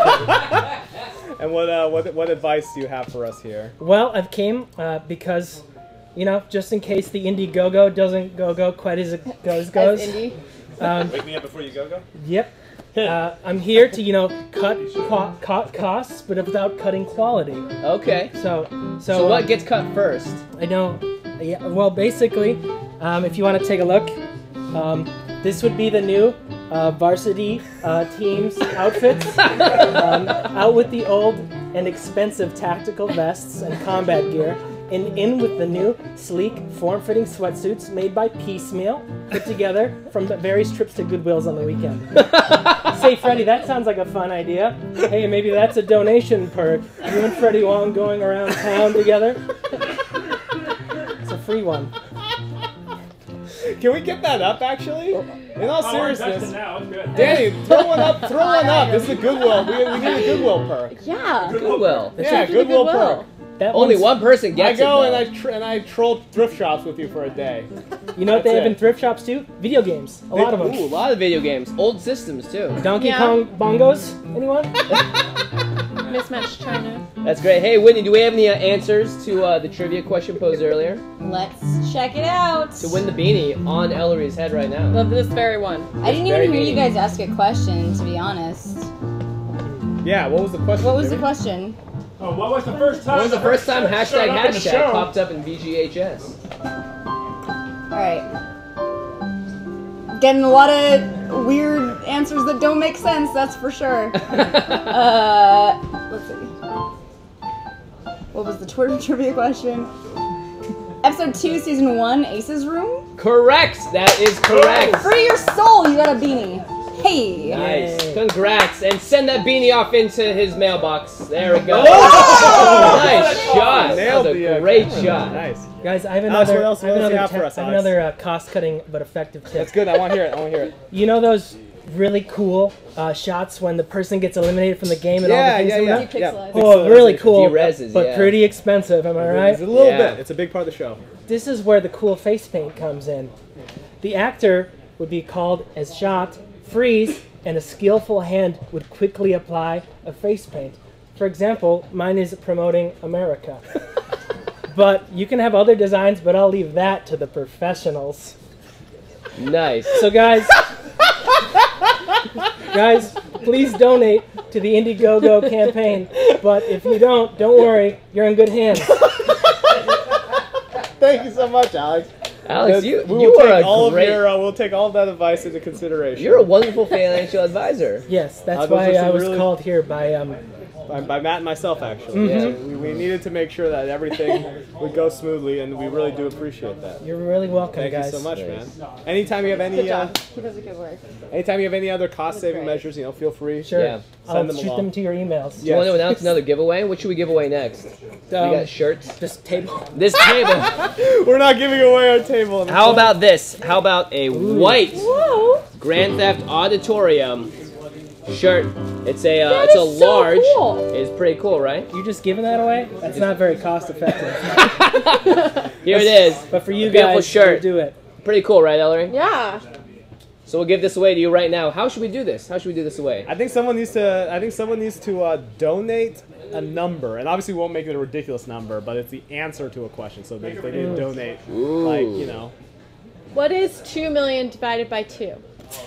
[SPEAKER 17] Season two.
[SPEAKER 2] And what, uh, what what advice do you have for us here?
[SPEAKER 17] Well, I've came uh, because, you know, just in case the Indiegogo doesn't go go quite as it goes goes.
[SPEAKER 8] As indie.
[SPEAKER 17] Um,
[SPEAKER 2] Wake me up before you go go?
[SPEAKER 17] Yep. Uh, I'm here to, you know, cut co- co- costs, but without cutting quality.
[SPEAKER 1] Okay.
[SPEAKER 17] So, so,
[SPEAKER 1] So what
[SPEAKER 17] um,
[SPEAKER 1] gets cut first?
[SPEAKER 17] I know. Yeah. Well, basically, um, if you want to take a look, um, this would be the new uh, varsity uh, team's outfits. um, out with the old and expensive tactical vests and combat gear. and in with the new, sleek, form-fitting sweatsuits made by Piecemeal, put together from the various trips to Goodwill's on the weekend. Say, Freddie, that sounds like a fun idea. Hey, maybe that's a donation perk. You and Freddie Wong going around town together. It's a free one.
[SPEAKER 2] Can we get that up, actually? In all
[SPEAKER 13] Oh,
[SPEAKER 2] seriousness,
[SPEAKER 13] now, it's good.
[SPEAKER 2] Danny, throw one up. Throw one up. This is a Goodwill. We, we need a Goodwill perk.
[SPEAKER 10] Yeah.
[SPEAKER 1] Goodwill.
[SPEAKER 2] Yeah, Goodwill perk.
[SPEAKER 17] That
[SPEAKER 1] Only
[SPEAKER 17] one's-
[SPEAKER 1] one person gets
[SPEAKER 2] I go
[SPEAKER 1] it.
[SPEAKER 2] and
[SPEAKER 1] though.
[SPEAKER 2] I tr and I troll thrift shops with you for a day.
[SPEAKER 17] You know what
[SPEAKER 2] That's
[SPEAKER 17] they have
[SPEAKER 2] it.
[SPEAKER 17] in thrift shops too? Video games. A lot of them.
[SPEAKER 1] Ooh, a lot of video games. Old systems too.
[SPEAKER 17] Donkey
[SPEAKER 10] Yeah.
[SPEAKER 17] Kong bongos? Anyone?
[SPEAKER 10] Mismatched China.
[SPEAKER 1] That's great. Hey, Whitney, do we have any uh, answers to uh, the trivia question posed earlier?
[SPEAKER 4] Let's check it out.
[SPEAKER 1] To win the beanie on Ellery's head right now.
[SPEAKER 10] Love this very one.
[SPEAKER 4] I didn't
[SPEAKER 1] Very
[SPEAKER 4] even hear you
[SPEAKER 1] mean.
[SPEAKER 4] guys ask a question, to be honest.
[SPEAKER 2] Yeah, what was the question?
[SPEAKER 4] What was the
[SPEAKER 2] Jimmy?
[SPEAKER 4] question?
[SPEAKER 13] Oh, what was the first time?
[SPEAKER 1] When was the first time hashtag
[SPEAKER 13] showed up in the
[SPEAKER 1] hashtag
[SPEAKER 13] show?
[SPEAKER 1] popped up in V G H S?
[SPEAKER 4] Alright. Getting a lot of weird answers that don't make sense, that's for sure. uh, let's see. What was the Twitter trivia question? Episode two, season one, Ace's Room?
[SPEAKER 1] Correct! That is correct!
[SPEAKER 4] Free your soul, you got a beanie. Hey!
[SPEAKER 1] Nice. Congrats. And send that beanie off into his mailbox. There we go.
[SPEAKER 2] Oh!
[SPEAKER 1] Nice shot. That
[SPEAKER 2] Nailed
[SPEAKER 1] was a
[SPEAKER 2] the, uh,
[SPEAKER 1] great
[SPEAKER 2] camera.
[SPEAKER 1] shot.
[SPEAKER 2] Nice.
[SPEAKER 17] Guys, I have
[SPEAKER 2] Alex,
[SPEAKER 17] another,
[SPEAKER 2] what else-
[SPEAKER 17] I have
[SPEAKER 2] what else do you
[SPEAKER 17] another,
[SPEAKER 2] have for
[SPEAKER 17] te-
[SPEAKER 2] us,
[SPEAKER 17] I have
[SPEAKER 2] Alex?
[SPEAKER 17] another uh, cost-cutting but effective tip.
[SPEAKER 2] That's good. I want to hear it. I want to hear it.
[SPEAKER 17] You know those really cool uh, shots when the person gets eliminated from the game and
[SPEAKER 2] Yeah,
[SPEAKER 17] all the things
[SPEAKER 2] yeah,
[SPEAKER 17] that
[SPEAKER 2] yeah.
[SPEAKER 17] we do?
[SPEAKER 2] yeah.
[SPEAKER 17] Oh, really cool,
[SPEAKER 1] De-reses,
[SPEAKER 17] but
[SPEAKER 1] yeah.
[SPEAKER 17] pretty expensive, am I right?
[SPEAKER 2] It's a little
[SPEAKER 1] Yeah.
[SPEAKER 2] bit. It's a big part of the show.
[SPEAKER 17] This is where the cool face paint comes in. The actor would be called as shot, freeze, and a skillful hand would quickly apply a face paint. For example, mine is promoting America. But you can have other designs, but I'll leave that to the professionals.
[SPEAKER 1] Nice.
[SPEAKER 17] So guys, guys, please donate to the Indiegogo campaign. But if you don't, don't worry, you're in good hands.
[SPEAKER 2] Thank you so much, Alex.
[SPEAKER 1] Alex, you,
[SPEAKER 2] we will
[SPEAKER 1] you
[SPEAKER 2] take
[SPEAKER 1] are a
[SPEAKER 2] all
[SPEAKER 1] great...
[SPEAKER 2] of your, uh, we'll take all of that advice into consideration.
[SPEAKER 1] You're a wonderful financial advisor.
[SPEAKER 17] Yes, that's
[SPEAKER 2] Uh, those
[SPEAKER 17] why
[SPEAKER 2] are some
[SPEAKER 17] I was
[SPEAKER 2] really-
[SPEAKER 17] called here by um,
[SPEAKER 2] by, by Matt and myself, actually.
[SPEAKER 17] Mhm.
[SPEAKER 2] So we, we needed to make sure that everything would go smoothly, and we really do appreciate that.
[SPEAKER 17] You're really welcome,
[SPEAKER 2] Thank
[SPEAKER 17] guys.
[SPEAKER 2] you so much, man. Anytime you have any,
[SPEAKER 10] Good
[SPEAKER 2] uh,
[SPEAKER 10] job. He does a good work.
[SPEAKER 2] anytime you have any other cost-saving measures, you know, feel free.
[SPEAKER 17] Sure.
[SPEAKER 1] Yeah.
[SPEAKER 17] I'll
[SPEAKER 2] Send them
[SPEAKER 17] shoot
[SPEAKER 2] along.
[SPEAKER 17] them to your emails.
[SPEAKER 1] Do you want to announce another giveaway? What should we give away next? we
[SPEAKER 17] Um,
[SPEAKER 1] got shirts.
[SPEAKER 17] This table.
[SPEAKER 1] This table.
[SPEAKER 2] We're not giving away our table.
[SPEAKER 1] How about this? How about a white
[SPEAKER 10] Whoa!
[SPEAKER 1] Grand Theft Auditorium shirt? It's a uh,
[SPEAKER 10] That
[SPEAKER 1] it's a
[SPEAKER 10] is so
[SPEAKER 1] large.
[SPEAKER 10] cool.
[SPEAKER 1] It's pretty cool, right?
[SPEAKER 17] You just giving that away? That's not very cost effective.
[SPEAKER 1] Here it is.
[SPEAKER 17] But for you
[SPEAKER 1] Beautiful
[SPEAKER 17] guys,
[SPEAKER 1] shirt.
[SPEAKER 17] we'll do it.
[SPEAKER 1] Pretty cool, right, Ellery?
[SPEAKER 10] Yeah.
[SPEAKER 1] So we'll give this away to you right now. How should we do this? How should we do this away?
[SPEAKER 2] I think someone needs to. I think someone needs to uh, donate a number, and obviously we won't make it a ridiculous number, but it's the answer to a question. So they, they need to donate,
[SPEAKER 1] Ooh.
[SPEAKER 2] like you know.
[SPEAKER 10] What is two million divided by two?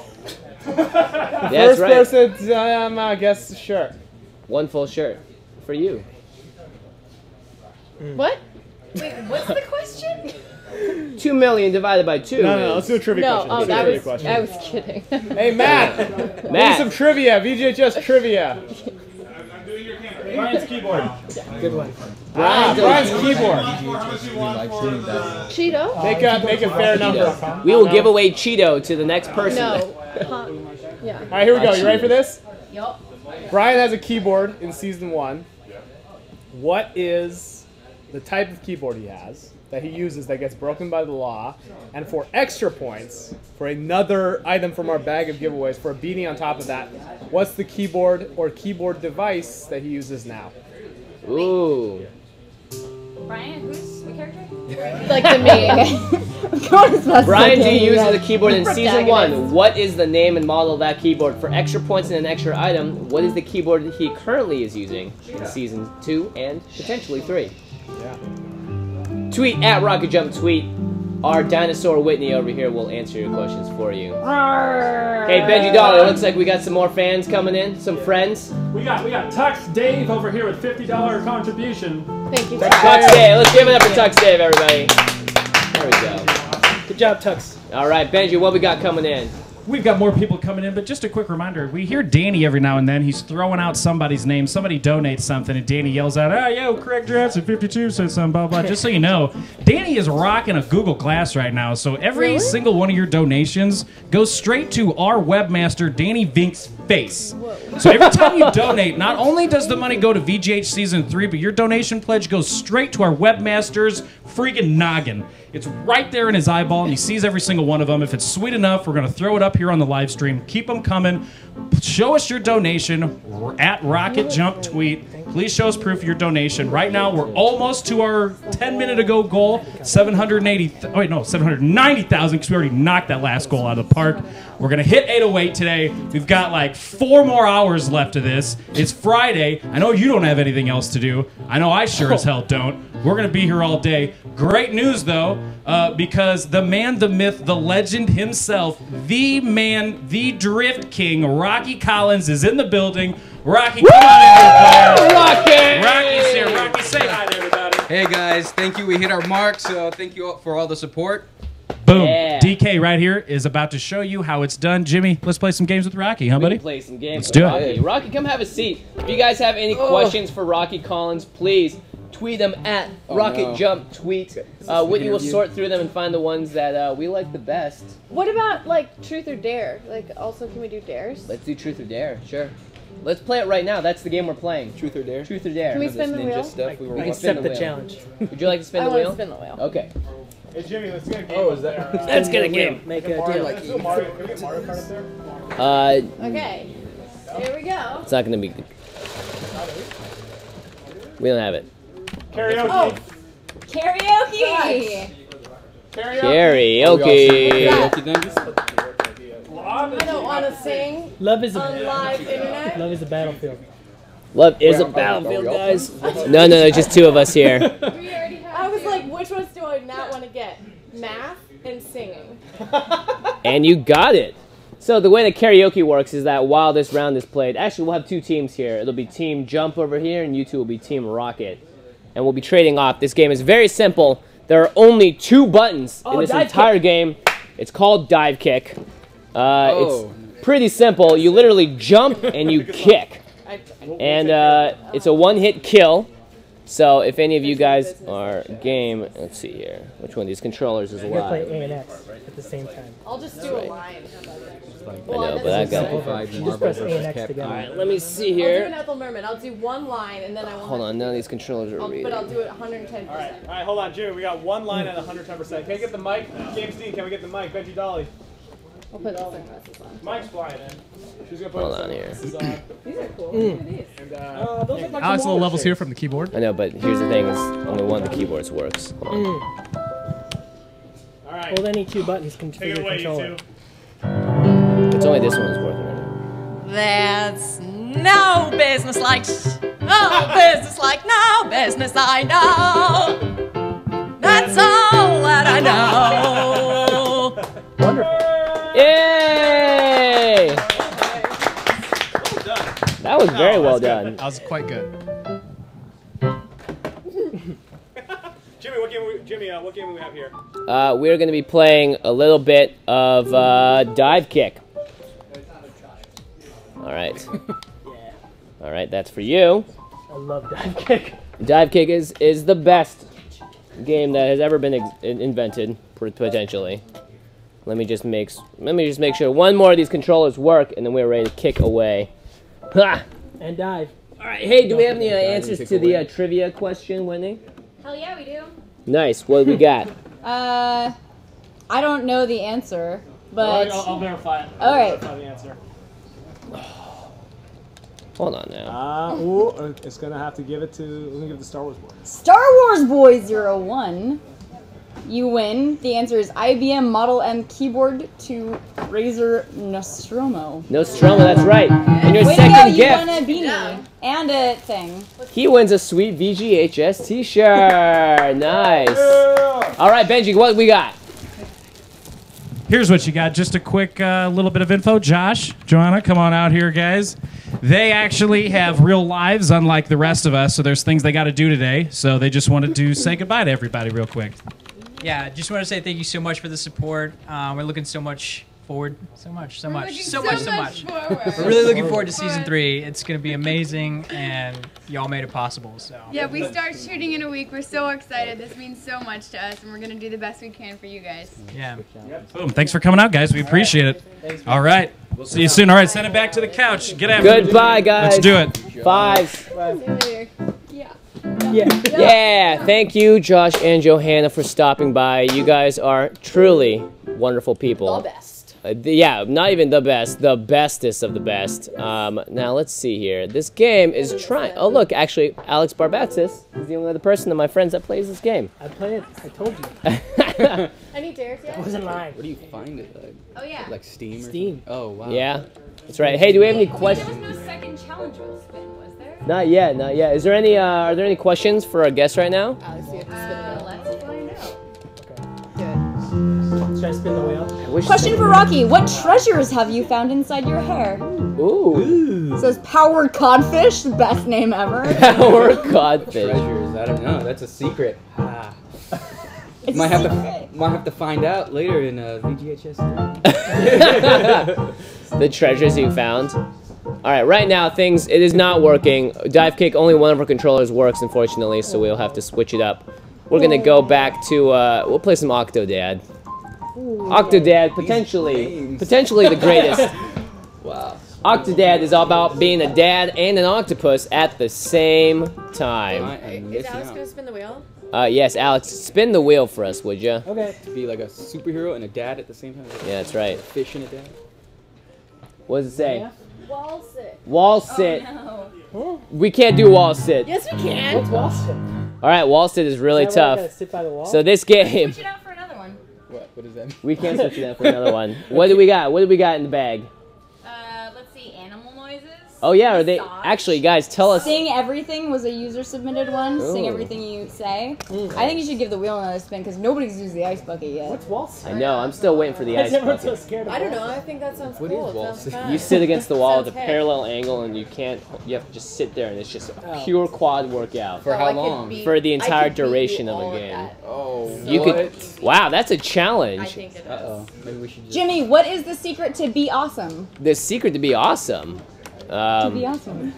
[SPEAKER 1] That's
[SPEAKER 2] First
[SPEAKER 1] right.
[SPEAKER 2] person, um, I guess, sure.
[SPEAKER 1] One full shirt for you.
[SPEAKER 10] What? Wait, what's the question?
[SPEAKER 1] Two million divided by two.
[SPEAKER 2] No, no, no,
[SPEAKER 1] is-
[SPEAKER 2] let's do a trivia
[SPEAKER 10] No,
[SPEAKER 2] question.
[SPEAKER 10] oh,
[SPEAKER 2] Let's do a
[SPEAKER 10] that
[SPEAKER 2] trivia
[SPEAKER 10] was
[SPEAKER 2] question.
[SPEAKER 10] I was kidding.
[SPEAKER 2] Hey, Matt. Matt.
[SPEAKER 1] Matt.
[SPEAKER 2] some trivia. V G H S trivia.
[SPEAKER 13] Brian's keyboard.
[SPEAKER 17] Good one.
[SPEAKER 2] Ah, Brian's keyboard.
[SPEAKER 10] Cheeto?
[SPEAKER 2] Make a make a fair number.
[SPEAKER 1] We will give away Cheeto to the next person.
[SPEAKER 10] No. Huh. Yeah.
[SPEAKER 2] All right, here we go. You ready for this?
[SPEAKER 10] Yup.
[SPEAKER 2] Brian has a keyboard in season one. What is the type of keyboard he has that he uses that gets broken by the law? And for extra points, for another item from our bag of giveaways, for a beanie on top of that, what's the keyboard or keyboard device that he uses now?
[SPEAKER 1] Ooh.
[SPEAKER 16] Brian, who's the character?
[SPEAKER 10] Like the me.
[SPEAKER 1] Brian D uses a keyboard in season
[SPEAKER 10] Protagonist.
[SPEAKER 1] one. What is the name and model of that keyboard? For extra points and an extra item, what is the keyboard he currently is using in season two and potentially three?
[SPEAKER 2] Yeah.
[SPEAKER 1] Tweet at RocketJump Tweet. Our dinosaur Whitney over here will answer your questions for you. Hey, Benji Dollar, it looks like we got some more fans coming in, some friends.
[SPEAKER 13] We got we got Tux Dave over here with fifty dollar contribution.
[SPEAKER 10] Thank you.
[SPEAKER 1] Tux Dave, let's give it up for Tux Dave, everybody. There we go.
[SPEAKER 17] Good job, Tux.
[SPEAKER 1] All right, Benji, what we got coming in?
[SPEAKER 7] We've got more people coming in, but just a quick reminder, we hear Danny every now and then. He's throwing out somebody's name. Somebody donates something, and Danny yells out, "Ah, yo, Craig Johnson, fifty-two, said something, blah, blah." Just so you know, Danny is rocking a Google Glass right now, so every
[SPEAKER 4] Really?
[SPEAKER 7] single one of your donations goes straight to our webmaster, Danny Vink's face. So every time you donate, not only does the money go to V G H Season three, but your donation pledge goes straight to our webmaster's freaking noggin. It's right there in his eyeball, and he sees every single one of them. If it's sweet enough, we're going to throw it up here on the live stream. Keep them coming. Show us your donation at RocketJump Tweet. Please show us proof of your donation. Right now, we're almost to our ten minute ago goal, seven hundred eighty. Th- oh wait, no, seven hundred ninety thousand, because we already knocked that last goal out of the park. We're going to hit eight oh eight today. We've got like four more hours left of this. It's Friday. I know you don't have anything else to do. I know I sure as hell don't. We're going to be here all day. Great news, though, uh, because the man, the myth, the legend himself, the man, the Drift King, Rocky Collins, is in the building. Rocky, come on in here,
[SPEAKER 1] Rocky!
[SPEAKER 7] Rocky's here. Rocky, say hi to everybody.
[SPEAKER 18] Hey guys, thank you. We hit our mark, so thank you all for all the support.
[SPEAKER 7] Boom.
[SPEAKER 1] Yeah.
[SPEAKER 7] D K right here is about to show you how it's done. Jimmy, let's play some games with Rocky, huh,
[SPEAKER 1] We
[SPEAKER 7] buddy?
[SPEAKER 1] can play some games
[SPEAKER 7] Let's
[SPEAKER 1] with
[SPEAKER 7] do
[SPEAKER 1] Rocky.
[SPEAKER 7] it.
[SPEAKER 1] Rocky, come have a seat. If you guys have any
[SPEAKER 18] Oh.
[SPEAKER 1] questions for Rocky Collins, please tweet them at
[SPEAKER 18] Oh,
[SPEAKER 1] Rocket
[SPEAKER 18] no.
[SPEAKER 1] Jump Tweet. Uh, Whitney will sort through them and find the ones that uh, we like the best.
[SPEAKER 8] What about like truth or dare? Like, also, can we do dares?
[SPEAKER 1] Let's do Truth or Dare, sure. Let's play it right now. That's the game we're playing.
[SPEAKER 18] Truth or dare?
[SPEAKER 1] Truth or Dare.
[SPEAKER 8] Can we spin the wheel?
[SPEAKER 18] Stuff we were
[SPEAKER 1] We can
[SPEAKER 18] watching.
[SPEAKER 1] spin
[SPEAKER 17] Accept
[SPEAKER 1] the
[SPEAKER 17] the
[SPEAKER 1] wheel.
[SPEAKER 17] challenge.
[SPEAKER 1] Would you like to spin
[SPEAKER 8] I
[SPEAKER 1] the
[SPEAKER 8] want
[SPEAKER 1] wheel?
[SPEAKER 8] to spin the wheel.
[SPEAKER 1] Okay.
[SPEAKER 3] Hey Jimmy, let's get a game.
[SPEAKER 18] Oh, is that?
[SPEAKER 3] Up there.
[SPEAKER 1] Let's get a game.
[SPEAKER 17] Make a
[SPEAKER 3] Mario,
[SPEAKER 17] deal.
[SPEAKER 3] let's do a Mario, can we get Mario Kart up there?
[SPEAKER 1] Uh,
[SPEAKER 8] Okay. Here we go.
[SPEAKER 1] it's not gonna be. We don't have it.
[SPEAKER 3] Karaoke.
[SPEAKER 8] Oh. Karaoke.
[SPEAKER 1] Karaoke.
[SPEAKER 18] Karaoke dungeons?
[SPEAKER 8] I don't want to sing
[SPEAKER 17] Love is
[SPEAKER 8] on
[SPEAKER 17] a
[SPEAKER 8] live internet.
[SPEAKER 17] love is a battlefield.
[SPEAKER 1] Love is a battlefield, guys. No, no, no, just two of us here.
[SPEAKER 8] I was like, which ones do I not want to get? Math and singing.
[SPEAKER 1] And you got it. So the way that karaoke works is that while this round is played, actually we'll have two teams here. It'll be Team Jump over here, and you two will be Team Rocket. And we'll be trading off. This game is very simple. There are only two buttons
[SPEAKER 17] Oh,
[SPEAKER 1] in this
[SPEAKER 17] dive
[SPEAKER 1] entire
[SPEAKER 17] kick.
[SPEAKER 1] game. It's called Dive Kick. Uh,
[SPEAKER 18] Oh.
[SPEAKER 1] It's pretty simple. You literally jump and you kick. And uh, it's a one-hit kill. So if any of you guys are game, let's see here. Which one of these controllers is
[SPEAKER 17] We're gonna play
[SPEAKER 1] alive?
[SPEAKER 17] A and X at the same time.
[SPEAKER 8] I'll just do a line.
[SPEAKER 1] I know, but I got it.
[SPEAKER 17] You just press A and X together.
[SPEAKER 1] Alright, let me see
[SPEAKER 8] I'll do
[SPEAKER 1] here.
[SPEAKER 8] an Ethel Merman. I'll do one line and then I won't.
[SPEAKER 1] Hold on, none of these controllers are
[SPEAKER 8] I'll,
[SPEAKER 1] reading.
[SPEAKER 8] but I'll do it one hundred ten
[SPEAKER 3] All right,
[SPEAKER 8] percent.
[SPEAKER 3] all right, hold on, Jimmy. We got one line at one hundred ten percent. Can I get the mic? James Dean, can we get the mic? Benji Dolly.
[SPEAKER 8] I'll put all the sunglasses on.
[SPEAKER 3] Mic's flying in. She's gonna put
[SPEAKER 1] Hold
[SPEAKER 3] some
[SPEAKER 1] on here.
[SPEAKER 3] sunglasses on.
[SPEAKER 8] These are cool.
[SPEAKER 1] Mm.
[SPEAKER 8] Look at these.
[SPEAKER 3] And, uh, those look like
[SPEAKER 12] Alex,
[SPEAKER 3] some
[SPEAKER 12] little
[SPEAKER 3] water
[SPEAKER 12] levels here
[SPEAKER 3] shapes.
[SPEAKER 12] from the keyboard.
[SPEAKER 1] I know, but here's the thing: is only one of the keyboards works. Hold on.
[SPEAKER 3] All right.
[SPEAKER 17] Hold any two buttons can
[SPEAKER 3] Take it
[SPEAKER 17] configure
[SPEAKER 3] away, you
[SPEAKER 17] controller.
[SPEAKER 3] two.
[SPEAKER 1] It's only this one that's working right now.
[SPEAKER 16] There's no business like no business like no business I know. That's all that I know.
[SPEAKER 17] Wonderful.
[SPEAKER 1] Yay! That was very well done.
[SPEAKER 12] That was quite good.
[SPEAKER 3] Jimmy, what game? We, Jimmy, uh, what game do we have here?
[SPEAKER 1] Uh, we're going to be playing a little bit of uh, Dive Kick. All right. All right, that's for you.
[SPEAKER 17] I love dive kick.
[SPEAKER 1] Dive Kick is is the best game that has ever been ex invented, potentially. Let me just make let me just make sure one more of these controllers work, and then we're ready to kick away. Ha!
[SPEAKER 17] And dive.
[SPEAKER 1] All right. Hey, do we have any uh, answers to the uh, trivia question, Whitney?
[SPEAKER 4] Hell yeah, we do.
[SPEAKER 1] Nice. What do we got?
[SPEAKER 4] Uh, I don't know the answer, but
[SPEAKER 3] All right, I'll, I'll verify it.
[SPEAKER 4] All
[SPEAKER 3] I'll
[SPEAKER 4] right.
[SPEAKER 3] verify the answer.
[SPEAKER 1] Hold on now.
[SPEAKER 3] Uh, ooh, uh, it's gonna have to give it to. We're gonna give it to Star Wars boy.
[SPEAKER 4] Star Wars Boy zero one. You win. The answer is I B M Model M keyboard to Razer Nostromo.
[SPEAKER 1] Nostromo, that's right. And your
[SPEAKER 4] Way to
[SPEAKER 1] second
[SPEAKER 4] go, you
[SPEAKER 1] gift,
[SPEAKER 4] won a beanie and a thing.
[SPEAKER 1] he wins a sweet V G H S t-shirt. Nice. All right, Benji, what we got?
[SPEAKER 7] Here's what you got. Just a quick uh, little bit of info. Josh, Joanna, come on out here, guys. They actually have real lives, unlike the rest of us, so there's things they got to do today. So they just wanted to say goodbye to everybody real quick.
[SPEAKER 5] Yeah, just want to say thank you so much for the support. Um, we're looking so much forward so much, so
[SPEAKER 8] We're
[SPEAKER 5] much,
[SPEAKER 8] looking
[SPEAKER 5] so
[SPEAKER 8] so
[SPEAKER 5] much, so
[SPEAKER 8] much
[SPEAKER 5] much.
[SPEAKER 8] forward.
[SPEAKER 5] We're really looking forward to season three. It's going to be amazing, and y'all made it possible. So
[SPEAKER 8] Yeah, we start shooting in a week. We're so excited. This means so much to us, and we're gonna do the best we can for you guys.
[SPEAKER 5] Yeah.
[SPEAKER 7] Boom. Thanks for coming out, guys. We appreciate it. All right. We'll see you soon. All right, send it back to the couch. Get after it.
[SPEAKER 1] Goodbye, guys.
[SPEAKER 7] Let's do it.
[SPEAKER 1] Five.
[SPEAKER 8] Yeah.
[SPEAKER 1] Yeah. Yeah. Thank you, Josh and Johanna, for stopping by. You guys are truly wonderful people.
[SPEAKER 4] The best.
[SPEAKER 1] Uh, the- yeah, not even the best, the bestest of the best. Um, now let's see here. This game is trying. Oh look, actually, Alex Barbatsis is the only other person of my friends that plays this game.
[SPEAKER 17] I play it. I told you.
[SPEAKER 8] Any dares yet?
[SPEAKER 17] It wasn't mine.
[SPEAKER 18] Where do you find it? Like,
[SPEAKER 8] Oh yeah.
[SPEAKER 18] like Steam? Or
[SPEAKER 17] Steam.
[SPEAKER 18] something? Oh wow.
[SPEAKER 1] Yeah, that's right. Hey, do we have any
[SPEAKER 8] There
[SPEAKER 1] questions?
[SPEAKER 8] was no second challenge with spin, was there?
[SPEAKER 1] Not yet, not yet. Is there any? Uh, are there any questions for our guests right now?
[SPEAKER 8] Uh, let's find out.
[SPEAKER 17] Should I spin the wheel?
[SPEAKER 4] Question for Rocky: what treasures have you found inside your hair?
[SPEAKER 1] Ooh.
[SPEAKER 4] It says powered codfish, the best name ever.
[SPEAKER 1] Powered codfish.
[SPEAKER 18] Treasures. I don't know. That's a secret. Ah.
[SPEAKER 4] It's
[SPEAKER 18] might
[SPEAKER 4] a
[SPEAKER 18] have
[SPEAKER 4] secret.
[SPEAKER 18] to might have to find out later in uh, V G H S.
[SPEAKER 1] The treasures you found. All right, right now things it is not working. Dive kick, only one of our controllers works, unfortunately, so we'll have to switch it up. We're gonna go back to uh, we'll play some Octodad. Octodad, potentially, potentially the greatest.
[SPEAKER 18] Wow.
[SPEAKER 1] Octodad is all about being a dad and an octopus at the same time.
[SPEAKER 18] I am
[SPEAKER 10] Is
[SPEAKER 18] missing
[SPEAKER 10] Alex
[SPEAKER 18] out.
[SPEAKER 10] gonna spin the wheel?
[SPEAKER 1] Uh, yes, Alex, spin the wheel for us, would you?
[SPEAKER 17] Okay.
[SPEAKER 18] To be like a superhero and a dad at the same time.
[SPEAKER 1] Yeah, that's right.
[SPEAKER 18] A fish and a dad.
[SPEAKER 1] What does it say?
[SPEAKER 8] Wall sit.
[SPEAKER 1] Wall sit.
[SPEAKER 8] Oh, no.
[SPEAKER 1] We can't do wall sit.
[SPEAKER 10] Yes, we can.
[SPEAKER 17] What's wall sit?
[SPEAKER 1] All right, wall sit is really
[SPEAKER 17] Is that where I
[SPEAKER 1] tough.
[SPEAKER 17] gotta sit by the wall?
[SPEAKER 1] So this game,
[SPEAKER 8] Switch it out for another one.
[SPEAKER 18] What? What does that mean?
[SPEAKER 1] we can't switch it out for another one. What do we got? What do we got in the bag?
[SPEAKER 8] Uh, let's see, animal noises.
[SPEAKER 1] Oh yeah, are they
[SPEAKER 8] Massage.
[SPEAKER 1] actually, guys? Tell us.
[SPEAKER 4] Sing Everything was a user submitted one. Sing
[SPEAKER 1] Ooh.
[SPEAKER 4] everything you say. I think you should give the wheel another spin because nobody's used the ice bucket yet.
[SPEAKER 17] What's wall sit?
[SPEAKER 1] I know. I'm still waiting for the
[SPEAKER 17] Why
[SPEAKER 1] ice
[SPEAKER 17] is everyone so
[SPEAKER 1] bucket.
[SPEAKER 17] scared of
[SPEAKER 10] I don't
[SPEAKER 17] wall
[SPEAKER 10] know.
[SPEAKER 17] sit?
[SPEAKER 10] I think that sounds
[SPEAKER 18] What
[SPEAKER 10] cool.
[SPEAKER 18] is wall
[SPEAKER 10] It sounds
[SPEAKER 18] sit?
[SPEAKER 10] fun.
[SPEAKER 1] You sit against the wall with a
[SPEAKER 10] Sounds hip.
[SPEAKER 1] parallel angle, and you can't. You have to just sit there, and it's just a
[SPEAKER 17] Oh.
[SPEAKER 1] pure quad workout
[SPEAKER 18] For
[SPEAKER 10] Oh,
[SPEAKER 18] how
[SPEAKER 10] I could
[SPEAKER 18] long?
[SPEAKER 10] beat-
[SPEAKER 1] for the
[SPEAKER 10] I
[SPEAKER 1] entire
[SPEAKER 10] could beat you
[SPEAKER 1] duration of
[SPEAKER 10] all
[SPEAKER 1] a
[SPEAKER 10] at
[SPEAKER 1] game.
[SPEAKER 10] that.
[SPEAKER 18] Oh.
[SPEAKER 1] You could. Wow, that's a challenge.
[SPEAKER 10] I think it is.
[SPEAKER 18] Uh oh. Maybe we should. Just...
[SPEAKER 4] Jimmy, what is the secret to be awesome?
[SPEAKER 1] The secret to be awesome.
[SPEAKER 4] To be
[SPEAKER 1] Um,
[SPEAKER 4] awesome.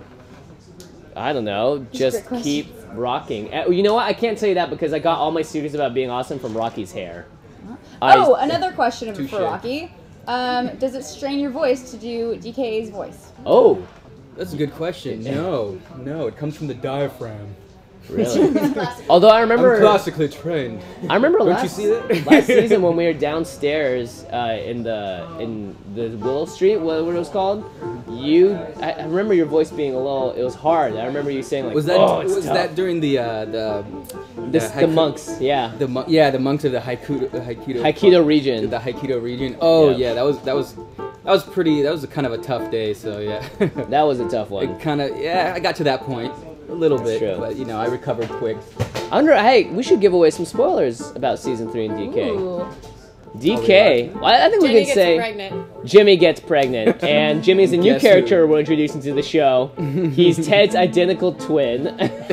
[SPEAKER 1] I don't know. Just
[SPEAKER 4] question.
[SPEAKER 1] keep rocking. Uh, You know what? I can't tell you that because I got all my secrets about being awesome from Rocky's hair.
[SPEAKER 4] Oh,
[SPEAKER 1] I-
[SPEAKER 4] another question
[SPEAKER 18] Touche.
[SPEAKER 4] for Rocky. Um, does it strain your voice to do D K's voice?
[SPEAKER 1] Oh,
[SPEAKER 18] That's a good question. No, no, it comes from the diaphragm.
[SPEAKER 1] really? Although I remember.
[SPEAKER 18] I'm classically trained.
[SPEAKER 1] I remember
[SPEAKER 18] Don't
[SPEAKER 1] last,
[SPEAKER 18] you see that?
[SPEAKER 1] last season when we were downstairs uh, in the in the Willow Street, what, what it was called. You, I, I remember your voice being a little. It was hard. I remember you saying like,
[SPEAKER 18] Was that
[SPEAKER 1] "Oh, it's
[SPEAKER 18] was
[SPEAKER 1] tough."
[SPEAKER 18] that during the uh, the
[SPEAKER 1] This- the
[SPEAKER 18] haiku-
[SPEAKER 1] monks? Yeah,
[SPEAKER 18] the mon- yeah the monks of the Haikido the Haikido
[SPEAKER 1] Aikido region.
[SPEAKER 18] the Haikido region. Oh
[SPEAKER 1] Yeah.
[SPEAKER 18] yeah, that was that was that was pretty. That was a kind of a tough day. So yeah,
[SPEAKER 1] That was a tough one.
[SPEAKER 18] it kind of yeah. I got to that point a little
[SPEAKER 1] That's
[SPEAKER 18] bit,
[SPEAKER 1] true.
[SPEAKER 18] but you know I recovered quick.
[SPEAKER 1] I wonder. Hey, we should give away some spoilers about season three in D K.
[SPEAKER 4] Ooh.
[SPEAKER 1] D K. Well, I think
[SPEAKER 10] Jenny
[SPEAKER 1] we could
[SPEAKER 10] gets
[SPEAKER 1] say
[SPEAKER 10] pregnant.
[SPEAKER 1] Jimmy gets pregnant, and Jimmy's a new
[SPEAKER 18] Guess who?
[SPEAKER 1] character we're introducing to the show. He's Ted's identical twin.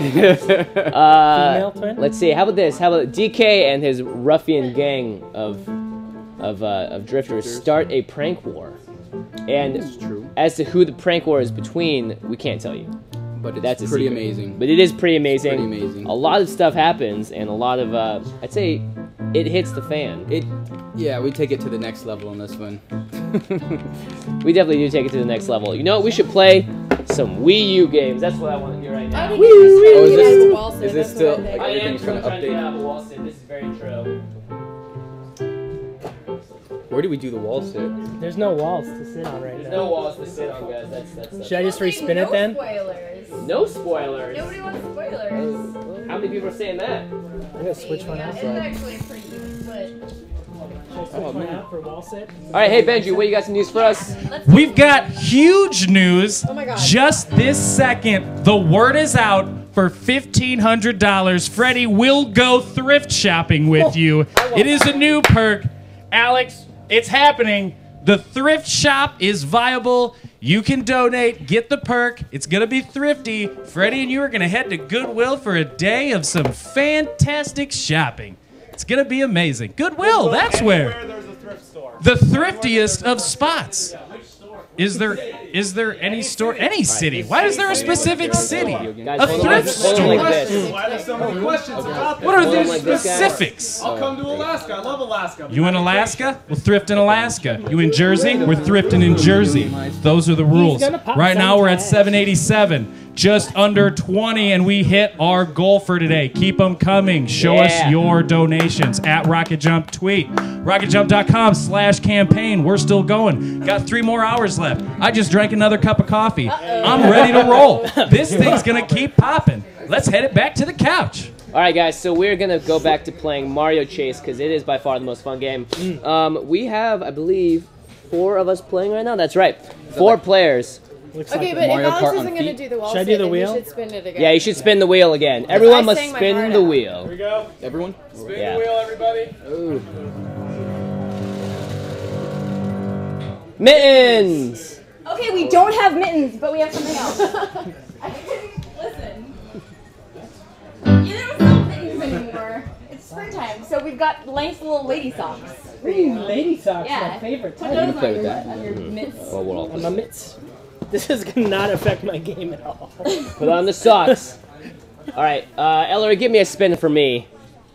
[SPEAKER 1] uh,
[SPEAKER 17] Female twin?
[SPEAKER 1] Let's see. How about this? How about D K and his ruffian gang of of uh, of drifters start a prank war? And
[SPEAKER 18] true.
[SPEAKER 1] as to who the prank war is between, we can't tell you.
[SPEAKER 18] But it's
[SPEAKER 1] That's a
[SPEAKER 18] pretty
[SPEAKER 1] secret.
[SPEAKER 18] amazing.
[SPEAKER 1] But it is pretty amazing.
[SPEAKER 18] pretty amazing.
[SPEAKER 1] A lot of stuff happens, and a lot of uh, I'd say it hits the fan.
[SPEAKER 18] It yeah, we take it to the next level on this one.
[SPEAKER 1] We definitely do take it to the next level. You know what? We should play some Wii U games. That's what I want to do right now.
[SPEAKER 10] I think you're just trying
[SPEAKER 18] Oh,
[SPEAKER 10] to
[SPEAKER 18] is
[SPEAKER 10] get out of the
[SPEAKER 18] this,
[SPEAKER 10] wall sit.
[SPEAKER 18] is this
[SPEAKER 10] That's
[SPEAKER 18] still
[SPEAKER 10] what I think.
[SPEAKER 18] like
[SPEAKER 1] I am
[SPEAKER 18] everything's
[SPEAKER 1] still
[SPEAKER 18] trying to
[SPEAKER 1] trying to get
[SPEAKER 18] update?
[SPEAKER 1] out of Wall Street. This is very true.
[SPEAKER 18] Where do we do the wall sit?
[SPEAKER 17] There's no walls to sit on right
[SPEAKER 1] There's
[SPEAKER 17] now.
[SPEAKER 1] no walls to sit on, guys. That's that's. that's
[SPEAKER 17] Should I just respin
[SPEAKER 8] no
[SPEAKER 17] it then?
[SPEAKER 8] Spoilers.
[SPEAKER 1] no spoilers.
[SPEAKER 8] Nobody wants spoilers.
[SPEAKER 1] How many people are saying that?
[SPEAKER 17] I'm gonna switch one
[SPEAKER 8] Yeah,
[SPEAKER 17] out.
[SPEAKER 8] it's actually a pretty even split.
[SPEAKER 17] Should I switch one out for wall sit?
[SPEAKER 1] All right, hey Benji, what you got some news for us?
[SPEAKER 7] We've got huge news.
[SPEAKER 10] Oh my God.
[SPEAKER 7] Just this second, the word is out. For fifteen hundred dollars, Freddie will go thrift shopping with you. It is a new perk. Alex, it's happening. The thrift shop is viable. You can donate, get the perk. It's going to be thrifty. Freddie and you are going to head to Goodwill for a day of some fantastic shopping. It's going to be amazing. Goodwill, that's where.
[SPEAKER 3] There's a thrift store.
[SPEAKER 7] the thriftiest of spots. Is there is there any store, any city? Why is there a specific city? A thrift store.
[SPEAKER 3] Why there's so many questions about
[SPEAKER 7] What are the
[SPEAKER 3] this?
[SPEAKER 7] specifics?
[SPEAKER 3] I'll come to Alaska. I love Alaska.
[SPEAKER 7] You in Alaska? We'll thrift in Alaska. You in Jersey? We're thrifting in Jersey. Those are the rules. Right now we're at seven eighty-seven, just under twenty, and we hit our goal for today. Keep them coming. Show
[SPEAKER 1] Yeah.
[SPEAKER 7] us your donations at RocketJump tweet. RocketJump.com slash campaign. We're still going. Got three more hours left. I just drank another cup of coffee. I'm ready to roll. This thing's gonna keep popping. Let's head it back to the couch.
[SPEAKER 1] All right, guys. So we're gonna go back to playing Mario Chase because it is by far the most fun game. Um, we have, I believe, four of us playing right now. That's right, four players.
[SPEAKER 8] Okay, but if Alex isn't going to do the wall
[SPEAKER 17] Should I do
[SPEAKER 8] sit,
[SPEAKER 17] the
[SPEAKER 8] then
[SPEAKER 17] wheel?
[SPEAKER 8] you should spin it again.
[SPEAKER 1] Yeah, you should spin the wheel again. Everyone
[SPEAKER 8] I
[SPEAKER 1] must
[SPEAKER 8] sang my
[SPEAKER 1] spin
[SPEAKER 8] heart
[SPEAKER 1] the
[SPEAKER 8] out.
[SPEAKER 1] wheel.
[SPEAKER 3] Here we go.
[SPEAKER 6] Everyone?
[SPEAKER 3] Spin
[SPEAKER 1] Yeah.
[SPEAKER 3] the wheel, everybody.
[SPEAKER 1] Ooh. Mittens.
[SPEAKER 4] Okay, we don't have mittens, but we have something else.
[SPEAKER 8] Listen. You don't sell mittens anymore. It's springtime, so we've got nice little lady socks. for you.
[SPEAKER 17] Ooh, lady socks,
[SPEAKER 8] Yeah.
[SPEAKER 17] my favorite
[SPEAKER 8] Put
[SPEAKER 17] type.
[SPEAKER 8] those
[SPEAKER 17] You can play
[SPEAKER 8] on
[SPEAKER 17] with
[SPEAKER 8] your-
[SPEAKER 17] that.
[SPEAKER 8] on your mitts.
[SPEAKER 1] Well, we'll all
[SPEAKER 17] On my mitts. This is gonna not affect my game at all.
[SPEAKER 1] Put on the socks. All right, uh, Ellery, give me a spin for me.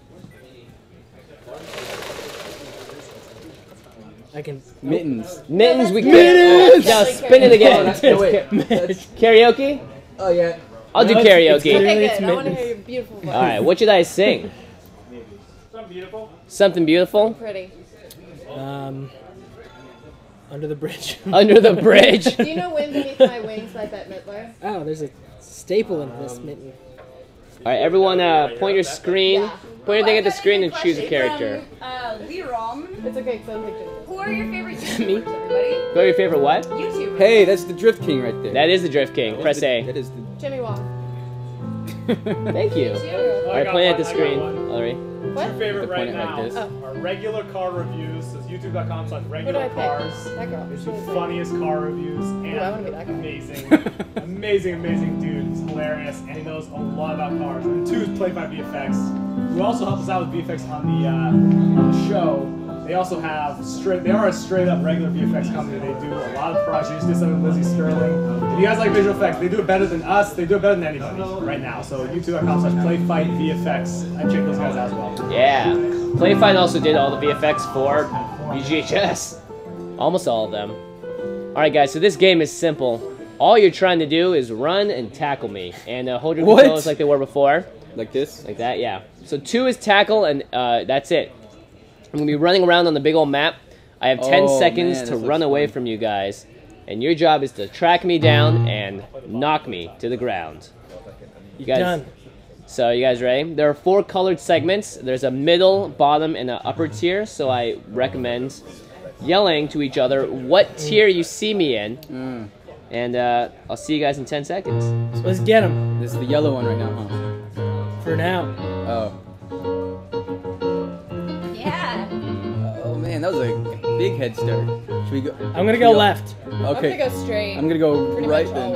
[SPEAKER 17] I can
[SPEAKER 6] Mittens.
[SPEAKER 1] Mittens, we can.
[SPEAKER 6] Mittens!
[SPEAKER 1] Now spin it again.
[SPEAKER 6] No, wait. That's-
[SPEAKER 1] Karaoke?
[SPEAKER 6] Oh, yeah.
[SPEAKER 1] I'll do
[SPEAKER 17] No, it's- it's
[SPEAKER 1] karaoke.
[SPEAKER 17] literally-
[SPEAKER 8] Okay, good. I want to hear your beautiful voice.
[SPEAKER 1] All right, what should I sing?
[SPEAKER 3] Something beautiful.
[SPEAKER 1] Something beautiful?
[SPEAKER 8] Pretty.
[SPEAKER 17] Um, Under the Bridge.
[SPEAKER 1] Under the Bridge.
[SPEAKER 8] Do you know Wind Beneath My Wings by Bette Midler?
[SPEAKER 17] Oh, there's a staple in this mitten.
[SPEAKER 1] All right, everyone, uh, point your screen. Point your thing at the screen and choose a character.
[SPEAKER 16] Uh, Lerom.
[SPEAKER 8] It's okay, because I'm picturing
[SPEAKER 16] Who are your favorite
[SPEAKER 1] Me?
[SPEAKER 16] YouTubers, everybody?
[SPEAKER 1] Go to your favorite what?
[SPEAKER 16] YouTubers.
[SPEAKER 6] Hey, that's the Drift King right there.
[SPEAKER 1] That is the Drift King. Press
[SPEAKER 6] the,
[SPEAKER 1] A.
[SPEAKER 6] That is the.
[SPEAKER 8] Jimmy Wong.
[SPEAKER 1] Thank you.
[SPEAKER 3] Oh,
[SPEAKER 1] All
[SPEAKER 3] I
[SPEAKER 1] right,
[SPEAKER 3] got
[SPEAKER 1] point at
[SPEAKER 3] one,
[SPEAKER 1] the
[SPEAKER 3] I got
[SPEAKER 1] screen.
[SPEAKER 3] one.
[SPEAKER 1] Ellery.
[SPEAKER 8] What?
[SPEAKER 3] Your favorite
[SPEAKER 6] The
[SPEAKER 3] right
[SPEAKER 6] point it like
[SPEAKER 3] now
[SPEAKER 6] this.
[SPEAKER 8] Oh.
[SPEAKER 3] are regular car reviews. So it's youtube.com slash
[SPEAKER 8] Who do
[SPEAKER 3] regular
[SPEAKER 8] I pick?
[SPEAKER 3] cars.
[SPEAKER 8] That girl.
[SPEAKER 3] It's
[SPEAKER 8] She
[SPEAKER 3] the
[SPEAKER 8] was like-
[SPEAKER 3] funniest car reviews and
[SPEAKER 8] Ooh, I wanna be that guy.
[SPEAKER 3] amazing, amazing, amazing dude. He's hilarious and he knows a lot about cars. And two is played by V F X, who also helps us out with V F X on the uh, on the show. They also have straight. They are a straight up regular V F X company. They do a lot of projects. Did something with Lizzie Sterling. If you guys like visual effects, they do it better than us. They do it better than anybody right now. So youtube.com slash playfightVFX. I check those guys out as well.
[SPEAKER 1] Yeah. Playfight also did all the V F X for V G H S. Almost all of them. All right, guys. So this game is simple. All you're trying to do is run and tackle me, and uh, hold your
[SPEAKER 6] What?
[SPEAKER 1] controllers like they were before.
[SPEAKER 6] Like this?
[SPEAKER 1] Like that, yeah. So two is tackle, and uh, that's it. I'm gonna be running around on the big old map. I have ten
[SPEAKER 6] Oh,
[SPEAKER 1] seconds
[SPEAKER 6] man,
[SPEAKER 1] to
[SPEAKER 6] this
[SPEAKER 1] run
[SPEAKER 6] looks
[SPEAKER 1] away
[SPEAKER 6] fun.
[SPEAKER 1] from you guys, and your job is to track me down and knock me to the ground. You guys,
[SPEAKER 17] Done.
[SPEAKER 1] So you guys ready? There are four colored segments. There's a middle, bottom, and an upper tier. So I recommend yelling to each other what tier you see me in,
[SPEAKER 6] Mm.
[SPEAKER 1] and uh, I'll see you guys in ten seconds.
[SPEAKER 17] So let's get him
[SPEAKER 6] This is the yellow one right now, huh?
[SPEAKER 17] for now.
[SPEAKER 6] Oh.
[SPEAKER 16] Yeah.
[SPEAKER 6] Oh man, that was a big head start. Should we go?
[SPEAKER 17] I'm gonna
[SPEAKER 6] should
[SPEAKER 17] go
[SPEAKER 6] we
[SPEAKER 17] left.
[SPEAKER 6] Okay.
[SPEAKER 8] I'm gonna go straight.
[SPEAKER 6] I'm gonna go
[SPEAKER 8] Pretty
[SPEAKER 6] right
[SPEAKER 8] much
[SPEAKER 6] then.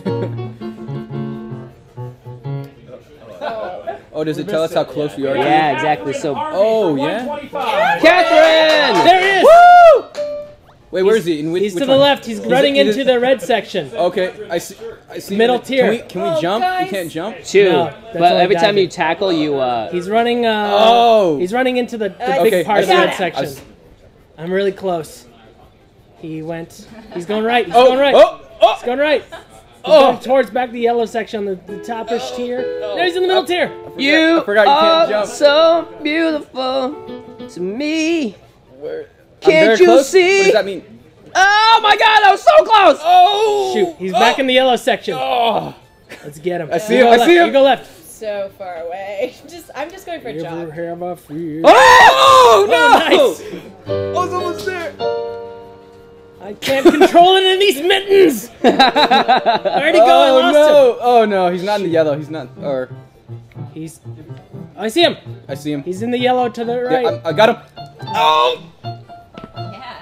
[SPEAKER 8] always. Oh.
[SPEAKER 6] Oh, does it tell us how close we are?
[SPEAKER 1] Yeah, exactly. So,
[SPEAKER 6] Oh yeah.
[SPEAKER 1] Catherine!
[SPEAKER 17] There he is!
[SPEAKER 6] Woo! Wait, where is he? In which,
[SPEAKER 17] He's
[SPEAKER 6] which
[SPEAKER 17] to the
[SPEAKER 6] one?
[SPEAKER 17] left. He's running
[SPEAKER 6] in-
[SPEAKER 17] into the red section.
[SPEAKER 6] Okay, I see. I see.
[SPEAKER 17] Middle
[SPEAKER 6] Can
[SPEAKER 17] tier.
[SPEAKER 6] we, can we
[SPEAKER 8] Oh,
[SPEAKER 6] jump?
[SPEAKER 8] guys.
[SPEAKER 6] You can't jump.
[SPEAKER 1] Two.
[SPEAKER 17] No, that's
[SPEAKER 1] but
[SPEAKER 17] only
[SPEAKER 1] every time
[SPEAKER 17] diving.
[SPEAKER 1] you tackle, you uh,
[SPEAKER 17] He's running. Uh,
[SPEAKER 6] Oh.
[SPEAKER 17] He's running into the, the
[SPEAKER 8] Uh,
[SPEAKER 17] big
[SPEAKER 6] okay,
[SPEAKER 17] part
[SPEAKER 6] I
[SPEAKER 17] of the
[SPEAKER 6] see
[SPEAKER 17] red
[SPEAKER 6] it.
[SPEAKER 17] section.
[SPEAKER 6] I s-
[SPEAKER 17] I'm really close. He went. He's going right. He's
[SPEAKER 6] Oh,
[SPEAKER 17] going right.
[SPEAKER 6] oh, oh.
[SPEAKER 17] He's going right. He's
[SPEAKER 6] Oh.
[SPEAKER 17] going towards back the yellow section on the, the topish tier. There he's in the middle tier.
[SPEAKER 1] You
[SPEAKER 6] I forgot you
[SPEAKER 1] are
[SPEAKER 6] can't jump.
[SPEAKER 1] so beautiful to me.
[SPEAKER 6] Where? I'm
[SPEAKER 1] Can't
[SPEAKER 6] very
[SPEAKER 1] you
[SPEAKER 6] close.
[SPEAKER 1] see?
[SPEAKER 6] What does that mean?
[SPEAKER 1] Oh my God! I was so close.
[SPEAKER 6] Oh!
[SPEAKER 17] Shoot, he's back in the yellow section.
[SPEAKER 6] Oh!
[SPEAKER 17] Let's get him.
[SPEAKER 6] I see
[SPEAKER 17] You
[SPEAKER 6] him,
[SPEAKER 17] go
[SPEAKER 6] I
[SPEAKER 17] left,
[SPEAKER 6] see him.
[SPEAKER 17] You go left.
[SPEAKER 8] So far away. Just, I'm just going for a
[SPEAKER 17] You ever
[SPEAKER 8] jog.
[SPEAKER 17] have a fear?
[SPEAKER 6] Oh no!
[SPEAKER 17] Oh, nice.
[SPEAKER 6] I was almost there.
[SPEAKER 17] I can't control it in these mittens. Where'd he go? I
[SPEAKER 6] Oh
[SPEAKER 17] lost
[SPEAKER 6] no! Oh no! He's not in the yellow. He's not. Or
[SPEAKER 17] him. He's. I see him.
[SPEAKER 6] I see him.
[SPEAKER 17] He's in the yellow to the right.
[SPEAKER 6] Yeah, I'm- I got him. Oh!
[SPEAKER 16] Yeah.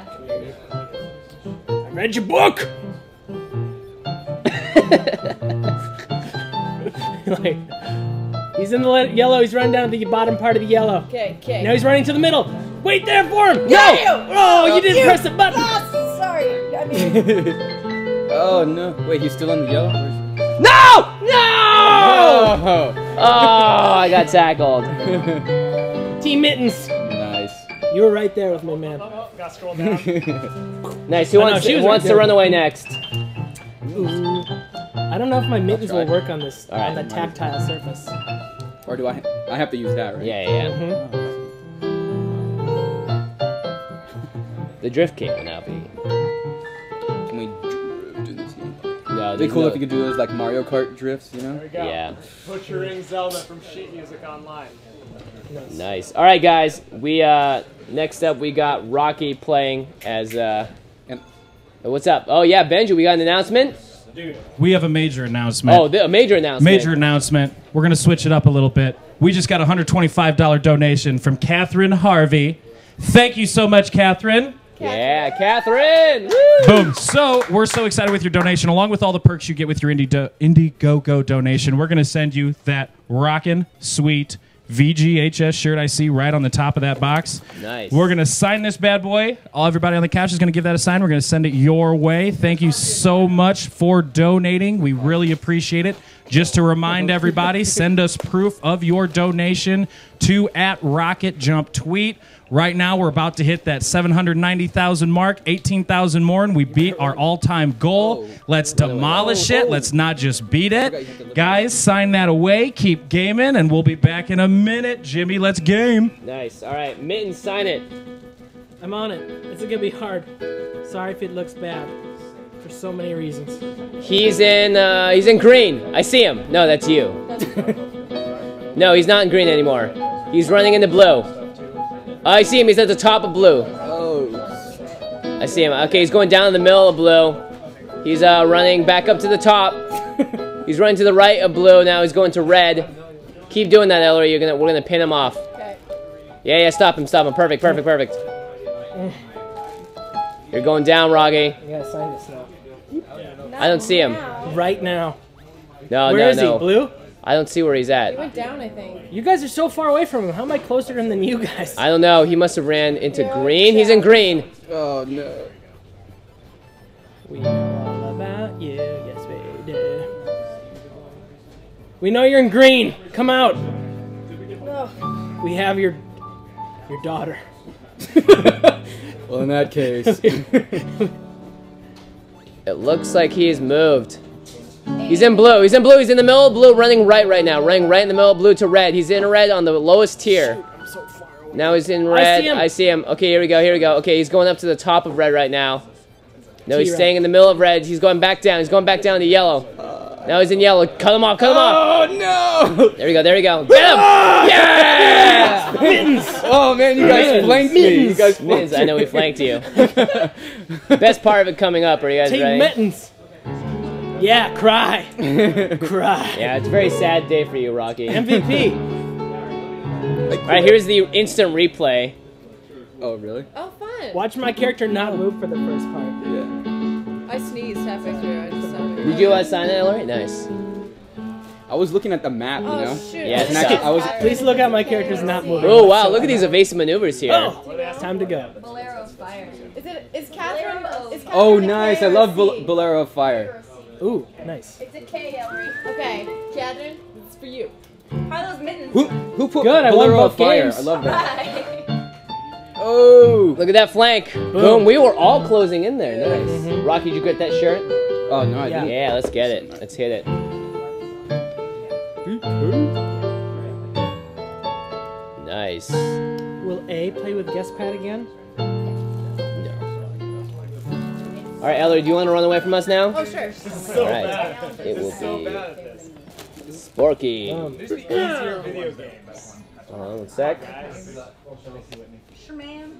[SPEAKER 17] I read your book. Like, he's in the le- yellow. He's running down to the bottom part of the yellow.
[SPEAKER 8] Okay, okay.
[SPEAKER 17] Now he's running to the middle. Wait there for him!
[SPEAKER 4] No!
[SPEAKER 17] Oh, you didn't
[SPEAKER 4] You-
[SPEAKER 17] press the button!
[SPEAKER 4] Oh, sorry. I mean,
[SPEAKER 18] Oh no! Wait, he's still in the yellow.
[SPEAKER 1] No! No! Oh, I got tackled.
[SPEAKER 17] Team Mittens.
[SPEAKER 18] Nice.
[SPEAKER 17] You were right there with me, man.
[SPEAKER 3] Oh, gotta scroll down.
[SPEAKER 1] Nice. Who
[SPEAKER 17] I know,
[SPEAKER 1] wants,
[SPEAKER 17] she
[SPEAKER 1] who
[SPEAKER 17] was
[SPEAKER 1] wants
[SPEAKER 17] right
[SPEAKER 1] to
[SPEAKER 17] there.
[SPEAKER 1] run away next?
[SPEAKER 17] Ooh. I don't know if my mittens will work on this
[SPEAKER 1] All right.
[SPEAKER 17] on that tactile surface.
[SPEAKER 18] Or do I? I have to use that, right?
[SPEAKER 1] Yeah, yeah.
[SPEAKER 17] Mm-hmm.
[SPEAKER 1] The drift king will now be.
[SPEAKER 18] Can we dr- do this game?
[SPEAKER 1] No,
[SPEAKER 18] It'd be
[SPEAKER 1] there's
[SPEAKER 18] cool
[SPEAKER 1] no-
[SPEAKER 18] if you could do those like Mario Kart drifts, you know?
[SPEAKER 3] There we go.
[SPEAKER 1] Yeah.
[SPEAKER 3] Butchering Zelda from Sheet Music Online.
[SPEAKER 1] Nice. All right, guys. We uh next up we got Rocky playing as uh.
[SPEAKER 18] And
[SPEAKER 1] what's up? Oh yeah, Benji. We got an announcement.
[SPEAKER 3] Dude.
[SPEAKER 7] We have a major announcement.
[SPEAKER 1] Oh, the, a major announcement.
[SPEAKER 7] Major announcement. We're going to switch it up a little bit. We just got a one hundred twenty-five dollars donation from Catherine Harvey. Thank you so much, Catherine.
[SPEAKER 1] Yeah, Catherine. Woo!
[SPEAKER 7] Boom. So we're so excited with your donation. Along with all the perks you get with your Indie do- Indiegogo donation, we're going to send you that rockin' sweet V G H S shirt I see right on the top of that box.
[SPEAKER 1] Nice.
[SPEAKER 7] We're going to sign this bad boy. All everybody on the couch is going to give that a sign. We're going to send it your way. Thank you so much for donating. We really appreciate it. Just to remind everybody, send us proof of your donation to at RocketJump Tweet. Right now, we're about to hit that seven hundred ninety thousand mark, eighteen thousand more, and we beat our all-time goal. Let's demolish it. Let's not just beat it. Guys, sign that away. Keep gaming, and we'll be back in a minute. Jimmy, let's game.
[SPEAKER 1] Nice. All right, Mitten, sign it.
[SPEAKER 17] I'm on it. It's gonna be hard. Sorry if it looks bad. For so many reasons.
[SPEAKER 1] He's in. Uh, he's in green. I see him. No, that's you. No, he's not in green anymore. He's running into blue. I see him. He's at the top of blue.
[SPEAKER 18] Oh.
[SPEAKER 1] I see him. Okay, he's going down in the middle of blue. He's uh, running back up to the top. He's running to the right of blue. Now he's going to red. Keep doing that, Ellery. You're gonna. We're gonna pin him off.
[SPEAKER 8] Okay.
[SPEAKER 1] Yeah, yeah. Stop him. Stop him. Perfect. Perfect. Perfect. You're going down, Rocky.
[SPEAKER 17] You gotta sign this now.
[SPEAKER 1] I don't see him.
[SPEAKER 17] Right now.
[SPEAKER 1] No,
[SPEAKER 17] Where
[SPEAKER 1] no,
[SPEAKER 17] is
[SPEAKER 1] no.
[SPEAKER 17] he? Blue?
[SPEAKER 1] I don't see where he's
[SPEAKER 8] He
[SPEAKER 1] at.
[SPEAKER 8] went down, I think.
[SPEAKER 17] You guys are so far away from him. How am I closer to him than you guys?
[SPEAKER 1] I don't know. He must have ran into green. He's in green.
[SPEAKER 18] Oh no.
[SPEAKER 17] We know all about you. Yes, we do. We know you're in green. Come out. We have your your daughter.
[SPEAKER 18] Well, in that case.
[SPEAKER 1] It looks like he's moved. He's in blue. He's in blue. He's in the middle of blue, running right right now. Running right in the middle of blue to red. He's in red on the lowest tier. Now he's in red.
[SPEAKER 17] I see him.
[SPEAKER 1] I see him. Okay, here we go. Here we go. Okay, he's going up to the top of red right now. No, he's
[SPEAKER 17] T-red.
[SPEAKER 1] staying in the middle of red. He's going back down. He's going back down to yellow. Now he's in yellow. Cut him off. Cut him off.
[SPEAKER 18] Oh no!
[SPEAKER 1] There we go. There we go. Get him! Yeah!
[SPEAKER 17] Mittens!
[SPEAKER 18] Oh man, you guys
[SPEAKER 1] Mittens.
[SPEAKER 18] flanked me. You guys
[SPEAKER 1] Mittens,
[SPEAKER 18] flanked
[SPEAKER 1] I know we flanked you. Best part of it coming up. Are you guys
[SPEAKER 17] Team
[SPEAKER 1] ready?
[SPEAKER 17] Mittens. Yeah, cry. Cry.
[SPEAKER 1] Yeah, it's a very sad day for you, Rocky.
[SPEAKER 17] M V P.
[SPEAKER 1] All right, here's the instant replay.
[SPEAKER 18] Oh really?
[SPEAKER 8] Oh, fun.
[SPEAKER 17] Watch my character not move for the first part.
[SPEAKER 18] Yeah.
[SPEAKER 8] I sneezed halfway through. I just stopped.
[SPEAKER 1] Did you uh, sign that, Ellery? Nice.
[SPEAKER 18] I was looking at the map, you
[SPEAKER 8] Oh,
[SPEAKER 18] know.
[SPEAKER 8] shoot.
[SPEAKER 1] Yeah,
[SPEAKER 18] And actually, I was.
[SPEAKER 17] Please look at my character's not moving.
[SPEAKER 1] Oh wow, look at these evasive maneuvers here.
[SPEAKER 17] Oh, time to go.
[SPEAKER 8] Bolero Fire. Is it? Is Catherine? Is Catherine
[SPEAKER 18] Oh
[SPEAKER 8] a
[SPEAKER 18] nice!
[SPEAKER 8] K
[SPEAKER 18] I
[SPEAKER 8] or a
[SPEAKER 18] love
[SPEAKER 8] C?
[SPEAKER 18] Bol- Bolero of Fire.
[SPEAKER 17] Ooh, nice.
[SPEAKER 8] It's a K, Ellery. Okay, Catherine, it's for you. How are those mittens?
[SPEAKER 18] Who who put
[SPEAKER 17] Good, I won
[SPEAKER 18] Bolero
[SPEAKER 17] both
[SPEAKER 18] of Fire?
[SPEAKER 17] games.
[SPEAKER 18] I love that.
[SPEAKER 8] Right.
[SPEAKER 18] Oh.
[SPEAKER 1] Look at that flank. Boom. We were all closing in there. Nice. Rocky, did you get that shirt?
[SPEAKER 18] Oh no, I
[SPEAKER 17] Yeah.
[SPEAKER 18] didn't.
[SPEAKER 1] Yeah, let's get it. Let's hit it. Nice.
[SPEAKER 17] Will A play with guest pad again?
[SPEAKER 1] All right, Ellery, do you want to run away from us now?
[SPEAKER 8] Oh, sure.
[SPEAKER 1] All right. It will be Sporky.
[SPEAKER 17] Um,
[SPEAKER 3] These are the easier video games.
[SPEAKER 1] Hold on one sec.
[SPEAKER 8] Sure, ma'am.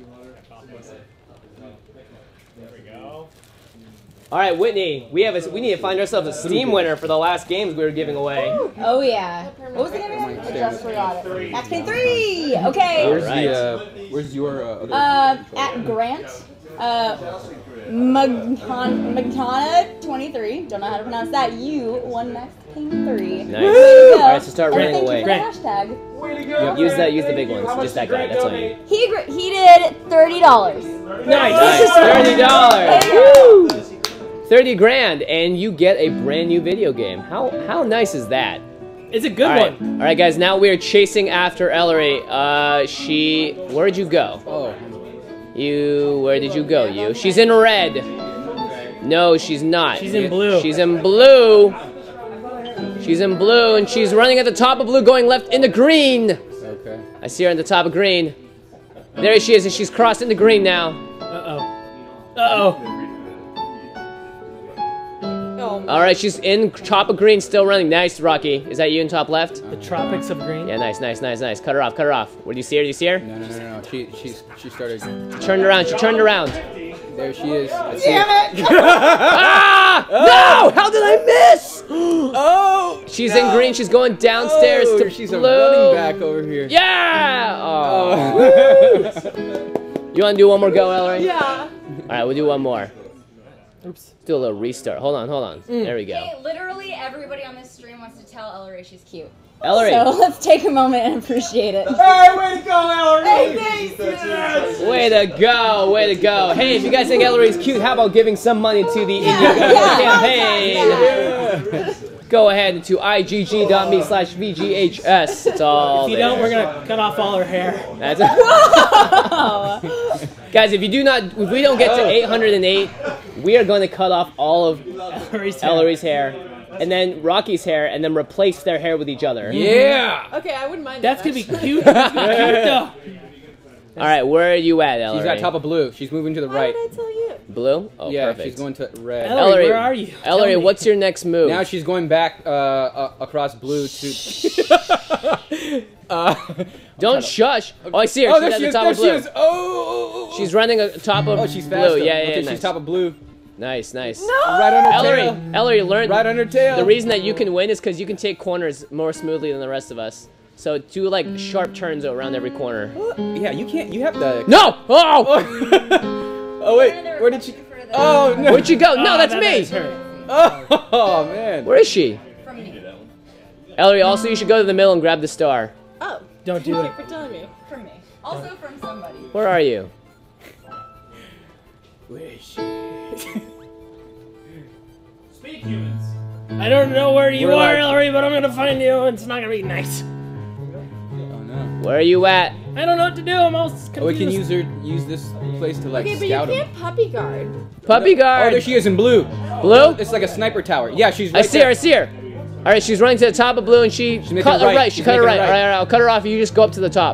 [SPEAKER 3] There we go.
[SPEAKER 1] All right, Whitney, we have a, we need to find ourselves a Steam winner for the last games we were giving away.
[SPEAKER 4] Oh yeah. What was the name again? I just forgot it. Max Payne three. Okay.
[SPEAKER 18] Where's
[SPEAKER 1] Alright.
[SPEAKER 18] the uh, where's your uh, other?
[SPEAKER 4] Uh, at Grant. Uh, Magana twenty-three, don't know how to pronounce that. You won next ping three.
[SPEAKER 1] Nice. All right, so start
[SPEAKER 4] And
[SPEAKER 1] running
[SPEAKER 4] thank
[SPEAKER 1] away.
[SPEAKER 4] you for the hashtag.
[SPEAKER 1] Yep, use that. Use the big ones. Just that guy. That's all you need.
[SPEAKER 4] He agr- he did thirty dollars.
[SPEAKER 1] Nice. Thirty dollars. Woo! Thirty grand, and you get a brand new video game. How how nice is that?
[SPEAKER 17] It's a good
[SPEAKER 1] All right.
[SPEAKER 17] one.
[SPEAKER 1] All right, guys. Now we are chasing after Ellery. Uh, she. Where'd you go?
[SPEAKER 18] Oh.
[SPEAKER 1] You. Where did you go? You. She's in red. No, she's not.
[SPEAKER 17] She's in blue.
[SPEAKER 1] She's in blue. She's in blue, and she's running at the top of blue, going left into green.
[SPEAKER 18] Okay.
[SPEAKER 1] I see her at the top of green. There she is, and she's crossed into green now.
[SPEAKER 17] Uh-oh. Uh-oh.
[SPEAKER 1] All right, she's in top of green, still running. Nice, Rocky. Is that you in top left?
[SPEAKER 17] The tropics of green.
[SPEAKER 1] Yeah, nice, nice, nice, nice. Cut her off, cut her off. Where do you see her? Do you see her?
[SPEAKER 18] No, no, no, no. no. She, she's, she started.
[SPEAKER 1] Turned around. She turned around.
[SPEAKER 18] There she is. I see
[SPEAKER 1] Damn
[SPEAKER 18] her.
[SPEAKER 1] it! ah! No! How did I miss?
[SPEAKER 18] Oh!
[SPEAKER 1] She's
[SPEAKER 18] no.
[SPEAKER 1] in green. She's going downstairs
[SPEAKER 18] oh,
[SPEAKER 1] to
[SPEAKER 18] she's
[SPEAKER 1] blue.
[SPEAKER 18] a running back over here.
[SPEAKER 1] Yeah! Oh. You want to do one more go, Ellery?
[SPEAKER 16] Yeah.
[SPEAKER 1] All right, we'll do one more. Oops. Let's do a little restart. Hold on, hold on.
[SPEAKER 4] Mm.
[SPEAKER 1] There we go.
[SPEAKER 4] Hey, literally everybody on this stream wants to tell Ellery she's cute.
[SPEAKER 1] Ellery.
[SPEAKER 4] So let's take a moment and appreciate it.
[SPEAKER 3] Hey, way to go, Ellery!
[SPEAKER 4] Hey, thanks, yes.
[SPEAKER 1] Way to go, way to go. Hey, if you guys think Ellery's cute, how about giving some money to the Indiegogo campaign?
[SPEAKER 17] Yeah.
[SPEAKER 1] Go ahead to igg.me slash VGHS. It's all
[SPEAKER 17] If you
[SPEAKER 1] there.
[SPEAKER 17] don't, we're gonna cut off all her hair.
[SPEAKER 1] That's Guys, if you do not, if we don't get to eight hundred eight, we are going to cut off all of
[SPEAKER 17] Ellery's hair.
[SPEAKER 1] Ellery's hair, and then Rocky's hair, and then replace their hair with each other.
[SPEAKER 18] Yeah.
[SPEAKER 16] Okay, I wouldn't mind.
[SPEAKER 17] That's
[SPEAKER 16] that,
[SPEAKER 17] gonna be cute. That's gonna be cute though.
[SPEAKER 1] All right, where are you at, Ellery?
[SPEAKER 18] She's at top of blue. She's moving to the right.
[SPEAKER 16] What did I tell you?
[SPEAKER 1] Blue? Oh,
[SPEAKER 18] yeah,
[SPEAKER 1] perfect.
[SPEAKER 18] she's going to red.
[SPEAKER 17] Ellery, where are you?
[SPEAKER 1] Ellery,
[SPEAKER 17] Tell me.
[SPEAKER 1] what's your next move?
[SPEAKER 18] Now she's going back uh, uh, across blue to. uh,
[SPEAKER 1] Don't shush. Oh, I see her.
[SPEAKER 18] Oh,
[SPEAKER 1] she's
[SPEAKER 18] there
[SPEAKER 1] at
[SPEAKER 18] she
[SPEAKER 1] the
[SPEAKER 18] is.
[SPEAKER 1] top
[SPEAKER 18] There
[SPEAKER 1] of
[SPEAKER 18] she
[SPEAKER 1] blue.
[SPEAKER 18] is. Oh, oh, oh.
[SPEAKER 1] She's running a top of
[SPEAKER 18] Oh, she's
[SPEAKER 1] blue.
[SPEAKER 18] fast.
[SPEAKER 1] Yeah, yeah,
[SPEAKER 18] Okay,
[SPEAKER 1] yeah.
[SPEAKER 18] she's
[SPEAKER 1] nice.
[SPEAKER 18] top of blue.
[SPEAKER 1] Nice, nice.
[SPEAKER 18] Right on her
[SPEAKER 1] Ellery,
[SPEAKER 18] tail.
[SPEAKER 1] Ellery, learn.
[SPEAKER 18] Right on her tail.
[SPEAKER 1] The reason that you can win is because you can take corners more smoothly than the rest of us. So do like sharp turns around every corner.
[SPEAKER 18] Yeah, you can't. You have the.
[SPEAKER 1] No! Oh!
[SPEAKER 18] Oh wait, where did she? Oh no!
[SPEAKER 1] Where'd she go? No,
[SPEAKER 17] Oh,
[SPEAKER 1] that's
[SPEAKER 17] that
[SPEAKER 1] me.
[SPEAKER 17] is her.
[SPEAKER 18] Oh man.
[SPEAKER 1] Where is she?
[SPEAKER 4] From me.
[SPEAKER 1] Ellery, also you should go to the middle and grab the star.
[SPEAKER 16] Oh.
[SPEAKER 17] Don't do
[SPEAKER 16] Thank
[SPEAKER 17] it.
[SPEAKER 16] you for telling me.
[SPEAKER 4] From me. Also from somebody.
[SPEAKER 1] Where are you?
[SPEAKER 17] Where is she? Speak humans. I don't know where you
[SPEAKER 1] We're
[SPEAKER 17] are,
[SPEAKER 1] like-
[SPEAKER 17] Ellery, but I'm gonna find you, and it's not gonna be nice.
[SPEAKER 18] Oh no.
[SPEAKER 1] Where are you at?
[SPEAKER 17] I don't know what to do. I'm all confused.
[SPEAKER 18] Oh, we can use her. Use this place to like
[SPEAKER 16] Okay, but you
[SPEAKER 18] scout
[SPEAKER 16] can't
[SPEAKER 18] him.
[SPEAKER 16] puppy guard.
[SPEAKER 1] Puppy
[SPEAKER 18] Oh,
[SPEAKER 1] guard.
[SPEAKER 18] there she is in blue.
[SPEAKER 1] Blue?
[SPEAKER 18] It's like a sniper tower. Yeah, she's.
[SPEAKER 1] I
[SPEAKER 18] Right
[SPEAKER 1] see
[SPEAKER 18] there.
[SPEAKER 1] her. I see her. All right, she's running to the top of blue, and she
[SPEAKER 18] making
[SPEAKER 1] cut
[SPEAKER 18] a
[SPEAKER 1] her
[SPEAKER 18] right.
[SPEAKER 1] right. She
[SPEAKER 18] She's
[SPEAKER 1] cut her right.
[SPEAKER 18] making a
[SPEAKER 1] All
[SPEAKER 18] right.
[SPEAKER 1] right, all right, I'll cut her off. You just go up to the top.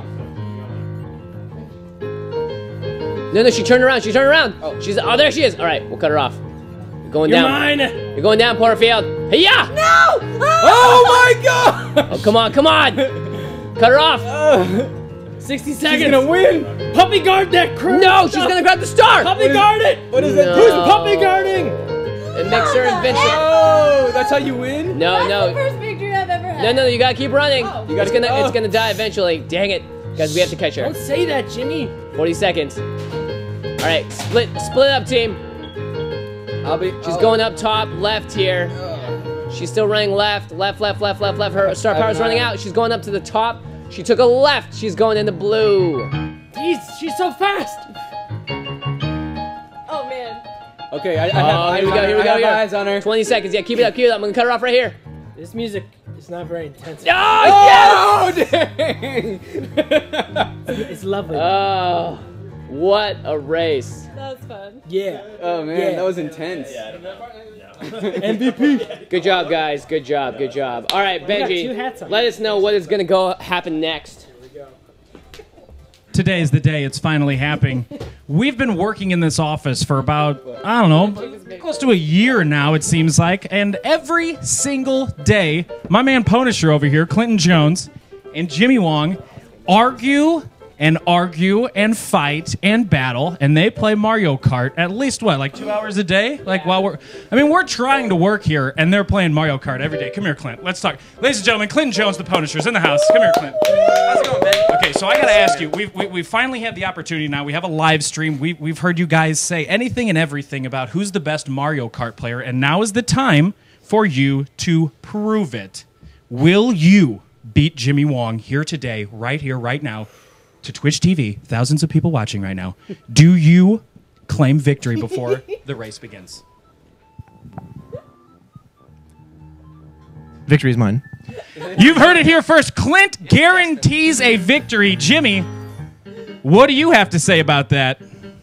[SPEAKER 1] No, no, she turned around. She turned around.
[SPEAKER 18] Oh.
[SPEAKER 1] She's. Oh, there she is. All right, we'll cut her off. You're going
[SPEAKER 17] You're
[SPEAKER 1] down.
[SPEAKER 17] mine.
[SPEAKER 1] You're going down, Porterfield. Hey, yeah!
[SPEAKER 16] No!
[SPEAKER 18] Oh my god!
[SPEAKER 1] Oh, come on, come on! Cut her off!
[SPEAKER 17] sixty
[SPEAKER 18] She's
[SPEAKER 17] seconds.
[SPEAKER 18] gonna win.
[SPEAKER 17] Puppy guard that crew.
[SPEAKER 1] No, she's gonna grab the star!
[SPEAKER 17] Puppy guard it.
[SPEAKER 18] What is
[SPEAKER 1] No.
[SPEAKER 18] that?
[SPEAKER 17] Who's puppy guarding?
[SPEAKER 1] It makes her invincible.
[SPEAKER 18] Oh, that's how you win.
[SPEAKER 1] No,
[SPEAKER 16] That's
[SPEAKER 1] no.
[SPEAKER 16] the first victory I've ever had.
[SPEAKER 1] No, no, you gotta keep running.
[SPEAKER 16] Oh.
[SPEAKER 1] You it's gonna,
[SPEAKER 18] oh.
[SPEAKER 1] it's gonna die eventually. Dang it, guys, we have to catch her.
[SPEAKER 17] Don't say that, Jimmy.
[SPEAKER 1] Forty seconds. All right, split, split up, team.
[SPEAKER 18] I'll be.
[SPEAKER 1] She's
[SPEAKER 18] I'll-
[SPEAKER 1] going up top, left here. She's still running left, left, left, left, left, left. Her star power's running out. She's going up to the top. She took a left. She's going into blue.
[SPEAKER 17] Jeez, she's so fast.
[SPEAKER 16] Oh man.
[SPEAKER 18] Okay, I, I
[SPEAKER 1] Oh,
[SPEAKER 18] have eyes
[SPEAKER 1] here we
[SPEAKER 18] on
[SPEAKER 1] go,
[SPEAKER 18] her.
[SPEAKER 1] here we
[SPEAKER 18] I
[SPEAKER 1] go,
[SPEAKER 18] have
[SPEAKER 1] here.
[SPEAKER 18] eyes on her.
[SPEAKER 1] Twenty seconds. Yeah, keep it up, keep it up. I'm gonna cut her off right here.
[SPEAKER 17] This music is not very intense.
[SPEAKER 1] Oh,
[SPEAKER 18] Oh, dang!
[SPEAKER 17] It's lovely.
[SPEAKER 1] Oh, what a race.
[SPEAKER 16] That was fun.
[SPEAKER 17] yeah.
[SPEAKER 18] Oh man,
[SPEAKER 17] Yeah.
[SPEAKER 18] that was intense.
[SPEAKER 17] M V P.
[SPEAKER 1] Good job, guys. Good job. Good job. All right,
[SPEAKER 17] got two
[SPEAKER 1] Benji,
[SPEAKER 17] hats on.
[SPEAKER 1] let us know what is going to go happen next.
[SPEAKER 7] Today's the day. It's finally happening. We've been working in this office for about, I don't know, close to a year now, it seems like. And every single day, my man Punisher over here, Clinton Jones, and Jimmy Wong argue and argue and fight and battle, and they play Mario Kart at least, what, like two hours a day? Like, while we're, I mean, we're trying to work here, and they're playing Mario Kart every day. Come here, Clint. Let's talk. Ladies and gentlemen, Clinton Jones, the Punishers, in the house. Come here, Clint.
[SPEAKER 18] How's it going, man?
[SPEAKER 7] Okay, so I gotta ask you, we've, we, we finally had the opportunity now. We have a live stream. We, we've heard you guys say anything and everything about who's the best Mario Kart player, and now is the time for you to prove it. Will you beat Jimmy Wong here today, right here, right now, to Twitch T V, thousands of people watching right now? Do you claim victory before the race begins?
[SPEAKER 19] Victory is mine.
[SPEAKER 7] You've heard it here first. Clint guarantees a victory. Jimmy, what do you have to say about that?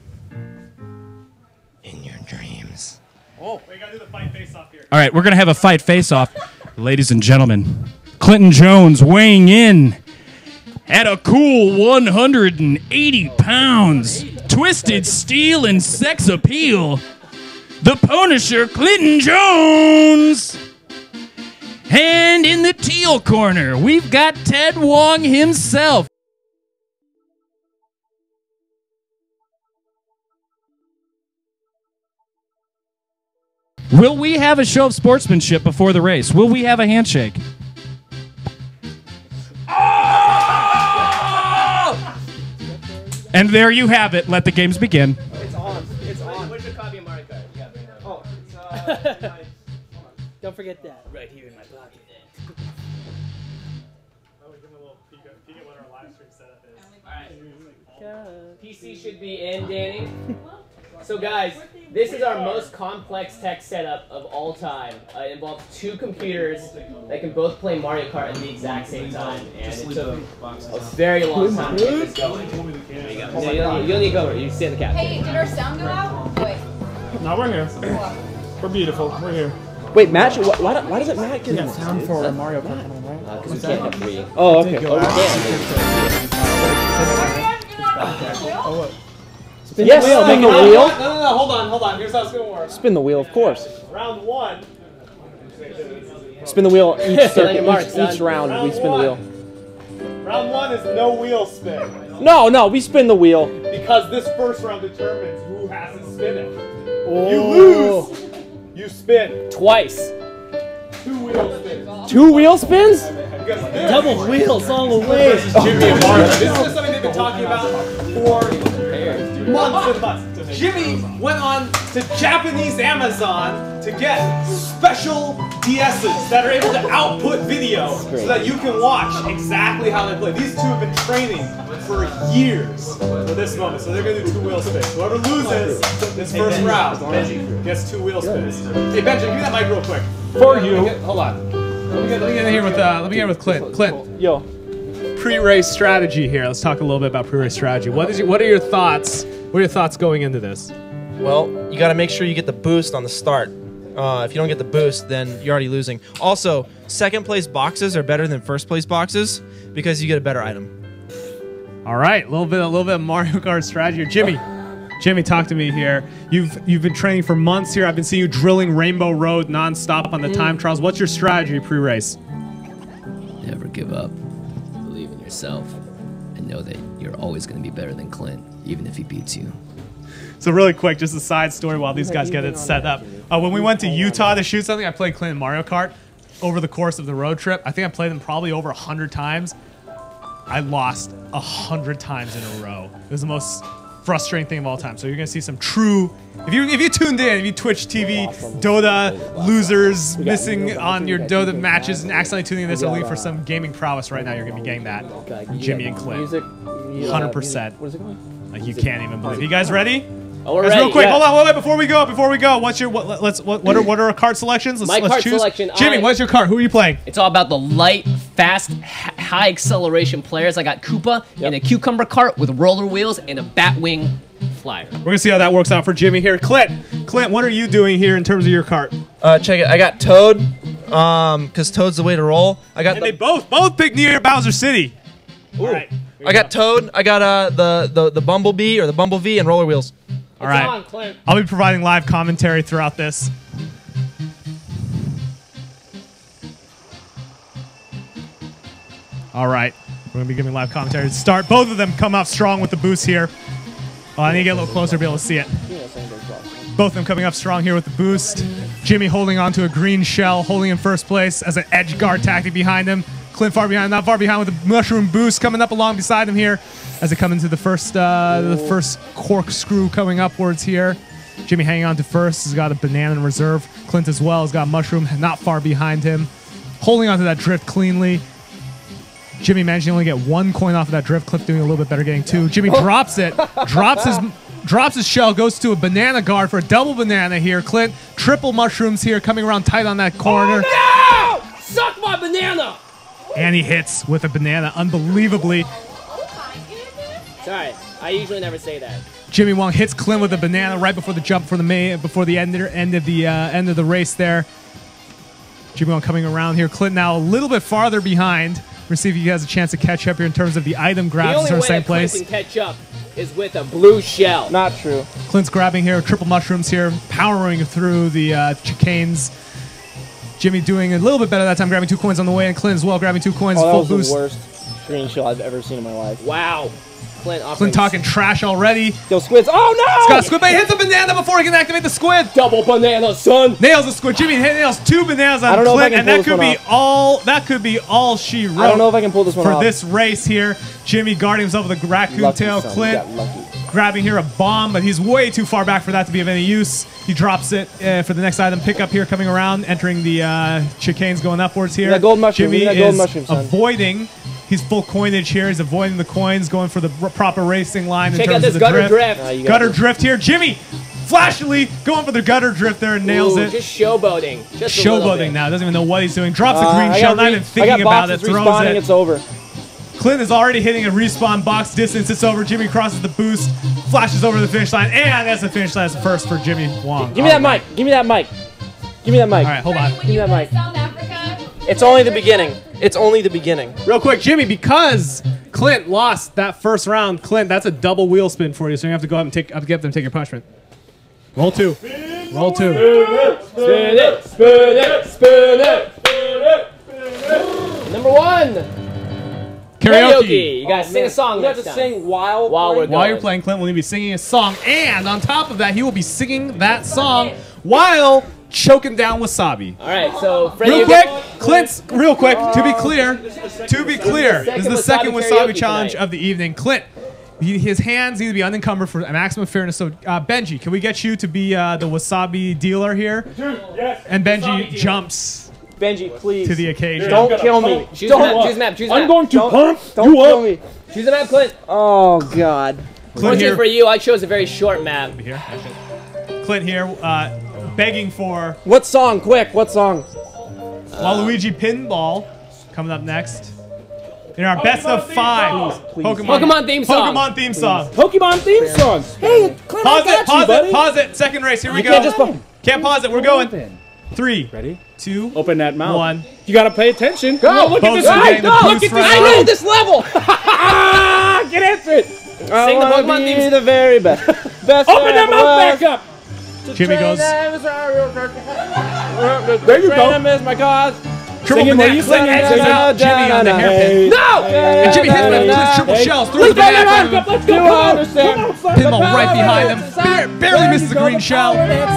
[SPEAKER 3] Oh, we gotta do the fight face off here.
[SPEAKER 7] All right, we're going to have a fight face-off. Ladies and gentlemen, Clinton Jones weighing in at a cool one hundred eighty pounds. Twisted steel and sex appeal. The Punisher, Clinton Jones. And in the teal corner, we've got Ted Wong himself. Will we have a show of sportsmanship before the race? Will we have a handshake? Oh! And there you have it. Let the games begin.
[SPEAKER 1] It's on. It's on. Where's your copy of Mario Kart? You got it right now.
[SPEAKER 17] Oh, it's, uh, don't forget that.
[SPEAKER 1] Right here in my pocket. Alright. P C should be in, Danny. So guys, this is our most complex tech setup of all time. Uh, it involves two computers that can both play Mario Kart at the exact same time, and it took a very long time to get this going. There you go. No, you don't, you don't need to go over. You sit in the captain.
[SPEAKER 8] Hey, did our sound go out? Oh, wait.
[SPEAKER 13] No, we're here. We're beautiful. We're here.
[SPEAKER 19] Wait, Matt, why, why, why doesn't Matt get
[SPEAKER 13] Yeah,
[SPEAKER 19] a sound for Mario Kart?
[SPEAKER 1] Uh, because we can't have three.
[SPEAKER 19] Oh, okay.
[SPEAKER 1] Oh, we can.
[SPEAKER 19] Oh, what?
[SPEAKER 3] Spin
[SPEAKER 19] yes,
[SPEAKER 3] the wheel.
[SPEAKER 19] spin the
[SPEAKER 3] No, no,
[SPEAKER 19] wheel.
[SPEAKER 3] No, no, no, hold on, hold on. Here's how it's going to work.
[SPEAKER 19] Spin the wheel, of course.
[SPEAKER 3] Round one.
[SPEAKER 19] Spin the wheel each, circuit,
[SPEAKER 3] Mark,
[SPEAKER 19] each,
[SPEAKER 3] son.
[SPEAKER 19] each round.
[SPEAKER 3] Round
[SPEAKER 19] we spin
[SPEAKER 3] one.
[SPEAKER 19] the wheel.
[SPEAKER 3] Round one is no wheel spin.
[SPEAKER 19] No, no, we spin the wheel.
[SPEAKER 3] Because this first round determines who has to spin it.
[SPEAKER 19] Oh.
[SPEAKER 3] You lose. You spin.
[SPEAKER 1] Twice.
[SPEAKER 3] Two wheel spins.
[SPEAKER 19] Two wheel spins?
[SPEAKER 3] Double
[SPEAKER 19] wheels all the way.
[SPEAKER 3] This is Jimmy and Mario. This is something they've been talking about for months and months. Jimmy went on to Japanese Amazon to get special D S's that are able to output video so that you can watch exactly how they play. These two have been training for years for this moment, so they're going to do two wheel spins. Whoever loses this first round gets two wheel spins. Hey, Benjamin, give me that mic real quick.
[SPEAKER 13] For you.
[SPEAKER 3] Hold on.
[SPEAKER 13] Let me get, let me get in here with uh, let me get with Clint. Clint.
[SPEAKER 19] Yo.
[SPEAKER 3] Pre-race strategy here. Let's talk a little bit about pre-race strategy. What is your, what are your thoughts? What are your thoughts going into this?
[SPEAKER 19] Well, you got to make sure you get the boost on the start. Uh, if you don't get the boost, then you're already losing. Also, second place boxes are better than first place boxes because you get a better item.
[SPEAKER 3] All right, a little bit, a little bit of Mario Kart strategy. Jimmy, Jimmy, talk to me here. You've you've been training for months here. I've been seeing you drilling Rainbow Road nonstop on the time trials. What's your strategy pre-race?
[SPEAKER 20] Never give up. Believe in yourself, and know that you're always going to be better than Clint, even if he beats you.
[SPEAKER 3] So really quick, just a side story while these guys get it set up. Uh, when we went to Utah to shoot something, I played Clint in Mario Kart over the course of the road trip. I think I played them probably over a hundred times. I lost a hundred times in a row. It was the most frustrating thing of all time. So you're gonna see some true. If you if you tuned in, if you Twitch T V, Dota losers missing on your Dota matches and accidentally tuning in this early for some gaming prowess right now, you're gonna be getting that. Jimmy and Clint, hundred percent. Like you can't even believe. You guys ready?
[SPEAKER 1] Oh, we're
[SPEAKER 3] Guys,
[SPEAKER 1] ready.
[SPEAKER 3] real quick,
[SPEAKER 1] yeah.
[SPEAKER 3] hold on, wait, wait, before we go, before we go, what's your what? Let's what? What are what are our card selections? Let's,
[SPEAKER 1] My
[SPEAKER 3] let's
[SPEAKER 1] card
[SPEAKER 3] choose.
[SPEAKER 1] selection.
[SPEAKER 3] Jimmy,
[SPEAKER 1] I,
[SPEAKER 3] what's your card? Who are you playing?
[SPEAKER 1] It's all about the light, fast, h- high acceleration players. I got Koopa in a cucumber cart with roller wheels and a Batwing flyer.
[SPEAKER 3] We're gonna see how that works out for Jimmy here. Clint, Clint, what are you doing here in terms of your cart?
[SPEAKER 19] Uh, check it. I got Toad, um, because Toad's the way to roll. I got.
[SPEAKER 3] And
[SPEAKER 19] the
[SPEAKER 3] they both both picked near Bowser City.
[SPEAKER 19] Ooh.
[SPEAKER 3] All right.
[SPEAKER 19] I got Toad. I got uh the the the Bumblebee or the Bumblebee and roller wheels.
[SPEAKER 3] All right.
[SPEAKER 1] on, Clint.
[SPEAKER 3] I'll be providing live commentary throughout this. All right.
[SPEAKER 12] We're going to be giving live commentary to start. Both of them come off strong with the boost here. Oh, I need to get a little closer to be able to see it. Both of them coming up strong here with the boost. Jimmy holding on to a green shell, holding in first place as an edge guard tactic behind him. Clint far behind, not far behind with the mushroom boost coming up along beside him here as they come into the first, uh, the first corkscrew coming upwards here. Jimmy hanging on to first. He's got a banana in reserve. Clint as well has got mushroom not far behind him. Holding onto that drift cleanly. Jimmy managing to only get one coin off of that drift. Clint doing a little bit better getting two. Jimmy drops it. drops his drops his shell. Goes to a banana guard for a double banana here. Clint, triple mushrooms here coming around tight on that corner.
[SPEAKER 1] Oh, no! Suck my banana!
[SPEAKER 12] And he hits with a banana unbelievably.
[SPEAKER 1] Sorry, I usually never say that.
[SPEAKER 12] Jimmy Wong hits Clint with a banana right before the jump for the main, before the end, end of the uh, end of the race there. Jimmy Wong coming around here. Clint now a little bit farther behind. We'll see if he has a chance to catch up here in terms of the item grabs in the same place.
[SPEAKER 1] The only way that Clint can catch up is with a blue shell.
[SPEAKER 2] Not true.
[SPEAKER 12] Clint's grabbing here, triple mushrooms here, powering through the uh, chicanes. Jimmy doing a little bit better that time, grabbing two coins on the way, and Clint as well grabbing two coins,
[SPEAKER 2] oh,
[SPEAKER 12] full
[SPEAKER 2] that was
[SPEAKER 12] boost.
[SPEAKER 2] The worst green shell I've ever seen in my life.
[SPEAKER 1] Wow. Clint,
[SPEAKER 12] Clint talking trash already.
[SPEAKER 2] Yo, squids. Oh, no!
[SPEAKER 12] He's got a squid bait. Hits a banana before he can activate the squid.
[SPEAKER 1] Double banana, son.
[SPEAKER 12] Nails the squid. Jimmy nails two bananas on
[SPEAKER 2] I don't know
[SPEAKER 12] Clint,
[SPEAKER 2] if I can
[SPEAKER 12] and
[SPEAKER 2] pull
[SPEAKER 12] that
[SPEAKER 2] this
[SPEAKER 12] could be
[SPEAKER 2] one
[SPEAKER 12] all. That could be all she wrote.
[SPEAKER 2] I don't know if I can pull this one
[SPEAKER 12] for
[SPEAKER 2] off.
[SPEAKER 12] this race here. Jimmy guarding himself with a raccoon
[SPEAKER 2] Lucky,
[SPEAKER 12] tail.
[SPEAKER 2] son.
[SPEAKER 12] Clint
[SPEAKER 2] You got lucky.
[SPEAKER 12] grabbing here a bomb, but he's way too far back for that to be of any use. He drops it uh, for the next item pickup here, coming around, entering the uh, chicanes going upwards here.
[SPEAKER 2] Give me that gold mushroom.
[SPEAKER 12] Jimmy
[SPEAKER 2] Give me that gold
[SPEAKER 12] is
[SPEAKER 2] mushroom, son.
[SPEAKER 12] avoiding. He's full coinage here. He's avoiding the coins, going for the r proper racing line in
[SPEAKER 1] Check
[SPEAKER 12] terms
[SPEAKER 1] out this
[SPEAKER 12] of the
[SPEAKER 1] gutter
[SPEAKER 12] drift.
[SPEAKER 1] drift. Oh,
[SPEAKER 12] gutter drift here. Jimmy flashily going for the gutter drift there and nails
[SPEAKER 1] Ooh,
[SPEAKER 12] it.
[SPEAKER 1] Just showboating. Just a little
[SPEAKER 12] Showboating
[SPEAKER 1] bit.
[SPEAKER 12] now. Doesn't even know what he's doing. Drops the
[SPEAKER 2] Uh,
[SPEAKER 12] green
[SPEAKER 2] I
[SPEAKER 12] shell,
[SPEAKER 2] got
[SPEAKER 12] not
[SPEAKER 2] re-
[SPEAKER 12] even
[SPEAKER 2] I
[SPEAKER 12] thinking
[SPEAKER 2] got
[SPEAKER 12] about it.
[SPEAKER 2] boxes
[SPEAKER 12] Throws
[SPEAKER 2] respawning,
[SPEAKER 12] it.
[SPEAKER 2] It's over.
[SPEAKER 12] Clint is already hitting a respawn box distance. It's over. Jimmy crosses the boost, flashes over the finish line, and that's the finish line. That's the first for Jimmy Wong.
[SPEAKER 2] Give me that mic. Give me that mic. Give me that mic.
[SPEAKER 12] All right, hold on.
[SPEAKER 2] Give me that mic.
[SPEAKER 16] South Africa.
[SPEAKER 2] It's only the beginning. It's only the beginning.
[SPEAKER 12] Real quick, Jimmy, because Clint lost that first round, Clint, that's a double wheel spin for you, so you have to go up and take, up, get them to take your punishment. Roll two. Roll two.
[SPEAKER 1] Spin it, spin it, spin it, spin it. Number one. Karaoke. You gotta
[SPEAKER 2] Oh,
[SPEAKER 1] sing
[SPEAKER 2] man.
[SPEAKER 1] a song
[SPEAKER 2] You
[SPEAKER 1] next
[SPEAKER 2] have to
[SPEAKER 1] time.
[SPEAKER 2] sing while
[SPEAKER 1] While we're
[SPEAKER 2] playing?
[SPEAKER 12] While
[SPEAKER 1] going.
[SPEAKER 12] you're playing, Clint will be singing a song, and on top of that, he will be singing that song while choking down wasabi.
[SPEAKER 1] All right, so Freddie,
[SPEAKER 12] Real
[SPEAKER 1] you
[SPEAKER 12] quick,
[SPEAKER 1] get-
[SPEAKER 12] Clint's, real quick, to be clear, to be clear, this is the second
[SPEAKER 1] Wasabi
[SPEAKER 12] wasabi
[SPEAKER 1] karaoke
[SPEAKER 12] challenge
[SPEAKER 1] tonight.
[SPEAKER 12] of the evening. Clint, he- his hands need to be unencumbered for maximum fairness. So, uh, Benji, can we get you to be uh, the wasabi dealer here?
[SPEAKER 13] Yes.
[SPEAKER 12] And Benji jumps
[SPEAKER 2] Benji, please.
[SPEAKER 12] to the occasion.
[SPEAKER 2] Don't kill me.
[SPEAKER 1] Choose
[SPEAKER 2] Don't.
[SPEAKER 1] a map, choose a map, choose a map.
[SPEAKER 13] I'm going to
[SPEAKER 2] Don't-
[SPEAKER 13] pump
[SPEAKER 2] Don't
[SPEAKER 13] you
[SPEAKER 2] kill
[SPEAKER 13] up.
[SPEAKER 2] me.
[SPEAKER 1] Choose a map, Clint.
[SPEAKER 2] Oh, God.
[SPEAKER 12] Clint
[SPEAKER 1] Fortunately
[SPEAKER 12] here,
[SPEAKER 1] for you, I chose a very short map.
[SPEAKER 12] here. Clint here, uh, begging for
[SPEAKER 2] What song? Quick, what song?
[SPEAKER 12] Waluigi Pinball coming up next. In our best of five
[SPEAKER 2] Please.
[SPEAKER 12] Pokemon,
[SPEAKER 1] Pokemon theme song.
[SPEAKER 12] Pokemon theme song.
[SPEAKER 13] Pokemon theme song. Hey, Clint,
[SPEAKER 12] Pause
[SPEAKER 13] I got
[SPEAKER 12] it, pause
[SPEAKER 13] you, buddy.
[SPEAKER 12] it, pause it. Second race, here we
[SPEAKER 2] You
[SPEAKER 12] go.
[SPEAKER 2] can't just pause.
[SPEAKER 12] Can't pause it, we're going. Three,
[SPEAKER 13] Ready?
[SPEAKER 12] two,
[SPEAKER 13] Open that mouth.
[SPEAKER 12] one.
[SPEAKER 13] You gotta pay attention.
[SPEAKER 2] Go.
[SPEAKER 13] Oh, look at
[SPEAKER 12] Both
[SPEAKER 13] this
[SPEAKER 12] are
[SPEAKER 13] guy.
[SPEAKER 12] getting the
[SPEAKER 13] Look
[SPEAKER 12] boost
[SPEAKER 13] at this
[SPEAKER 12] right
[SPEAKER 2] I
[SPEAKER 12] now.
[SPEAKER 2] know this level.
[SPEAKER 13] Ah, get into it.
[SPEAKER 2] I
[SPEAKER 1] Sing the
[SPEAKER 2] wanna
[SPEAKER 1] Pokemon
[SPEAKER 2] be
[SPEAKER 1] theme-
[SPEAKER 2] the very best. Best
[SPEAKER 13] Open
[SPEAKER 2] I
[SPEAKER 13] that mouth
[SPEAKER 2] was.
[SPEAKER 13] back up.
[SPEAKER 12] Jimmy goes.
[SPEAKER 2] There
[SPEAKER 13] you go.
[SPEAKER 2] Is my cause.
[SPEAKER 12] Triple
[SPEAKER 13] Sing it, what are
[SPEAKER 12] banana,
[SPEAKER 13] you
[SPEAKER 12] Clint
[SPEAKER 13] singing?
[SPEAKER 12] edges
[SPEAKER 13] Sing it.
[SPEAKER 12] out Jimmy on the hairpin.
[SPEAKER 1] No!
[SPEAKER 12] And Jimmy hits him with his triple shells, throws the banana at him.
[SPEAKER 13] Let's go.
[SPEAKER 2] You understand?
[SPEAKER 12] Pinball right behind him, bar- barely misses the green shell.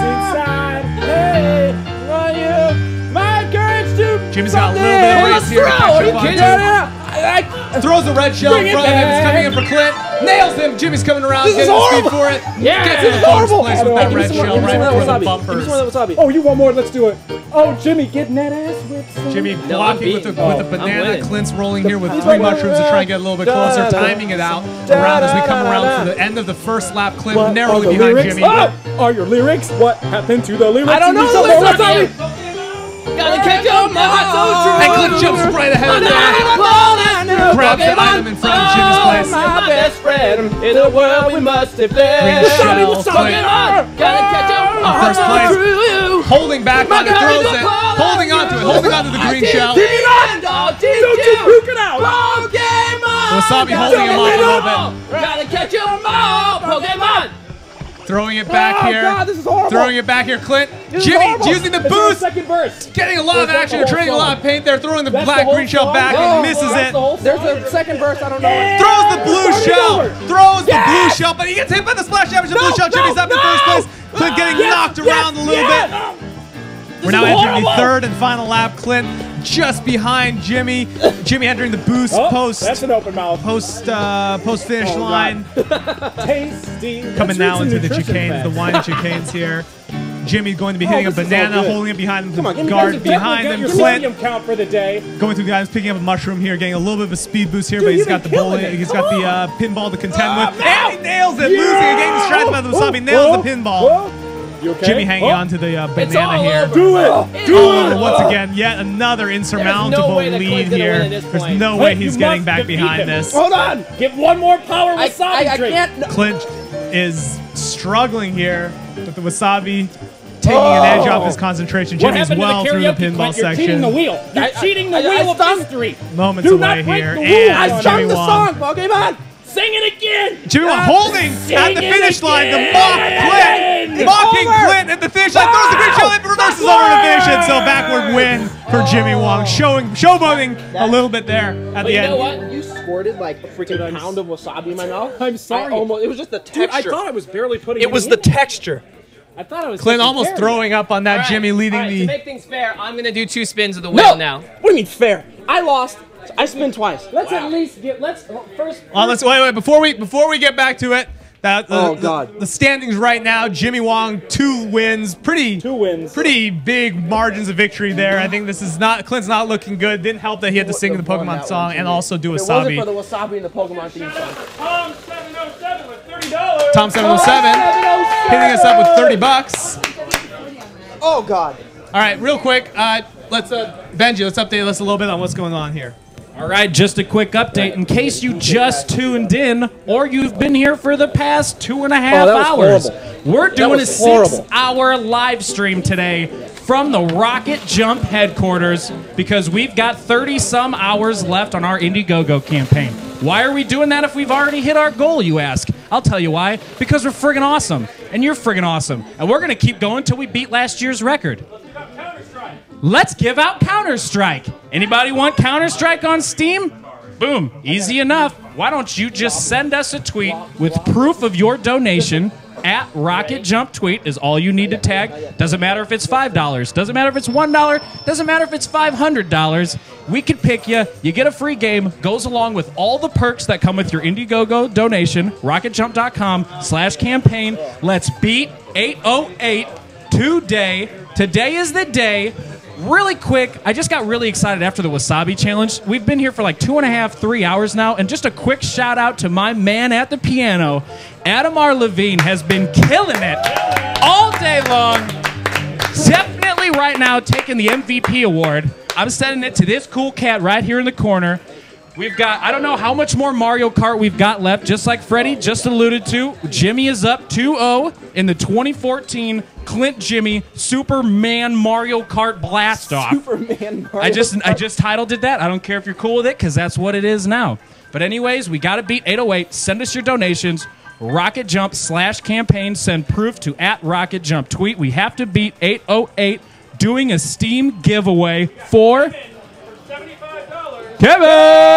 [SPEAKER 12] Jimmy's got a little bit of race here to catch up on. Throws the red shell in
[SPEAKER 13] Bring it
[SPEAKER 12] front of him. It's
[SPEAKER 13] back.
[SPEAKER 12] coming in for Clint. Nails him. Jimmy's coming around,
[SPEAKER 2] This is
[SPEAKER 12] getting the speed
[SPEAKER 2] horrible.
[SPEAKER 12] for it.
[SPEAKER 1] Yeah.
[SPEAKER 12] Gets in the
[SPEAKER 2] This is
[SPEAKER 12] bonus
[SPEAKER 2] horrible.
[SPEAKER 12] place with that
[SPEAKER 2] Give me
[SPEAKER 12] red
[SPEAKER 2] some more-
[SPEAKER 12] shell
[SPEAKER 2] give me
[SPEAKER 12] right
[SPEAKER 2] some more
[SPEAKER 12] before the
[SPEAKER 2] wasabi. Give me
[SPEAKER 12] bumpers.
[SPEAKER 2] some more wasabi.
[SPEAKER 13] Oh, you want more? Let's do it. Oh, Jimmy, getting that ass with.
[SPEAKER 12] Jimmy
[SPEAKER 1] No, I'm
[SPEAKER 12] blocking with the,
[SPEAKER 1] beating.
[SPEAKER 12] with the
[SPEAKER 1] Oh, I'm
[SPEAKER 12] banana.
[SPEAKER 1] winning.
[SPEAKER 12] Clint's rolling here with three mushrooms to try and get a little bit closer, timing it out around as we come around to the end of the first lap. Clint
[SPEAKER 13] What
[SPEAKER 12] narrowly
[SPEAKER 13] are the
[SPEAKER 12] behind
[SPEAKER 13] lyrics?
[SPEAKER 12] Jimmy.
[SPEAKER 13] What are your lyrics? What happened to the lyrics?
[SPEAKER 2] I don't know
[SPEAKER 13] Give
[SPEAKER 2] the
[SPEAKER 13] me some more
[SPEAKER 2] lyrics.
[SPEAKER 13] wasabi.
[SPEAKER 1] Gotta catch up, my heart's so true.
[SPEAKER 12] And Clint jumps right ahead of there. Grabs the item in front of Jimmy's place.
[SPEAKER 1] My best friend in the world we must have been.
[SPEAKER 12] Green shell, Clint.
[SPEAKER 1] Pokemon, gotta catch up, my
[SPEAKER 12] First
[SPEAKER 1] heart's so
[SPEAKER 12] place.
[SPEAKER 1] true.
[SPEAKER 12] Holding back on it, throws it, holding onto it, holding onto the green shell.
[SPEAKER 1] Don't you
[SPEAKER 13] Puke it out.
[SPEAKER 1] Pokemon.
[SPEAKER 12] Wasabi holding him off a little bit.
[SPEAKER 1] Gotta catch 'em all, Pokemon.
[SPEAKER 12] Throwing it back
[SPEAKER 2] Oh,
[SPEAKER 12] here.
[SPEAKER 2] God, this is horrible.
[SPEAKER 12] Throwing it back here. Clint.
[SPEAKER 2] This is
[SPEAKER 12] Jimmy
[SPEAKER 2] horrible.
[SPEAKER 12] using the
[SPEAKER 2] It's on
[SPEAKER 12] boost.
[SPEAKER 2] second burst.
[SPEAKER 12] Getting a lot
[SPEAKER 2] So
[SPEAKER 12] of
[SPEAKER 2] is that
[SPEAKER 12] action.
[SPEAKER 2] the whole
[SPEAKER 12] Trading a lot of
[SPEAKER 2] song?
[SPEAKER 12] paint there. Throwing the
[SPEAKER 2] That's
[SPEAKER 12] black
[SPEAKER 2] the whole
[SPEAKER 12] green shell
[SPEAKER 2] song?
[SPEAKER 12] back
[SPEAKER 2] No,
[SPEAKER 12] and misses
[SPEAKER 2] that's
[SPEAKER 12] it.
[SPEAKER 2] the whole
[SPEAKER 21] There's a second burst. I don't know.
[SPEAKER 2] Yeah.
[SPEAKER 12] Throws the blue
[SPEAKER 2] Start it
[SPEAKER 12] shell.
[SPEAKER 2] over.
[SPEAKER 12] Throws the
[SPEAKER 2] Yes.
[SPEAKER 12] blue shell, but he gets hit by the splash damage of the
[SPEAKER 2] No,
[SPEAKER 12] blue shell.
[SPEAKER 2] no,
[SPEAKER 12] Jimmy's up in
[SPEAKER 2] no.
[SPEAKER 12] first place. Clint getting
[SPEAKER 2] Yes,
[SPEAKER 12] knocked
[SPEAKER 2] yes,
[SPEAKER 12] around a little
[SPEAKER 2] yes.
[SPEAKER 12] bit. We're now
[SPEAKER 2] is
[SPEAKER 12] entering the
[SPEAKER 2] horrible.
[SPEAKER 12] third and final lap. Clint just behind Jimmy. Jimmy entering the boost
[SPEAKER 2] Oh,
[SPEAKER 12] post.
[SPEAKER 2] that's an open mouth.
[SPEAKER 12] Post uh, post finish
[SPEAKER 2] Oh,
[SPEAKER 12] line.
[SPEAKER 2] Tasty.
[SPEAKER 12] Coming
[SPEAKER 2] Let's
[SPEAKER 12] now
[SPEAKER 2] read some
[SPEAKER 12] into the
[SPEAKER 2] nutrition
[SPEAKER 12] chicanes, the
[SPEAKER 2] facts.
[SPEAKER 12] wine chicanes here. Jimmy going to be
[SPEAKER 2] Oh,
[SPEAKER 12] hitting a
[SPEAKER 2] this is all
[SPEAKER 12] banana,
[SPEAKER 2] good.
[SPEAKER 12] holding it behind
[SPEAKER 2] Come on,
[SPEAKER 12] the
[SPEAKER 2] give me
[SPEAKER 12] guard
[SPEAKER 2] guys,
[SPEAKER 12] behind
[SPEAKER 2] get
[SPEAKER 12] them.
[SPEAKER 2] your
[SPEAKER 12] Clint
[SPEAKER 2] sodium count for the day.
[SPEAKER 12] going through the guys, picking up a mushroom here, getting a little bit of a speed boost here,
[SPEAKER 2] Dude,
[SPEAKER 12] but he's
[SPEAKER 2] you've
[SPEAKER 12] got the
[SPEAKER 2] been
[SPEAKER 12] bowling,
[SPEAKER 2] killing it.
[SPEAKER 12] he's
[SPEAKER 2] Come
[SPEAKER 12] got the uh,
[SPEAKER 2] on.
[SPEAKER 12] pinball to contend
[SPEAKER 2] Ah,
[SPEAKER 12] with,
[SPEAKER 2] ow.
[SPEAKER 12] and he nails it,
[SPEAKER 2] Yeah.
[SPEAKER 12] losing again, distracted by the wasabi,
[SPEAKER 2] Oh,
[SPEAKER 12] nails
[SPEAKER 2] oh,
[SPEAKER 12] the pinball.
[SPEAKER 2] oh. You okay?
[SPEAKER 12] Jimmy hanging
[SPEAKER 2] Oh.
[SPEAKER 12] on to the uh,
[SPEAKER 1] It's
[SPEAKER 12] banana
[SPEAKER 1] all
[SPEAKER 12] here.
[SPEAKER 1] over.
[SPEAKER 2] Do it.
[SPEAKER 12] All
[SPEAKER 2] Do
[SPEAKER 12] over
[SPEAKER 2] it.
[SPEAKER 12] once again, yet another insurmountable
[SPEAKER 1] way that
[SPEAKER 12] lead
[SPEAKER 1] Clint's gonna
[SPEAKER 12] here.
[SPEAKER 1] win at this
[SPEAKER 12] There's
[SPEAKER 1] point.
[SPEAKER 12] no
[SPEAKER 2] Hey,
[SPEAKER 12] way
[SPEAKER 2] you
[SPEAKER 12] he's getting
[SPEAKER 2] must
[SPEAKER 12] back
[SPEAKER 2] defeat
[SPEAKER 12] behind
[SPEAKER 2] him.
[SPEAKER 12] this.
[SPEAKER 2] Hold on. Get one more power
[SPEAKER 21] I,
[SPEAKER 2] wasabi
[SPEAKER 21] I, I
[SPEAKER 2] drink.
[SPEAKER 21] can't. No.
[SPEAKER 12] Clint is struggling here with the wasabi, taking an edge off his concentration.
[SPEAKER 2] What
[SPEAKER 12] Jimmy's
[SPEAKER 2] happened
[SPEAKER 12] well
[SPEAKER 2] to the
[SPEAKER 12] through the
[SPEAKER 2] karaoke,
[SPEAKER 12] pinball
[SPEAKER 2] Clint? You're
[SPEAKER 12] section.
[SPEAKER 2] cheating the wheel. You're
[SPEAKER 21] I-
[SPEAKER 2] cheating the
[SPEAKER 21] I- I
[SPEAKER 2] wheel of
[SPEAKER 21] stummed.
[SPEAKER 2] history.
[SPEAKER 12] Moments
[SPEAKER 2] Do
[SPEAKER 12] away
[SPEAKER 2] not break
[SPEAKER 12] here,
[SPEAKER 2] the rules.
[SPEAKER 12] and
[SPEAKER 21] I
[SPEAKER 12] Jimmy
[SPEAKER 21] sung the
[SPEAKER 12] Wong.
[SPEAKER 21] song, Pokemon.
[SPEAKER 2] Sing it again.
[SPEAKER 12] Jimmy Wong
[SPEAKER 2] God,
[SPEAKER 12] holding
[SPEAKER 2] sing
[SPEAKER 12] at the
[SPEAKER 2] it
[SPEAKER 12] finish line. The
[SPEAKER 2] again.
[SPEAKER 12] mock Clint,
[SPEAKER 2] It's
[SPEAKER 12] mocking
[SPEAKER 2] over.
[SPEAKER 12] Clint at the finish line. Throws the green shell in, reverses over to finish it. So backward win for Jimmy Wong, showing showboating a little bit there at
[SPEAKER 21] But
[SPEAKER 12] the
[SPEAKER 21] you
[SPEAKER 12] end.
[SPEAKER 21] know what? You squirted like a freaking pound of wasabi in my mouth.
[SPEAKER 2] I'm sorry.
[SPEAKER 21] I almost, it was just the
[SPEAKER 2] Dude,
[SPEAKER 21] texture.
[SPEAKER 2] I thought I was barely putting
[SPEAKER 19] It was
[SPEAKER 2] in.
[SPEAKER 19] the texture.
[SPEAKER 2] I thought I was
[SPEAKER 12] Clint
[SPEAKER 2] taking
[SPEAKER 12] almost
[SPEAKER 2] care of
[SPEAKER 12] throwing up on that
[SPEAKER 1] All right,
[SPEAKER 12] Jimmy leading
[SPEAKER 1] all right,
[SPEAKER 12] the.
[SPEAKER 1] To make things fair, I'm gonna do two spins of the
[SPEAKER 21] no.
[SPEAKER 1] wheel now.
[SPEAKER 21] What do you mean fair? I lost. I spin twice.
[SPEAKER 2] it. Let's at least get. Let's first.
[SPEAKER 12] Oh, let's wait, wait. Before we before we get back to it, that the,
[SPEAKER 21] Oh, God.
[SPEAKER 12] the, the standings right now. Jimmy Wong two wins, pretty
[SPEAKER 2] Two wins.
[SPEAKER 12] pretty big margins of victory there. I think this is not Clint's not looking good. Didn't help that he had to sing the
[SPEAKER 21] Won
[SPEAKER 12] Pokemon
[SPEAKER 21] that
[SPEAKER 12] song
[SPEAKER 21] one,
[SPEAKER 12] and
[SPEAKER 21] Jimmy.
[SPEAKER 12] also do
[SPEAKER 21] If it wasn't
[SPEAKER 12] wasabi.
[SPEAKER 21] for the wasabi and the Pokemon theme song.
[SPEAKER 13] Tom seven oh seven with thirty dollars.
[SPEAKER 12] Tom seven oh seven hitting us up with thirty bucks.
[SPEAKER 21] Oh God.
[SPEAKER 12] All right, real quick, uh, let's uh, Benji, let's update us a little bit on what's going on here.
[SPEAKER 7] All right, just a quick update in case you just tuned in or you've been here for the past two and a half
[SPEAKER 21] Oh, that was
[SPEAKER 7] hours.
[SPEAKER 21] horrible.
[SPEAKER 7] We're
[SPEAKER 21] That
[SPEAKER 7] doing a
[SPEAKER 21] was horrible.
[SPEAKER 7] six-hour live stream today from the Rocket Jump headquarters because we've got thirty some hours left on our Indiegogo campaign. Why are we doing that if we've already hit our goal, you ask? I'll tell you why. Because we're friggin' awesome, and you're friggin' awesome, and we're gonna keep going until we beat last year's record. Let's give out Counter-Strike. Anybody want Counter-Strike on Steam? Boom, easy enough. Why don't you just send us a tweet with proof of your donation at RocketJump Tweet is all you need to tag. Doesn't matter if it's five dollars. Doesn't matter if it's one dollar. Doesn't matter if it's five hundred dollars. We can pick you. You get a free game. Goes along with all the perks that come with your Indiegogo donation. RocketJump.com slash campaign. Let's beat eight oh eight today. Today is the day. Really quick, I just got really excited after the Wasabi Challenge. We've been here for like two and a half, three hours now, and just a quick shout out to my man at the piano. Adam R. Levine has been killing it all day long. Definitely right now taking the M V P award. I'm sending it to this cool cat right here in the corner. We've got, I don't know how much more Mario Kart we've got left, just like Freddie just alluded to. Jimmy is up two oh in the twenty fourteen Clint Jimmy Superman Mario Kart Blast Off.
[SPEAKER 21] Superman Mario
[SPEAKER 12] I just
[SPEAKER 21] Kart.
[SPEAKER 12] I just titled it that. I don't care if you're cool with it because that's what it is now. But anyways, we got to beat eight oh eight. Send us your donations. RocketJump slash campaign. Send proof to at RocketJump Tweet. We have to beat eight oh eight doing a Steam giveaway for Kevin!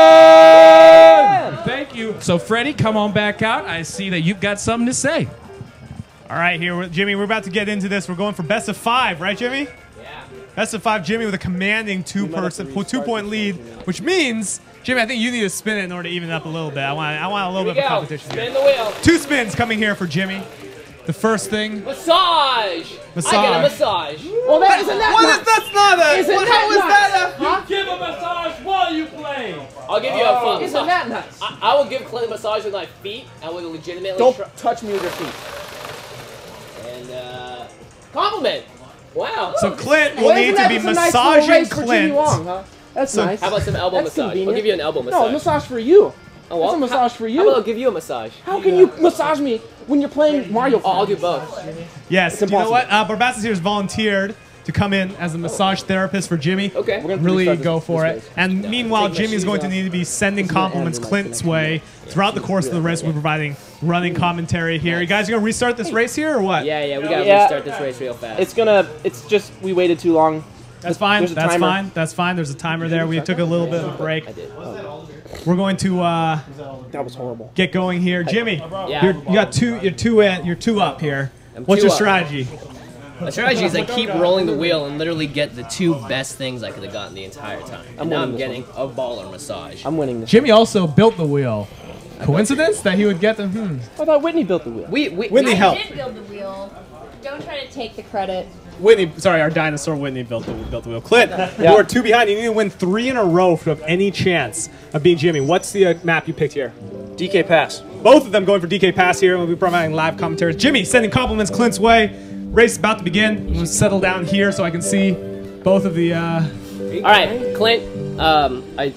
[SPEAKER 12] Thank you. So, Freddie, come on back out. I see that you've got something to say.
[SPEAKER 22] All right, here, we're- Jimmy, we're about to get into this. We're going for best of five, right, Jimmy?
[SPEAKER 1] Yeah.
[SPEAKER 22] Best of five, Jimmy, with a commanding two-person, two-point lead, which means, Jimmy, I think you need to spin it in order to even it up a little bit. I want, I want a little
[SPEAKER 1] Here
[SPEAKER 22] bit
[SPEAKER 1] we
[SPEAKER 22] of a
[SPEAKER 1] go.
[SPEAKER 22] competition.
[SPEAKER 1] Spin
[SPEAKER 22] here.
[SPEAKER 1] the wheel.
[SPEAKER 22] Two spins coming here for Jimmy. The first thing.
[SPEAKER 1] Massage.
[SPEAKER 22] Massage.
[SPEAKER 1] I get a massage.
[SPEAKER 21] Well, that isn't that.
[SPEAKER 22] What
[SPEAKER 21] nuts?
[SPEAKER 22] is that's not a.
[SPEAKER 21] Isn't
[SPEAKER 22] what,
[SPEAKER 21] that
[SPEAKER 22] how is
[SPEAKER 21] nuts?
[SPEAKER 22] that a?
[SPEAKER 1] Huh?
[SPEAKER 13] Give a massage while you play.
[SPEAKER 1] I'll give you a fun
[SPEAKER 21] Isn't that nuts?
[SPEAKER 1] I, I will give Clint a massage with my feet. I will legitimately
[SPEAKER 21] Don't
[SPEAKER 1] try-
[SPEAKER 21] touch me with your feet.
[SPEAKER 1] And uh, compliment. Wow.
[SPEAKER 22] So Clint will
[SPEAKER 21] Well,
[SPEAKER 22] need
[SPEAKER 21] isn't
[SPEAKER 22] to
[SPEAKER 21] that
[SPEAKER 22] be
[SPEAKER 21] just a nice little
[SPEAKER 22] massaging
[SPEAKER 21] race for Jimmy
[SPEAKER 22] Clint.
[SPEAKER 21] Wong, huh? That's
[SPEAKER 22] So-
[SPEAKER 21] nice.
[SPEAKER 1] How about some elbow
[SPEAKER 21] That's
[SPEAKER 1] massage?
[SPEAKER 21] convenient.
[SPEAKER 1] I'll give you an elbow massage.
[SPEAKER 21] No, a massage for you.
[SPEAKER 1] Oh, well,
[SPEAKER 21] That's a massage
[SPEAKER 1] how,
[SPEAKER 21] for
[SPEAKER 1] How
[SPEAKER 21] you.
[SPEAKER 1] about I'll give you a massage?
[SPEAKER 21] How can you massage me when you're playing Mario Kart?
[SPEAKER 1] Oh, I'll do both.
[SPEAKER 22] Yes,
[SPEAKER 21] It's
[SPEAKER 22] you know
[SPEAKER 21] impossible.
[SPEAKER 22] what? Uh, Barbassus here has volunteered
[SPEAKER 12] to come in as a massage therapist for Jimmy.
[SPEAKER 1] Okay. We're
[SPEAKER 2] gonna
[SPEAKER 12] Really
[SPEAKER 2] restart
[SPEAKER 12] go
[SPEAKER 2] this-
[SPEAKER 12] for
[SPEAKER 2] this
[SPEAKER 12] it.
[SPEAKER 2] race.
[SPEAKER 12] And meanwhile,
[SPEAKER 2] Take my
[SPEAKER 12] Jimmy's
[SPEAKER 2] shoes
[SPEAKER 12] going to
[SPEAKER 2] off.
[SPEAKER 12] need to be sending
[SPEAKER 2] This is gonna end
[SPEAKER 12] compliments
[SPEAKER 2] with my
[SPEAKER 12] Clint's way throughout the course of the race. We're providing running commentary here. You guys gonna restart this race here or what?
[SPEAKER 1] Yeah, yeah, we gotta
[SPEAKER 21] Yeah.
[SPEAKER 1] restart this race real fast.
[SPEAKER 21] It's gonna. It's just we waited too long.
[SPEAKER 12] That's fine.
[SPEAKER 21] There's a
[SPEAKER 12] That's
[SPEAKER 21] timer.
[SPEAKER 12] fine. That's fine. There's a timer there. We took a little bit of a break. We're going to uh,
[SPEAKER 21] That was horrible.
[SPEAKER 12] get going here. Jimmy,
[SPEAKER 1] Yeah.
[SPEAKER 12] you're, you got two. You're two. In, you're two up here.
[SPEAKER 1] I'm
[SPEAKER 12] What's
[SPEAKER 1] two
[SPEAKER 12] your
[SPEAKER 1] up.
[SPEAKER 12] strategy?
[SPEAKER 1] My strategy is I keep rolling the wheel and literally get the two best things I could have gotten the entire time. And
[SPEAKER 21] I'm
[SPEAKER 1] now
[SPEAKER 21] winning
[SPEAKER 1] I'm
[SPEAKER 21] this
[SPEAKER 1] getting a baller massage.
[SPEAKER 21] I'm winning this.
[SPEAKER 12] Jimmy also built the wheel. Coincidence that he would get the hmm.
[SPEAKER 21] I thought Whitney built the wheel.
[SPEAKER 1] We, we
[SPEAKER 12] Whitney
[SPEAKER 16] I
[SPEAKER 12] helped.
[SPEAKER 16] did build the wheel. Don't try to take the credit.
[SPEAKER 12] Whitney, sorry, our dinosaur Whitney built the built the wheel. Clint,
[SPEAKER 2] Yeah.
[SPEAKER 12] you are two behind. You need to win three in a row to have any chance of being Jimmy. What's the uh, map you picked here?
[SPEAKER 21] D K pass.
[SPEAKER 12] Both of them going for D K pass here. We'll be providing live commentaries. Jimmy sending compliments Clint's way. Race about to begin. I'm gonna settle down here so I can see both of the. Uh...
[SPEAKER 1] All right, Clint. Um, I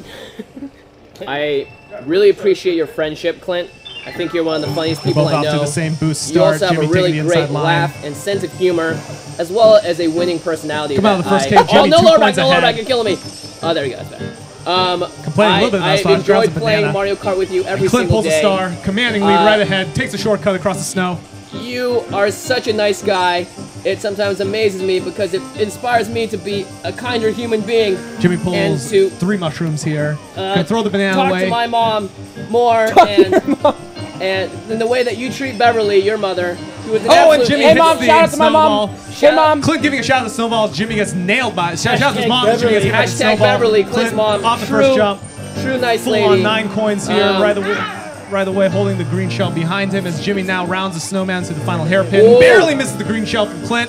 [SPEAKER 1] I really appreciate your friendship, Clint. I think you're one of the funniest people
[SPEAKER 12] both
[SPEAKER 1] I
[SPEAKER 12] off
[SPEAKER 1] know.
[SPEAKER 12] to the same boost
[SPEAKER 1] You
[SPEAKER 12] start.
[SPEAKER 1] also have
[SPEAKER 12] Jimmy
[SPEAKER 1] a really
[SPEAKER 12] taking the
[SPEAKER 1] great
[SPEAKER 12] inside line.
[SPEAKER 1] laugh and sense of humor, as well as a winning personality.
[SPEAKER 12] Come out of
[SPEAKER 1] that
[SPEAKER 12] the first
[SPEAKER 1] I,
[SPEAKER 12] cave,
[SPEAKER 1] Oh
[SPEAKER 12] Jimmy,
[SPEAKER 1] no,
[SPEAKER 12] two
[SPEAKER 1] Lord,
[SPEAKER 12] points
[SPEAKER 1] no, Lord,
[SPEAKER 12] ahead.
[SPEAKER 1] you're killing me. Oh, there we go. That's better. Um,
[SPEAKER 12] Complaining a little bit about
[SPEAKER 1] I,
[SPEAKER 12] this one.
[SPEAKER 1] I've
[SPEAKER 12] Grabs
[SPEAKER 1] enjoyed
[SPEAKER 12] a
[SPEAKER 1] playing
[SPEAKER 12] banana.
[SPEAKER 1] Mario Kart with you every
[SPEAKER 12] And Clint
[SPEAKER 1] single
[SPEAKER 12] pulls
[SPEAKER 1] day.
[SPEAKER 12] a star, commanding lead
[SPEAKER 1] Uh,
[SPEAKER 12] right ahead, takes a shortcut across the snow.
[SPEAKER 1] You are such a nice guy. It sometimes amazes me because it inspires me to be a kinder human being.
[SPEAKER 12] Jimmy
[SPEAKER 1] and
[SPEAKER 12] pulls
[SPEAKER 1] to
[SPEAKER 12] three mushrooms here.
[SPEAKER 1] uh,
[SPEAKER 12] Gonna throw the banana
[SPEAKER 1] talk
[SPEAKER 12] away.
[SPEAKER 1] to my mom more and and in the way that you treat Beverly, your mother, who is an
[SPEAKER 12] Oh, and
[SPEAKER 1] absolute
[SPEAKER 12] Jimmy
[SPEAKER 1] angel.
[SPEAKER 12] hits the snowball.
[SPEAKER 1] Shout out-
[SPEAKER 12] Clint giving a shout out to Snowball. Jimmy gets nailed by it. Shout out to his mom. Jimmy gets hit by the
[SPEAKER 1] Hashtag
[SPEAKER 12] snowball.
[SPEAKER 1] Beverly, Clint's
[SPEAKER 12] Clint
[SPEAKER 1] mom.
[SPEAKER 12] off the
[SPEAKER 1] True-
[SPEAKER 12] first jump.
[SPEAKER 1] True nice
[SPEAKER 12] Full
[SPEAKER 1] lady.
[SPEAKER 12] on nine coins here.
[SPEAKER 1] Um,
[SPEAKER 12] right away. Right away, holding the green shell behind him as Jimmy now rounds the snowman to the final hairpin.
[SPEAKER 1] Whoa.
[SPEAKER 12] Barely misses the green shell from Clint.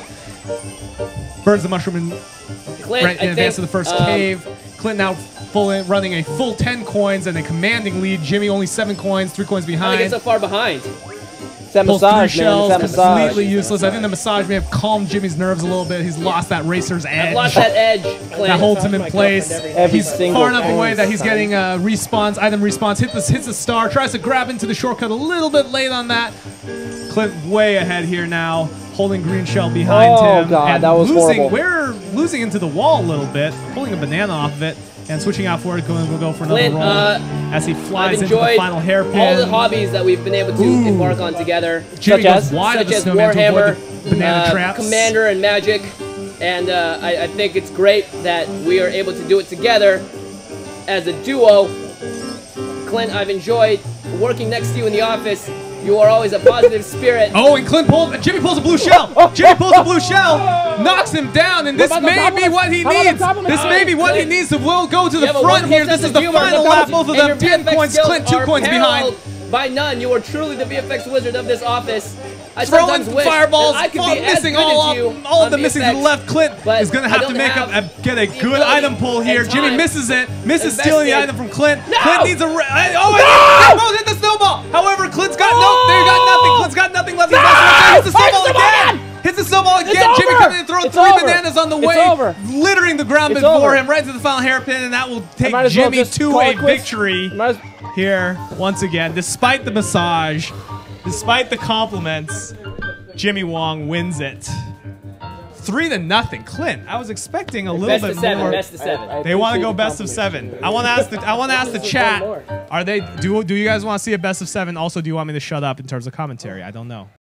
[SPEAKER 12] Burns the mushroom in,
[SPEAKER 1] Clint,
[SPEAKER 12] right in
[SPEAKER 1] I
[SPEAKER 12] advance
[SPEAKER 1] think,
[SPEAKER 12] of the first
[SPEAKER 1] um,
[SPEAKER 12] cave. Clint now full in, running a full ten coins and a commanding lead. Jimmy only seven coins, three coins
[SPEAKER 1] How do you
[SPEAKER 12] behind.
[SPEAKER 1] get so far behind?
[SPEAKER 21] That
[SPEAKER 12] Pulls
[SPEAKER 21] massage,
[SPEAKER 12] three
[SPEAKER 21] man.
[SPEAKER 12] shells,
[SPEAKER 21] It's that massage.
[SPEAKER 12] completely useless. I think the massage may have calmed Jimmy's nerves a little bit. He's lost that racer's edge.
[SPEAKER 1] I've lost that edge, Clint.
[SPEAKER 12] That holds him in place.
[SPEAKER 21] Every
[SPEAKER 12] He's
[SPEAKER 21] single
[SPEAKER 12] far enough
[SPEAKER 21] time.
[SPEAKER 12] away that he's getting uh, respawns, item respawns. Hit this, hits the star, tries to grab into the shortcut a little bit late on that. Clint way ahead here now, holding green shell behind
[SPEAKER 21] Oh,
[SPEAKER 12] him.
[SPEAKER 21] God,
[SPEAKER 12] and
[SPEAKER 21] that was
[SPEAKER 12] losing,
[SPEAKER 21] horrible.
[SPEAKER 12] We're losing into the wall a little bit, pulling a banana off of it, and switching out for it. Going, we'll go for another
[SPEAKER 1] Clint,
[SPEAKER 12] roll
[SPEAKER 1] uh,
[SPEAKER 12] as he
[SPEAKER 1] I've
[SPEAKER 12] flies into the
[SPEAKER 1] enjoyed
[SPEAKER 12] final hairpin.
[SPEAKER 1] all the hobbies that we've been able to
[SPEAKER 12] Ooh.
[SPEAKER 1] embark on together.
[SPEAKER 12] Jimmy
[SPEAKER 1] such
[SPEAKER 12] goes
[SPEAKER 1] as,
[SPEAKER 12] wide of
[SPEAKER 1] such
[SPEAKER 12] the
[SPEAKER 1] as
[SPEAKER 12] snowman to
[SPEAKER 1] Warhammer,
[SPEAKER 12] avoid the banana
[SPEAKER 1] uh,
[SPEAKER 12] traps.
[SPEAKER 1] Commander, and Magic. And uh, I, I think it's great that we are able to do it together as a duo. Clint, I've enjoyed working next to you in the office. You are always a positive spirit.
[SPEAKER 12] Oh, and Clint pulls. Jimmy pulls a blue shell. Jimmy pulls a blue shell, knocks him down, and this
[SPEAKER 21] What about the
[SPEAKER 12] may be
[SPEAKER 21] compliments?
[SPEAKER 12] what he
[SPEAKER 21] How about the
[SPEAKER 12] needs.
[SPEAKER 21] compliments?
[SPEAKER 12] This may be what he needs to will go to
[SPEAKER 1] You
[SPEAKER 12] the
[SPEAKER 1] have a
[SPEAKER 12] front
[SPEAKER 1] wonderful
[SPEAKER 12] here. This
[SPEAKER 1] sense
[SPEAKER 12] is
[SPEAKER 1] of
[SPEAKER 12] the
[SPEAKER 1] humor.
[SPEAKER 12] final
[SPEAKER 1] And
[SPEAKER 12] lap. Both of
[SPEAKER 1] your
[SPEAKER 12] them,
[SPEAKER 1] V F
[SPEAKER 12] ten
[SPEAKER 1] X
[SPEAKER 12] points.
[SPEAKER 1] skills
[SPEAKER 12] Clint, two
[SPEAKER 1] are
[SPEAKER 12] points behind.
[SPEAKER 1] paralleled by none. You are truly the V F X wizard of this office. I
[SPEAKER 12] Throwing
[SPEAKER 1] sometimes wish
[SPEAKER 12] fireballs,
[SPEAKER 1] that I could
[SPEAKER 12] fall-
[SPEAKER 1] be as
[SPEAKER 12] missing
[SPEAKER 1] good
[SPEAKER 12] all
[SPEAKER 1] as
[SPEAKER 12] of,
[SPEAKER 1] you
[SPEAKER 12] all of
[SPEAKER 1] on
[SPEAKER 12] them missing to the
[SPEAKER 1] V F X,
[SPEAKER 12] left. Clint
[SPEAKER 1] but
[SPEAKER 12] is going to
[SPEAKER 1] I
[SPEAKER 12] have to
[SPEAKER 1] don't
[SPEAKER 12] make
[SPEAKER 1] have
[SPEAKER 12] up, a, get a
[SPEAKER 1] the
[SPEAKER 12] good
[SPEAKER 1] ability
[SPEAKER 12] item pull here.
[SPEAKER 1] and
[SPEAKER 12] Jimmy
[SPEAKER 1] time
[SPEAKER 12] misses it, misses stealing the
[SPEAKER 1] invested.
[SPEAKER 12] item from Clint.
[SPEAKER 1] No!
[SPEAKER 12] Clint needs a. Re- oh, and no! hit the snowball. However, Clint's got no. There, you got nothing. Clint's got nothing left. He's no! Hits the snowball again. Hits the snowball again.
[SPEAKER 21] It's
[SPEAKER 12] Jimmy
[SPEAKER 21] over.
[SPEAKER 12] coming in, throwing
[SPEAKER 21] It's
[SPEAKER 12] three
[SPEAKER 21] over.
[SPEAKER 12] bananas on the
[SPEAKER 21] It's
[SPEAKER 12] way,
[SPEAKER 21] over.
[SPEAKER 12] littering the ground
[SPEAKER 21] It's
[SPEAKER 12] before
[SPEAKER 21] over.
[SPEAKER 12] him, right to the final hairpin, and that will take
[SPEAKER 21] might as well
[SPEAKER 12] Jimmy
[SPEAKER 21] just
[SPEAKER 12] to
[SPEAKER 21] call
[SPEAKER 12] a
[SPEAKER 21] it quits.
[SPEAKER 12] victory here once again, despite the massage, despite the compliments. Jimmy Wong wins it. Three to nothing. Clint, I was expecting a little
[SPEAKER 1] Best
[SPEAKER 12] bit
[SPEAKER 1] of seven,
[SPEAKER 12] more.
[SPEAKER 1] best of seven. I- I
[SPEAKER 12] They want to
[SPEAKER 1] appreciate
[SPEAKER 12] go
[SPEAKER 1] the
[SPEAKER 12] best of seven. I want to ask the I want to ask the chat. Are they do do you guys want to see a best of seven? Also, do you want me to shut up in terms of commentary? I don't know.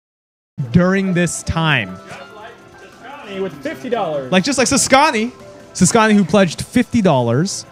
[SPEAKER 12] During this time,
[SPEAKER 13] With fifty dollars.
[SPEAKER 12] like just like Saskani, Saskani who pledged fifty dollars.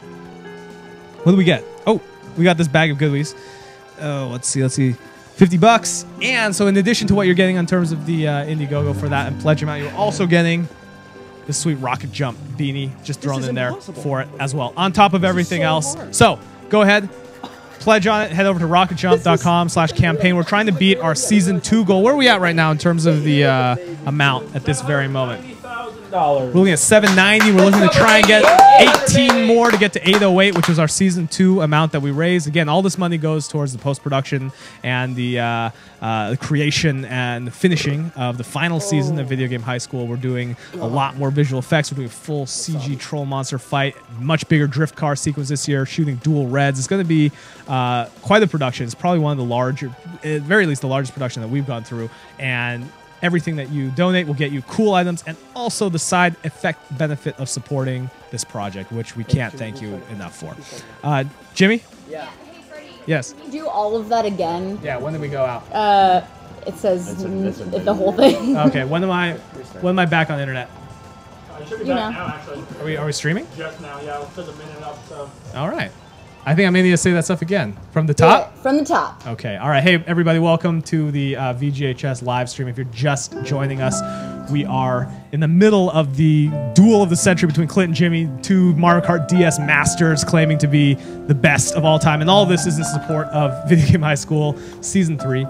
[SPEAKER 12] What do we get? Oh, we got this bag of goodies. Oh, let's see, let's see. fifty bucks. And so in addition to what you're getting in terms of the uh, Indiegogo for that and pledge amount, you're also getting the sweet Rocket Jump beanie just thrown in there for it as well, on top of everything else. So go ahead, pledge on it. Head over to rocket jump dot com slash campaign. We're trying to beat our season two goal. Where are we at right now in terms of the uh, amount at this very moment? We're looking at seven ninety. We're looking to try and get eighteen more to get to eight oh eight, which was our season two amount that we raised. Again, all this money goes towards the post-production and the, uh, uh, the creation and the finishing of the final season of Video Game High School. We're doing a lot more visual effects. We're doing a full C G troll monster fight, much bigger drift car sequence this year, shooting dual reds. It's going to be uh, quite a production. It's probably one of the larger, at very least the largest production that we've gone through. And everything that you donate will get you cool items and also the side effect benefit of supporting this project, which we can't thank you enough for. Uh, Jimmy?
[SPEAKER 4] Yeah.
[SPEAKER 12] Yes.
[SPEAKER 4] Can we do all of that again?
[SPEAKER 12] Yeah, when did we go out?
[SPEAKER 4] Uh, it says n- the whole thing.
[SPEAKER 12] Okay, when am I when am I back on the internet?
[SPEAKER 13] Uh, you should be
[SPEAKER 4] You
[SPEAKER 13] back
[SPEAKER 4] know.
[SPEAKER 13] now, actually.
[SPEAKER 12] Are we are we streaming?
[SPEAKER 13] Just now, yeah. It says a minute up, so.
[SPEAKER 12] All right. I think I may need to say that stuff again. From the top?
[SPEAKER 4] Yeah, from the top.
[SPEAKER 12] Okay. All right. Hey, everybody, welcome to the uh, V G H S live stream. If you're just joining us, we are in the middle of the duel of the century between Clint and Jimmy, two Mario Kart D S masters claiming to be the best of all time. And all of this is in support of Video Game High School Season three.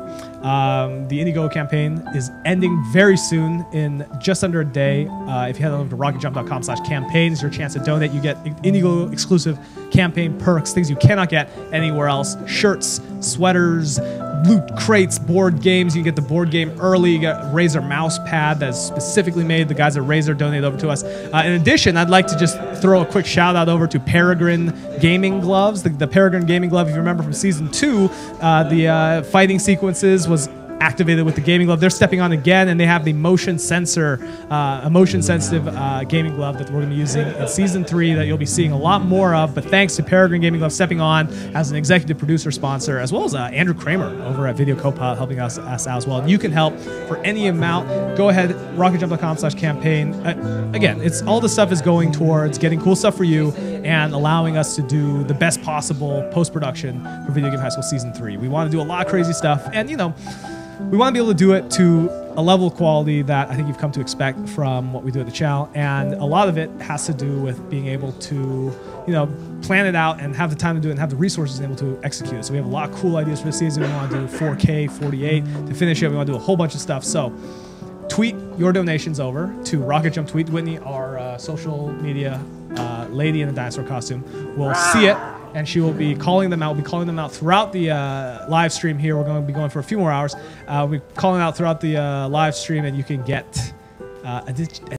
[SPEAKER 12] Um, the Indiegogo campaign is ending very soon in just under a day. Uh, if you head over to rocket jump dot com slash campaign, it's your chance to donate. You get Indiegogo exclusive campaign perks, things you cannot get anywhere else. Shirts, sweaters, loot crates, board games. You get the board game early. You get a Razer mouse pad that's specifically made. The guys at Razer donate over to us. Uh, in addition, I'd like to just throw a quick shout out over to Peregrine Gaming Gloves. The, the Peregrine Gaming Glove, if you remember from season two, uh, the uh, fighting sequences was activated with the gaming glove. They're stepping on again, and they have the motion sensor, uh, a motion sensitive uh, gaming glove that we're going to be using in season three that you'll be seeing a lot more of. But thanks to Peregrine Gaming Glove stepping on as an executive producer sponsor, as well as uh, Andrew Kramer over at Video Copilot helping us, us out as well. And you can help for any amount. Go ahead, rocket jump dot com slash campaign. Uh, again, it's all the stuff is going towards getting cool stuff for you and allowing us to do the best possible post production for Video Game High School season three. We want to do a lot of crazy stuff, and you know. We want to be able to do it to a level of quality that I think you've come to expect from what we do at the channel, and a lot of it has to do with being able to, you know, plan it out and have the time to do it and have the resources and able to execute it. So we have a lot of cool ideas for this season. We want to do four K, forty-eight to finish it. We want to do a whole bunch of stuff. So tweet your donations over to RocketJump Tweet. Whitney, our uh, social media uh, lady in the dinosaur costume, will see it. And she will be calling them out. We'll be calling them out throughout the uh, live stream here. We're going to be going for a few more hours. Uh, we'll be calling out throughout the uh, live stream, and you can get uh, a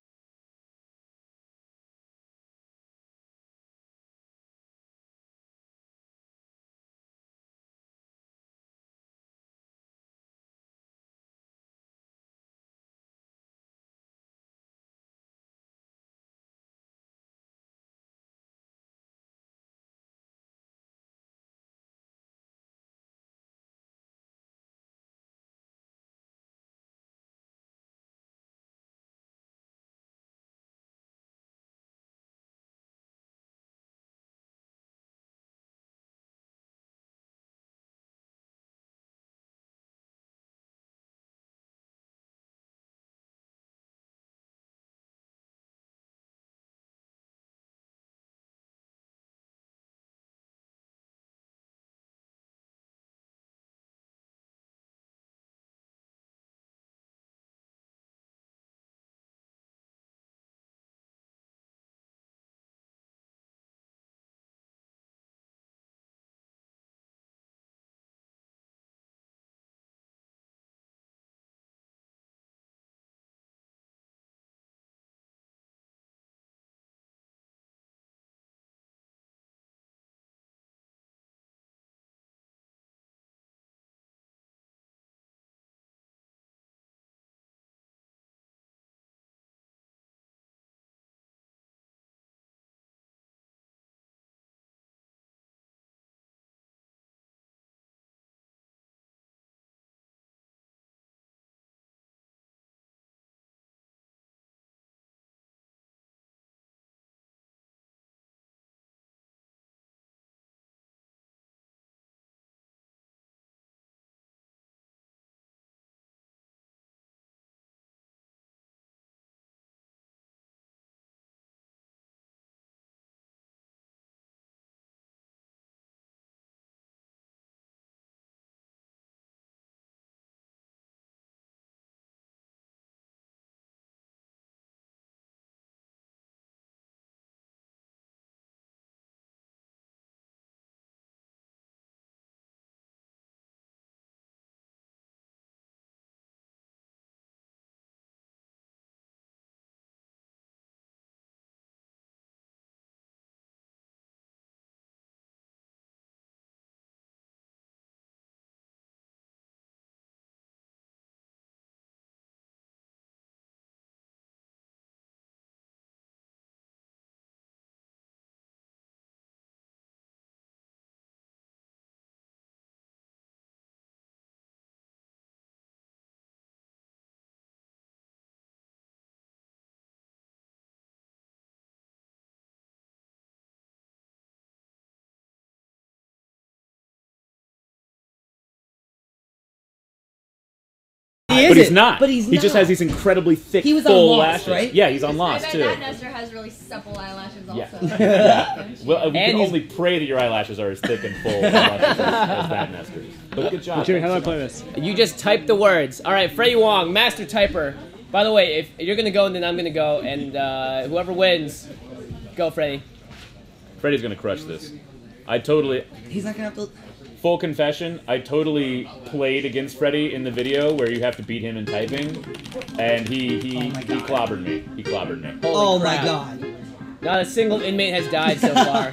[SPEAKER 9] He
[SPEAKER 11] but he's
[SPEAKER 9] isn't,
[SPEAKER 11] not.
[SPEAKER 9] but he's
[SPEAKER 11] He just
[SPEAKER 9] not.
[SPEAKER 11] has these incredibly thick,
[SPEAKER 9] He was on
[SPEAKER 11] full
[SPEAKER 9] Lost,
[SPEAKER 11] lashes.
[SPEAKER 9] right?
[SPEAKER 11] Yeah, he's on
[SPEAKER 16] I
[SPEAKER 11] Lost
[SPEAKER 16] bet
[SPEAKER 11] too.
[SPEAKER 16] that Nestor has really supple eyelashes also.
[SPEAKER 11] Yeah. Well, uh, we
[SPEAKER 1] And
[SPEAKER 11] can
[SPEAKER 1] he's-
[SPEAKER 11] only pray that your eyelashes are as thick and full as, as that Nestor's. But good job.
[SPEAKER 2] Jimmy, how do I play this?
[SPEAKER 1] You just type the words. All right, Freddie Wong, master typer. By the way, if you're gonna go, then I'm gonna go, and uh, whoever wins, go, Freddie.
[SPEAKER 11] Freddie's gonna crush this. I totally.
[SPEAKER 9] He's not gonna have to.
[SPEAKER 11] Full confession, I totally played against Freddie in the video where you have to beat him in typing, and he he, he clobbered me. He clobbered me.
[SPEAKER 1] Holy
[SPEAKER 9] Oh
[SPEAKER 1] crap.
[SPEAKER 9] my god.
[SPEAKER 1] Not a single inmate has died so far.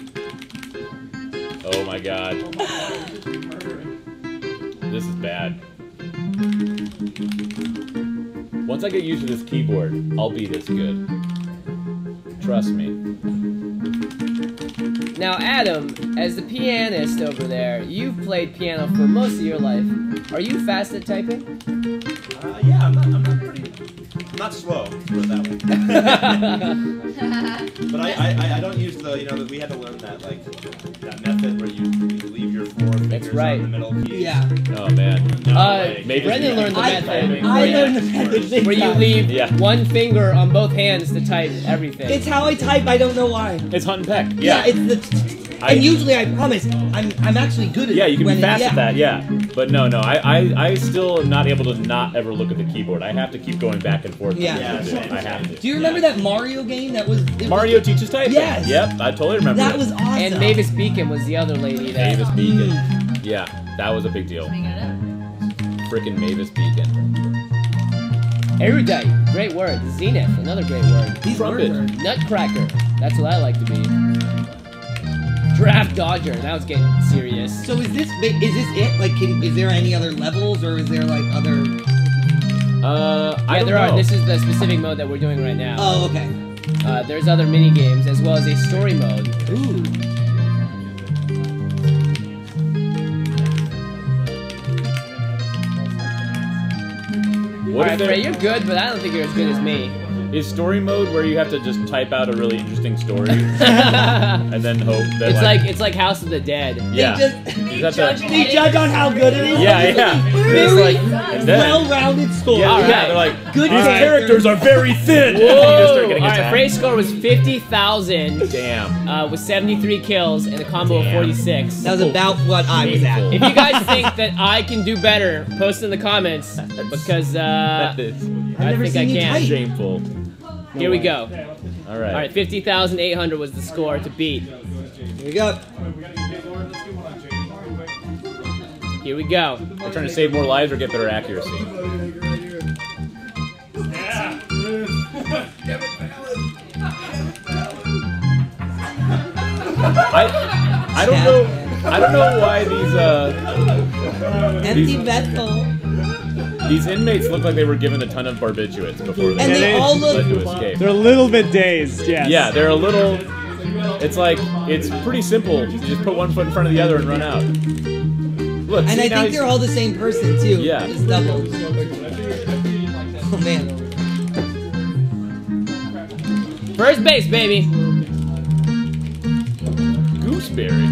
[SPEAKER 11] Oh my god. This is bad. Once I get used to this keyboard, I'll be this good. Trust me.
[SPEAKER 1] Now, Adam, as the pianist over there, you've played piano for most of your life. Are you fast at typing?
[SPEAKER 23] Uh, yeah, I'm not, I'm not pretty, I'm not slow, let's put it that way. But I, I, I don't use the, you know, we had to learn that, like, that method where you, you leave your four fingers
[SPEAKER 1] right.
[SPEAKER 23] on the middle key.
[SPEAKER 9] Yeah.
[SPEAKER 11] Oh man.
[SPEAKER 23] No
[SPEAKER 1] Uh,
[SPEAKER 23] way.
[SPEAKER 1] Brendan learned the
[SPEAKER 9] I-
[SPEAKER 1] method.
[SPEAKER 9] I learned the method big
[SPEAKER 1] Where you
[SPEAKER 9] time.
[SPEAKER 1] leave
[SPEAKER 11] Yeah.
[SPEAKER 1] one finger on both hands to type everything.
[SPEAKER 9] It's how I type. I don't know why.
[SPEAKER 11] It's hunt and peck.
[SPEAKER 9] Yeah,
[SPEAKER 11] Yeah.
[SPEAKER 9] it's the.
[SPEAKER 11] I-
[SPEAKER 9] and usually, I promise, I'm I'm actually good at
[SPEAKER 11] Yeah,
[SPEAKER 9] it.
[SPEAKER 11] you can
[SPEAKER 9] when
[SPEAKER 11] be
[SPEAKER 9] it-
[SPEAKER 11] fast
[SPEAKER 9] yeah.
[SPEAKER 11] at that, yeah. But no, no, I, I, I still am not able to not ever look at the keyboard. I have to keep going back and forth.
[SPEAKER 9] Yeah.
[SPEAKER 11] Yeah. I have to.
[SPEAKER 9] Do you remember that Mario game that was? It
[SPEAKER 11] Mario
[SPEAKER 9] was,
[SPEAKER 11] teaches typing.
[SPEAKER 9] Yes.
[SPEAKER 11] Yep, I totally remember
[SPEAKER 9] That
[SPEAKER 11] it.
[SPEAKER 9] was awesome.
[SPEAKER 1] And Mavis Beacon was the other lady that.
[SPEAKER 11] Mavis Beacon. Yeah, that was a big deal. Frickin' Mavis Beacon.
[SPEAKER 1] Erudite, great word. Zenith, another great word.
[SPEAKER 9] These
[SPEAKER 11] Trumpet.
[SPEAKER 9] words are-
[SPEAKER 1] Nutcracker, that's what I like to be. Draft Dodger, that was getting serious.
[SPEAKER 9] So is this ba- is this it? Like, can, is there any other levels or is there like other?
[SPEAKER 11] Uh, I
[SPEAKER 1] Yeah,
[SPEAKER 11] don't
[SPEAKER 1] there
[SPEAKER 11] know.
[SPEAKER 1] are. This is the specific mode that we're doing right now.
[SPEAKER 9] Oh, okay.
[SPEAKER 1] Uh, there's other mini games as well as a story mode.
[SPEAKER 9] Ooh.
[SPEAKER 11] What
[SPEAKER 1] Alright,
[SPEAKER 11] if there-
[SPEAKER 1] Frey, you're good, but I don't think you're as good as me.
[SPEAKER 11] Is story mode where you have to just type out a really interesting story and then hope that
[SPEAKER 1] It's
[SPEAKER 11] like,
[SPEAKER 1] like it's like House of the Dead.
[SPEAKER 11] yeah.
[SPEAKER 9] They
[SPEAKER 11] You have to-
[SPEAKER 9] They judge on how good it is.
[SPEAKER 11] Yeah, yeah.
[SPEAKER 9] Very
[SPEAKER 11] It's like and then,
[SPEAKER 9] well-rounded story.
[SPEAKER 11] yeah,
[SPEAKER 1] All
[SPEAKER 11] yeah,
[SPEAKER 1] right.
[SPEAKER 11] they're like
[SPEAKER 9] Good
[SPEAKER 11] these
[SPEAKER 9] characters.
[SPEAKER 11] characters are very thin.
[SPEAKER 1] Whoa!
[SPEAKER 11] And you just start getting
[SPEAKER 1] Alright,
[SPEAKER 11] attacked.
[SPEAKER 1] Frey's score was fifty thousand
[SPEAKER 11] Damn.
[SPEAKER 1] uh, with seventy-three kills and a combo of
[SPEAKER 11] Damn.
[SPEAKER 1] forty-six.
[SPEAKER 9] That was about what I was at.
[SPEAKER 1] If you guys think that I can do better, post in the comments because uh,
[SPEAKER 11] That is
[SPEAKER 1] I
[SPEAKER 9] never
[SPEAKER 1] think I
[SPEAKER 9] seen you
[SPEAKER 1] can.
[SPEAKER 9] type.
[SPEAKER 11] shameful.
[SPEAKER 1] Here we go.
[SPEAKER 11] All right.
[SPEAKER 1] All right, fifty thousand eight hundred was the score to beat.
[SPEAKER 9] Here we go.
[SPEAKER 1] Here we go.
[SPEAKER 11] We're trying to save more lives or get better accuracy. I I don't know I don't know why these uh
[SPEAKER 9] Empty
[SPEAKER 11] these,
[SPEAKER 9] vessel.
[SPEAKER 11] these inmates look like they were given a ton of barbiturates before they,
[SPEAKER 9] And they all look-
[SPEAKER 11] fled to escape.
[SPEAKER 2] They're a little bit dazed, yes.
[SPEAKER 11] Yeah, they're a little. It's like it's pretty simple. You just put one foot in front of the other and run out. Look,
[SPEAKER 9] And
[SPEAKER 11] see,
[SPEAKER 9] I
[SPEAKER 11] now
[SPEAKER 9] think
[SPEAKER 11] he's-
[SPEAKER 9] they're all the same person too.
[SPEAKER 11] Yeah.
[SPEAKER 9] Just double. Oh man.
[SPEAKER 1] First base, baby.
[SPEAKER 11] Gooseberry.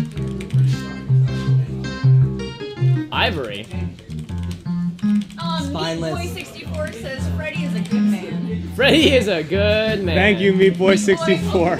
[SPEAKER 1] Ivory.
[SPEAKER 16] Um,
[SPEAKER 9] Spineless.
[SPEAKER 16] Boy sixty-four says Freddy is a good man.
[SPEAKER 1] Freddy is a good man.
[SPEAKER 2] Thank you, Meat Boy sixty-four.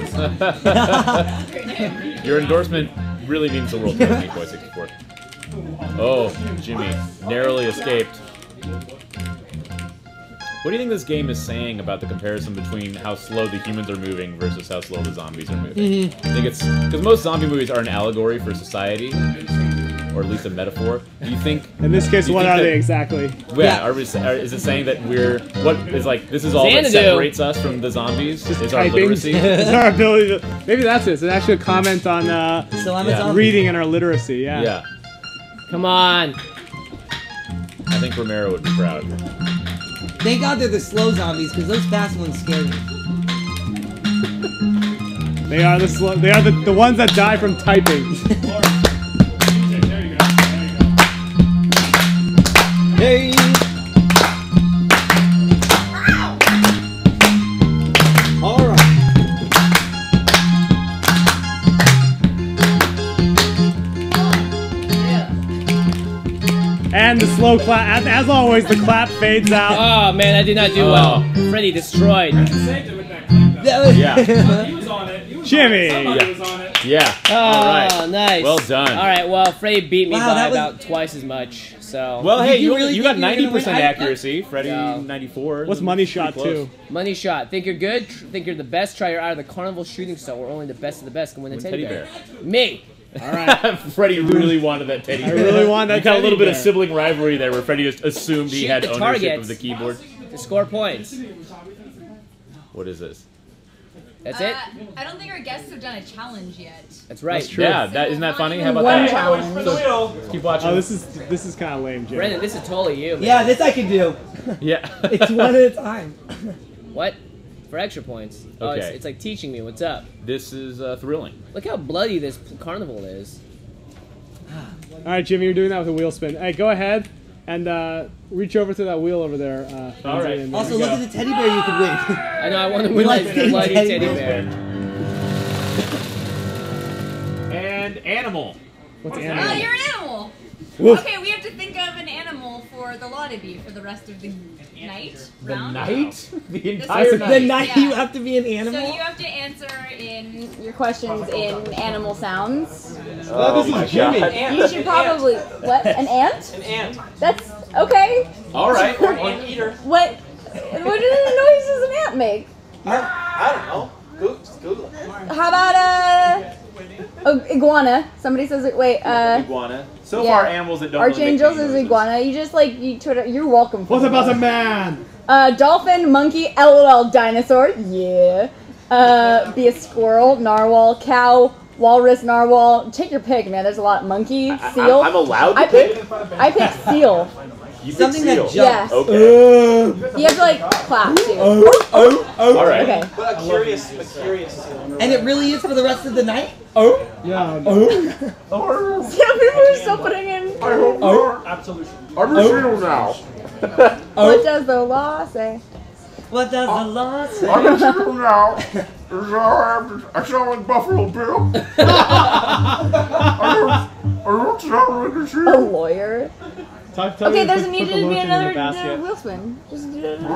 [SPEAKER 11] Your endorsement really means the world to me, Boy sixty-four. Oh, Jimmy, narrowly escaped. What do you think this game is saying about the comparison between how slow the humans are moving versus how slow the zombies are moving?
[SPEAKER 9] Mhm.
[SPEAKER 11] I think it's because most zombie movies are an allegory for society, or at least a metaphor. Do you think?
[SPEAKER 2] In this case,
[SPEAKER 11] do you
[SPEAKER 2] what
[SPEAKER 11] think
[SPEAKER 2] are
[SPEAKER 11] that-
[SPEAKER 2] they exactly?
[SPEAKER 11] Yeah,
[SPEAKER 9] Yeah.
[SPEAKER 11] Are we, are, is it saying that we're what is like this is all that
[SPEAKER 1] Xanadu.
[SPEAKER 11] separates us from the zombies? Is our
[SPEAKER 2] Typing.
[SPEAKER 11] literacy?
[SPEAKER 2] It's our ability to. Maybe that's it. It's actually a comment on uh,
[SPEAKER 9] So I'm a
[SPEAKER 11] Yeah.
[SPEAKER 9] zombie.
[SPEAKER 2] reading and our literacy. Yeah.
[SPEAKER 11] Yeah,
[SPEAKER 1] Come on.
[SPEAKER 11] I think Romero would be proud.
[SPEAKER 9] Thank God they're the slow zombies because those fast ones scare me.
[SPEAKER 2] They are the slow. They are the, the ones that die from typing.
[SPEAKER 9] Hey. All right.
[SPEAKER 2] And the slow clap. As, as always, the clap fades out.
[SPEAKER 1] Oh man, I did not do
[SPEAKER 11] Oh.
[SPEAKER 1] well. Freddy destroyed.
[SPEAKER 11] Yeah.
[SPEAKER 2] Jimmy.
[SPEAKER 11] Yeah.
[SPEAKER 2] was on
[SPEAKER 11] it. Yeah.
[SPEAKER 1] Oh,
[SPEAKER 11] All right.
[SPEAKER 1] nice.
[SPEAKER 11] Well done.
[SPEAKER 1] All right, well, Freddy beat me
[SPEAKER 11] Wow,
[SPEAKER 1] by
[SPEAKER 11] that was-
[SPEAKER 1] about twice as much. So.
[SPEAKER 11] Well, hey,
[SPEAKER 1] Did
[SPEAKER 11] you,
[SPEAKER 1] really
[SPEAKER 11] you
[SPEAKER 1] think
[SPEAKER 11] got
[SPEAKER 1] were
[SPEAKER 11] ninety
[SPEAKER 1] gonna win?
[SPEAKER 11] percent
[SPEAKER 1] I-
[SPEAKER 11] accuracy. Freddie,
[SPEAKER 1] Yeah.
[SPEAKER 11] ninety-four.
[SPEAKER 2] What's money
[SPEAKER 11] Pretty
[SPEAKER 2] shot,
[SPEAKER 11] close.
[SPEAKER 2] too?
[SPEAKER 1] Money shot. Think you're good? Tr- Think you're the best? Try your eye of the carnival shooting star where only the best of the best can win a
[SPEAKER 11] Win
[SPEAKER 1] teddy,
[SPEAKER 11] teddy
[SPEAKER 1] bear. Me.
[SPEAKER 2] All right.
[SPEAKER 11] Freddie really wanted that teddy
[SPEAKER 2] I
[SPEAKER 11] bear.
[SPEAKER 2] really want that
[SPEAKER 11] You got a
[SPEAKER 2] teddy
[SPEAKER 11] little bit of
[SPEAKER 2] bear.
[SPEAKER 11] sibling rivalry there where Freddie just assumed he
[SPEAKER 1] Shoot
[SPEAKER 11] had
[SPEAKER 1] the
[SPEAKER 11] ownership
[SPEAKER 1] target
[SPEAKER 11] of the keyboard.
[SPEAKER 1] to score points.
[SPEAKER 11] What is this?
[SPEAKER 1] That's it?
[SPEAKER 16] Uh, I don't think our guests have done a challenge yet.
[SPEAKER 1] That's right.
[SPEAKER 11] That's true. Yeah, that, isn't that funny? How about
[SPEAKER 4] One
[SPEAKER 11] that?
[SPEAKER 4] challenge.
[SPEAKER 11] So, keep watching.
[SPEAKER 2] Oh, this is this is kind of lame, Jim.
[SPEAKER 1] Brendan, this is totally you. Man.
[SPEAKER 9] Yeah, this I can do.
[SPEAKER 11] Yeah.
[SPEAKER 9] It's one at a time.
[SPEAKER 1] What? For extra points. Oh, it's,
[SPEAKER 11] Okay.
[SPEAKER 1] it's like teaching me. What's up?
[SPEAKER 11] This is uh, thrilling.
[SPEAKER 1] Look how bloody this carnival is.
[SPEAKER 2] All right, Jimmy, you're doing that with a wheel spin. Hey, go ahead and uh, reach over to that wheel over there. Uh,
[SPEAKER 11] All right.
[SPEAKER 2] and there
[SPEAKER 9] Also,
[SPEAKER 2] you
[SPEAKER 9] look
[SPEAKER 2] go.
[SPEAKER 9] at the teddy bear you could win.
[SPEAKER 1] I know, I want to
[SPEAKER 9] We
[SPEAKER 1] win
[SPEAKER 9] like
[SPEAKER 1] that
[SPEAKER 9] seeing
[SPEAKER 1] bloody
[SPEAKER 9] teddy
[SPEAKER 1] teddy
[SPEAKER 9] bears.
[SPEAKER 1] bear.
[SPEAKER 11] And animal.
[SPEAKER 2] What's
[SPEAKER 16] Oh,
[SPEAKER 2] animal?
[SPEAKER 16] you're an animal.
[SPEAKER 2] Woof.
[SPEAKER 16] Okay, we have to think of an animal for the lot of you for the rest of the night.
[SPEAKER 11] The
[SPEAKER 16] round.
[SPEAKER 11] night? The
[SPEAKER 16] This
[SPEAKER 11] entire
[SPEAKER 16] is-
[SPEAKER 11] night.
[SPEAKER 9] The night
[SPEAKER 16] Yeah.
[SPEAKER 9] you have to be an animal.
[SPEAKER 16] So you have to answer in
[SPEAKER 4] Your questions in animal sounds.
[SPEAKER 2] Oh, this is Jimmy.
[SPEAKER 4] You should probably what? An ant?
[SPEAKER 19] An ant.
[SPEAKER 4] That's okay.
[SPEAKER 11] All right.
[SPEAKER 19] Or an ant eater.
[SPEAKER 4] What? What noise does an ant make?
[SPEAKER 19] I don't know. Go, just Google it.
[SPEAKER 4] How about uh, oh, iguana? Somebody says it. Wait, uh,
[SPEAKER 11] Iguana. So
[SPEAKER 4] yeah.
[SPEAKER 11] far, animals that don't
[SPEAKER 4] Archangels
[SPEAKER 11] really
[SPEAKER 4] is
[SPEAKER 11] make
[SPEAKER 4] iguana. You just like you Twitter. You're welcome.
[SPEAKER 2] What about a man?
[SPEAKER 4] Uh, dolphin, monkey, LOL, dinosaur. Yeah. Uh, be a squirrel, narwhal, cow, walrus, narwhal. Take your pick, man. There's a lot. Monkey,
[SPEAKER 11] I-
[SPEAKER 4] seal.
[SPEAKER 11] I'm allowed to
[SPEAKER 4] I
[SPEAKER 11] pick?
[SPEAKER 4] pick. I pick seal.
[SPEAKER 11] You pick
[SPEAKER 9] Something that
[SPEAKER 11] seal.
[SPEAKER 9] jumps.
[SPEAKER 4] Yes.
[SPEAKER 11] Okay.
[SPEAKER 4] You have to like clap too.
[SPEAKER 9] Oh,
[SPEAKER 11] All right.
[SPEAKER 4] Okay.
[SPEAKER 19] But a curious, a curious seal.
[SPEAKER 9] And it really is for the rest of the night?
[SPEAKER 2] Oh. Yeah.
[SPEAKER 9] Oh.
[SPEAKER 4] Yeah, people are still putting in.
[SPEAKER 2] Oh.
[SPEAKER 19] Absolution.
[SPEAKER 11] I'm a seal now.
[SPEAKER 4] What does the law say?
[SPEAKER 9] What does the law say?
[SPEAKER 11] I'm a seal now. I sound like Buffalo Bill. I don't sound like a
[SPEAKER 4] A
[SPEAKER 11] seal.
[SPEAKER 4] lawyer.
[SPEAKER 2] Talk, tell
[SPEAKER 4] Okay,
[SPEAKER 2] me to
[SPEAKER 4] there's
[SPEAKER 2] put-
[SPEAKER 4] need
[SPEAKER 2] put
[SPEAKER 4] to
[SPEAKER 2] the
[SPEAKER 4] be
[SPEAKER 2] lotion in
[SPEAKER 4] another
[SPEAKER 2] the basket.
[SPEAKER 4] uh, wheel spin. Just do it.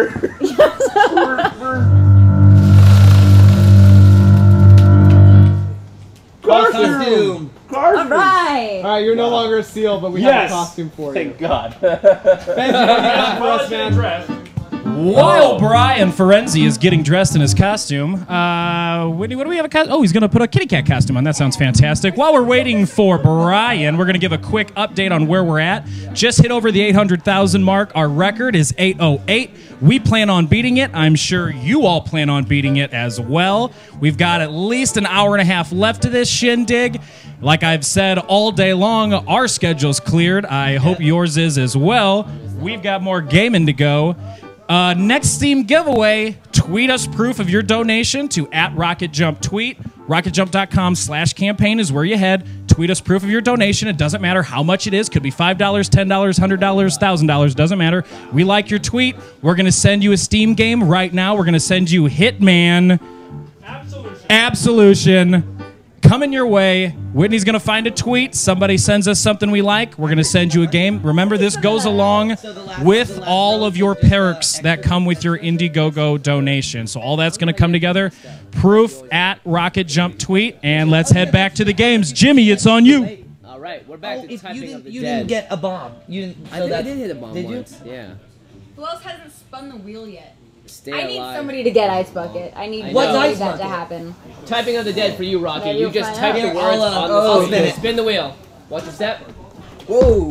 [SPEAKER 11] Okay.
[SPEAKER 9] Costume.
[SPEAKER 4] All right.
[SPEAKER 2] All right, you're no longer a seal, but we have
[SPEAKER 11] Yes.
[SPEAKER 2] a costume for you.
[SPEAKER 11] Thank God.
[SPEAKER 2] Benji, what do you got for us, man?
[SPEAKER 7] While Brian Ferenzi is getting dressed in his costume, uh, what do, what do we have a costume? Oh, he's going to put a kitty cat costume on. That sounds fantastic. While we're waiting for Brian, we're going to give a quick update on where we're at. Just hit over the eight hundred thousand mark. Our record is eight oh eight. We plan on beating it. I'm sure you all plan on beating it as well. We've got at least an hour and a half left of this shindig. Like I've said all day long, our schedule's cleared. I hope yours is as well. We've got more gaming to go. Uh, next Steam giveaway, tweet us proof of your donation to at RocketJump Tweet. RocketJump.com slash campaign is where you head. Tweet us proof of your donation. It doesn't matter how much it is. Could be five dollars, ten dollars, one hundred dollars, one thousand dollars. Doesn't matter. We like your tweet. We're going to send you a Steam game right now. We're going to send you Hitman Absolution. Absolution. Coming your way. Whitney's going to find a tweet. Somebody sends us something we like. We're going to send you a game. Remember, this goes along with all of your perks that come with your Indiegogo donation. So all that's going to come together. Proof at RocketJump Tweet. And let's head back to the games. Jimmy, it's on you.
[SPEAKER 1] All right, we're back
[SPEAKER 9] Oh,
[SPEAKER 1] to
[SPEAKER 9] if
[SPEAKER 1] typing
[SPEAKER 9] you
[SPEAKER 1] of
[SPEAKER 9] didn't,
[SPEAKER 1] the
[SPEAKER 9] you
[SPEAKER 1] dead.
[SPEAKER 9] didn't get a bomb. You didn't.
[SPEAKER 1] I
[SPEAKER 9] so
[SPEAKER 1] think I
[SPEAKER 9] that-
[SPEAKER 1] did hit a bomb
[SPEAKER 9] Did you?
[SPEAKER 1] once. Yeah.
[SPEAKER 16] Who else hasn't spun the wheel yet?
[SPEAKER 1] Stay
[SPEAKER 4] I need
[SPEAKER 1] alive.
[SPEAKER 4] somebody to get Ice Bucket. I need,
[SPEAKER 1] I
[SPEAKER 4] I
[SPEAKER 1] know.
[SPEAKER 4] need that to happen.
[SPEAKER 1] Typing of the dead for you, Rocky.
[SPEAKER 4] Yeah,
[SPEAKER 1] you
[SPEAKER 4] you'll
[SPEAKER 1] just
[SPEAKER 4] find
[SPEAKER 1] type
[SPEAKER 4] out.
[SPEAKER 1] the
[SPEAKER 9] Here,
[SPEAKER 1] words
[SPEAKER 9] I'll, uh,
[SPEAKER 1] on the
[SPEAKER 9] oh,
[SPEAKER 1] phone.
[SPEAKER 9] spin it.
[SPEAKER 1] Spin the wheel. Watch your step.
[SPEAKER 9] Whoa.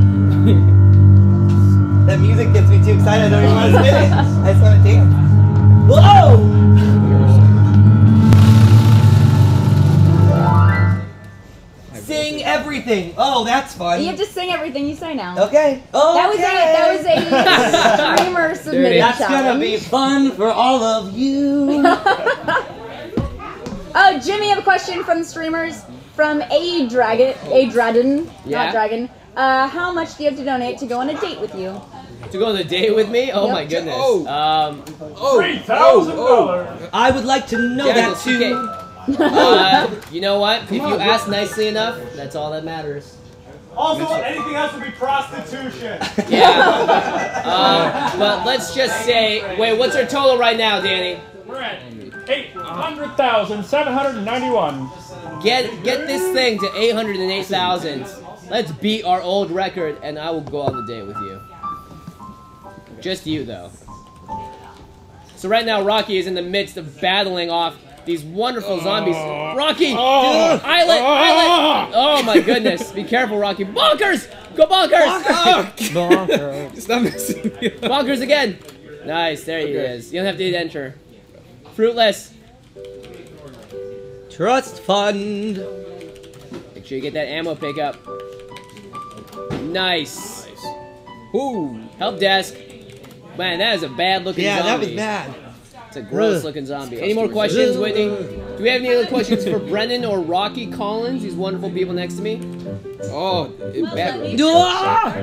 [SPEAKER 9] That music gets me too excited. I don't even want to spin it. I just want to dance. Whoa! Sing everything. Oh, that's fun.
[SPEAKER 4] You have to sing everything you say now.
[SPEAKER 9] Okay.
[SPEAKER 4] That was a
[SPEAKER 9] Okay.
[SPEAKER 4] that was a streamer submitted
[SPEAKER 9] That's
[SPEAKER 4] challenge.
[SPEAKER 9] gonna be fun for all of you.
[SPEAKER 4] Oh, Jimmy, I have a question from the streamers from a dragon, a dragon,
[SPEAKER 1] Yeah?
[SPEAKER 4] not dragon. Uh, how much do you have to donate to go on a date with you?
[SPEAKER 1] To go on a date with me? Oh
[SPEAKER 4] Yep.
[SPEAKER 1] my goodness.
[SPEAKER 9] Oh.
[SPEAKER 1] Um,
[SPEAKER 9] Oh,
[SPEAKER 13] Three thousand dollars.
[SPEAKER 9] I would like to know
[SPEAKER 1] Yeah,
[SPEAKER 9] that
[SPEAKER 1] it's
[SPEAKER 9] too.
[SPEAKER 1] okay. uh, you know what? If you ask nicely enough, that's all that matters.
[SPEAKER 3] Also, anything else would be prostitution.
[SPEAKER 1] Yeah. uh, but let's just say, wait, what's our total right now, Danny?
[SPEAKER 13] We're at eight hundred thousand seven hundred ninety-one.
[SPEAKER 1] Get get this thing to eight hundred eight thousand. Let's beat our old record, and I will go on the date with you. Just you, though. So right now, Rocky is in the midst of battling off these wonderful zombies. Rocky!
[SPEAKER 13] Oh.
[SPEAKER 1] Islet! Islet! Oh my goodness. Be careful, Rocky. Bonkers! Go bonkers!
[SPEAKER 9] Bonkers. Stop missing me.
[SPEAKER 1] Bonkers again. Nice, there he is. You don't have to hit enter. Fruitless.
[SPEAKER 9] Trust fund.
[SPEAKER 1] Make sure you get that ammo pickup. Nice. Ooh. Help desk. Man, that is a bad looking
[SPEAKER 9] Yeah,
[SPEAKER 1] zombie.
[SPEAKER 9] that was bad.
[SPEAKER 1] It's a gross looking zombie. Any more questions, Whitney? Do we have any other questions for Brennan or Rocky Collins, these wonderful people next to me?
[SPEAKER 18] Oh, it, bad.
[SPEAKER 9] Ah!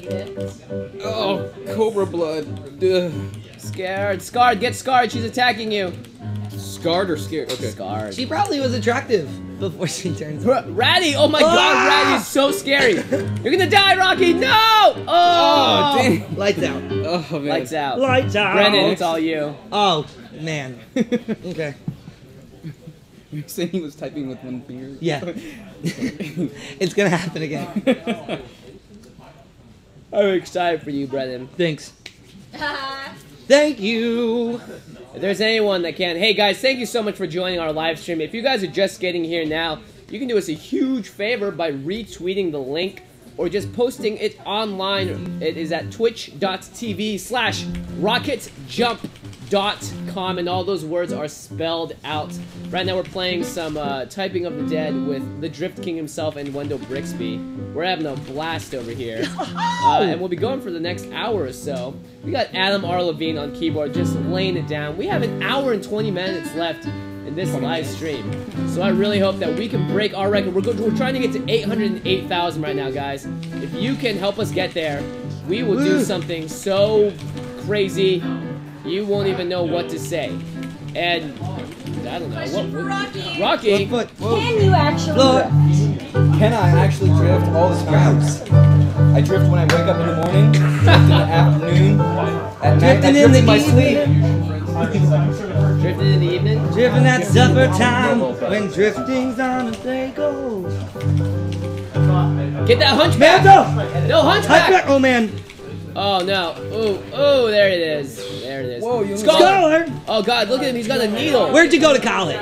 [SPEAKER 18] Oh, cobra blood. Ugh.
[SPEAKER 1] Scared. Scarred. Get scarred. She's attacking you.
[SPEAKER 18] Scarred or scared? Okay.
[SPEAKER 1] Scarred.
[SPEAKER 9] She probably was attractive before she turns.
[SPEAKER 1] Ratty! Oh my
[SPEAKER 9] Ah!
[SPEAKER 1] god, Ratty is so scary. You're gonna die, Rocky! No! Oh!
[SPEAKER 9] Oh, dang. Lights out.
[SPEAKER 18] Oh, man.
[SPEAKER 1] Lights out.
[SPEAKER 9] Lights out.
[SPEAKER 1] Brennan, it's all you.
[SPEAKER 9] Oh, man. Okay.
[SPEAKER 18] You're saying he was typing with one finger?
[SPEAKER 9] Yeah. It's gonna happen again.
[SPEAKER 1] I'm excited for you, Brennan.
[SPEAKER 9] Thanks. Thank you.
[SPEAKER 1] If there's anyone that can, hey guys, thank you so much for joining our live stream. If you guys are just getting here now, you can do us a huge favor by retweeting the link or just posting it online. It is at twitch.tv slash rocketjump dot com, and all those words are spelled out. Right now we're playing some uh, Typing of the Dead with the Drift King himself and Wendell Brixby. We're having a blast over here. Uh, and we'll be going for the next hour or so. We got Adam R. Levine on keyboard just laying it down. We have an hour and twenty minutes left in this live stream. So I really hope that we can break our record. We're, go we're trying to get to eight hundred eight thousand right now, guys. If you can help us get there, we will do something so crazy you won't even know what to say. And I don't know.
[SPEAKER 10] Question
[SPEAKER 1] What,
[SPEAKER 10] for Rocky.
[SPEAKER 1] Rocky.
[SPEAKER 9] What,
[SPEAKER 10] Can you actually drift?
[SPEAKER 5] Can I actually drift all the routes? I drift when I wake up in the morning, drift in the afternoon, at night, I drift in my sleep.
[SPEAKER 1] Drifting in the evening?
[SPEAKER 9] Drifting at supper time when drifting's on a day goes.
[SPEAKER 1] Get that hunchback!
[SPEAKER 9] Man,
[SPEAKER 1] no! No hunchback!
[SPEAKER 9] Hunchback! Oh man!
[SPEAKER 1] Oh no! Ooh, ooh! There it is! There it is!
[SPEAKER 9] Whoa, you
[SPEAKER 1] Scholar!
[SPEAKER 9] Scholar!
[SPEAKER 1] Oh god! Look at him! He's got a needle.
[SPEAKER 9] Where'd you go to college?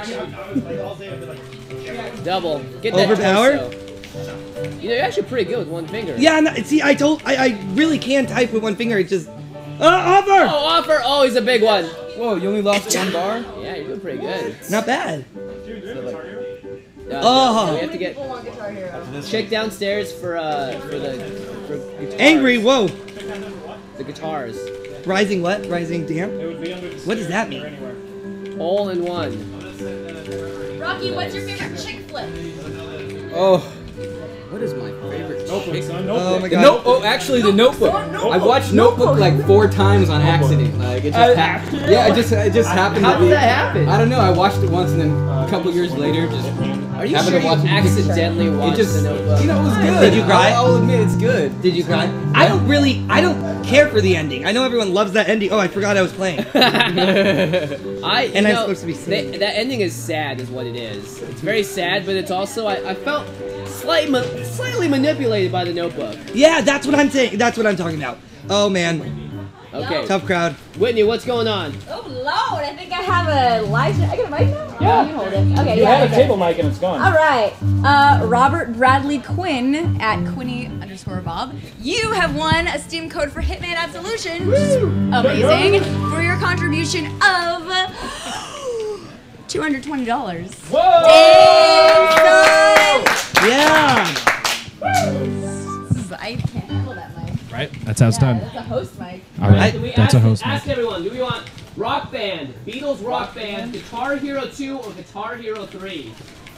[SPEAKER 1] Double. Get that
[SPEAKER 9] Overpowered?
[SPEAKER 1] torso. You know, you're actually pretty good with one finger.
[SPEAKER 9] Yeah, no, see, I told, I, I really can type with one finger. It's just, uh, offer.
[SPEAKER 1] Oh, offer! Oh, he's a big one.
[SPEAKER 5] Whoa, you only lost one bar?
[SPEAKER 1] Yeah, you're doing pretty good.
[SPEAKER 9] Not bad.
[SPEAKER 1] Uh,
[SPEAKER 9] Oh.
[SPEAKER 1] We have to get check downstairs for uh for the for guitars.
[SPEAKER 9] Angry. Whoa.
[SPEAKER 1] The guitars.
[SPEAKER 9] Rising what? Rising damn. What does that mean?
[SPEAKER 1] All in one.
[SPEAKER 10] Rocky, what's your favorite chick flick?
[SPEAKER 5] Oh. What is my favorite chick?
[SPEAKER 9] Oh my god.
[SPEAKER 5] No, oh, actually, The Notebook. I watched Notebook like four times on accident. Like it just happened. Yeah, it just it just happened.
[SPEAKER 1] How
[SPEAKER 5] to
[SPEAKER 1] did
[SPEAKER 5] be,
[SPEAKER 1] that happen?
[SPEAKER 5] I don't know. I watched it once and then a couple years later, just
[SPEAKER 1] Are you
[SPEAKER 5] happened
[SPEAKER 1] sure
[SPEAKER 5] to watch
[SPEAKER 1] you
[SPEAKER 5] it.
[SPEAKER 1] accidentally watched
[SPEAKER 5] It just,
[SPEAKER 1] The Notebook?
[SPEAKER 5] you know, it was good.
[SPEAKER 9] Did you cry?
[SPEAKER 5] I'll, I'll admit it's good.
[SPEAKER 9] Did you cry? I don't really, I don't care for the ending. I know everyone loves that ending. Oh, I forgot I was playing.
[SPEAKER 1] I
[SPEAKER 9] And
[SPEAKER 1] you
[SPEAKER 9] I'm
[SPEAKER 1] know,
[SPEAKER 9] supposed to be singing.
[SPEAKER 1] they- that ending is sad, is what it is. It's very sad, but it's also I, I felt slightly ma slightly manipulated by The Notebook.
[SPEAKER 9] Yeah, that's what I'm saying. That's what I'm talking about. Oh man.
[SPEAKER 1] Okay.
[SPEAKER 9] Tough crowd.
[SPEAKER 1] Whitney, what's going on?
[SPEAKER 10] Oh lord, I think I have a live. I got a mic now.
[SPEAKER 13] Yeah.
[SPEAKER 10] You hold it. Okay.
[SPEAKER 13] You
[SPEAKER 10] yeah.
[SPEAKER 13] had a
[SPEAKER 10] okay.
[SPEAKER 13] table mic and it's gone.
[SPEAKER 10] All right. Uh, Robert Bradley Quinn at Quinny underscore Bob. You have won a Steam code for Hitman Absolution, which is amazing, for your contribution of two hundred twenty dollars.
[SPEAKER 13] Whoa!
[SPEAKER 10] Damn, son!
[SPEAKER 9] Yeah.
[SPEAKER 10] This is, I can't handle that mic.
[SPEAKER 7] Right? That's how it's done.
[SPEAKER 10] That's a host mic.
[SPEAKER 7] All right.
[SPEAKER 1] Can we
[SPEAKER 7] That's
[SPEAKER 1] ask,
[SPEAKER 7] a host
[SPEAKER 1] ask
[SPEAKER 7] mic.
[SPEAKER 1] everyone, do we want Rock Band, Beatles Rock Band, Guitar Hero two, or Guitar Hero three?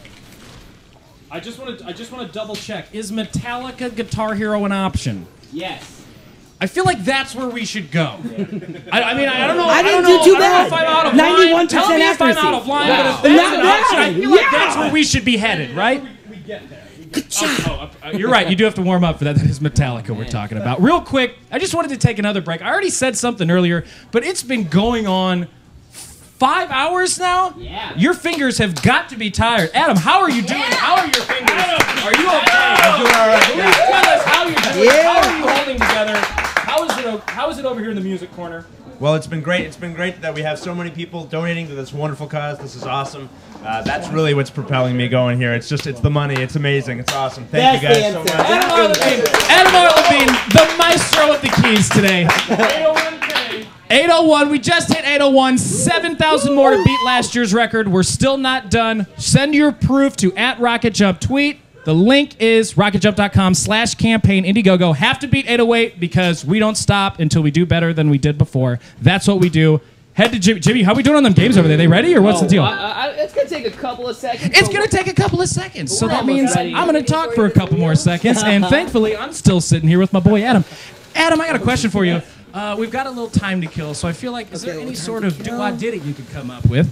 [SPEAKER 7] I just want to. I just want to double check. Is Metallica Guitar Hero an option?
[SPEAKER 1] Yes.
[SPEAKER 7] I feel like that's where we should go. I, I mean, I, I don't know.
[SPEAKER 9] I didn't
[SPEAKER 7] don't know,
[SPEAKER 9] do too
[SPEAKER 7] I don't know if
[SPEAKER 9] bad.
[SPEAKER 7] I'm out of
[SPEAKER 9] ninety-one
[SPEAKER 7] line.
[SPEAKER 9] percent
[SPEAKER 7] Tell me if I'm
[SPEAKER 9] accuracy.
[SPEAKER 7] out of line,
[SPEAKER 9] Wow.
[SPEAKER 7] but if that's
[SPEAKER 9] Not
[SPEAKER 7] an option, I
[SPEAKER 9] bad.
[SPEAKER 7] feel like
[SPEAKER 9] Yeah.
[SPEAKER 7] that's where we should be headed, right? Oh, oh, uh, you're right. You do have to warm up for that. That is Metallica we're talking about. Real quick, I just wanted to take another break. I already said something earlier, but it's been going on five hours now. Yeah. Your fingers have got to be tired. Adam, how are you doing? Yeah. How are your fingers? Adam, are you okay?
[SPEAKER 9] I'm doing all right.
[SPEAKER 7] Please tell us how you're doing.
[SPEAKER 9] Yeah.
[SPEAKER 7] How are you holding together? How is it? o- How is it over here in the music corner?
[SPEAKER 23] Well, it's been great. It's been great that we have so many people donating to this wonderful cause. This is awesome. Uh, that's really what's propelling me going here. It's just, it's the money. It's amazing. It's awesome. Thank
[SPEAKER 9] That's
[SPEAKER 23] you guys so
[SPEAKER 9] the
[SPEAKER 23] much.
[SPEAKER 7] Adam Arlevine, Adam Arlevine, the maestro with the keys today.
[SPEAKER 13] eight oh one K.
[SPEAKER 7] eight oh one, we just hit eight oh one, seven thousand more to beat last year's record. We're still not done. Send your proof to at RocketJump tweet. The link is rocketjump.com slash campaign Indiegogo. Have to beat eight oh eight because we don't stop until we do better than we did before. That's what we do. Head to Jimmy. Jimmy, how are we doing on them games over there? They ready or what's
[SPEAKER 1] Oh,
[SPEAKER 7] the deal?
[SPEAKER 1] I, I, it's gonna take a couple of seconds.
[SPEAKER 7] It's going to take a couple of seconds. So
[SPEAKER 1] We're
[SPEAKER 7] that
[SPEAKER 1] almost
[SPEAKER 7] means
[SPEAKER 1] ready.
[SPEAKER 7] I'm going to talk for a couple more seconds. And thankfully, I'm still sitting here with my boy Adam. Adam, I got a question for you. Uh, we've got a little time to kill, so I feel like, is there any sort of do-I-did-it you could come up with?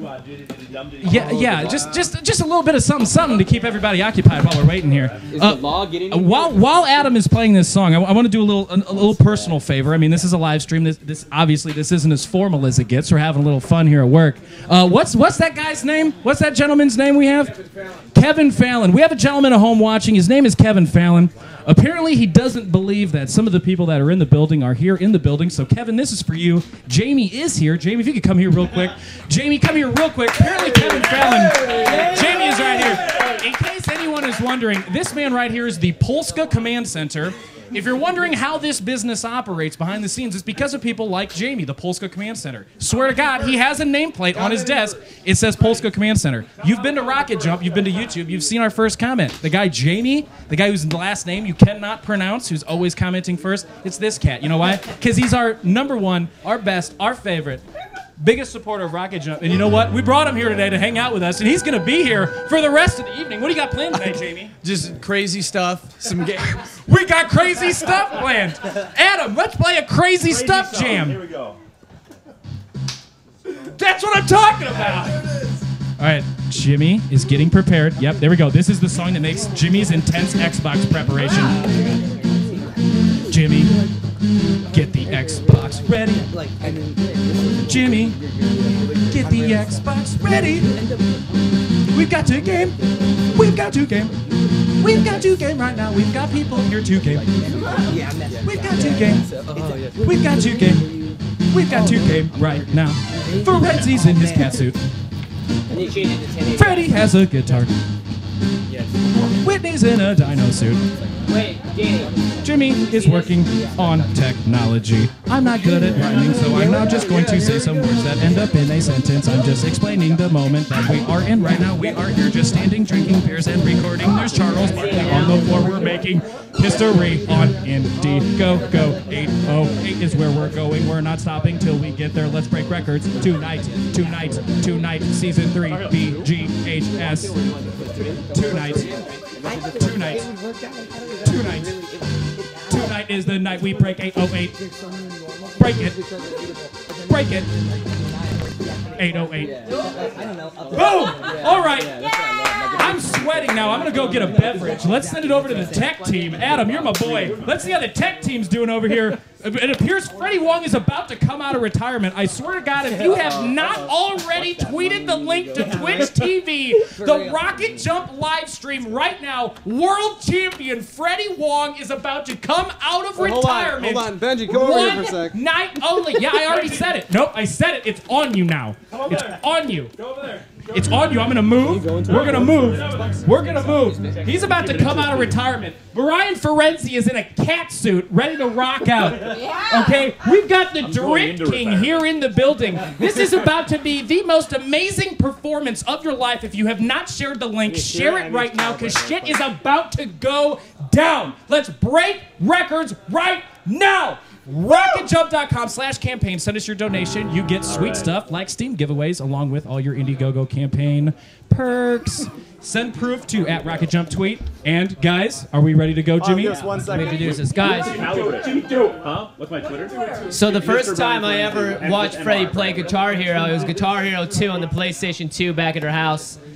[SPEAKER 7] Yeah, yeah, just just just a little bit of something, something to keep everybody occupied while we're waiting here.
[SPEAKER 1] Is
[SPEAKER 7] Uh,
[SPEAKER 1] the law getting
[SPEAKER 7] uh, while while Adam is playing this song, I, want to do a little a, a little personal favor. I mean, this is a live stream. This this obviously this isn't as formal as it gets. We're having a little fun here at work. Uh, what's what's that guy's name? What's that gentleman's name we have? Kevin Fallon. Kevin Fallon. We have a gentleman at home watching. His name is Kevin Fallon. Apparently, he doesn't believe that some of the people that are in the building are here in the building. So, Kevin, this is for you. Jamie is here. Jamie, if you could come here real quick. Jamie, come here real quick. Apparently, Kevin Fallon. Jamie is right here. In case anyone is wondering, this man right here is the Polska Command Center. If you're wondering how this business operates behind the scenes, it's because of people like Jamie, the Polska Command Center. Swear to God, he has a nameplate on his desk. It says Polska Command Center. You've been to RocketJump, you've been to YouTube, you've seen our first comment. The guy Jamie, the guy whose last name you cannot pronounce, who's always commenting first, it's this cat. You know why? Because he's our number one, our best, our favorite, biggest supporter of RocketJump. And you know what? We brought him here today to hang out with us, and he's going to be here for the rest of the evening. What do you got planned today, Jamie?
[SPEAKER 6] Just crazy stuff, some games.
[SPEAKER 7] We got crazy stuff planned. Adam, let's play a crazy,
[SPEAKER 23] Crazy
[SPEAKER 7] stuff
[SPEAKER 23] song.
[SPEAKER 7] jam.
[SPEAKER 23] Here we go.
[SPEAKER 7] That's what I'm talking about. All right, Jimmy is getting prepared. Yep, there we go. This is the song that makes Jimmy's intense Xbox preparation. Jimmy, get the Xbox ready. Jimmy, get the Xbox ready. We've got to game. We've got to game. We've got to game right now. We've got people here to game. We've got to game. We've got to game. We've got to game right now. Ferenzi's in his cat suit. Freddy has a guitar. Whitney's in a dino suit.
[SPEAKER 1] Wait, Danny.
[SPEAKER 7] Jimmy is working on technology. I'm not good at rhyming, so I'm now just going to say some words that end up in a sentence. I'm just explaining the moment that we are in right now. We are here just standing, drinking beers, and recording. There's Charles barking on the floor. We're making history on Indiegogo. eight oh eight is where we're going. We're not stopping till we get there. Let's break records. Tonight, tonight, tonight, season three, V G H S. Tonight, tonight, tonight. Tonight is the night we break eight oh eight. Break it. Break it. eight oh eight. Boom! All right. I'm sweating now. I'm going to go get a beverage. Let's send it over to the tech team. Adam, you're my boy. Let's see how the tech team's doing over here. It appears Freddie Wong is about to come out of retirement. I swear to God, if you have not already tweeted the link to Twitch T V, the RocketJump live stream right now, world champion Freddie Wong is about to come out of
[SPEAKER 2] Well, hold on,
[SPEAKER 7] retirement.
[SPEAKER 2] hold on. Benji, come over
[SPEAKER 7] One
[SPEAKER 2] here for a sec.
[SPEAKER 7] night only. Yeah, I already said it. Nope, I said it. It's on you now.
[SPEAKER 13] Come over
[SPEAKER 7] It's
[SPEAKER 13] there.
[SPEAKER 7] on you.
[SPEAKER 13] Go over there.
[SPEAKER 7] It's on you. I'm gonna move. We're gonna move. We're gonna move. He's about to come out of retirement. Brian Ferenzi is in a cat suit, ready to rock out. Okay, we've got the Drip King here in the building. This is about to be the most amazing performance of your life. If you have not shared the link, share it right now, because shit is about to go down. Let's break records right now. RocketJump.com slash campaign. Send us your donation. You get sweet stuff like Steam giveaways along with all your Indiegogo campaign perks. Send proof to at RocketJump tweet. And guys, are we ready to go, Jimmy?
[SPEAKER 2] Just one second.
[SPEAKER 1] We have to do this, guys.
[SPEAKER 11] Huh? What's my Twitter?
[SPEAKER 1] So the first time I ever watched Freddie play Guitar Hero, it was Guitar Hero two on the PlayStation two back at her house.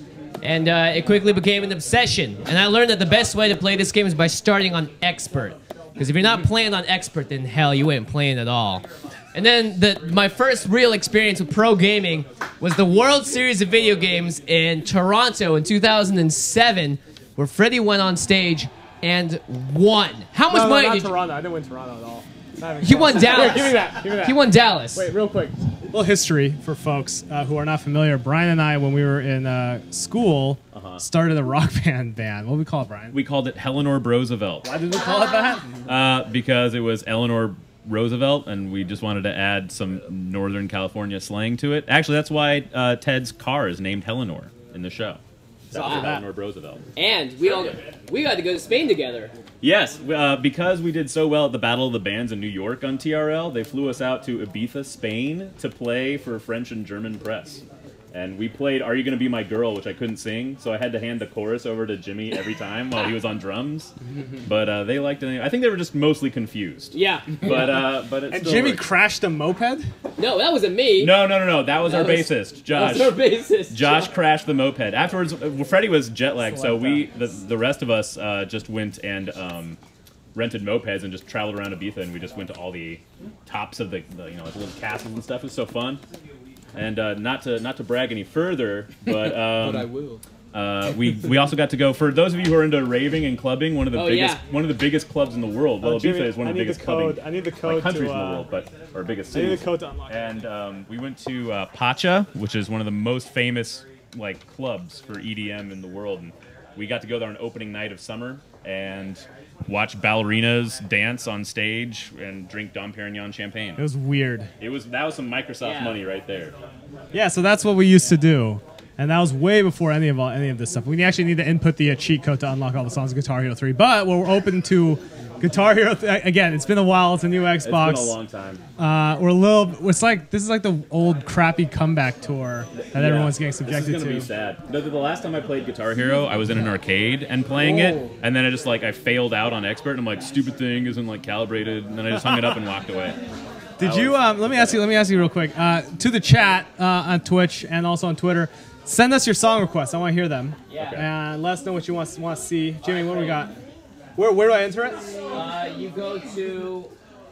[SPEAKER 1] And uh, it quickly became an obsession. And I learned that the best way to play this game is by starting on Expert. Because if you're not playing on Expert, then hell, you ain't playing at all. And then the, my first real experience with pro gaming was the World Series of Video Games in Toronto in two thousand seven, where Freddie went on stage and won. How much
[SPEAKER 3] no, no,
[SPEAKER 1] money
[SPEAKER 3] not
[SPEAKER 1] did
[SPEAKER 3] Toronto. I didn't win Toronto at all. Not even
[SPEAKER 1] He
[SPEAKER 3] close.
[SPEAKER 1] won Dallas.
[SPEAKER 3] Here, give me that. Give me that.
[SPEAKER 1] He won Dallas.
[SPEAKER 3] Wait, real quick.
[SPEAKER 22] A little history for folks uh, who are not familiar. Brian and I, when we were in uh, school,
[SPEAKER 11] Uh-huh.
[SPEAKER 22] started a rock band band. What do we call it, Brian?
[SPEAKER 11] We called it Eleanor Roosevelt.
[SPEAKER 22] Why did we call it that?
[SPEAKER 11] Uh, because it was Eleanor Roosevelt, and we just wanted to add some Northern California slang to it. Actually, that's why uh, Ted's car is named Eleanor in the show. That was
[SPEAKER 1] Wow.
[SPEAKER 11] Eleanor Roosevelt.
[SPEAKER 1] And we all we got to go to Spain together.
[SPEAKER 11] Yes, uh, because we did so well at the Battle of the Bands in New York on T R L, they flew us out to Ibiza, Spain, to play for French and German press. And we played Are You Gonna Be My Girl, which I couldn't sing, so I had to hand the chorus over to Jimmy every time while he was on drums. But uh, they liked it. I think they were just mostly confused.
[SPEAKER 1] Yeah.
[SPEAKER 11] But uh, but it
[SPEAKER 22] And
[SPEAKER 11] still
[SPEAKER 22] Jimmy
[SPEAKER 11] worked.
[SPEAKER 22] crashed a moped?
[SPEAKER 1] No, that wasn't me.
[SPEAKER 11] No, no, no, no. That was
[SPEAKER 1] That
[SPEAKER 11] our
[SPEAKER 1] was-
[SPEAKER 11] bassist, Josh.
[SPEAKER 1] that was our bassist,
[SPEAKER 11] Josh
[SPEAKER 1] Josh.
[SPEAKER 11] crashed the moped. Afterwards, uh, Freddie was jet lagged, so we, the, the rest of us, uh, just went and um, rented mopeds and just traveled around Ibiza, and we just went to all the tops of the, the you know, like little castles and stuff. It was so fun. And uh, not to not to brag any further, but um,
[SPEAKER 20] But I will.
[SPEAKER 11] Uh, we we also got to go, for those of you who are into raving and clubbing, one of the
[SPEAKER 3] Oh,
[SPEAKER 11] biggest
[SPEAKER 3] yeah.
[SPEAKER 11] one of the biggest clubs in the world. Well,
[SPEAKER 3] Oh, Jimmy,
[SPEAKER 11] Ibiza is one
[SPEAKER 3] I
[SPEAKER 11] of the
[SPEAKER 3] need the
[SPEAKER 11] biggest clubbing
[SPEAKER 3] code- I need the
[SPEAKER 11] like,
[SPEAKER 3] code
[SPEAKER 11] countries
[SPEAKER 3] to,
[SPEAKER 11] in the
[SPEAKER 3] uh,
[SPEAKER 11] world, but or biggest
[SPEAKER 3] I need
[SPEAKER 11] cities.
[SPEAKER 3] the code to unlock it.
[SPEAKER 11] And um, we went to uh, Pacha, which is one of the most famous like clubs for E D M in the world, and we got to go there on opening night of summer and watch ballerinas dance on stage and drink Dom Perignon champagne.
[SPEAKER 22] It was weird.
[SPEAKER 11] It was that was some Microsoft
[SPEAKER 1] Yeah.
[SPEAKER 11] money right there.
[SPEAKER 22] Yeah, so that's what we used to do. And that was way before any of all, any of this stuff. We actually need to input the uh, cheat code to unlock all the songs of Guitar Hero three. But we're open to Guitar Hero. Th- again, it's been a while. It's a new Xbox.
[SPEAKER 11] It's been a long time.
[SPEAKER 22] Uh, we're a little. It's like this is like the old crappy comeback tour that
[SPEAKER 11] Yeah.
[SPEAKER 22] everyone's getting subjected
[SPEAKER 11] This is gonna
[SPEAKER 22] to.
[SPEAKER 11] be sad. The, the last time I played Guitar Hero, I was in an arcade and playing
[SPEAKER 22] Oh.
[SPEAKER 11] it, and then I just like I failed out on Expert. And I'm like, stupid thing isn't like calibrated, and then I just hung it up and walked away.
[SPEAKER 22] Did
[SPEAKER 11] That
[SPEAKER 22] you?
[SPEAKER 11] was-
[SPEAKER 22] Um, let me ask you. Let me ask you real quick. Uh, to the chat uh, on Twitch and also on Twitter, send us your song requests. I want to hear them.
[SPEAKER 1] Yeah. Okay.
[SPEAKER 22] And let us know what you want want to see. Jimmy, what do we got? Where where do I enter it?
[SPEAKER 1] Uh, you go to,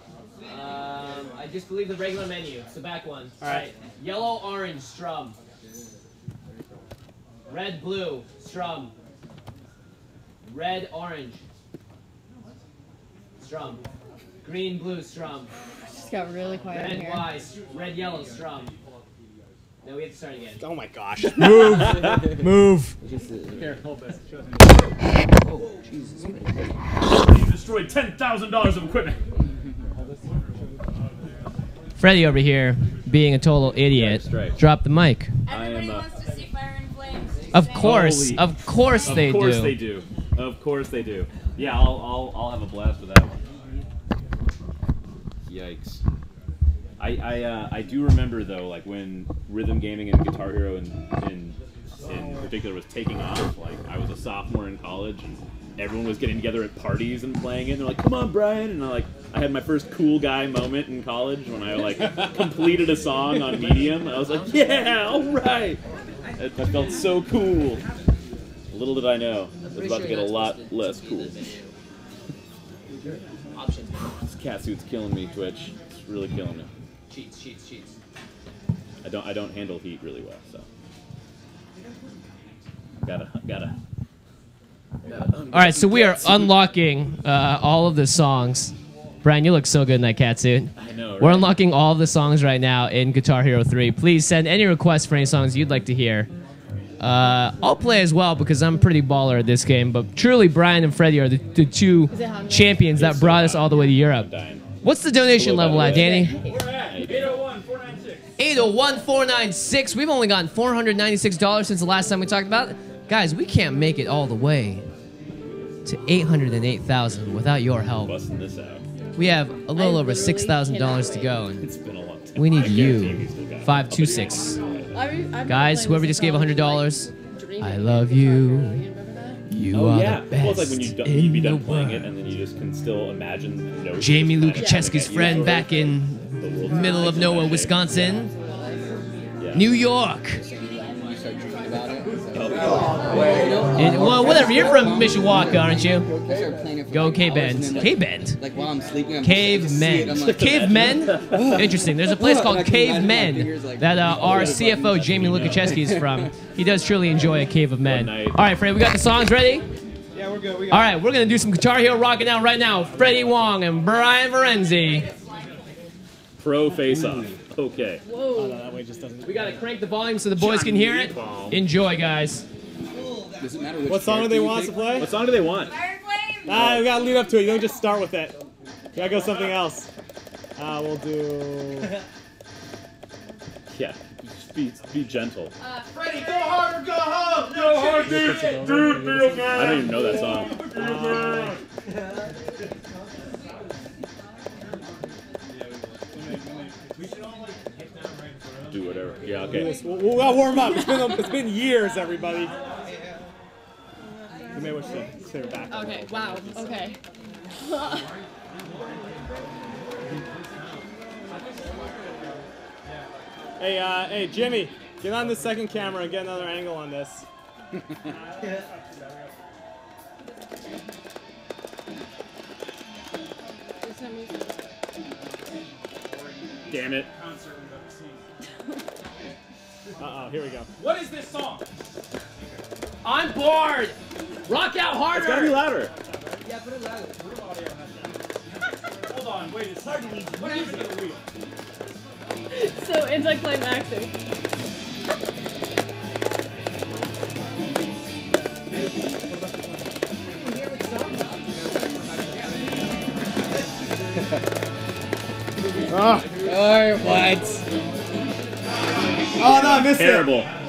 [SPEAKER 1] um, I just believe the regular menu. It's the back one.
[SPEAKER 22] All right.
[SPEAKER 1] Yellow, orange, strum. Red, blue, strum. Red, orange, strum. Green, blue, strum.
[SPEAKER 4] Just got really quiet
[SPEAKER 1] Red,
[SPEAKER 4] in here.
[SPEAKER 1] Y, red, yellow, strum. No, we have to start again.
[SPEAKER 22] Oh my gosh. Move. Move.
[SPEAKER 3] Here, hold this. Show me.
[SPEAKER 1] Oh, Jesus.
[SPEAKER 11] You destroyed ten thousand dollars of equipment.
[SPEAKER 1] Freddie over here, being a total idiot, dropped the mic.
[SPEAKER 11] I am. Uh,
[SPEAKER 1] Of course,
[SPEAKER 11] Holy-
[SPEAKER 1] of course
[SPEAKER 11] of
[SPEAKER 1] they
[SPEAKER 11] course
[SPEAKER 1] do.
[SPEAKER 11] they do. Of course they do. Yeah, I'll I'll I'll have a blast with that one. Yikes. I I uh, I do remember though, like when rhythm gaming and Guitar Hero in in in particular was taking off. Like I was a sophomore in college, and everyone was getting together at parties and playing it. And they're like, "Come on, Brian!" And I like I had my first cool guy moment in college when I like completed a song on Medium. I was like, "Yeah, all right." I, I felt so cool. Little did I know, it was about to get a lot less cool. This cat suit's killing me, Twitch. It's really killing me.
[SPEAKER 1] Cheats, cheats, cheats.
[SPEAKER 11] I don't I don't handle heat really well, so gotta gotta.
[SPEAKER 1] All right, so we are unlocking uh, all of the songs. Brian, you look so good in that catsuit.
[SPEAKER 11] I know,
[SPEAKER 1] We're
[SPEAKER 11] right?
[SPEAKER 1] unlocking all of the songs right now in Guitar Hero three. Please send any requests for any songs you'd like to hear. Uh, I'll play as well because I'm pretty baller at this game, but truly Brian and Freddie are the, the two champions that brought us all the way to Europe. What's the donation level at, Danny?
[SPEAKER 13] eight oh one, four nine six.
[SPEAKER 1] eight oh one, four nine six. We've only gotten four hundred ninety-six dollars since the last time we talked about it. Guys, we can't make it all the way to eight hundred eight thousand without your help.
[SPEAKER 11] Busting this out.
[SPEAKER 1] We have a little over six thousand dollars to go. And
[SPEAKER 11] It's been a long time.
[SPEAKER 1] we need
[SPEAKER 11] I guarantee
[SPEAKER 1] you.
[SPEAKER 11] we still got it.
[SPEAKER 1] five two six.
[SPEAKER 8] I'm not
[SPEAKER 1] Guys,
[SPEAKER 8] playing
[SPEAKER 1] whoever
[SPEAKER 8] this
[SPEAKER 1] just gave one hundred dollars,
[SPEAKER 8] Dream
[SPEAKER 1] I
[SPEAKER 8] It.
[SPEAKER 1] love you. You
[SPEAKER 11] Oh
[SPEAKER 1] are
[SPEAKER 11] yeah.
[SPEAKER 1] the best
[SPEAKER 11] Well, it's like when you do,
[SPEAKER 1] in
[SPEAKER 11] you'd be done
[SPEAKER 1] the
[SPEAKER 11] playing
[SPEAKER 1] world.
[SPEAKER 11] it, and then you just can still imagine. Notes
[SPEAKER 1] Jamie
[SPEAKER 11] just kinda
[SPEAKER 1] Lukacheski's
[SPEAKER 11] coming at you
[SPEAKER 1] friend
[SPEAKER 11] sort of.
[SPEAKER 1] back in middle of nowhere, Wisconsin.
[SPEAKER 11] Yeah.
[SPEAKER 1] New York.
[SPEAKER 20] You start dreaming about it.
[SPEAKER 11] Oh,
[SPEAKER 1] And, well, whatever. You're from Mishawaka, aren't you? Go Cave Bend. Cave Bend.
[SPEAKER 5] Like while I'm sleeping, I'm
[SPEAKER 1] Cave Men.
[SPEAKER 5] like,
[SPEAKER 1] Cave Men? Interesting. There's a place called Cave Men that uh, our C F O, Jamie Lukacheski, is from. He does truly enjoy a cave of men. All right, Freddie, we got the songs ready?
[SPEAKER 23] Yeah, we're good. We got
[SPEAKER 1] All right, we're going to do some Guitar Hero rocking out right now. Freddie Wong and Brian Varenzi.
[SPEAKER 11] Pro face-off. Okay.
[SPEAKER 1] Whoa. We got to crank the volume so the boys can hear it. Enjoy, guys.
[SPEAKER 5] Does it matter which
[SPEAKER 3] What song do they want us to play?
[SPEAKER 11] What song do they want?
[SPEAKER 3] Ah, we gotta lead up to it. You don't just start with it. We gotta go something else. Uh, we'll do.
[SPEAKER 11] Yeah, just be, be gentle.
[SPEAKER 16] Uh, Freddie, go hard or go home! Go hard, dude! Dude, feel good!
[SPEAKER 11] I don't even know that song.
[SPEAKER 3] Uh,
[SPEAKER 11] Do whatever. Yeah,
[SPEAKER 3] do
[SPEAKER 11] okay.
[SPEAKER 3] this. We'll, we'll gotta warm up. It's been it's been years, everybody. You may wish to clear it back.
[SPEAKER 16] Okay, wow, okay.
[SPEAKER 3] Hey, uh, hey, Jimmy, get on the second camera and get another angle on this.
[SPEAKER 11] Damn it.
[SPEAKER 3] Uh-oh, here we go.
[SPEAKER 13] What is this song?
[SPEAKER 1] I'm bored. Rock out harder.
[SPEAKER 11] It's gotta be louder.
[SPEAKER 16] Yeah, put it louder.
[SPEAKER 13] Hold on, wait, it's hard to read. What is it?
[SPEAKER 16] So anticlimactic.
[SPEAKER 3] Ah.
[SPEAKER 5] Or what?
[SPEAKER 3] Oh no, I missed
[SPEAKER 11] Terrible.
[SPEAKER 3] it.